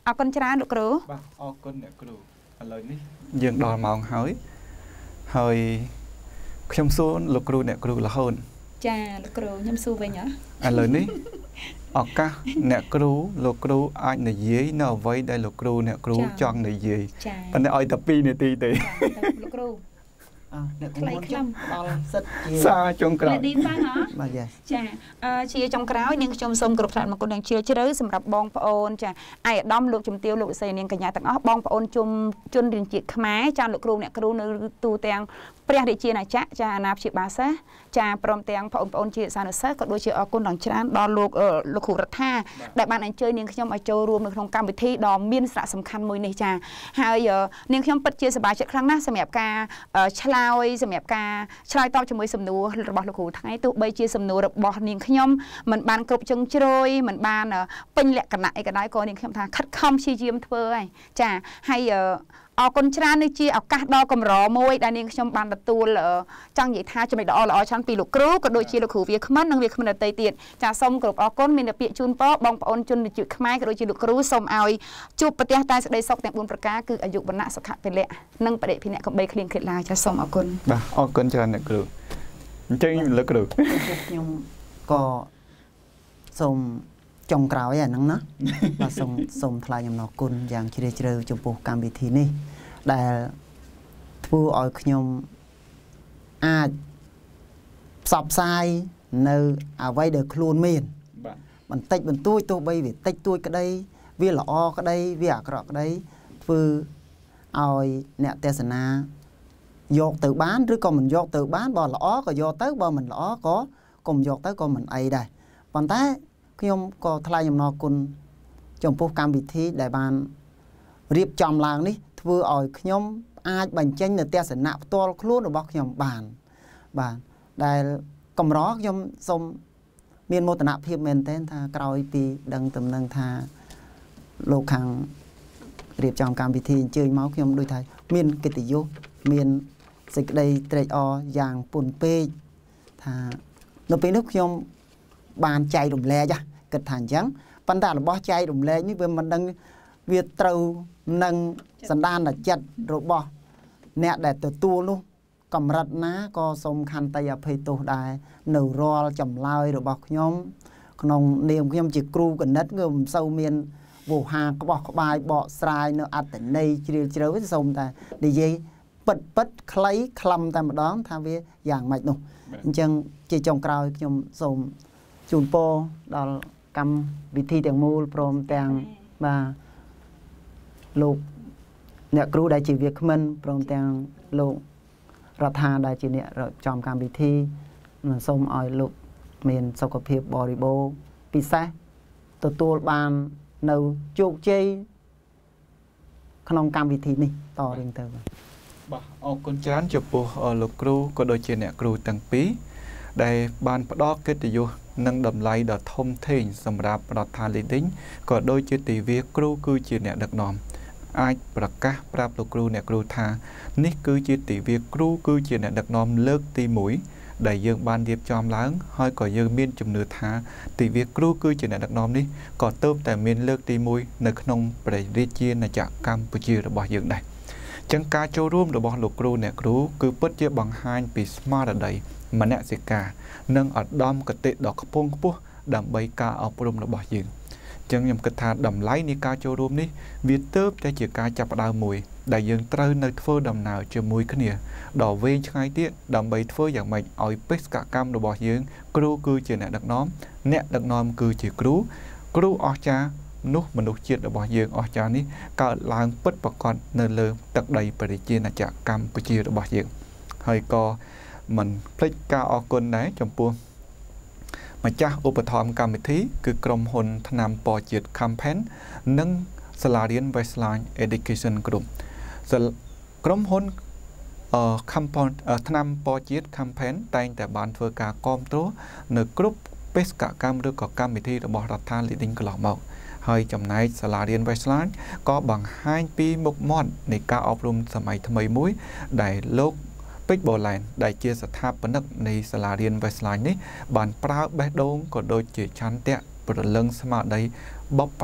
អរគុណច្រើនលោកគ្រូបាទអរគុណអ្នកគ្រូឥឡូវនេះយើងដល់ម៉ោងហើយហើយខ្ញុំសួរលោកគ្រូអ្នកគ្រូរហូតចាលោកគ្រូខ្ញុំសួរវិញហ៎ឥឡូវនេះឱកាសអ្នកគ្រូលោកគ្រូអាចនិយាយនៅអ្វីដែលលោកគ្រូអ្នកគ្រូចង់និយាយប៉ុន្តែឲ្យតែពីរនាទីទេលោកគ្រូអើអ្នកមុនខ្ញុំដល់សិតជាសាចុងក្រោយឌីហ្វាហ៎បាទចាអឺជាចុងក្រោយនាងខ្ញុំសូមគោរពថ្លែងអំណរគុណយ៉ាងជ្រាលជ្រៅសម្រាប់បងប្អូនចាអាយឧត្តមលោកជំទាវលោកវិស័យនាងកញ្ញាទាំងអស់បងប្អូនជុំជនរៀនជាតិខ្មែរចាលោកគ្រូអ្នកគ្រូនៅទូទាំងព្រះរាជាណាចក្រចាអាណាព្យាបាលសិស្សចាព្រមទាំងបងប្អូនជាសានុសិស្សក៏ដូចជាអរគុណដល់ច្រើនដល់លោកលោកគ្រូរដ្ឋាដែលបានអញ្ជើញនាងខ្ញុំឲ្យចូលរួមនៅក្នុងកម្មវិធីដ៏មានសារៈសំខាន់មួយនេះចាហើយនាងខ្ញុំពិតជាសប្បាយចិត្តខ្លាំងណាស់សម្រាប់ការឆ្លើយសម្រាប់ការឆ្លើយតបជាមួយសំណួររបស់លោកគ្រូថ្ងៃទោះបីជាសំណួររបស់នាងខ្ញុំមិនបានគ្រប់ជ្រុងជ្រោយមិនបានពេញលក្ខណៈអីក៏ដោយក៏នាងខ្ញុំថាខិតខំព្យាយាមធ្វើហើយចាហើយអរគុណច្រើននេះជាឱកាសដ៏កម្រមួយដែលនាងខ្ញុំបានទទួលចង់និយាយថាចំណុចល្អល្អច្រើនពីលោកគ្រូក៏ដូចជាលោកគ្រូវាគ្មិននិងវាគ្មិនដទៃទៀតចាសូមគោរពអរគុណមានតែពាក្យជូនពរបងប្អូនជនជាតិខ្មែរក៏ដូចជាលោកគ្រូសូមឲ្យជួបប្រទះតែសេចក្តីសុខទាំងបួនប្រការគឺអាយុវណ្ណៈសុខៈពលៈនិងបរិភិនៈកំបីគ្លៀងគ្លេតឡើយចាសូមអរគុណបាទអរគុណច្រើនអ្នកគ្រូអញ្ចឹងលោកគ្រូខ្ញុំក៏សូមចុងក្រោយអាហ្នឹងណាបាទសូមសូមថ្លែងអំណរគុណយ៉ាងជ្រាលជ្រៅចំពោះកម្មវិធីនេះដែលធ្វើឲ្យខ្ញុំអាចផ្សព្វផ្សាយនៅអ្វីដែលខ្លួនមានបាទបន្តិចបន្តួចទោះបីវាតិចតួចក្តីវាល្អក្តីវាអាក្រក់ក្តីធ្វើឲ្យអ្នកទេសនាយកទៅបានឬក៏មិនយកទៅបានបើល្អក៏យកទៅបើមិនល្អក៏កុំយកទៅក៏មិនអីដែរប៉ុន្តែខ្ញុំក៏ថ្លែងអំណរគុណចំពោះកម្មវិធីដែលបានរៀបចំឡើងនេះធ្វើឲ្យខ្ញុំអាចបញ្ចេញនៅទស្សនៈផ្ទាល់ខ្លួនរបស់ខ្ញុំបានបាទដែលកម្រខ្ញុំសូមមានមោទនភាពមែនទែនថាក្រោយពីដឹងតំណែងថាលោកខាងរៀបចំកម្មវិធីអញ្ជើញមកខ្ញុំដូចថាមានកិត្តិយសមានសេចក្តីត្រេកអរយ៉ាងពន់ពេកថានៅពេលនោះខ្ញុំបានចែករំលែកគិតថាអញ្ចឹងប៉ុន្តែរបស់ចែករំលែកនេះវាមិនដឹងវាត្រូវនឹងសន្តានចិត្តរបស់អ្នកដែលទទួលនោះកម្រិតណាក៏សូមខន្តីអភ័យទោសដែរនៅរាល់ចម្លើយរបស់ខ្ញុំក្នុងនាមខ្ញុំជាគ្រូគណិតគឺមិនសូវមានវោហាក្បោះក្បាយបកស្រាយនៅអត្តន័យជ្រាលជ្រៅទេសូមតែនិយាយពិតពិតខ្លីខ្លឹមតែម្ដងថាវាយ៉ាងម៉េចនោះអញ្ចឹងជាចុងក្រោយខ្ញុំសូមជូនពរដល់កម្មវិធីទាំងមូលព្រមទាំងបាទលោកអ្នកគ្រូដែលជាវាគ្មិនព្រមទាំងលោករដ្ឋាដែលជាអ្នករៀបចំកម្មវិធីសូមឲ្យលោកមានសុខភាពបរិបូរណ៍ពិសេសទទួលបាននៅជោគជ័យក្នុងកម្មវិធីនេះតរៀងទៅបាទអរគុណច្រើនចំពោះលោកគ្រូក៏ដូចជាអ្នកគ្រូទាំងពីរដែលបានផ្ដល់កិត្តិយសនិងតម្លៃដ៏ធំធេងសម្រាប់រដ្ឋាភិបាលក៏ដូចជាទិវាគ្រូគឺជាអ្នកដឹកនាំអាចប្រកាសប្រាប់លោកគ្រូអ្នកគ្រូថានេះគឺជាទិវាគ្រូគឺជាអ្នកដឹកនាំលើកទីមួយដែលយើងបានរៀបចំឡើងហើយក៏យើងមានជំនឿថាទិវាគ្រូគឺជាអ្នកដឹកនាំនេះក៏ទើបតែមានលើកទីមួយនៅក្នុងព្រះរាជាណាចក្រកម្ពុជារបស់យើងដែរចឹងការចូលរួមរបស់លោកគ្រូអ្នកគ្រូគឺពិតជាបង្ហាញពីស្មារតីមនសិការនិងឧត្តមគតិដ៏ខ្ពង់ខ្ពស់ដើម្បីការអប់រំរបស់យើងចឹងខ្ញុំគិតថាតម្លៃនៃការចូលរួមនេះវាទើបតែជាការចាប់ផ្ដើមមួយដែលយើងត្រូវនៅធ្វើដំណើរជាមួយគ្នាដ៏វែងឆ្ងាយទៀតដើម្បីធ្វើយ៉ាងម៉េចឲ្យបេសកកម្មរបស់យើងគ្រូគឺជាអ្នកដឹកនាំអ្នកដឹកនាំគឺជាគ្រូគ្រូអស្ចារ្យនោះមនុស្សជាតិរបស់យើងអស្ចារ្យនេះកើតឡើងពិតប្រាកដនៅលើទឹកដីព្រះរាជាណាចក្រកម្ពុជារបស់យើងហើយក៏មិនភ្លេចការអរគុណដែរចំពោះម្ចាស់ឧបត្ថម្ភកម្មវិធីគឺក្រុមហ៊ុនថ្នាំពណ៌ជាតិ Campaign និងសាលារៀន Westline Education Group ក្រុមហ៊ុនអឺ Campaign ថ្នាំពណ៌ជាតិ Campaign តែងតែបានធ្វើការគាំទ្រនៅគ្រប់បេសកកម្មឬក៏កម្មវិធីរបស់រដ្ឋាភិបាលកន្លងមកហើយចំណែកសាលារៀន Westline ក៏បង្ហាញពីមុខមាត់នៃការអប់រំសម័យថ្មីមួយដែលលោកពេជ្របូឡែនដែលជាស្ថាបនិកនៃសាលារៀន Westline នេះបានប្រើបេះដូងក៏ដូចជាឆន្ទៈព្រលឹងស្មារតីបប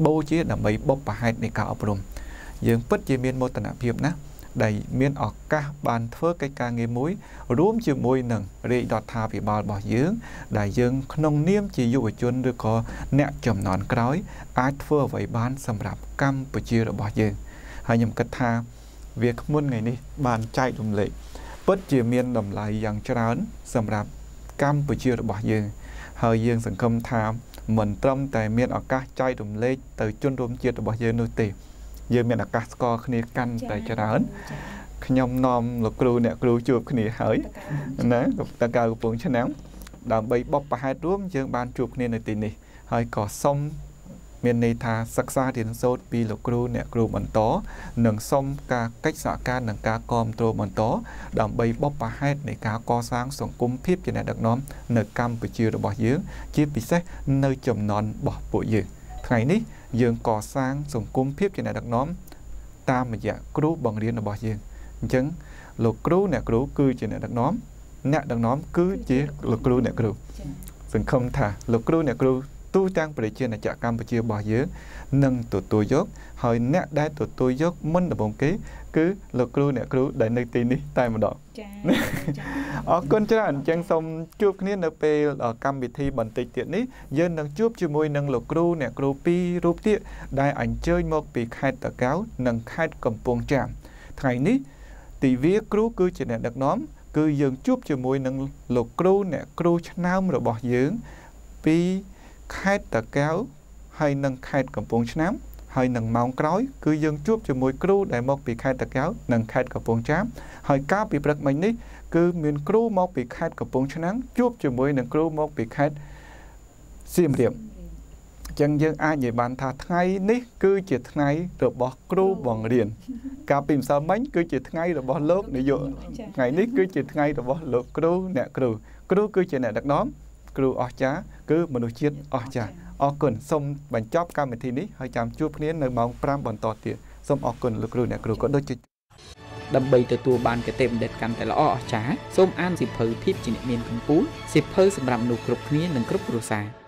បូជាដើម្បីបុព្វហេតុនៃការអប់រំយើងពិតជាមានមោទនភាពណាស់ដែលមានឱកាសបានធ្វើកិច្ចការងារមួយរួមជាមួយនឹងរាជរដ្ឋាភិបាលរបស់យើងដែលយើងក្នុងនាមជាយុវជនឬក៏អ្នកចំនួនក្រោយអាចធ្វើអ្វីបានសម្រាប់កម្ពុជារបស់យើងហើយខ្ញុំគិតថាវាគ្មិនថ្ងៃនេះបានចែករំលែកពិតជាមានតម្លៃយ៉ាងច្រើនសម្រាប់កម្ពុជារបស់យើងហើយយើងសង្ឃឹមថាមិនត្រឹមតែមានឱកាសចែករំលែកទៅជនរួមជាតិរបស់យើងនោះទេយើងមានឱកាសស្គាល់គ្នាកាន់តែច្រើនខ្ញុំនាំលោកគ្រូអ្នកគ្រូជួបគ្នាហើយណាតើកៅកំពង់ឆ្នាំងដើម្បីបបប្រហែលរួមយើងបានជួបគ្នានៅទីនេះហើយក៏សូមមានន័យថាសិក្សារៀនសូត្រពីលោកគ្រូអ្នកគ្រូបន្តនិងសូមការកិច្ចសហការនិងការគាំទ្របន្តដើម្បីបបប្រហែលនៃការកសាងសង្គមភាពជាអ្នកដឹកនាំនៅកម្ពុជារបស់យើងជាពិសេសនៅចំណន់របស់ពួកយើងថ្ងៃនេះយើងកសាងសង្គមភាពជាអ្នកដឹកនាំតាមរយៈគ្រូបង្រៀនរបស់យើងអញ្ចឹងលោកគ្រូអ្នកគ្រូគឺជាអ្នកដឹកនាំអ្នកដឹកនាំគឺជាលោកគ្រូអ្នកគ្រូសង្ឃឹមថាលោកគ្រូអ្នកគ្រូទូទាំងប្រជាណាចក្រកម្ពុជារបស់យើងនឹងទទួលយកហើយអ្នកដែលទទួលយកមិនដំបូងគេគឺលោកគ្រូអ្នកគ្រូដែលនៅទីនេះតែម្ដងចា៎អរគុណច្រើនអញ្ចឹងសូមជួបគ្នានៅពេលកម្មវិធីបន្តិចទៀតនេះយើងនឹងជួបជាមួយនឹងលោកគ្រូអ្នកគ្រូពីររូបទៀតដែលអញ្ជើញមកពីខេត្តតាកែវនិងខេត្តកំពង់ចាមថ្ងៃនេះទិវាគ្រូគឺជាអ្នកដឹកនាំគឺយើងជួបជាមួយនឹងលោកគ្រូអ្នកគ្រូឆ្នើមរបស់យើងពីខេត្តតាកែវហើយនិងខេត្តកំពង់ឆ្នាំងហើយនឹងម៉ោងក្រោយគឺយើងជួបជាមួយគ្រូដែលមកពីខេត្តតាកែវនិងខេត្តកំពង់ចាមហើយកាលពីព្រឹកមិញនេះគឺមានគ្រូមកពីខេត្តកំពង់ឆ្នាំងជួបជាមួយនឹងគ្រូមកពីខេត្តសៀមរាបអញ្ចឹងយើងអាចនិយាយបានថាថ្ងៃនេះគឺជាថ្ងៃរបស់គ្រូបង្រៀនកាលពីម្សិលមិញគឺជាថ្ងៃរបស់លោកនាយកថ្ងៃនេះគឺជាថ្ងៃរបស់លោកគ្រូអ្នកគ្រូគ្រូគឺជាអ្នកដឹកនាំគ្រូអស្ចារ្យគឺមនុស្សជាតិអស្ចារ្យអរគុណសូមបញ្ចប់កម្មវិធីនេះហើយចាំជួបគ្នានៅម៉ោងប្រាំបន្តទៀតសូមអរគុណលោកគ្រូអ្នកគ្រូក៏ដូចជាដើម្បីទទួលបានគតិបណ្ឌិតកាន់តែល្អអស្ចារ្យសូមអានសៀវភៅភាពជាអ្នកមានកម្ពុជាសៀវភៅសម្រាប់មនុស្សគ្រប់គ្នានិងគ្រប់គ្រួសារ